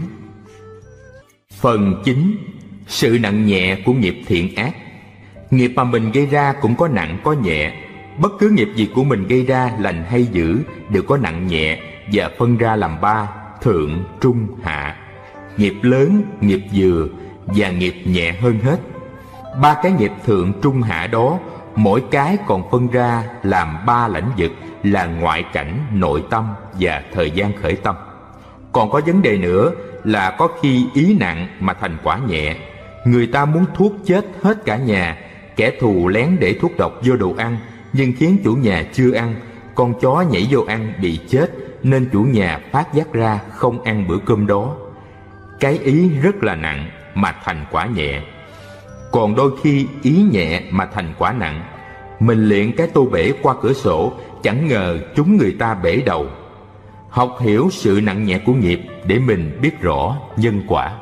Phần 9. Sự nặng nhẹ của nghiệp thiện ác. Nghiệp mà mình gây ra cũng có nặng có nhẹ. Bất cứ nghiệp gì của mình gây ra, lành hay dữ, đều có nặng nhẹ và phân ra làm 3: thượng, trung, hạ. Nghiệp lớn, nghiệp vừa và nghiệp nhẹ hơn hết. 3 cái nghiệp thượng, trung, hạ đó, mỗi cái còn phân ra làm 3 lãnh vực là ngoại cảnh, nội tâm và thời gian khởi tâm. Còn có vấn đề nữa là có khi ý nặng mà thành quả nhẹ. Người ta muốn thuốc chết hết cả nhà, kẻ thù lén để thuốc độc vô đồ ăn nhưng khiến chủ nhà chưa ăn. Con chó nhảy vô ăn bị chết nên chủ nhà phát giác ra không ăn bữa cơm đó. Cái ý rất là nặng mà thành quả nhẹ. Còn đôi khi ý nhẹ mà thành quả nặng. Mình luyện cái tô bể qua cửa sổ, chẳng ngờ chúng người ta bể đầu. Học hiểu sự nặng nhẹ của nghiệp để mình biết rõ nhân quả.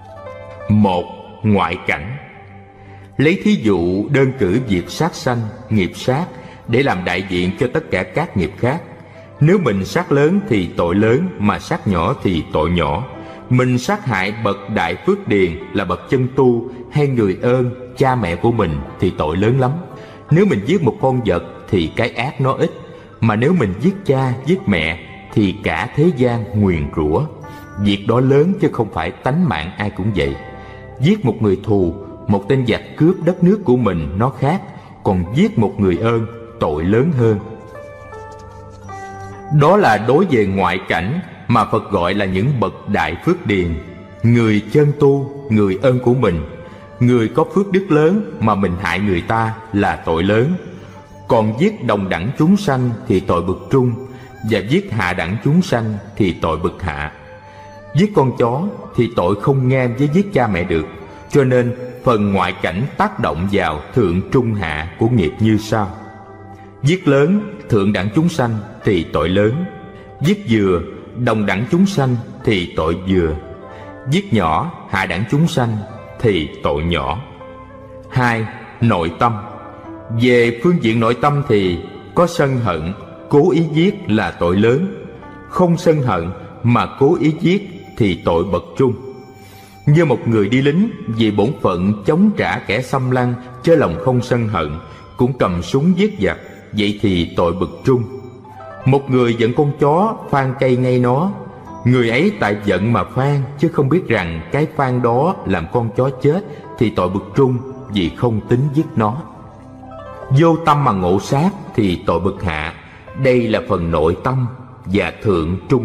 1. Ngoại cảnh. Lấy thí dụ đơn cử việc sát sanh, nghiệp sát để làm đại diện cho tất cả các nghiệp khác. Nếu mình sát lớn thì tội lớn, mà sát nhỏ thì tội nhỏ. Mình sát hại bậc đại phước điền là bậc chân tu hay người ơn, cha mẹ của mình thì tội lớn lắm. Nếu mình giết một con vật thì cái ác nó ít, mà nếu mình giết cha, giết mẹ thì cả thế gian nguyền rủa. Việc đó lớn chứ không phải tánh mạng ai cũng vậy. Giết một người thù, một tên giặc cướp đất nước của mình nó khác, còn giết một người ơn tội lớn hơn. Đó là đối về ngoại cảnh mà Phật gọi là những bậc đại phước điền, người chân tu, người ơn của mình. Người có phước đức lớn mà mình hại người ta là tội lớn. Còn giết đồng đẳng chúng sanh thì tội bậc trung, và giết hạ đẳng chúng sanh thì tội bậc hạ. Giết con chó thì tội không ngang với giết cha mẹ được. Cho nên phần ngoại cảnh tác động vào thượng trung hạ của nghiệp như sau: giết lớn, thượng đẳng chúng sanh thì tội lớn. Giết vừa, đồng đẳng chúng sanh thì tội vừa. Giết nhỏ, hạ đẳng chúng sanh thì tội nhỏ. 2. Nội tâm. Về phương diện nội tâm thì có sân hận, cố ý giết là tội lớn. Không sân hận mà cố ý giết thì tội bậc trung. Như một người đi lính vì bổn phận chống trả kẻ xâm lăng, chớ lòng không sân hận, cũng cầm súng giết giặc, vậy thì tội bậc trung. Một người giận con chó phang cây ngay nó, người ấy tại giận mà phang, chứ không biết rằng cái phang đó làm con chó chết thì tội bậc trung, vì không tính giết nó. Vô tâm mà ngộ sát thì tội bậc hạ. Đây là phần nội tâm và thượng trung hạ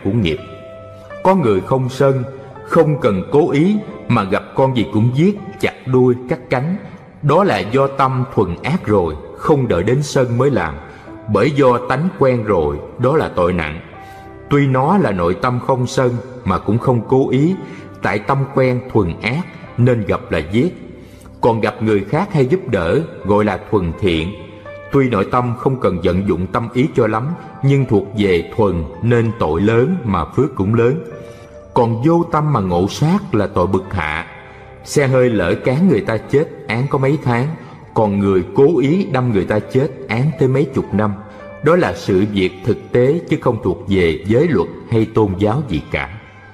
của nghiệp. Có người không sân, không cần cố ý mà gặp con gì cũng giết, chặt đuôi, cắt cánh. Đó là do tâm thuần ác rồi, không đợi đến sân mới làm. Bởi do tánh quen rồi, đó là tội nặng. Tuy nó là nội tâm không sân mà cũng không cố ý, tại tâm quen thuần ác nên gặp là giết. Còn gặp người khác hay giúp đỡ gọi là thuần thiện. Tuy nội tâm không cần vận dụng tâm ý cho lắm, nhưng thuộc về thuần nên tội lớn mà phước cũng lớn. Còn vô tâm mà ngộ sát là tội bực hạ. Xe hơi lỡ cán người ta chết án có mấy tháng, còn người cố ý đâm người ta chết án tới mấy chục năm. Đó là sự việc thực tế chứ không thuộc về giới luật hay tôn giáo gì cả.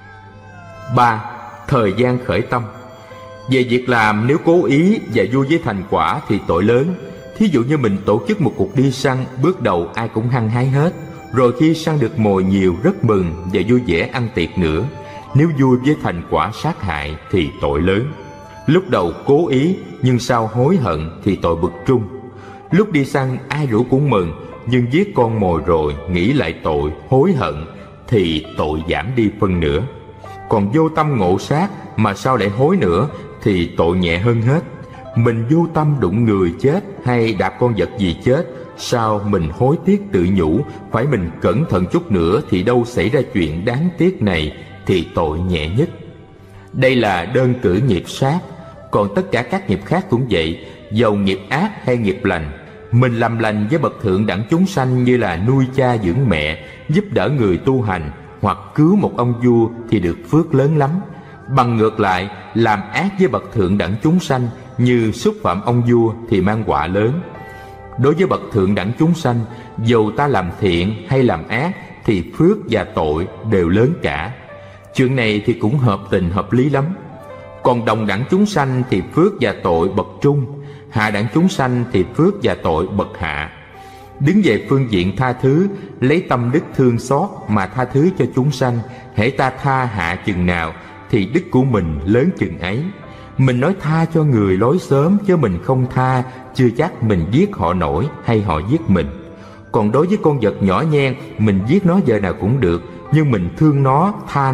3. Thời gian khởi tâm. Về việc làm, nếu cố ý và vui với thành quả thì tội lớn. Thí dụ như mình tổ chức một cuộc đi săn, bước đầu ai cũng hăng hái hết, rồi khi săn được mồi nhiều rất mừng và vui vẻ ăn tiệc nữa. Nếu vui với thành quả sát hại thì tội lớn. Lúc đầu cố ý nhưng sau hối hận thì tội bực trung. Lúc đi săn ai rủ cũng mừng, nhưng giết con mồi rồi nghĩ lại tội, hối hận thì tội giảm đi phân nửa. Còn vô tâm ngộ sát mà sau lại hối nữa thì tội nhẹ hơn hết. Mình vô tâm đụng người chết hay đạp con vật gì chết, sao mình hối tiếc tự nhủ phải mình cẩn thận chút nữa thì đâu xảy ra chuyện đáng tiếc này, thì tội nhẹ nhất. Đây là đơn cử nghiệp sát. Còn tất cả các nghiệp khác cũng vậy, dầu nghiệp ác hay nghiệp lành. Mình làm lành với bậc thượng đẳng chúng sanh như là nuôi cha dưỡng mẹ, giúp đỡ người tu hành, hoặc cứu một ông vua thì được phước lớn lắm. Bằng ngược lại, làm ác với bậc thượng đẳng chúng sanh như xúc phạm ông vua thì mang họa lớn. Đối với bậc thượng đẳng chúng sanh, dầu ta làm thiện hay làm ác thì phước và tội đều lớn cả. Chuyện này thì cũng hợp tình hợp lý lắm. Còn đồng đẳng chúng sanh thì phước và tội bậc trung, hạ đẳng chúng sanh thì phước và tội bậc hạ. Đứng về phương diện tha thứ, lấy tâm đức thương xót mà tha thứ cho chúng sanh, hễ ta tha hạ chừng nào thì đức của mình lớn chừng ấy. Mình nói tha cho người lối xóm, chứ mình không tha, chưa chắc mình giết họ nổi hay họ giết mình. Còn đối với con vật nhỏ nhen, mình giết nó giờ nào cũng được, nhưng mình thương nó,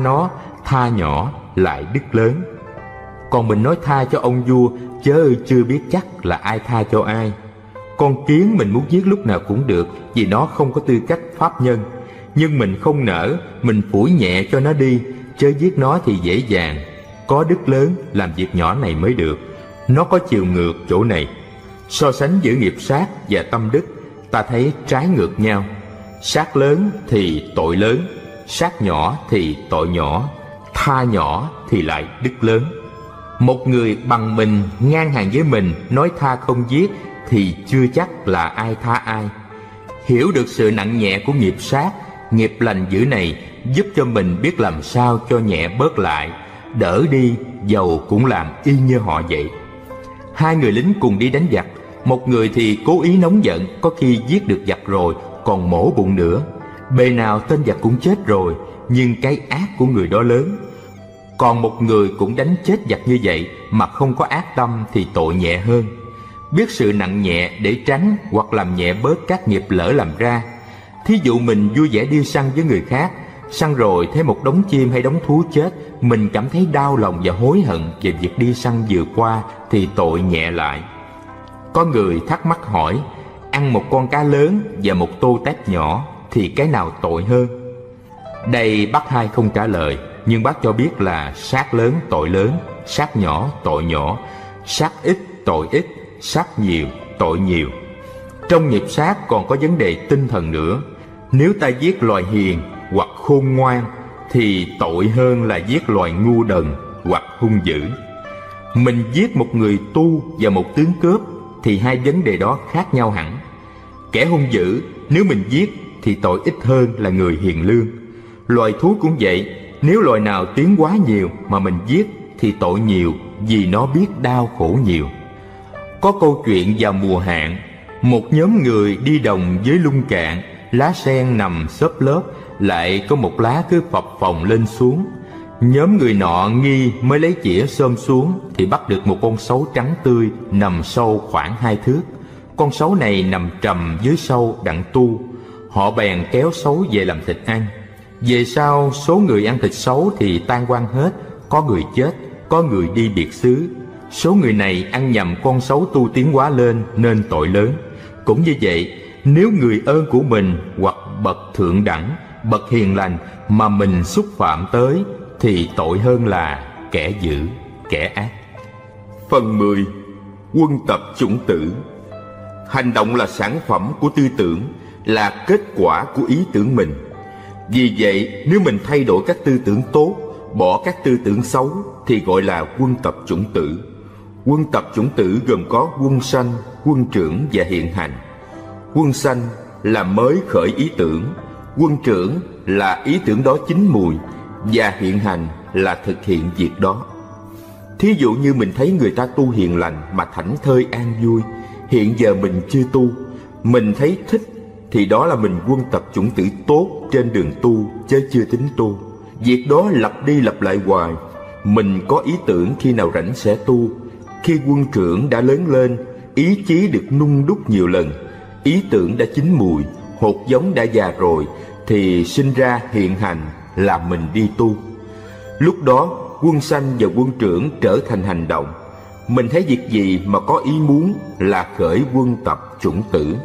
tha nhỏ lại đức lớn. Còn mình nói tha cho ông vua, chớ chưa biết chắc là ai tha cho ai. Con kiến mình muốn giết lúc nào cũng được, vì nó không có tư cách pháp nhân. Nhưng mình không nỡ, mình phủi nhẹ cho nó đi, chớ giết nó thì dễ dàng. Có đức lớn làm việc nhỏ này mới được. Nó có chiều ngược chỗ này. So sánh giữa nghiệp sát và tâm đức, ta thấy trái ngược nhau. Sát lớn thì tội lớn, sát nhỏ thì tội nhỏ, tha nhỏ thì lại đức lớn. Một người bằng mình, ngang hàng với mình, nói tha không giết thì chưa chắc là ai tha ai. Hiểu được sự nặng nhẹ của nghiệp sát, nghiệp lành dữ này giúp cho mình biết làm sao cho nhẹ bớt lại, đỡ đi dầu cũng làm y như họ vậy. Hai người lính cùng đi đánh giặc, một người thì cố ý nóng giận, có khi giết được giặc rồi còn mổ bụng nữa. Bề nào tên giặc cũng chết rồi, nhưng cái ác của người đó lớn. Còn một người cũng đánh chết giặc như vậy mà không có ác tâm thì tội nhẹ hơn. Biết sự nặng nhẹ để tránh hoặc làm nhẹ bớt các nghiệp lỡ làm ra. Thí dụ mình vui vẻ đi săn với người khác, săn rồi thấy một đống chim hay đống thú chết, mình cảm thấy đau lòng và hối hận về việc đi săn vừa qua thì tội nhẹ lại. Có người thắc mắc hỏi, ăn một con cá lớn và một tô tép nhỏ thì cái nào tội hơn? Đây bác hai không trả lời, nhưng bác cho biết là sát lớn tội lớn, sát nhỏ tội nhỏ, sát ít tội ít, sát nhiều tội nhiều. Trong nghiệp sát còn có vấn đề tinh thần nữa. Nếu ta giết loài hiền hoặc khôn ngoan thì tội hơn là giết loài ngu đần hoặc hung dữ. Mình giết một người tu và một tướng cướp thì hai vấn đề đó khác nhau hẳn. Kẻ hung dữ nếu mình giết thì tội ít hơn là người hiền lương. Loài thú cũng vậy, nếu loài nào tiến quá nhiều mà mình giết thì tội nhiều, vì nó biết đau khổ nhiều. Có câu chuyện vào mùa hạn, một nhóm người đi đồng với lung cạn, lá sen nằm xốp lớp, lại có một lá cứ phập phồng lên xuống. Nhóm người nọ nghi mới lấy chĩa xôm xuống thì bắt được một con sấu trắng tươi nằm sâu khoảng 2 thước. Con sấu này nằm trầm dưới sâu đặng tu. Họ bèn kéo sấu về làm thịt ăn. Về sau số người ăn thịt xấu thì tan quang hết, có người chết, có người đi biệt xứ. Số người này ăn nhầm con xấu tu tiến quá lên nên tội lớn. Cũng như vậy, nếu người ơn của mình hoặc bậc thượng đẳng, bậc hiền lành mà mình xúc phạm tới thì tội hơn là kẻ dữ, kẻ ác. Phần 10. Quân tập chủng tử. Hành động là sản phẩm của tư tưởng, là kết quả của ý tưởng mình. Vì vậy, nếu mình thay đổi các tư tưởng tốt, bỏ các tư tưởng xấu thì gọi là quân tập chủng tử. Quân tập chủng tử gồm có quân sanh, quân trưởng và hiện hành. Quân sanh là mới khởi ý tưởng, quân trưởng là ý tưởng đó chín mùi, và hiện hành là thực hiện việc đó. Thí dụ như mình thấy người ta tu hiền lành mà thảnh thơi an vui, hiện giờ mình chưa tu, mình thấy thích thì đó là mình quân tập chủng tử tốt trên đường tu, chứ chưa tính tu. Việc đó lặp đi lặp lại hoài. Mình có ý tưởng khi nào rảnh sẽ tu. Khi quân trưởng đã lớn lên, ý chí được nung đúc nhiều lần, ý tưởng đã chín mùi, hột giống đã già rồi, thì sinh ra hiện hành là mình đi tu. Lúc đó quân sanh và quân trưởng trở thành hành động. Mình thấy việc gì mà có ý muốn là khởi quân tập chủng tử.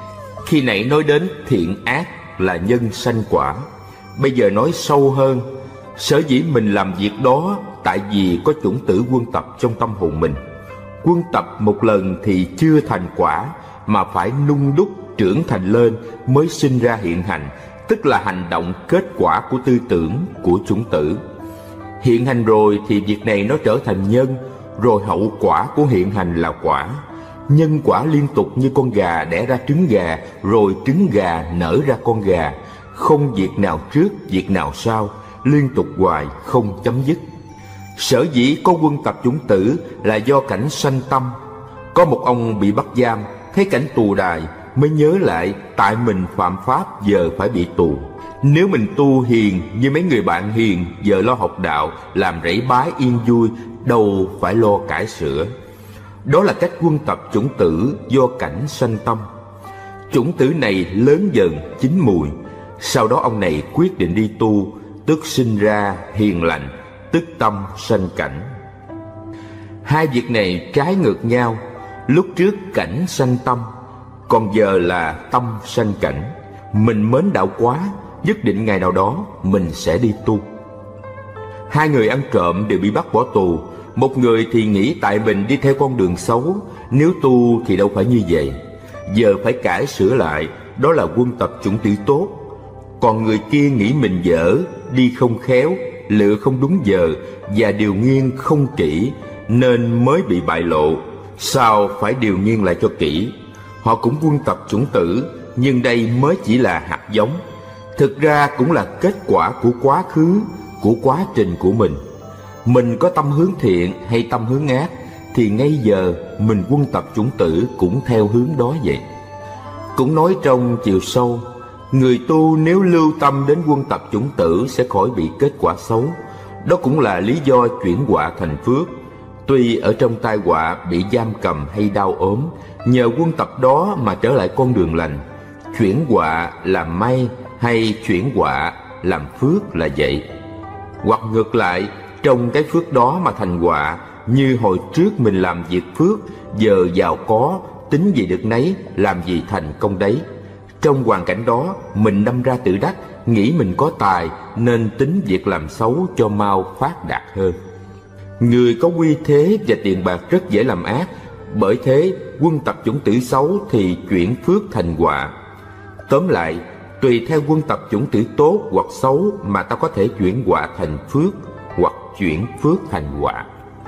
Khi nãy nói đến thiện ác là nhân sanh quả. Bây giờ nói sâu hơn, sở dĩ mình làm việc đó tại vì có chủng tử quân tập trong tâm hồn mình. Quân tập một lần thì chưa thành quả, mà phải nung đúc trưởng thành lên mới sinh ra hiện hành, tức là hành động kết quả của tư tưởng, của chủng tử. Hiện hành rồi thì việc này nó trở thành nhân, rồi hậu quả của hiện hành là quả. Nhân quả liên tục như con gà đẻ ra trứng gà, rồi trứng gà nở ra con gà, không việc nào trước, việc nào sau, liên tục hoài, không chấm dứt. Sở dĩ có quân tập chủng tử là do cảnh sanh tâm. Có một ông bị bắt giam, thấy cảnh tù đài, mới nhớ lại tại mình phạm pháp giờ phải bị tù. Nếu mình tu hiền như mấy người bạn hiền, giờ lo học đạo, làm rẫy bái yên vui, đâu phải lo cải sửa. Đó là cách quân tập chủng tử do cảnh sanh tâm. Chủng tử này lớn dần, chín mùi. Sau đó ông này quyết định đi tu, tức sinh ra hiền lành, tức tâm sanh cảnh. Hai việc này trái ngược nhau. Lúc trước cảnh sanh tâm, còn giờ là tâm sanh cảnh. Mình mến đạo quá, nhất định ngày nào đó mình sẽ đi tu. Hai người ăn trộm đều bị bắt bỏ tù. Một người thì nghĩ tại mình đi theo con đường xấu, nếu tu thì đâu phải như vậy, giờ phải cải sửa lại, đó là quân tập chủng tử tốt. Còn người kia nghĩ mình dở, đi không khéo, lựa không đúng giờ, và điều nghiên không kỹ, nên mới bị bại lộ. Sao phải điều nghiên lại cho kỹ? Họ cũng quân tập chủng tử, nhưng đây mới chỉ là hạt giống. Thực ra cũng là kết quả của quá khứ, của quá trình của mình. Mình có tâm hướng thiện hay tâm hướng ác, thì ngay giờ mình quân tập chủng tử cũng theo hướng đó vậy. Cũng nói trong chiều sâu, người tu nếu lưu tâm đến quân tập chủng tử sẽ khỏi bị kết quả xấu. Đó cũng là lý do chuyển họa thành phước. Tuy ở trong tai họa bị giam cầm hay đau ốm, nhờ quân tập đó mà trở lại con đường lành. Chuyển họa làm may hay chuyển họa làm phước là vậy. Hoặc ngược lại, trong cái phước đó mà thành họa, như hồi trước mình làm việc phước, giờ giàu có, tính gì được nấy, làm gì thành công đấy. Trong hoàn cảnh đó, mình đâm ra tự đắc, nghĩ mình có tài, nên tính việc làm xấu cho mau phát đạt hơn. Người có uy thế và tiền bạc rất dễ làm ác, bởi thế quân tập chủng tử xấu thì chuyển phước thành họa. Tóm lại, tùy theo quân tập chủng tử tốt hoặc xấu mà ta có thể chuyển họa thành phước, hoặc chuyển phước thành họa.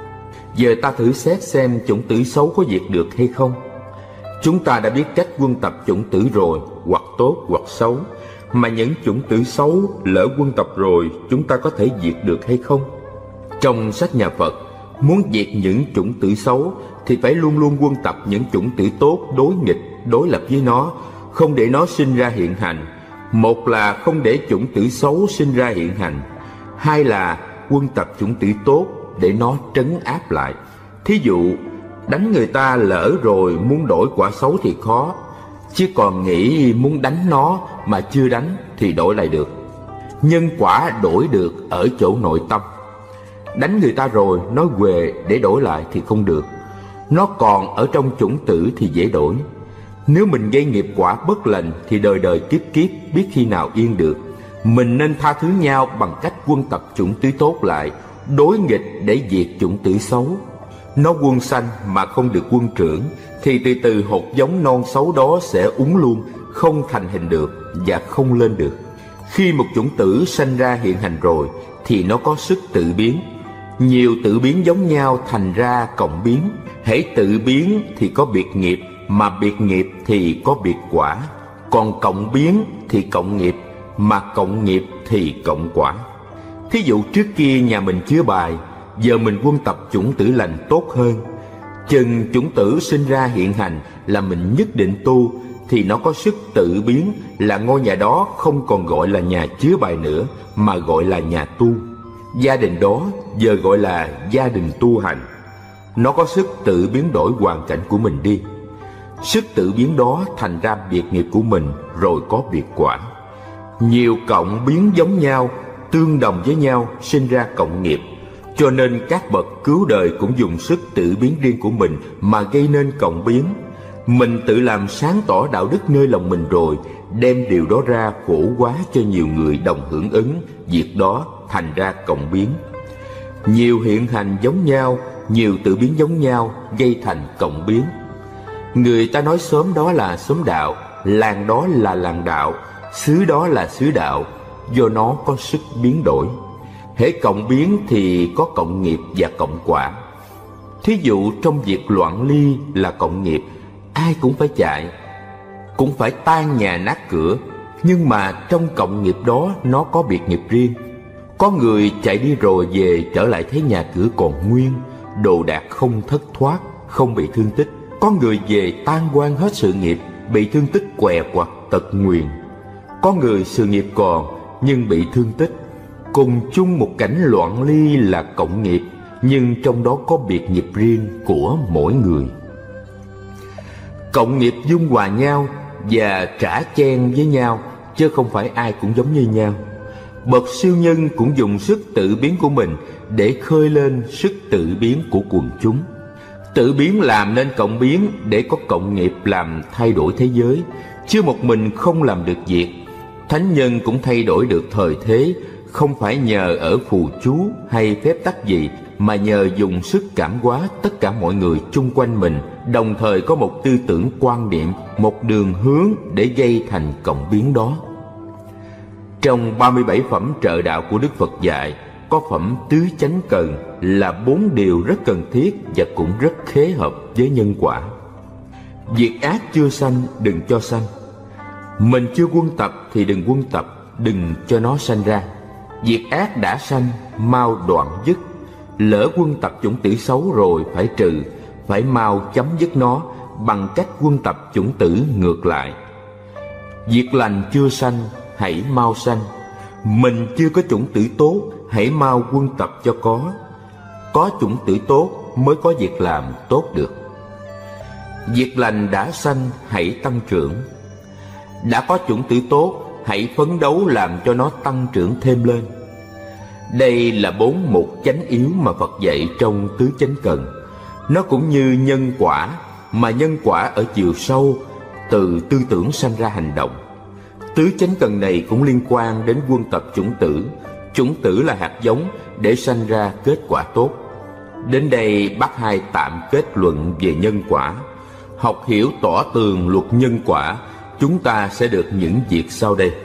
Giờ ta thử xét xem chủng tử xấu có diệt được hay không. Chúng ta đã biết cách quân tập chủng tử rồi, hoặc tốt hoặc xấu. Mà những chủng tử xấu lỡ quân tập rồi, chúng ta có thể diệt được hay không? Trong sách nhà Phật, muốn diệt những chủng tử xấu thì phải luôn luôn quân tập những chủng tử tốt đối nghịch, đối lập với nó, không để nó sinh ra hiện hành. Một là không để chủng tử xấu sinh ra hiện hành, hai là quân tập chủng tử tốt để nó trấn áp lại. Thí dụ, đánh người ta lỡ rồi muốn đổi quả xấu thì khó, chứ còn nghĩ muốn đánh nó mà chưa đánh thì đổi lại được. Nhân quả đổi được ở chỗ nội tâm. Đánh người ta rồi nói về để đổi lại thì không được. Nó còn ở trong chủng tử thì dễ đổi. Nếu mình gây nghiệp quả bất lành thì đời đời kiếp kiếp biết khi nào yên được. Mình nên tha thứ nhau bằng cách quân tập chủng tử tốt lại, đối nghịch để diệt chủng tử xấu. Nó quân sanh mà không được quân trưởng thì từ từ hột giống non xấu đó sẽ úng luôn, không thành hình được và không lên được. Khi một chủng tử sanh ra hiện hành rồi thì nó có sức tự biến. Nhiều tự biến giống nhau thành ra cộng biến. Hễ tự biến thì có biệt nghiệp, mà biệt nghiệp thì có biệt quả. Còn cộng biến thì cộng nghiệp, mà cộng nghiệp thì cộng quả. Thí dụ trước kia nhà mình chứa bài, giờ mình quân tập chủng tử lành tốt hơn. Chừng chủng tử sinh ra hiện hành là mình nhất định tu, thì nó có sức tự biến, là ngôi nhà đó không còn gọi là nhà chứa bài nữa, mà gọi là nhà tu. Gia đình đó giờ gọi là gia đình tu hành. Nó có sức tự biến đổi hoàn cảnh của mình đi. Sức tự biến đó thành ra biệt nghiệp của mình, rồi có biệt quả. Nhiều cộng biến giống nhau, tương đồng với nhau, sinh ra cộng nghiệp. Cho nên các bậc cứu đời cũng dùng sức tự biến riêng của mình mà gây nên cộng biến. Mình tự làm sáng tỏ đạo đức nơi lòng mình rồi, đem điều đó ra phổ hóa cho nhiều người đồng hưởng ứng, việc đó thành ra cộng biến. Nhiều hiện hành giống nhau, nhiều tự biến giống nhau, gây thành cộng biến. Người ta nói xóm đó là xóm đạo, làng đó là làng đạo, xứ đó là xứ đạo, do nó có sức biến đổi. Hễ cộng biến thì có cộng nghiệp và cộng quả. Thí dụ trong việc loạn ly là cộng nghiệp, ai cũng phải chạy, cũng phải tan nhà nát cửa. Nhưng mà trong cộng nghiệp đó nó có biệt nghiệp riêng. Có người chạy đi rồi về trở lại thấy nhà cửa còn nguyên, đồ đạc không thất thoát, không bị thương tích. Có người về tan quan hết sự nghiệp, bị thương tích què quặt tật nguyền. Có người sự nghiệp còn nhưng bị thương tích. Cùng chung một cảnh loạn ly là cộng nghiệp, nhưng trong đó có biệt nghiệp riêng của mỗi người. Cộng nghiệp dung hòa nhau và trả chen với nhau, chứ không phải ai cũng giống như nhau. Bậc siêu nhân cũng dùng sức tự biến của mình để khơi lên sức tự biến của quần chúng. Tự biến làm nên cộng biến để có cộng nghiệp làm thay đổi thế giới, chứ một mình không làm được việc. Thánh nhân cũng thay đổi được thời thế, không phải nhờ ở phù chú hay phép tắc gì, mà nhờ dùng sức cảm hóa tất cả mọi người chung quanh mình, đồng thời có một tư tưởng quan niệm, một đường hướng để gây thành cộng biến đó. Trong 37 phẩm trợ đạo của Đức Phật dạy, có phẩm tứ chánh cần là 4 điều rất cần thiết và cũng rất khế hợp với nhân quả. Việc ác chưa sanh đừng cho sanh. Mình chưa quân tập thì đừng quân tập, đừng cho nó sanh ra. Việc ác đã sanh mau đoạn dứt. Lỡ quân tập chủng tử xấu rồi phải trừ, phải mau chấm dứt nó bằng cách quân tập chủng tử ngược lại. Việc lành chưa sanh hãy mau sanh. Mình chưa có chủng tử tốt, hãy mau quân tập cho có. Có chủng tử tốt mới có việc làm tốt được. Việc lành đã sanh hãy tăng trưởng. Đã có chủng tử tốt, hãy phấn đấu làm cho nó tăng trưởng thêm lên. Đây là 4 mục chánh yếu mà Phật dạy trong tứ chánh cần. Nó cũng như nhân quả, mà nhân quả ở chiều sâu, từ tư tưởng sanh ra hành động. Tứ chánh cần này cũng liên quan đến quân tập chủng tử. Chủng tử là hạt giống để sanh ra kết quả tốt. Đến đây Bác Hai tạm kết luận về nhân quả. Học hiểu tỏ tường luật nhân quả, chúng ta sẽ được những việc sau đây.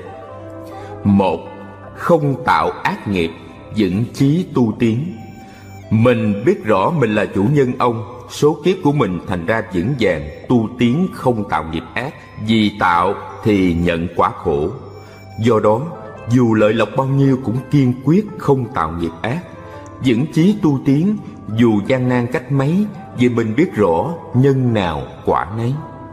1. Không tạo ác nghiệp, vững chí tu tiến. Mình biết rõ mình là chủ nhân ông, số kiếp của mình thành ra vững vàng, tu tiến không tạo nghiệp ác. Vì tạo thì nhận quả khổ. Do đó, dù lợi lộc bao nhiêu cũng kiên quyết không tạo nghiệp ác. Vững chí tu tiến, dù gian nan cách mấy, vì mình biết rõ nhân nào quả nấy.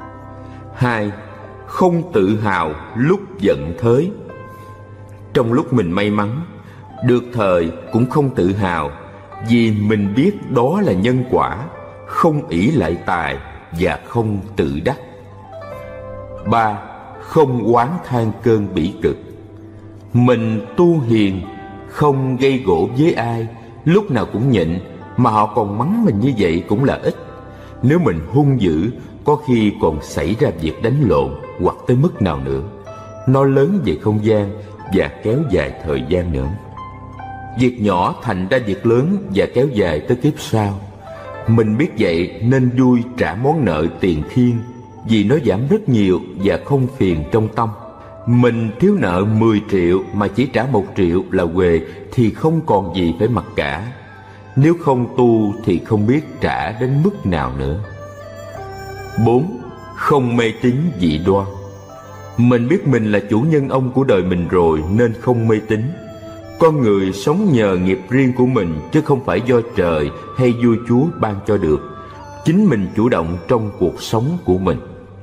2. Không tự hào lúc giận thới. Trong lúc mình may mắn, được thời cũng không tự hào, vì mình biết đó là nhân quả, không ỷ lại tài và không tự đắc. 3. Không oán than cơn bỉ cực. Mình tu hiền, không gây gổ với ai, lúc nào cũng nhịn, mà họ còn mắng mình như vậy cũng là ít. Nếu mình hung dữ, có khi còn xảy ra việc đánh lộn hoặc tới mức nào nữa. Nó lớn về không gian và kéo dài thời gian nữa. Việc nhỏ thành ra việc lớn và kéo dài tới kiếp sau. Mình biết vậy nên vui trả món nợ tiền thiên, vì nó giảm rất nhiều và không phiền trong tâm. Mình thiếu nợ 10 triệu mà chỉ trả 1 triệu là huề thì không còn gì phải mặc cả. Nếu không tu thì không biết trả đến mức nào nữa. 4. Không mê tín dị đoan. Mình biết mình là chủ nhân ông của đời mình rồi nên không mê tín. Con người sống nhờ nghiệp riêng của mình chứ không phải do trời hay vua chúa ban cho được. Chính mình chủ động trong cuộc sống của mình.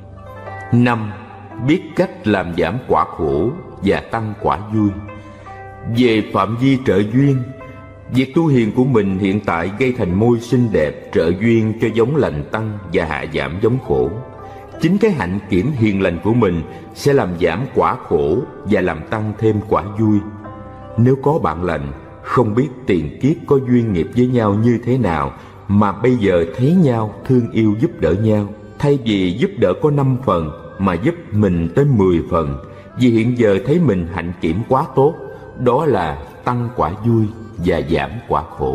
5. Biết cách làm giảm quả khổ và tăng quả vui. Về phạm vi trợ duyên, việc tu hiền của mình hiện tại gây thành môi xinh đẹp trợ duyên cho giống lành tăng và hạ giảm giống khổ. Chính cái hạnh kiểm hiền lành của mình sẽ làm giảm quả khổ và làm tăng thêm quả vui. Nếu có bạn lành, không biết tiền kiếp có duyên nghiệp với nhau như thế nào mà bây giờ thấy nhau thương yêu giúp đỡ nhau, thay vì giúp đỡ có 5 phần mà giúp mình tới 10 phần, vì hiện giờ thấy mình hạnh kiểm quá tốt, đó là tăng quả vui và giảm quả khổ.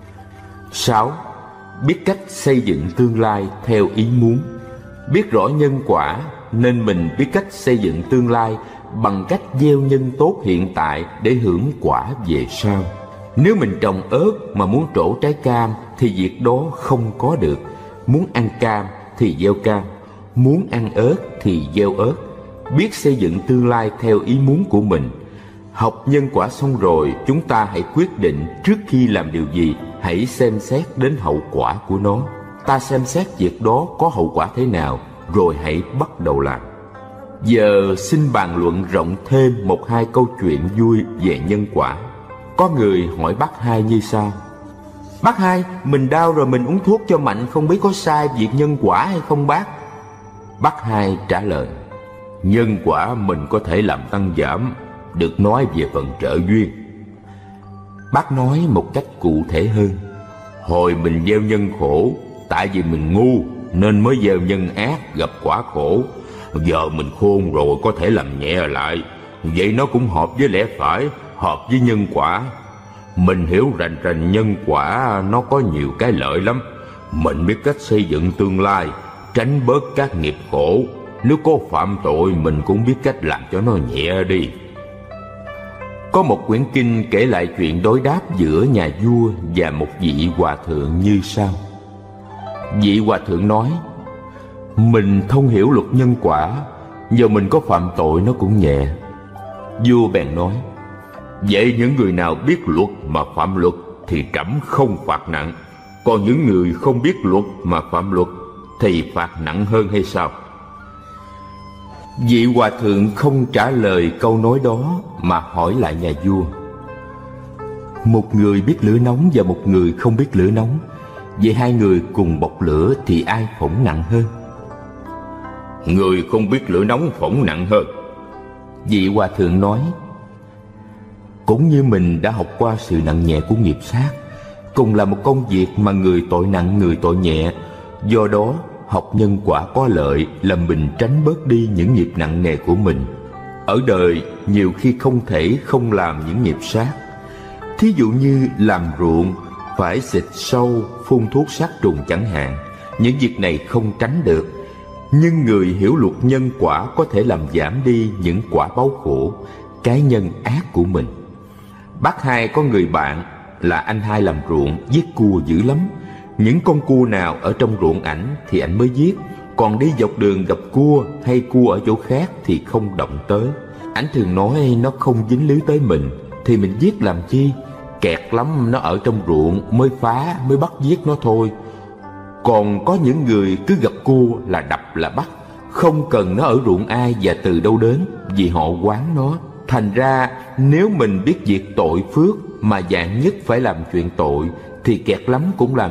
6. Biết cách xây dựng tương lai theo ý muốn. Biết rõ nhân quả nên mình biết cách xây dựng tương lai bằng cách gieo nhân tốt hiện tại để hưởng quả về sau. Nếu mình trồng ớt mà muốn trổ trái cam thì việc đó không có được. Muốn ăn cam thì gieo cam, muốn ăn ớt thì gieo ớt. Biết xây dựng tương lai theo ý muốn của mình. Học nhân quả xong rồi, chúng ta hãy quyết định trước khi làm điều gì, hãy xem xét đến hậu quả của nó. Ta xem xét việc đó có hậu quả thế nào, rồi hãy bắt đầu làm. Giờ xin bàn luận rộng thêm 1-2 câu chuyện vui về nhân quả. Có người hỏi bác Hai như sau: Bác Hai, mình đau rồi mình uống thuốc cho mạnh, không biết có sai việc nhân quả hay không bác? Bác Hai trả lời: Nhân quả mình có thể làm tăng giảm, được nói về phần trợ duyên. Bác nói một cách cụ thể hơn: Hồi mình gieo nhân khổ, tại vì mình ngu nên mới gieo nhân ác gặp quả khổ. Giờ mình khôn rồi có thể làm nhẹ lại, vậy nó cũng hợp với lẽ phải, hợp với nhân quả. Mình hiểu rành rành nhân quả nó có nhiều cái lợi lắm. Mình biết cách xây dựng tương lai, tránh bớt các nghiệp khổ. Nếu có phạm tội mình cũng biết cách làm cho nó nhẹ đi. Có một quyển kinh kể lại chuyện đối đáp giữa nhà vua và một vị hòa thượng như sau. Vị hòa thượng nói: Mình thông hiểu luật nhân quả, giờ mình có phạm tội nó cũng nhẹ. Vua bèn nói: Vậy những người nào biết luật mà phạm luật thì trẫm không phạt nặng, còn những người không biết luật mà phạm luật thì phạt nặng hơn hay sao? Vị hòa thượng không trả lời câu nói đó mà hỏi lại nhà vua: Một người biết lửa nóng và một người không biết lửa nóng, vậy hai người cùng bộc lửa thì ai phỏng nặng hơn? Người không biết lửa nóng phỏng nặng hơn. Vị hòa thượng nói: Cũng như mình đã học qua sự nặng nhẹ của nghiệp sát, cùng là một công việc mà người tội nặng người tội nhẹ. Do đó học nhân quả có lợi là mình tránh bớt đi những nghiệp nặng nề của mình. Ở đời nhiều khi không thể không làm những nghiệp sát. Thí dụ như làm ruộng phải xịt sâu, phun thuốc sát trùng chẳng hạn. Những việc này không tránh được. Nhưng người hiểu luật nhân quả có thể làm giảm đi những quả báo khổ, cái nhân ác của mình. Bác Hai có người bạn là anh Hai làm ruộng, giết cua dữ lắm. Những con cua nào ở trong ruộng ảnh thì ảnh mới giết, còn đi dọc đường gặp cua hay cua ở chỗ khác thì không động tới. Ảnh thường nói nó không dính lưới tới mình thì mình giết làm chi, kẹt lắm nó ở trong ruộng mới phá, mới bắt giết nó thôi. Còn có những người cứ gặp cua là đập là bắt, không cần nó ở ruộng ai và từ đâu đến, vì họ quán nó. Thành ra nếu mình biết việc tội phước mà dạng nhất phải làm chuyện tội thì kẹt lắm cũng làm